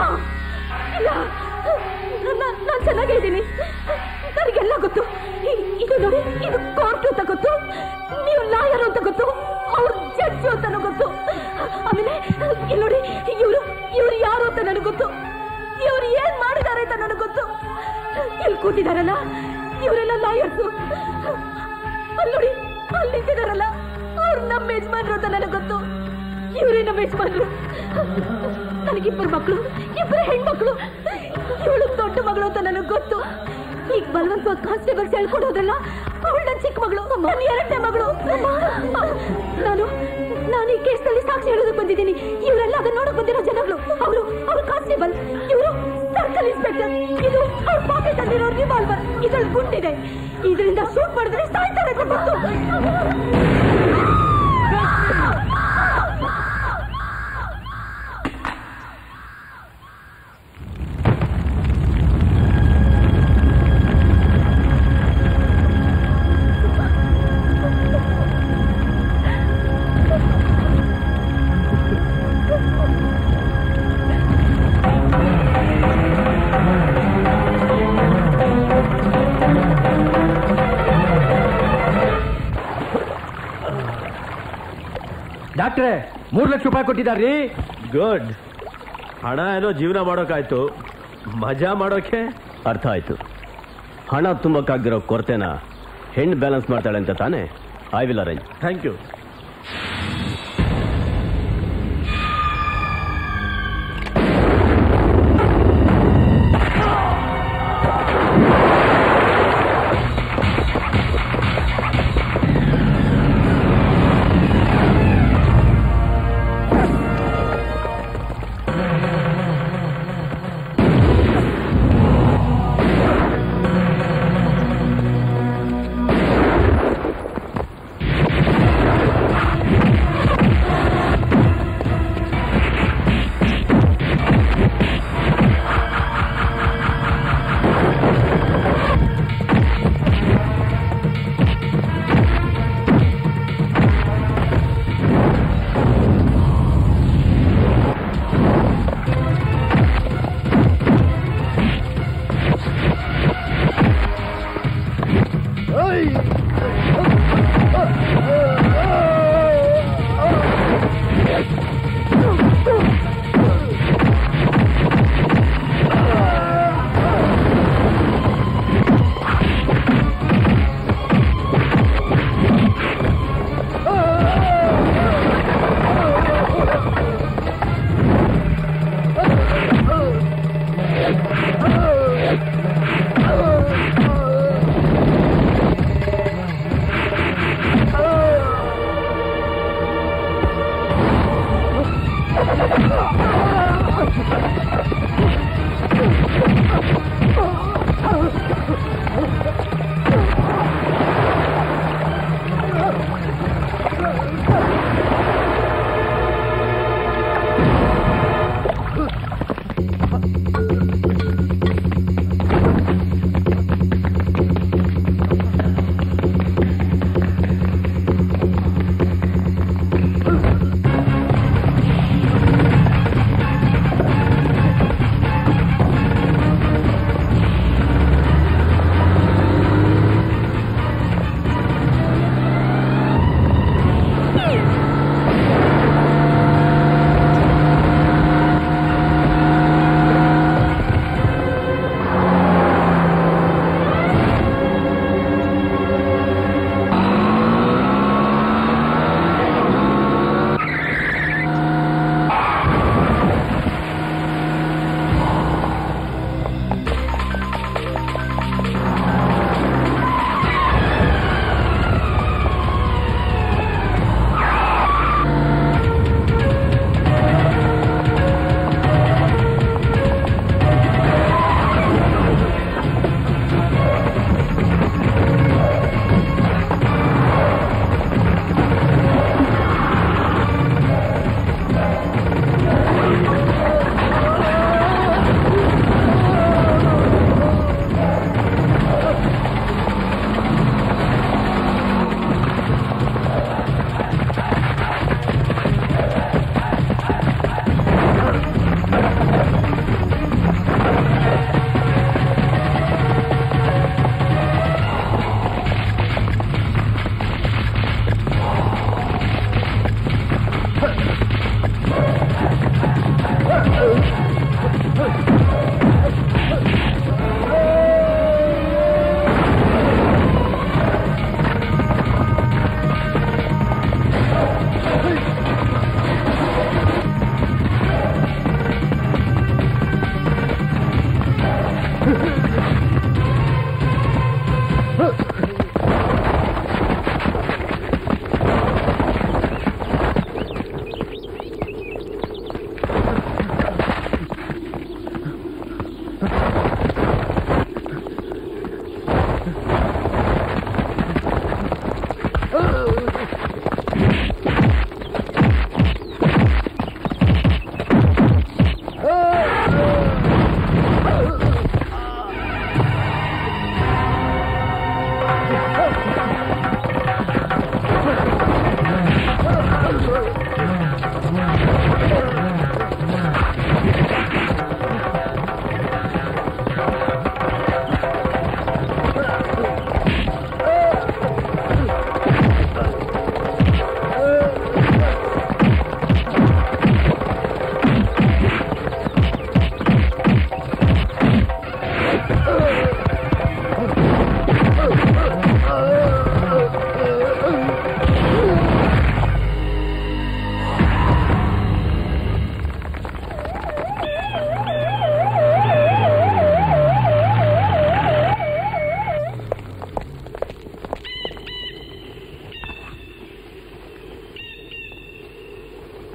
ನಾನು ಚೆನ್ನಾಗೇ ಇದ್ದೀನಿ, ನನಗೆಲ್ಲ ಗೊತ್ತು. ಇದು ನೋಡಿ, ಇದು ಕೋರ್ಟ್ ಅಂತ ಗೊತ್ತು, ನೀವು ಲಾಯರ್ ಅಂತ ಗೊತ್ತು, ಅವ್ರು ಜಡ್ಜ್ ಅಂತಾನು ಗೊತ್ತು. ಆಮೇಲೆ ಇಲ್ಲಿ ನೋಡಿ, ಇವ್ರು ಯಾರು ಅಂತ ನನಗೆ ಗೊತ್ತು, ಇವ್ರು ಏನ್ ಮಾಡಿದ್ದಾರೆ ಅಂತ ನನಗೆ ಗೊತ್ತು. ಇಲ್ಲಿ ಕೂತಿದಾರಲ್ಲ, ಇವರೆಲ್ಲ ಲಾಯರ್ಸು. ಅಲ್ಲಿ ನೋಡಿ, ಅಲ್ಲಿ ನಿಂತಿದಾರಲ್ಲ, ಅವ್ರು ನಮ್ಮ ಯಜಮಾನ್ರು ಅಂತ ನನಗೆ ಗೊತ್ತು. ಇವರೇ ನಮ್ಮ ಯಜಮಾನ್ರು. ನನಗಿಬ್ಬರು ಮಕ್ಕಳು, 2 ಹೆಣ್ಮಕ್ಳು. ಇವಳು ದೊಡ್ಡ ಮಗಳು ಅಂತ ನನಗೆ ಗೊತ್ತು. ಈಗ ಬಲವಂತವಾಗಿ ಕಾನ್ಸ್ಟೇಬಲ್ಸ್ ಹೇಳ್ಕೊಡೋದಲ್ಲ. ಅವಳು ನನ್ನ ಚಿಕ್ಕ ಮಗಳು, ನನ್ನ 2ನೇ ಮಗಳು. ನಾನು ಈ ಕೇಸ್ನಲ್ಲಿ ಸಾಕ್ಷಿ ಹೇಳೋದಕ್ಕೆ ಬಂದಿದ್ದೀನಿ. ಇವರೆಲ್ಲ ಅದನ್ನ ನೋಡಕ್ ಬಂದಿರೋ ಜನಗಳು. ಅವರು ಕಾನ್ಸ್ಟೇಬಲ್, ಇವರು ಸರ್ಕಲ್ ಇನ್ಸ್ಪೆಕ್ಟರ್. ಇದು ಅವ್ರ ಪಾಕೆಟ್ ಅಲ್ಲಿರೋ ರಿವಾಲ್ವರ್. ಇದ್ರಲ್ಲಿ ಗುಂಡಿದೆ. ಇದರಿಂದ ಶೂಟ್ ಮಾಡಿದ್ರೆ ಸಾಯ್ತಾರೆ ಅಂತ ಗೊತ್ತು. ಡಾಕ್ಟ್ರೆ 3 ಲಕ್ಷ ರೂಪಾಯಿ ಕೊಟ್ಟಿದ್ದಾರ್ರಿ. ಗುಡ್. ಹಣ ಏನೋ ಜೀವನ ಮಾಡೋಕ್ಕಾಯ್ತು, ಮಜಾ ಮಾಡೋಕೆ ಅರ್ಥ ಆಯ್ತು. ಹಣ ತುಂಬಕ್ಕಾಗಿರೋ ಕೊರತೆನ ಹೆಣ್ಣು ಬ್ಯಾಲೆನ್ಸ್ ಮಾಡ್ತಾಳೆ ಅಂತ ತಾನೇ? I will arrange. Thank you.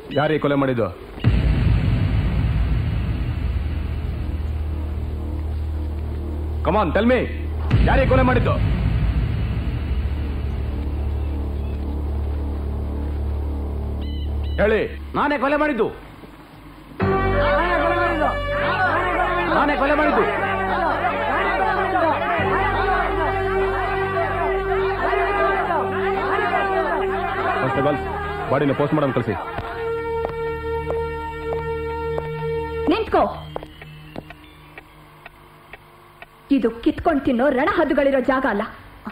ಯಾರೇ ಕೊಲೆ ಮಾಡಿದ್ದು? ಕಮಾನ್ ಟೆಲ್ ಮೀ, ಯಾರೇ ಕೊಲೆ ಮಾಡಿದ್ದು? ಹೇಳಿ. ನಾನೇ ಕೊಲೆ ಮಾಡಿದ್ದು. ನಾನೇ ಕೊಲೆ ಮಾಡಿದ್ದು. ಬಾಡಿನ ಪೋಸ್ಟ್ ಮಾಡಮ್ ಕಳಿಸಿ. ನಿಂತ್ಕೋ. ಇದು ಕಿತ್ಕೊಂಡು ತಿನ್ನೋ ರಣ ಹದ್ದುಗಳಿರೋ ಜಾಗ ಅಲ್ಲ.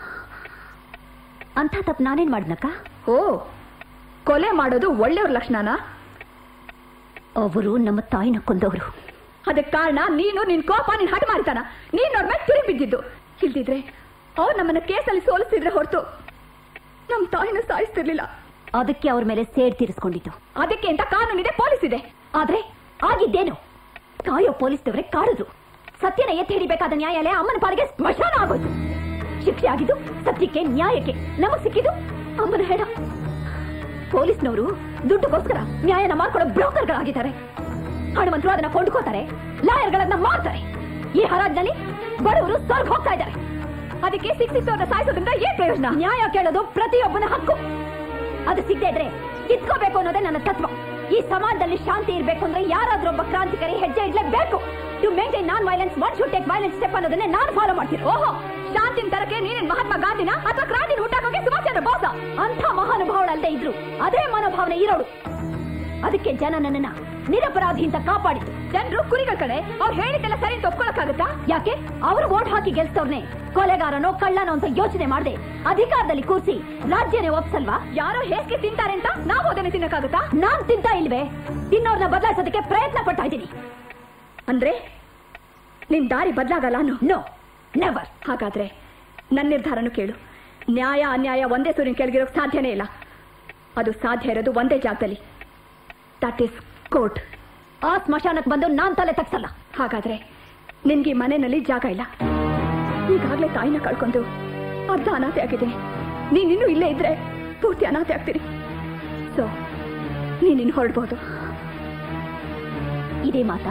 ಅಂತ ತಪ್ಪು ನಾನೇನ್ ಮಾಡ್ನಕ್ಕ? ಓ, ಕೊಲೆ ಮಾಡೋದು ಒಳ್ಳೆಯವ್ರ ಲಕ್ಷಣನಾ? ಅವರು ನಮ್ಮ ತಾಯಿನ ಕೊಂದವರು. ಅದಕ್ಕೆ ಕಾರಣ ನೀನು, ನಿನ್ ಕೋಪ, ನಿನ್ ಹಠ ಮಾಡ್ತಾನ. ನೀನ್ ನೋಡ್ ಮೇಲೆ ತಿರುಗಿ ಬಿದ್ದಿದ್ದು. ಇಲ್ದಿದ್ರೆ ಅವ್ರು ನಮ್ಮನ್ನ ಕೇಸಲ್ಲಿ ಸೋಲಿಸಿದ್ರೆ ಹೊರತು ನಮ್ ತಾಯಿನ ಸಾಯಿಸ್ತಿರ್ಲಿಲ್ಲ. ಅದಕ್ಕೆ ಅವ್ರ ಮೇಲೆ ಸೇಡ್ ತೀರಿಸ್ಕೊಂಡಿದ್ದು. ಅದಕ್ಕೆ ಅಂತ ಕಾನೂನಿದೆ, ಪೊಲೀಸ್ ಇದೆ. ಆದ್ರೆ ಆಗಿದ್ದೇನು? ಕಾಯೋ ಪೊಲೀಸ್ನವರೇ ಕಾಡಿದ್ರು. ಸತ್ಯನ ಎತ್ತಿ ಹಿಡಿಬೇಕಾದ ನ್ಯಾಯಾಲಯ ಅಮ್ಮನ ಪಾಲಿಗೆ ಸ್ಮಶಾನ ಆಗೋಯ್ತು. ಶಿಕ್ಷೆ ಆಗಿದ್ದು ಸತ್ಯಕ್ಕೆ, ನ್ಯಾಯಕ್ಕೆ. ನಮಗ್ ಸಿಕ್ಕಿದ್ದು ಅಮ್ಮನ ಹೆಣ. ಪೊಲೀಸ್ನವರು ದುಡ್ಡುಗೋಸ್ಕರ ನ್ಯಾಯನ ಮಾಡ್ಕೊಳ್ಳೋ ಬ್ರೋಕರ್ಗಳಾಗಿದ್ದಾರೆ. ಹಣವಂತರು ಅದನ್ನ ಕೊಂಡ್ಕೋತಾರೆ, ಲಾಯರ್ಗಳನ್ನ ಮಾಡ್ತಾರೆ. ಈ ಹರಾಜ್ನಲ್ಲಿ ಬಡವರು ಸ್ವರ್ಗ ಹೋಗ್ತಾ ಇದ್ದಾರೆ. ಅದಕ್ಕೆ ಶಿಕ್ಷಿತವ್ರನ್ನ ಸಾಯಿಸೋದ್ರಿಂದ ಏನ್ ಪ್ರಯೋಜನ? ನ್ಯಾಯ ಕೇಳೋದು ಪ್ರತಿಯೊಬ್ಬನ ಹಕ್ಕು. ಅದು ಸಿಗದೆ ಇದ್ರೆ ಕಿತ್ಕೋಬೇಕು ಅನ್ನೋದೇ ನನ್ನ ತತ್ವ. ಈ ಸಮಾಜದಲ್ಲಿ ಶಾಂತಿ ಇರಬೇಕು ಅಂದ್ರೆ ಯಾರಾದ್ರೂ ಒಬ್ಬ ಕ್ರಾಂತಿಕಾರಿ ಹೆಜ್ಜೆ ಇಡ್ಲೇಬೇಕು. To maintain non violence one should take violence step ಅನ್ನೋದನ್ನೇ ನಾನು ಫಾಲೋ ಮಾಡ್ತೀನಿ. ಓಹೋ, ಶಾಂತಿನ ತರಕ್ಕೆ ನೀನೇನ್ ಮಹಾತ್ಮ ಗಾಂಧಿನ ಅಥವಾ ಕ್ರಾಂತಿನ ಹುಟ್ಟಾಕೋಕೆ ಸುಭಾಷ್ ಚಂದ್ರ ಬೋಸ ಅಂತ ಮಹಾನುಭಾವಳಲ್ಲದೆ ಇದ್ರು ಅದೇ ಮನೋಭಾವನೆ ಇರೋಡು. ಅದಕ್ಕೆ ಜನ ನನ್ನನ್ನ ನಿರಪರಾಧಿ ಅಂತ ಕಾಪಾಡಿದ್ರು. ಜನರು ಕುರಿಗಳ ಕಡೆ ಅವ್ರು ಹೇಳಿದ್ದೆಲ್ಲ ಸರಿ ಅಂತ ಒಪ್ಕೊಳಕ್ಕಾಗತ್ತಾ? ಯಾಕೆ? ಅವರು ವೋಟ್ ಹಾಕಿ ಗೆಲ್ಸ್ತವ್ರನ್ನೇ ಕೊಲೆಗಾರನೋ ಕಳ್ಳನೋ ಅಂತ ಯೋಚನೆ ಮಾಡದೆ ಅಧಿಕಾರದಲ್ಲಿ ಕೂರಿಸಿ ರಾಜ್ಯನೇ ಒಪ್ಸಲ್ವಾ? ಯಾರೋ ಹೇಗೆ ತಿಂತಾರೆ ಅಂತ ನಾವು ಅದನ್ನ ತಿನ್ನಕ್ಕಾಗತ್ತಾ? ನಾನ್ ತಿಂತಾ ಇಲ್ವೇ? ತಿನ್ನೋರ್ನ ಬದಲಾಯಿಸೋದಕ್ಕೆ ಪ್ರಯತ್ನ ಪಡ್ತಾ ಇದ್ದೀನಿ. ಅಂದ್ರೆ ನಿನ್ ದಾರಿ ಬದಲಾಗಲ್ಲ? No, never. ಹಾಗಾದ್ರೆ ನನ್ನ ನಿರ್ಧಾರನು ಕೇಳು. ನ್ಯಾಯ ಅನ್ಯಾಯ ಒಂದೇ ಸೂರಿನ ಕೆಳಗಿರೋಕ್ ಸಾಧ್ಯನೇ ಇಲ್ಲ. ಅದು ಸಾಧ್ಯ ಇರೋದು ಒಂದೇ ಜಾಗದಲ್ಲಿ, ದಟ್ ಇಸ್ ಕೋರ್ಟ್. ಆ ಸ್ಮಶಾನಕ್ಕೆ ಬಂದು ನಾನ್ ತಲೆ ತಗ್ಸಲ್ಲ. ಹಾಗಾದ್ರೆ ನಿನ್ಗೆ ಮನೆಯಲ್ಲಿ ಜಾಗ ಇಲ್ಲ. ಈಗಾಗ್ಲೇ ತಾಯಿನ ಕಳ್ಕೊಂಡು ಅರ್ಧ ಅನಾಥೆ ಆಗಿದೆ. ನೀನಿನ್ನೂ ಇಲ್ಲೇ ಇದ್ರೆ ಪೂರ್ತಿ ಅನಾಥೆ ಆಗ್ತೀನಿ. ಸೊ ನೀನಿನ್ನು ಹೊರಡ್ಬೋದು. ಇದೇ ಮಾತಾ?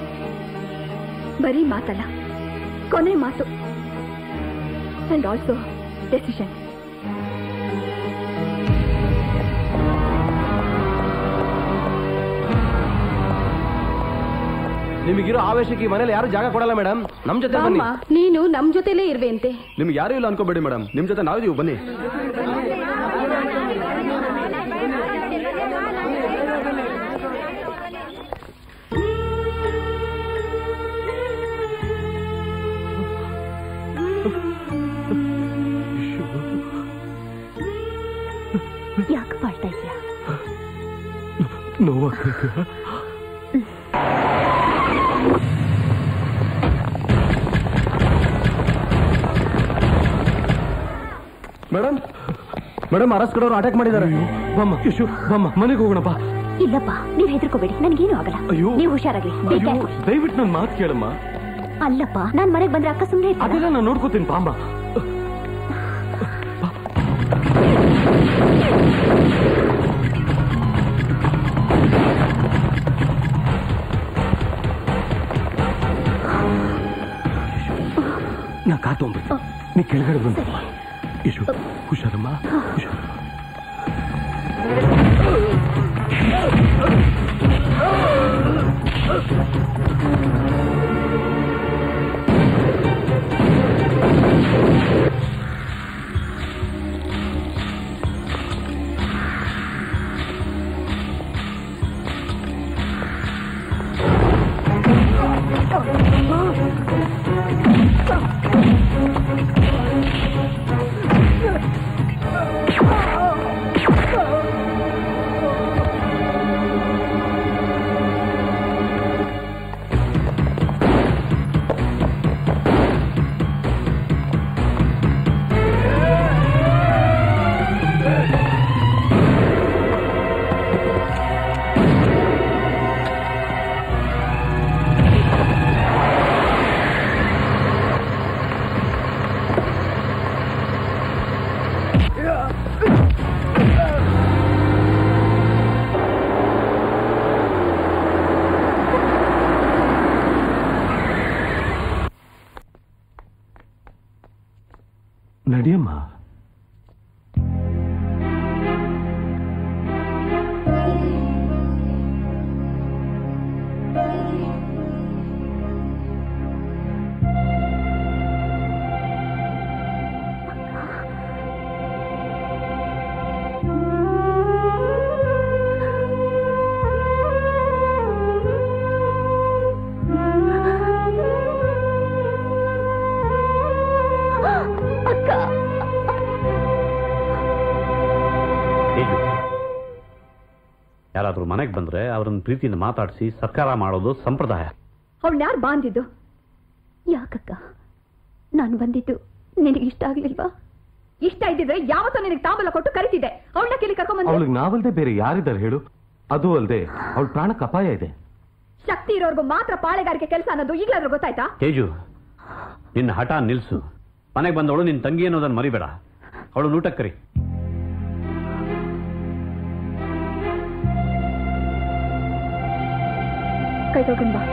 ಬರೀ ಮಾತಲ್ಲ, ಕೊನೆ ಮಾತು. And also decision. ನಿಮಗಿರೋ ಆವೇಶಕ್ಕೆ ಈ ಮನೇಲಿ ಯಾರು ಜಾಗ ಕೊಡಲ್ಲ ಮೇಡಮ್. ನಮ್ ಜೊತೆ ಬನ್ನಿ. ನೀನು ನಮ್ ಜೊತೆಲೇ ಇರ್ವೆಂತೆ. ನಿಮ್ಗೆ ಯಾರು ಇಲ್ಲ ಅನ್ಕೋಬೇಡಿ ಮೇಡಮ್, ನಿಮ್ ಜೊತೆ ನಾವಿದೀವಿ, ಬನ್ನಿ. ಯಾಕೆ ಪಾಡ್ತಾ ಇದೆಯಾ? ನೋವಾಗ್ತೈತೆ. ಮೇಡಮ್, ಮೇಡಮ್ ಅರಸ್ ಕಡೆಯವರು ಅಟ್ಯಾಕ್ ಮಾಡಿದ್ದಾರೆ. ಬಮ್ಮ ಯಶು, ಬಮ್ಮ ಮನೆಗೆ ಹೋಗೋಣ ಬಾ. ಇಲ್ಲಪ್ಪ, ನೀವ್ ಹೆದರ್ಕೋಬೇಡಿ, ನನ್ಗೇನು ಆಗಲ್ಲ. ನೀವು ಹುಷಾರಾಗಿ. ದಯವಿಟ್ಟು ನನ್ನ ಮಾತು ಕೇಳಮ್ಮ. ಅಲ್ಲಪ್ಪ, ನಾನ್ ಮನೆಗೆ ಬಂದ್ರೆ ಅಕ್ಕ ಸುಮ್ಮನೆ ಅದೆಲ್ಲ ನಾನು ನೋಡ್ಕೋತೀನಿ ಬಾಮ್ಮ. ನಾ ಕಾರ್ ತಗೊಂಡ್ಬಿಟ್ಟು ನೀ ಕೆಳಗಡೆ ಬಂದಮ್ಮ. ಯಶು ಹುಷಾರಮ್ಮ, ಹುಷಾರ. ಯಾರಾದ್ರೂ ಮನೆಗೆ ಬಂದ್ರೆ ಅವ್ರನ್ನ ಪ್ರೀತಿಯಿಂದ ಮಾತಾಡಿಸಿ ಸತ್ಕಾರ ಮಾಡೋದು ಸಂಪ್ರದಾಯ. ಅವಳು ಯಾರು ಬಾಂದಿದ್ದು? ಯಾಕಕ್ಕ ನಾನು ಬಂದಿದ್ದು ನಿನಗೆ ಇಷ್ಟ ಆಗ್ಲಿಲ್ವಾ? ಇಷ್ಟ ಇದ್ದಿದ್ರೆ ಯಾವತ್ತೂ ನಿನಗೆ ತಾಂಬೂಲ ಕೊಟ್ಟು ಕರಿತಿದ್ದೆ. ಅವಳನ್ನ ಕೇಳಿ ಕರ್ಕೊಂಡ್ಬಂದೆ. ಅವಳಿಗೆ ನಾವಲ್ದೆ ಬೇರೆ ಯಾರಿದ್ದಾರೆ ಹೇಳು? ಅದು ಅಲ್ಲದೆ ಅವಳ ಪ್ರಾಣಕ್ಕೆ ಅಪಾಯ ಇದೆ. ಶಕ್ತಿ ಇರೋರ್ಗು ಮಾತ್ರ ಪಾಳೆಗಾರಿಕೆ ಕೆಲಸ ಅನ್ನೋದು ಈಗಲಾದ್ರೂ ಗೊತ್ತಾಯ್ತಾ? ತೇಜು, ನಿನ್ನ ಹಠ ನಿಲ್ಸು. ಮನೆಗೆ ಬಂದವಳು ನಿನ್ನ ತಂಗಿ ಅನ್ನೋದನ್ನ ಮರಿಬೇಡ. ಅವಳು ಊಟಕ್ಕೆ ಕರಿ. ಕೈ ತೊಗೊಂಡ್ ಬಾ.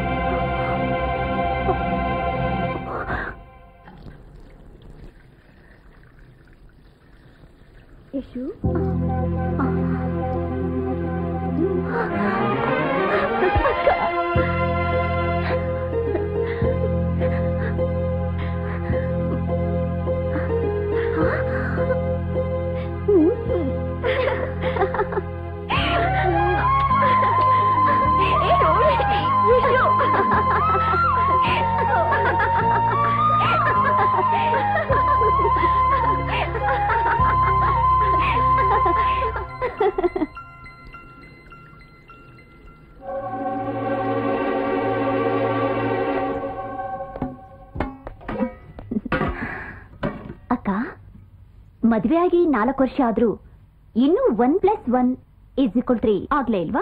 ಯಶು, ಅಕ್ಕ, ಮದುವೆಯಾಗಿ 4 ವರ್ಷ ಆದ್ರೂ ಇನ್ನೂ 1+1=3 ಆಗ್ಲೇ ಇಲ್ವಾ?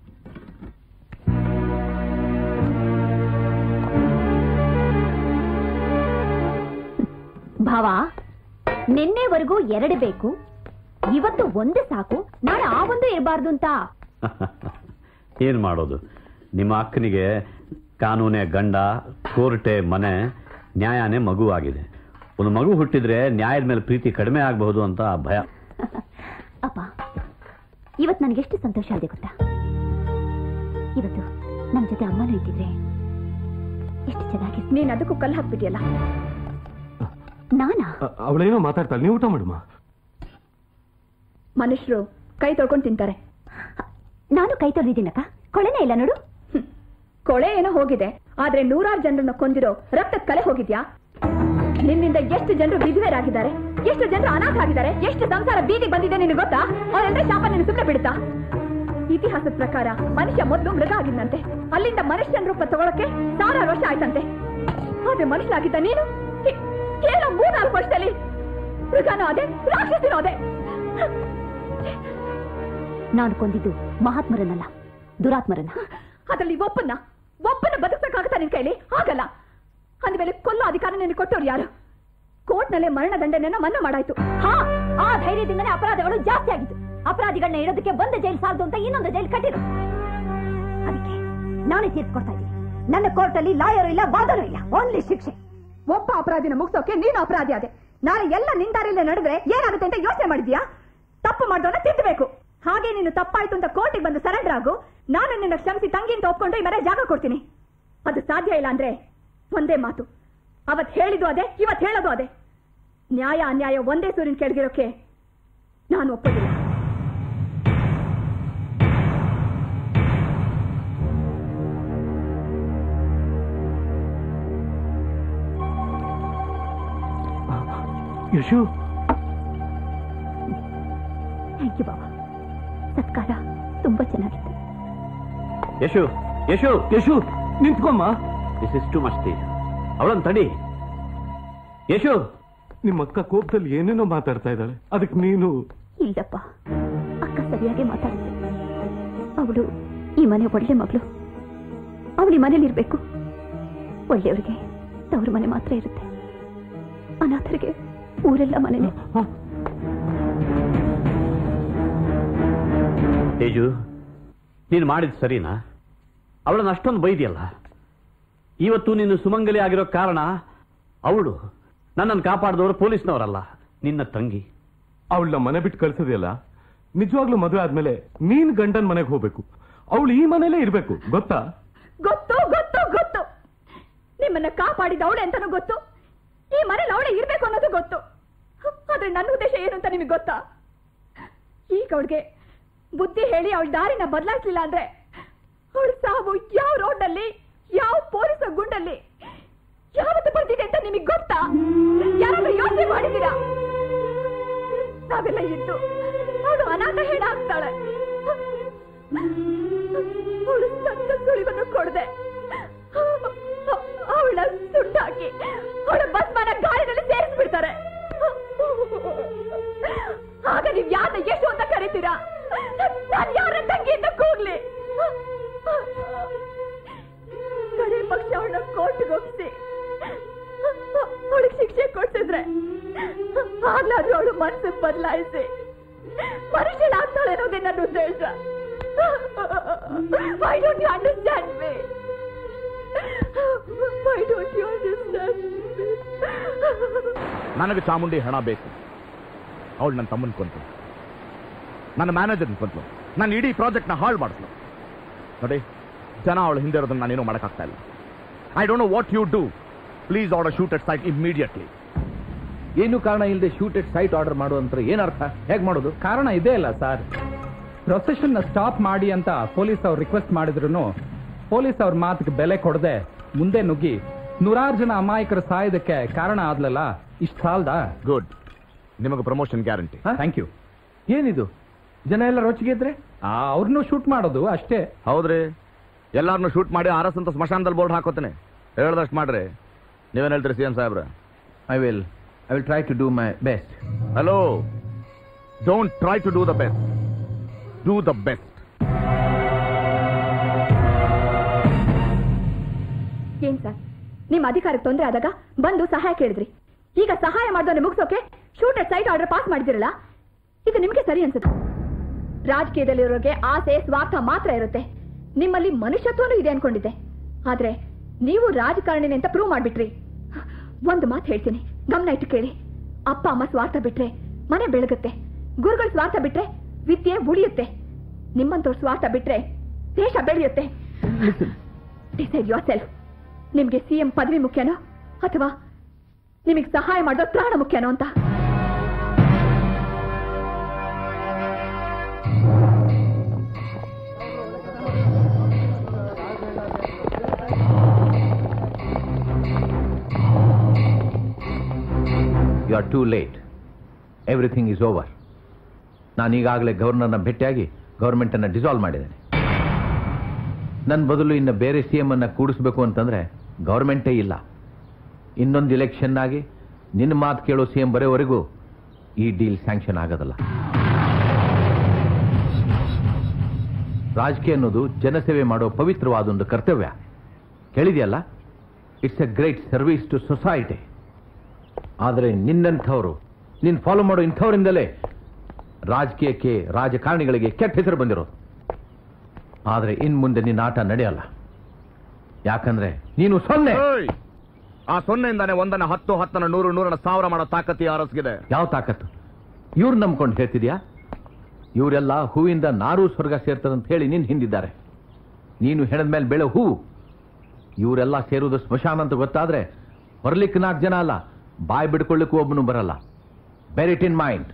ಭಾವ, ನಿನ್ನೆವರೆಗೂ 2 ಬೇಕು, ಇವತ್ತು 1 ಸಾಕು, ನಾಳೆ ಆ 1 ಇರಬಾರ್ದು ಅಂತ. ಏನ್ ಮಾಡೋದು? ನಿಮ್ಮ ಅಕ್ಕನಿಗೆ ಕಾನೂನೇ ಗಂಡ, ಕೋರ್ಟೆ ಮನೆ, ನ್ಯಾಯನೇ ಮಗು ಆಗಿದೆ. ಒಂದು ಮಗು ಹುಟ್ಟಿದ್ರೆ ನ್ಯಾಯದ ಮೇಲೆ ಪ್ರೀತಿ ಕಡಿಮೆ ಆಗಬಹುದು ಅಂತ ಭಯ. ಅಪ್ಪ, ಇವತ್ತು ನನಗೆಷ್ಟು ಸಂತೋಷ ಆಗಿದೆ ಗೊತ್ತಾ? ಇವತ್ತು ನಮ್ಮ ಜೊತೆ ಅಮ್ಮನೂ ಇದ್ದಿದ್ರೆ ಎಷ್ಟು ಚೆನ್ನಾಗಿ. ನೀನ್ ಅದಕ್ಕೂ ಕಲ್ಲು ಹಾಕ್ಬಿಟ್ಟಿಯಲ್ಲ. ನಾನಾ? ಅವಳೇನೋ ಮಾತಾಡ್ತಾಳೆ, ನೀವು ಊಟ ಮಾಡುವ. ಮನುಷ್ಯರು ಕೈ ತೊಳ್ಕೊಂಡು ತಿಂತಾರೆ. ನಾನು ಕೈ ತೊಳೆದಿದ್ದೀನಕ್ಕ, ಕೊಳೆನೇ ಇಲ್ಲ ನೋಡು. ಕೊಳೆ ಏನೋ ಹೋಗಿದೆ, ಆದ್ರೆ 100 ಜನರನ್ನ ಕೊಂದಿರೋ ರಕ್ತದ ಕಲೆ ಹೋಗಿದ್ಯಾ? ನಿನ್ನಿಂದ ಎಷ್ಟು ಜನರು ವಿಧವೆರಾಗಿದ್ದಾರೆ, ಎಷ್ಟು ಜನರು ಅನಾಥ ಆಗಿದ್ದಾರೆ, ಎಷ್ಟು ಸಂಸಾರ ಬೀದಿಗೆ ಬಂದಿದೆ ನಿನಗೆ ಗೊತ್ತಾ? ಅವರೆಲ್ಲರ ಶಾಪ ನಿನ್ನ ಸುಮ್ಮನೆ ಬಿಡುತ್ತಾ? ಇತಿಹಾಸದ ಪ್ರಕಾರ ಮನುಷ್ಯ ಮೊದಲು ಮೃಗ ಆಗಿದ್ದಂತೆ, ಅಲ್ಲಿಂದ ಮನುಷ್ಯನ ರೂಪ ತಗೊಳಕ್ಕೆ 1000 ವರ್ಷ ಆಯ್ತಂತೆ. ಆದ್ರೆ ಮನುಷ್ಯನಾಗಿದ್ದ ನೀನು ಕೇವಲ 3-4 ವರ್ಷದಲ್ಲಿ ಮೃಗನೂ ಅದೇ, ರಾಕ್ಷಸನೂ ಅದೇ. ನಾನು ಕೊಂದಿದ್ದು ಮಹಾತ್ಮರನ್ನಲ್ಲ, ದುರಾತ್ಮರನ್ನ. ಅದ್ರಲ್ಲಿ ಒಪ್ಪನ್ನ ಬದುಕಕ್ಕಾಗತ್ತಾ ನಿನ್ ಕೈಲಿ? ಆಗಲ್ಲ. ಅಂದ್ಮೇಲೆ ಕೊಲ್ಲೋ ಅಧಿಕಾರ ನಿನಗೆ ಕೊಟ್ಟವ್ರು ಯಾರು? ಕೋರ್ಟ್ನಲ್ಲೇ ಮರಣದಂಡನೆಯನ್ನ ಮನ್ನಾ ಮಾಡಾಯ್ತು. ಹಾ, ಆ ಧೈರ್ಯದಿಂದನೇ ಅಪರಾಧಗಳು ಜಾಸ್ತಿ ಆಗಿತ್ತು. ಅಪರಾಧಿಗಳನ್ನ ಇಡೋದಕ್ಕೆ ಒಂದು ಜೈಲು ಸಾಲದು ಅಂತ ಇನ್ನೊಂದು ಜೈಲು ಕಟ್ಟಿರು. ಅದಕ್ಕೆ ನಾನೇ ತೀರ್ಸ್ಕೊಡ್ತಾ ಇದ್ದೀನಿ. ನನ್ನ ಕೋರ್ಟಲ್ಲಿ ಲಾಯರು ಇಲ್ಲ, ವಾದನೂ ಇಲ್ಲ, ಓನ್ಲಿ ಶಿಕ್ಷೆ. ಒಬ್ಬ ಅಪರಾಧಿನ ಮುಗಿಸೋಕೆ ನೀನು ಅಪರಾಧಿ ಆದೆ. ನಾಳೆ ಎಲ್ಲ ನಿಂದಾರಿಲ್ಲ ನಡೆದ್ರೆ ಏನಾಗುತ್ತೆ ಅಂತ ಯೋಚನೆ ಮಾಡಿದ್ಯಾ? ತಪ್ಪು ಮಾಡಿದವನ್ನ ತಿದ್ದಬೇಕು. ಹಾಗೆ ನೀನು ತಪ್ಪಾಯ್ತು ಅಂತ ಕೋರ್ಟಿಗೆ ಬಂದು ಸರೆಂಡರ್ ಆಗು. ನಾನು ನಿನ್ನ ಕ್ಷಮಿಸಿ ತಂಗಿ ಅಂತ ಒಪ್ಕೊಂಡು ಈ ಮನೆ ಜಾಗ ಕೊಡ್ತೀನಿ. ಅದು ಸಾಧ್ಯ ಇಲ್ಲ ಅಂದ್ರೆ ಒಂದೇ ಮಾತು, ಅವತ್ ಹೇಳಿದ್ದು ಅದೇ, ಇವತ್ ಹೇಳೋದು ಅದೇ. ನ್ಯಾಯ ಅನ್ಯಾಯ ಒಂದೇ ಸೂರಿನ ಕೆಳಗಿರೋಕೆ ನಾನು ಒಪ್ಪೋದಿಲ್ಲ. ಯಶು, ಥ್ಯಾಂಕ್ ಯು ಬಾಬಾ. ಸತ್ಕಾರ ತುಂಬಾ ಚೆನ್ನಾಗಿತ್ತು. ಯಶು, ಯಶು, ಯಶು, ನಿಂತ್ಕೊಮ್ಮ. This is too much. ಅವಳನ್ನು ತಡಿ. ಯಶು, ನಿಮ್ಮ ಅಕ್ಕ ಕೋಪದಲ್ಲಿ ಏನೇನೋ ಮಾತಾಡ್ತಾ ಇದ್ದಾಳೆ, ಅದಕ್ಕೆ ನೀನು? ಇಲ್ಲಪ್ಪ, ಅಕ್ಕ ಸರಿಯಾಗಿ ಮಾತಾಡಿದ್ಲು. ಅವಳು ಈ ಮನೆ ಒಳ್ಳೆ ಮಗಳು. ಅವಳು ಈ ಮನೇಲಿ ಇರ್ಬೇಕು. ಒಳ್ಳೆಯವರಿಗೆ ತವರು ಮನೆ ಮಾತ್ರ ಇರುತ್ತೆ, ಅನಾಥರಿಗೆ ಊರೆಲ್ಲ ಮನೆನೇ. ತೇಜು, ನೀನು ಮಾಡಿದ್ ಸರಿನಾ? ಅವಳನ್ನ ಅಷ್ಟೊಂದು ಬೈದಿಯಲ್ಲ. ಇವತ್ತು ನೀನು ಸುಮಂಗಲಿ ಆಗಿರೋ ಕಾರಣ ಅವಳು. ನನ್ನನ್ನು ಕಾಪಾಡಿದವರು ಪೊಲೀಸ್ನವರಲ್ಲ, ನಿನ್ನ ತಂಗಿ. ಅವಳನ್ನ ಮನೆ ಬಿಟ್ಟು ಕಳ್ಸೋದಿಲ್ಲ. ನಿಜವಾಗ್ಲೂ ಮದುವೆ ಆದ್ಮೇಲೆ ನೀನ್ ಗಂಡನ್ ಮನೆಗೆ ಹೋಗ್ಬೇಕು. ಅವಳು ಈ ಮನೇಲೇ ಇರ್ಬೇಕು, ಗೊತ್ತಾ? ಗೊತ್ತು ಗೊತ್ತು ಗೊತ್ತು. ನಿಮ್ಮನ್ನ ಕಾಪಾಡಿದ ಅವಳೆ ಅಂತಾನೂ ಗೊತ್ತು, ಈ ಮನೇಲಿ ಅವಳೆ ಇರ್ಬೇಕು ಅನ್ನೋದು ಗೊತ್ತು. ಆದ್ರೆ ನನ್ನ ಉದ್ದೇಶ ಏನು ಅಂತ ನಿಮಗೆ ಗೊತ್ತಾ? ಈಗ ಅವಳಿಗೆ ಬುದ್ಧಿ ಹೇಳಿ ಅವಳ ದಾರಿನ ಬದಲಾಯಿಸಲಿಲ್ಲ ಅಂದ್ರೆ ಅವಳ ಸಾವು ಯಾವ ರೋಡ್ನಲ್ಲಿ, ಯಾವ ಪೊಲೀಸ್ ಗುಂಡಲ್ಲಿ ಯಾವತ್ತು ಬರ್ತಿದೆ ಅಂತ ನಿಮಗೆ ಗೊತ್ತಾ? ಯಾರಾದ್ರೂ ಯೋಚನೆ ಮಾಡಿದ್ದೀರಾ? ನಾವೆಲ್ಲ ಇದ್ದು ಅವಳು ಅನಾಥ ಹೇಳ ಆಗ್ತಾಳೆ. ಅವಳು ಸತ್ತ ಸುಳಿವನ್ನು ಕೊಡದೆ ಅವಳ ಸುಟ್ಟಾಕಿ ಅವಳ ಭಸ್ಮನ ಗಾಳಿನಲ್ಲಿ ಸೇರಿಸ್ಬಿಡ್ತಾರೆ. ಆಗ ನೀವ್ ಯಾರನ್ನ ಯಶು ಅಂತ ಕರಿತೀರಾ? ನಾನು ಯಾರ ತಂಗಿ ಅಂತ ಕೂಗ್ಲಿ? ಕಡೆ ಪಕ್ಷ ಅವಳನ್ನ ಕೋರ್ಟ್ಗೆ ಒಪ್ಪಿಸಿ ಅವಳಿಗೆ ಶಿಕ್ಷೆ ಕೊಡ್ಸಿದ್ರೆ ಆಗ್ಲಾದ್ರೂ ಅವಳು ಮನಸ್ಸು ಬದಲಾಯಿಸಿ ಮನುಷ್ಯಳಾಗ್ತಾಳೆ ಅನ್ನೋದೇ ನನ್ನ ಉದ್ದೇಶ. Why don't you understand me? Why don't you understand me? ನನಗೆ ಚಾಮುಂಡಿ ಹಣ ಬೇಕು. ಅವಳು ನನ್ನ ತಮ್ಮನ ಕೊಂತು, ನನ್ನ ಮ್ಯಾನೇಜರ್ನ ಕೊಂತು, ನನ್ನ ಇಡೀ ಪ್ರಾಜೆಕ್ಟ್ನ ಹಾಳು ಮಾಡಿದ್ಲು. ನೋಡಿ, ಜನ ಅವಳು ಹಿಂದೆ ಇರೋದನ್ನ ನಾನೇನು ಮಾಡೋಕ್ಕಾಗ್ತಾ ಇಲ್ಲ. I don't know what you do. Please order shoot at sight immediately. ಏನು ಕಾರಣ ಇಲ್ಲದೆ ಶೂಟ್ ಎಟ್ ಸೈಟ್ ಆರ್ಡರ್ ಮಾಡುವಂತ ಏನರ್ಥ? ಹೇಗೆ ಮಾಡೋದು? ಕಾರಣ ಇದೇ ಅಲ್ಲ ಸರ್. ಪ್ರೊಸೆಷನ್ ನ ಸ್ಟಾಪ್ ಮಾಡಿ ಅಂತ ಪೊಲೀಸ್ ಅವ್ರು ರಿಕ್ವೆಸ್ಟ್ ಮಾಡಿದ್ರು ಪೊಲೀಸ್ ಅವ್ರ ಮಾತಿಗೆ ಬೆಲೆ ಕೊಡದೆ ಮುಂದೆ ನುಗ್ಗಿ 100 ಜನ ಅಮಾಯಕರು ಸಾಯೋದಕ್ಕೆ ಕಾರಣ ಆದ್ಲಲ್ಲ. ಇಷ್ಟು ಸಾಲ್ದಾ? ಗುಡ್, ನಿಮಗೆ ಪ್ರಮೋಷನ್ ಗ್ಯಾರಂಟಿ. Thank you. ಏನಿದು, ಜನ ಎಲ್ಲ ರೊಚ್ಚಿಗೆ ಇದ್ರೆ ಅವ್ರನ್ನೂ ಶೂಟ್ ಮಾಡೋದು ಅಷ್ಟೇ. ಹೌದ್ರಿ, ಎಲ್ಲಾರನ್ನು ಶೂಟ್ ಮಾಡಿ ಆರ್ಎಸ್ ಅಂತ ಸ್ಮಶಾನದಲ್ಲಿ ಬೋರ್ಡ್ ಹಾಕೋತೇನೆ. ಹೇಳ್ದಷ್ಟು ಮಾಡ್ರಿ. ನೀವೇನ್ ಹೇಳ್ತೀರಿ CM ಸಾಹೇಬ್ರ? I will try to do my best. Hello, don't try to do the best, do the best. ಏನ್ ಸರ್, ನಿಮ್ಮ ಅಧಿಕಾರಕ್ಕೆ ತೊಂದರೆ ಆದಾಗ ಬಂದು ಸಹಾಯ ಕೇಳಿದ್ರಿ. ಈಗ ಸಹಾಯ ಮಾಡಿದವನ್ನ ಮುಗಿಸೋಕೆ shoot at sight order pass ಮಾಡಿದಿರಲ್ಲ, ಇದು ನಿಮ್ಗೆ ಸರಿ ಅನ್ಸುತ್ತೆ? ರಾಜಕೀಯದಲ್ಲಿರೋರಿಗೆ ಆಸೆ ಸ್ವಾರ್ಥ ಮಾತ್ರ ಇರುತ್ತೆ. ನಿಮ್ಮಲ್ಲಿ ಮನುಷ್ಯತ್ವನೂ ಇದೆ ಅನ್ಕೊಂಡಿದ್ದೆ. ಆದ್ರೆ ನೀವು ರಾಜಕಾರಣಿನಿ ಅಂತ ಪ್ರೂವ್ ಮಾಡ್ಬಿಟ್ರಿ. ಒಂದು ಮಾತು ಹೇಳ್ತೀನಿ, ಗಮನ ಇಟ್ಟು ಕೇಳಿ. ಅಪ್ಪ ಅಮ್ಮ ಸ್ವಾರ್ಥ ಬಿಟ್ರೆ ಮನೆ ಬೆಳಗುತ್ತೆ, ಗುರುಗಳ ಸ್ವಾರ್ಥ ಬಿಟ್ರೆ ವಿದ್ಯೆ ಉಳಿಯುತ್ತೆ, ನಿಮ್ಮಂತವ್ರ ಸ್ವಾರ್ಥ ಬಿಟ್ರೆ ದೇಶ ಬೆಳೆಯುತ್ತೆ. Decide yourself. ನಿಮ್ಗೆ CM ಪದವಿ ಮುಖ್ಯನೋ ಅಥವಾ ನಿಮಗೆ ಸಹಾಯ ಮಾಡೋದು ಪ್ರಾಣ ಮುಖ್ಯನೋ ಅಂತ. You are too late. Everything is over. ನಾನು ಈಗಾಗಲೇ ಗವರ್ನರ್ನ ಭೇಟಿಯಾಗಿ ಗವರ್ಮೆಂಟ್ ಅನ್ನ ಡಿಸಾಲ್ವ್ ಮಾಡಿದ್ದೇನೆ. ನನ್ನ ಬದಲು ಇನ್ನು ಬೇರೆ CM ಅನ್ನ ಕೂಡಿಸ್ಬೇಕು ಅಂತಂದ್ರೆ ಗವರ್ಮೆಂಟೇ ಇಲ್ಲ. ಇನ್ನೊಂದು ಇಲೆಕ್ಷನ್ ಆಗಿ ನಿನ್ನ ಮಾತು ಕೇಳೋ CM ಬರೋವರೆಗೂ ಈ ಡೀಲ್ ಸ್ಯಾಂಕ್ಷನ್ ಆಗೋದಲ್ಲ. ರಾಜಕೀಯ ಅನ್ನೋದು ಜನಸೇವೆ ಮಾಡೋ ಪವಿತ್ರವಾದ ಒಂದು ಕರ್ತವ್ಯ. ಕೇಳಿದೆಯಲ್ಲ, it's a great service to society. ಆದರೆ ನಿನ್ನಂಥವ್ರು, ನೀನು ಫಾಲೋ ಮಾಡೋ ಇಂಥವರಿಂದಲೇ ರಾಜಕೀಯಕ್ಕೆ, ರಾಜಕಾರಣಿಗಳಿಗೆ ಕೆಟ್ಟ ಹೆಸರು ಬಂದಿರೋದು. ಆದರೆ ಇನ್ ಮುಂದೆ ನಿನ್ನ ಆಟ ನಡೆಯಲ್ಲ. ಯಾಕಂದ್ರೆ ನೀನು ಸೊನ್ನೆ. ಆ ಸೊನ್ನೆಯಿಂದಾನೆ 1 10 10 100 100 1000 ಮಾಡೋ ತಾಕತ್ತು ಯಾರಸ್ಗಿದೆ? ಯಾವ ತಾಕತ್ತು? ಇವ್ರು ನಂಬ್ಕೊಂಡು ಹೇಳ್ತಿದ್ಯಾ? ಇವರೆಲ್ಲ ಹೂವಿಂದ ನಾರೂ ಸ್ವರ್ಗ ಸೇರ್ತದಂತ ಹೇಳಿ ನೀನು ಹಿಂದಿದ್ದಾರೆ. ನೀನು ಹೆಣದ ಮೇಲೆ ಬೆಳೆ ಹೂವು. ಇವರೆಲ್ಲ ಸೇರುವುದು ಸ್ಮಶಾನ ಅಂತ ಗೊತ್ತಾದ್ರೆ ಹೊರಲಿಕ್ಕೆ 4 ಜನ ಅಲ್ಲ, ಬಾಯಿ ಬಿಡ್ಕೊಳ್ಳಿಕ್ಕೂ ಒಬ್ಬನು ಬರಲ್ಲ. Bear it in mind.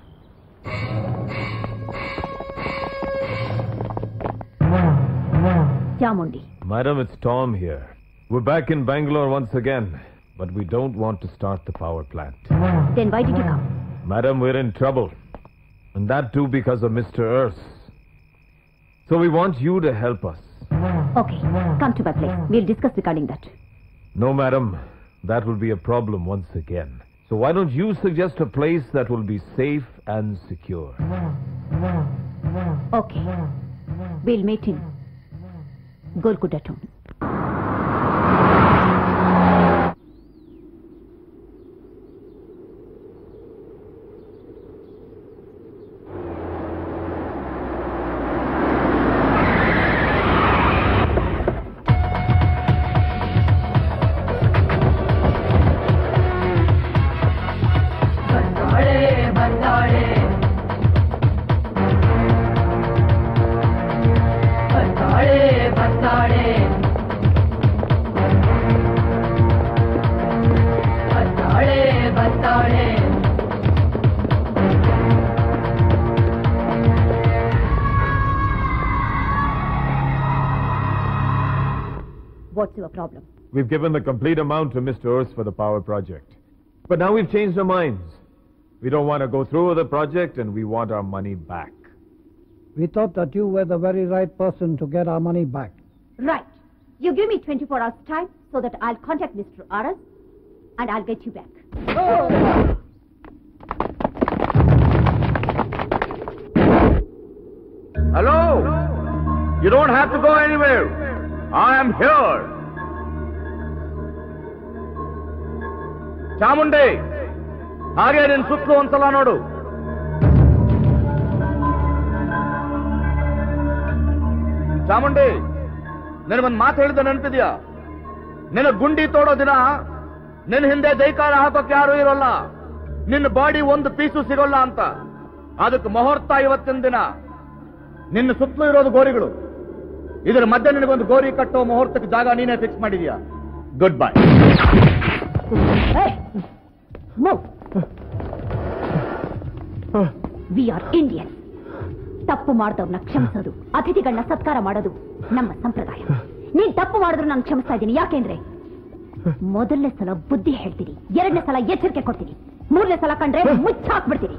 Chamundi. Madam, it's Tom here. We're back in Bangalore once again, but we don't want to start the power plant. Then why did you come? Madam, we're in trouble. And that too because of Mr. Urs. So we want you to help us. Okay, come to my place. We'll discuss regarding that. No, madam. That will be a problem once again. So why don't you suggest a place that will be safe and secure? Okay. We'll meet in Golconda Town. What's your problem? We've given the complete amount to Mr. Urs for the power project. But now we've changed our minds. We don't want to go through with the project and we want our money back. We thought that you were the very right person to get our money back. Right. You give me 24 hours time so that I'll contact Mr. Aras and I'll get you back. Hello? You don't have to go anywhere. I am here. Chamundi, ಹಾಗೆ ನಿನ್ ಸುತ್ತಲೂ ಒಂದ್ಸಲ ನೋಡು. ಚಾಮುಂಡಿ, ನನಗೊಂದು ಮಾತು ಹೇಳಿದ ನೆನಪಿದ್ಯಾ? ನಿನ್ನ ಗುಂಡಿ ತೋಡೋ ದಿನ ನಿನ್ನ ಹಿಂದೆ ಜೈಕಾರ ಹಾಕೋಕೆ ಯಾರು ಇರೋಲ್ಲ, ನಿನ್ನ ಬಾಡಿ ಒಂದು ಪೀಸು ಸಿಗೋಲ್ಲ ಅಂತ. ಅದಕ್ಕೆ ಮುಹೂರ್ತ ಇವತ್ತಿನ ದಿನ. ನಿನ್ನ ಸುತ್ತಲೂ ಇರೋದು ಗೋರಿಗಳು. ಇದರ ಮಧ್ಯೆ ನಿನಗೊಂದು ಗೋರಿ ಕಟ್ಟೋ ಮುಹೂರ್ತಕ್ಕೆ ಜಾಗ ನೀನೇ ಫಿಕ್ಸ್ ಮಾಡಿದ್ಯಾ. Goodbye. We are Indian. ತಪ್ಪು ಮಾಡಿದವ್ರನ್ನ ಕ್ಷಮಿಸೋದು, ಅತಿಥಿಗಳನ್ನ ಸತ್ಕಾರ ಮಾಡೋದು ನಮ್ಮ ಸಂಪ್ರದಾಯ. ನೀನ್ ತಪ್ಪು ಮಾಡಿದ್ರು ನಾನು ಕ್ಷಮಿಸ್ತಾ ಇದ್ದೀನಿ. ಯಾಕೆಂದ್ರೆ ಮೊದಲನೇ ಸಲ ಬುದ್ಧಿ ಹೇಳ್ತೀನಿ, ಎರಡನೇ ಸಲ ಎಚ್ಚರಿಕೆ ಕೊಡ್ತೀನಿ, ಮೂರನೇ ಸಲ ಕಂಡ್ರೆ ಮುಚ್ಚಾಕ್ಬಿಡ್ತೀನಿ.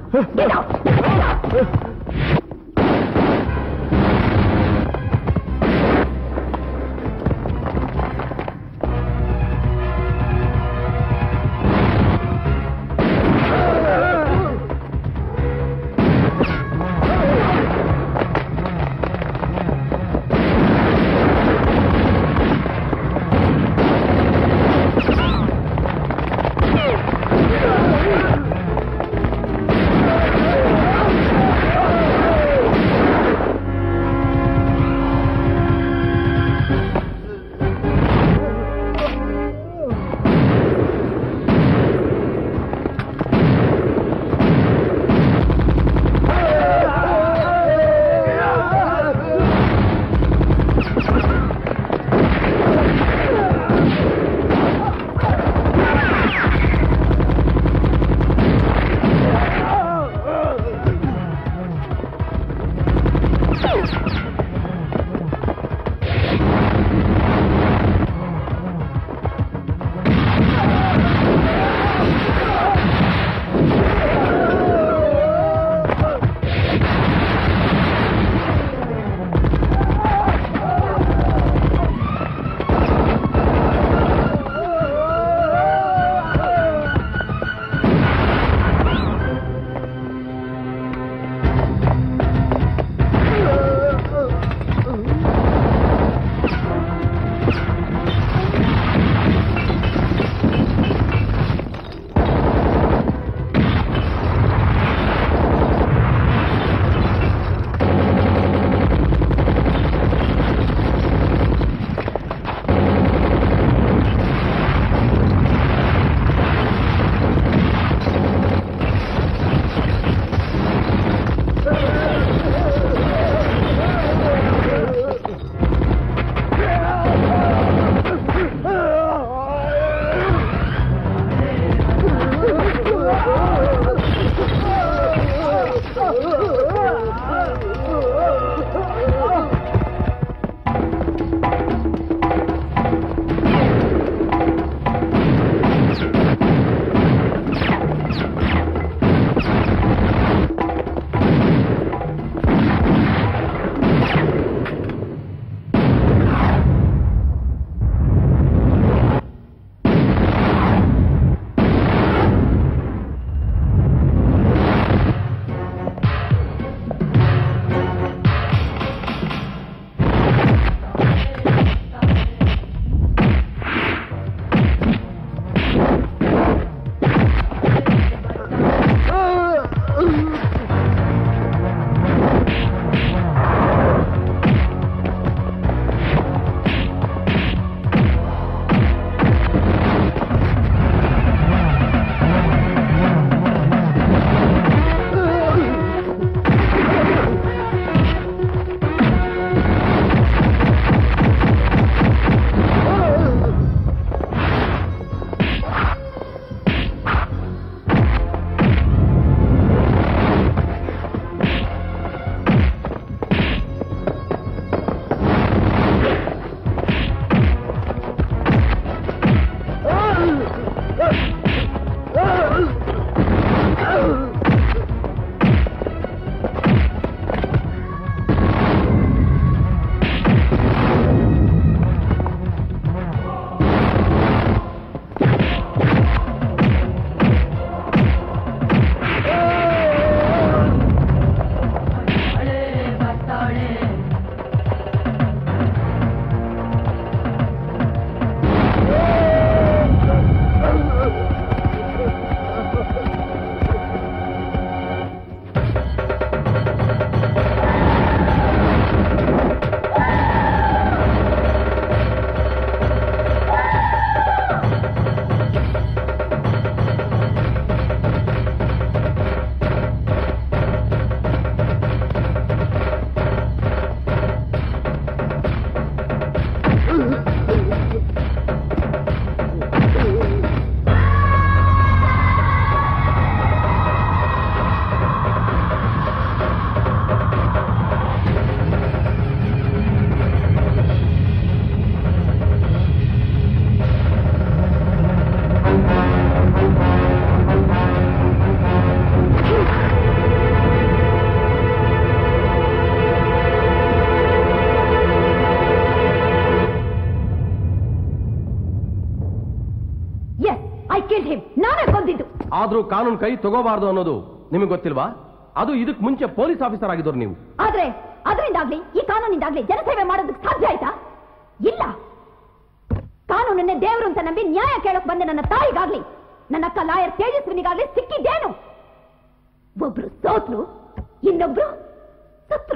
ಆದ್ರೂ ಕಾನೂನು ಕೈ ತಗೋಬಾರ್ದು ಅನ್ನೋದು ನಿಮಗೆ ಗೊತ್ತಿಲ್ವಾ? ಅದು ಇದಕ್ ಮುಂಚೆ ಪೊಲೀಸ್ ಆಫೀಸರ್ ಆಗಿದ್ದವ್ರು ನೀವು. ಆದ್ರೆ ಅದರಿಂದಾಗ್ಲಿ ಈ ಕಾನೂನಿಂದಾಗ್ಲಿ ಜನಸೇವೆ ಮಾಡೋದಕ್ಕೆ ಸಾಧ್ಯ ಆಯ್ತಾ? ಇಲ್ಲ. ಕಾನೂನನ್ನೇ ದೇವರು ಅಂತ ನಂಬಿ ನ್ಯಾಯ ಕೇಳಕ್ ಬಂದ ನನ್ನ ತಾಯಿಗಾಗ್ಲಿ ನನ್ನ ಅಕ್ಕ ಲಾಯರ್ ತೇಜಸ್ವಿನಿಗಾಗ್ಲಿ ಸಿಕ್ಕಿದ್ದೇನು? ಒಬ್ರು ಸೋತ್ರು, ಇನ್ನೊಬ್ರು ಸತ್ರು.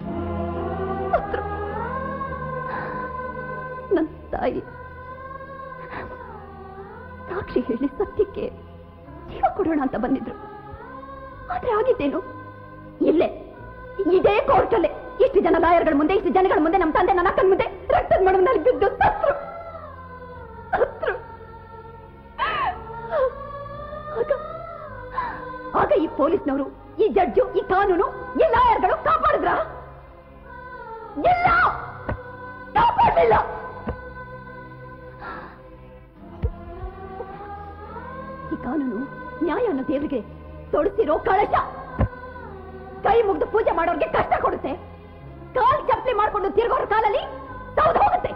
ನನ್ನ ತಾಯಿ ಸಾಕ್ಷಿ ಹೇಳಿ ಸತ್ಯಕ್ಕೆ ಜೀವ ಕೊಡೋಣ ಅಂತ ಬಂದಿದ್ರು. ಆದ್ರೆ ಆಗಿದ್ದೇನು? ಇಲ್ಲೇ ಇದೇ ಕೋರ್ಟಲ್ಲೇ ಇಷ್ಟು ಜನ ಲಾಯರ್ಗಳ ಮುಂದೆ, ಇಷ್ಟು ಜನಗಳ ಮುಂದೆ, ನಮ್ಮ ತಂದೆ ನನ್ನ ಅಕ್ಕನ ಮುಂದೆ ರಕ್ತದ ಮಡುವಿನಲ್ಲಿ ಬಿದ್ದು ಸತ್ರು. ಆಗ ಈ ಪೊಲೀಸ್ನವರು, ಈ ಜಡ್ಜು, ಈ ಕಾನೂನು, ಈ ಲಾಯರ್ಗಳು ಕಾಪಾಡಿದ್ರ? ಇಲ್ಲ, ಕಾಪಾಡಲಿಲ್ಲ. ಈ ಕಾನೂನು ನ್ಯಾಯ ಅನ್ನೋ ದೇವರಿಗೆ ತೊಡಸಿರೋ ಕಳಶ. ಕೈ ಮುಗ್ದು ಪೂಜೆ ಮಾಡೋರ್ಗೆ ಕಷ್ಟ ಕೊಡುತ್ತೆ, ಕಾಲ್ ಚಪ್ಪಲಿ ಮಾಡ್ಕೊಂಡು ತಿರುಗೋರ ಕಾಲಲ್ಲಿ ಸೌದು ಹೋಗುತ್ತೆ.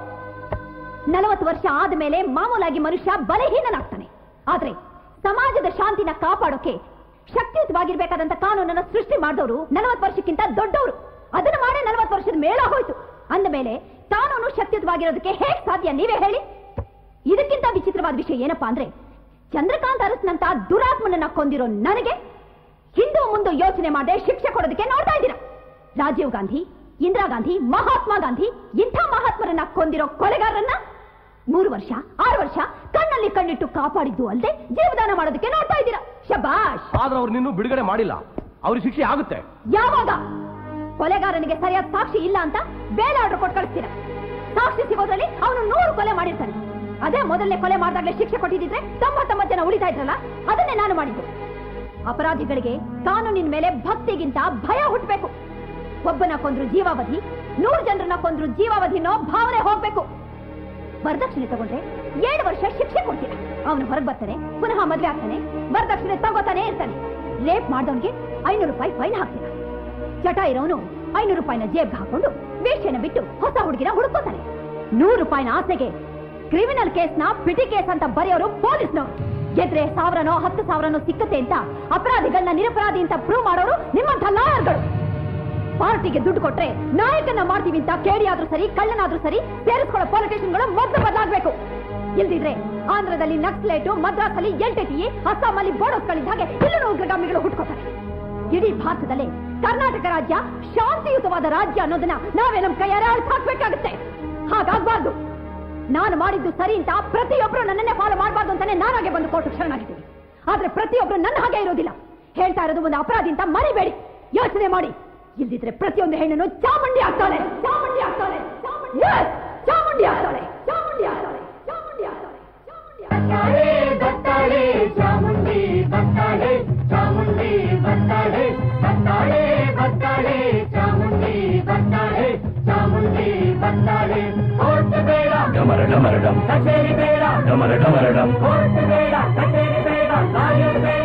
40 ವರ್ಷ ಆದ್ಮೇಲೆ ಮಾಮೂಲಾಗಿ ಮನುಷ್ಯ ಬಲಹೀನನಾಗ್ತಾನೆ. ಆದ್ರೆ ಸಮಾಜದ ಶಾಂತಿನ ಕಾಪಾಡೋಕೆ ಶಕ್ತಿಯುತವಾಗಿರ್ಬೇಕಾದಂತ ಕಾನೂನನ್ನು ಸೃಷ್ಟಿ ಮಾಡಿದವರು 40 ವರ್ಷಕ್ಕಿಂತ ದೊಡ್ಡವರು. ಅದನ್ನು ಮಾಡೇ 40 ವರ್ಷದ ಮೇಳ ಹೋಯ್ತು. ಅಂದ ಮೇಲೆ ಕಾನೂನು ಶಕ್ತಿಯುತವಾಗಿರೋದಕ್ಕೆ ಹೇಗೆ ಸಾಧ್ಯ ನೀವೇ ಹೇಳಿ? ಇದಕ್ಕಿಂತ ವಿಚಿತ್ರವಾದ ವಿಷಯ ಏನಪ್ಪಾ ಅಂದ್ರೆ, ಚಂದ್ರಕಾಂತ್ ಅರಸ್ನಂತ ದುರಾತ್ಮನನ್ನ ಕೊಂದಿರೋ ನನಗೆ ಹಿಂದೂ ಮುಂದೆ ಯೋಚನೆ ಮಾಡದೆ ಶಿಕ್ಷೆ ಕೊಡೋದಕ್ಕೆ ನೋಡ್ತಾ ಇದ್ದೀರಾ. ರಾಜೀವ್ ಗಾಂಧಿ, ಇಂದಿರಾ ಗಾಂಧಿ, ಮಹಾತ್ಮ ಗಾಂಧಿ ಇಂಥ ಮಹಾತ್ಮರನ್ನ ಕೊಂದಿರೋ ಕೊಲೆಗಾರರನ್ನ 3 ವರ್ಷ 6 ವರ್ಷ ಕಣ್ಣಲ್ಲಿ ಕಣ್ಣಿಟ್ಟು ಕಾಪಾಡಿದ್ದು ಅಲ್ಲದೆ ಜೀವದಾನ ಮಾಡೋದಕ್ಕೆ ನೋಡ್ತಾ ಇದ್ದೀರಾ. ಶಬಾಷ್. ಆದ್ರೆ ಅವ್ರು ನಿನ್ನೂ ಬಿಡುಗಡೆ ಮಾಡಿಲ್ಲ. ಅವ್ರಿಗೆ ಶಿಕ್ಷೆ ಆಗುತ್ತೆ. ಯಾವಾಗ? ಕೊಲೆಗಾರನಿಗೆ ಸರಿಯಾದ ಸಾಕ್ಷಿ ಇಲ್ಲ ಅಂತ ಬೇಲ್ ಆರ್ಡರ್ ಕೊಟ್ಟು ಕಳಿಸ್ತೀರಾ. ಸಾಕ್ಷಿ ಸಿಗೋದ್ರಲ್ಲಿ ಅವನು 100 ಕೊಲೆ ಮಾಡಿರ್ತಾನೆ. ಅದೇ ಮೊದಲನೇ ಕೊಲೆ ಮಾಡಿದಾಗಲೇ ಶಿಕ್ಷೆ ಕೊಟ್ಟಿದ್ರೆ 99 ಜನ ಉಳಿತಾ ಇದ್ರಲ್ಲ, ಅದನ್ನೇ ನಾನು ಮಾಡಿದ್ದು. ಅಪರಾಧಿಗಳಿಗೆ ಕಾನೂನಿನ ಮೇಲೆ ಭಕ್ತಿಗಿಂತ ಭಯ ಹುಟ್ಟಬೇಕು. ಒಬ್ಬನ ಕೊಂದ್ರು ಜೀವಾವಧಿ, 100 ಜನರನ್ನ ಕೊಂದ್ರು ಜೀವಾವಧಿನೋ ಭಾವನೆ ಹೋಗ್ಬೇಕು. ವರದಕ್ಷಿಣೆ ತಗೊಂಡ್ರೆ 7 ವರ್ಷ ಶಿಕ್ಷೆ ಕೊಡ್ತೀರ. ಅವನು ಹೊರಗೆ ಬರ್ತಾನೆ, ಪುನಃ ಮದ್ವೆ ಆಗ್ತಾನೆ, ವರದಕ್ಷಿಣೆ ತಗೋತಾನೆ ಇರ್ತಾನೆ. ರೇಪ್ ಮಾಡಿದವನಿಗೆ 500 ರೂಪಾಯಿ ಫೈನ್ ಹಾಕ್ತೀರ. ಚಟ ಇರೋನು 500 ರೂಪಾಯಿನ ಜೇಬ್ಗೆ ಹಾಕೊಂಡು ವೇಶ್ಯನ ಬಿಟ್ಟು ಹೊಸ ಹುಡುಗಿನ ಹುಡುಕೋತಾನೆ. 100 ರೂಪಾಯಿನ ಆಸೆಗೆ ಕ್ರಿಮಿನಲ್ ಕೇಸ್ನ ಪಿಟಿ ಕೇಸ್ ಅಂತ ಬರೆಯೋರು ಪೊಲೀಸ್ನವರು. ಗೆದ್ರೆ 1000ನೋ 10,000ನೋ ಸಿಕ್ಕತ್ತೆ ಅಂತ ಅಪರಾಧಿಗಳನ್ನ ನಿರಪರಾಧಿ ಅಂತ ಪ್ರೂವ್ ಮಾಡೋರು ನಿಮ್ಮಂಥ ಲಾಯರ್ಗಳು. ಪಾರ್ಟಿಗೆ ದುಡ್ಡು ಕೊಟ್ರೆ ನಾಯಕನ ಮಾಡ್ತೀವಿ ಅಂತ ಕೇಳಿಯಾದ್ರೂ ಸರಿ, ಕಳ್ಳನಾದ್ರೂ ಸರಿ ಸೇರಿಸ್ಕೊಳ್ಳೋ ಪೊಲಿಟಿಷಿಯನ್ಗಳು ಮೊದಲು ಬದಲಾಗಬೇಕು. ಇಲ್ದಿದ್ರೆ ಆಂಧ್ರದಲ್ಲಿ ನಕ್ಸಲೇಟು, ಮದ್ರಾಸಲ್ಲಿ ಎಲ್ಟಿಟಿ, ಅಸ್ಸಾಮಲ್ಲಿ ಬೋಡೋಸ್ಗಳಿದ್ದ ಹಾಗೆ ಇಲ್ಲೂ ಉಗ್ರಗಾಮಿಗಳು ಹುಟ್ಕೋತಾರೆ. ಇಡೀ ಭಾರತದಲ್ಲೇ ಕರ್ನಾಟಕ ರಾಜ್ಯ ಶಾಂತಿಯುತವಾದ ರಾಜ್ಯ ಅನ್ನೋದನ್ನ ನಾವೇ ನಮ್ಮ ಕೈಯಾರೆ ಅರ್ಥ ಹಾಕ್ಬೇಕಾಗುತ್ತೆ. ಹಾಗಾಗಬಾರ್ದು. ನಾನು ಮಾಡಿದ್ದು ಸರಿ ಅಂತ ಪ್ರತಿಯೊಬ್ರು ನನ್ನನ್ನೇ ಫಾಲೋ ಮಾಡಬಾರ್ದು ಅಂತಾನೆ ನಾನಾಗೆ ಬಂದು ಕೋರ್ಟ್ ಶರಣಾಗಿದ್ದೀನಿ. ಆದ್ರೆ ಪ್ರತಿಯೊಬ್ರು ನನ್ನ ಹಾಗೆ ಇರೋದಿಲ್ಲ. ಹೇಳ್ತಾ ಇರೋದು ಒಂದು ಅಪರಾಧಿ ಅಂತ ಮರಿಬೇಡಿ. ಯೋಚನೆ ಮಾಡಿ. ಇಲ್ದಿದ್ರೆ ಪ್ರತಿಯೊಂದು ಹೆಣ್ಣನ್ನು ಚಾಮುಂಡಿ ಆಗ್ತಾಳೆ, ಚಾಮುಂಡಿ ಆಗ್ತಾಳೆ, ಚಾಮುಂಡಿ ಆಗ್ತಾಳೆ, ಚಾಮುಂಡಿ ಆಗ್ತಾಳೆ, ಚಾಮುಂಡಿ ಆಗ್ತಾಳೆ, ಬರ್ತಾಳೆ ಚಾಮುಂಡಿ, ಬರ್ತಾಳೆ ಚಾಮುಂಡಿ, ಬರ್ತಾಳೆ ಬರ್ತಾಳೆ ಬರ್ತಾಳೆ ಚಾಮುಂಡಿ, ಬರ್ತಾಳೆ ಚಾಮುಂಡಿ, ಬರ್ತಾಳೆ. ಕೋರ್ಟ್ ಬೇಡ ಡಮರ ಡಮರ ಡಮ್, ಕಚೇರಿ ಬೇಡ ಡಮರ ಡಮರ ಡಮ್, ಕೋರ್ಟ್ ಬೇಡ ಕಚೇರಿ ಬೇಡ, ಲಾಯರ್ ಬೇಡ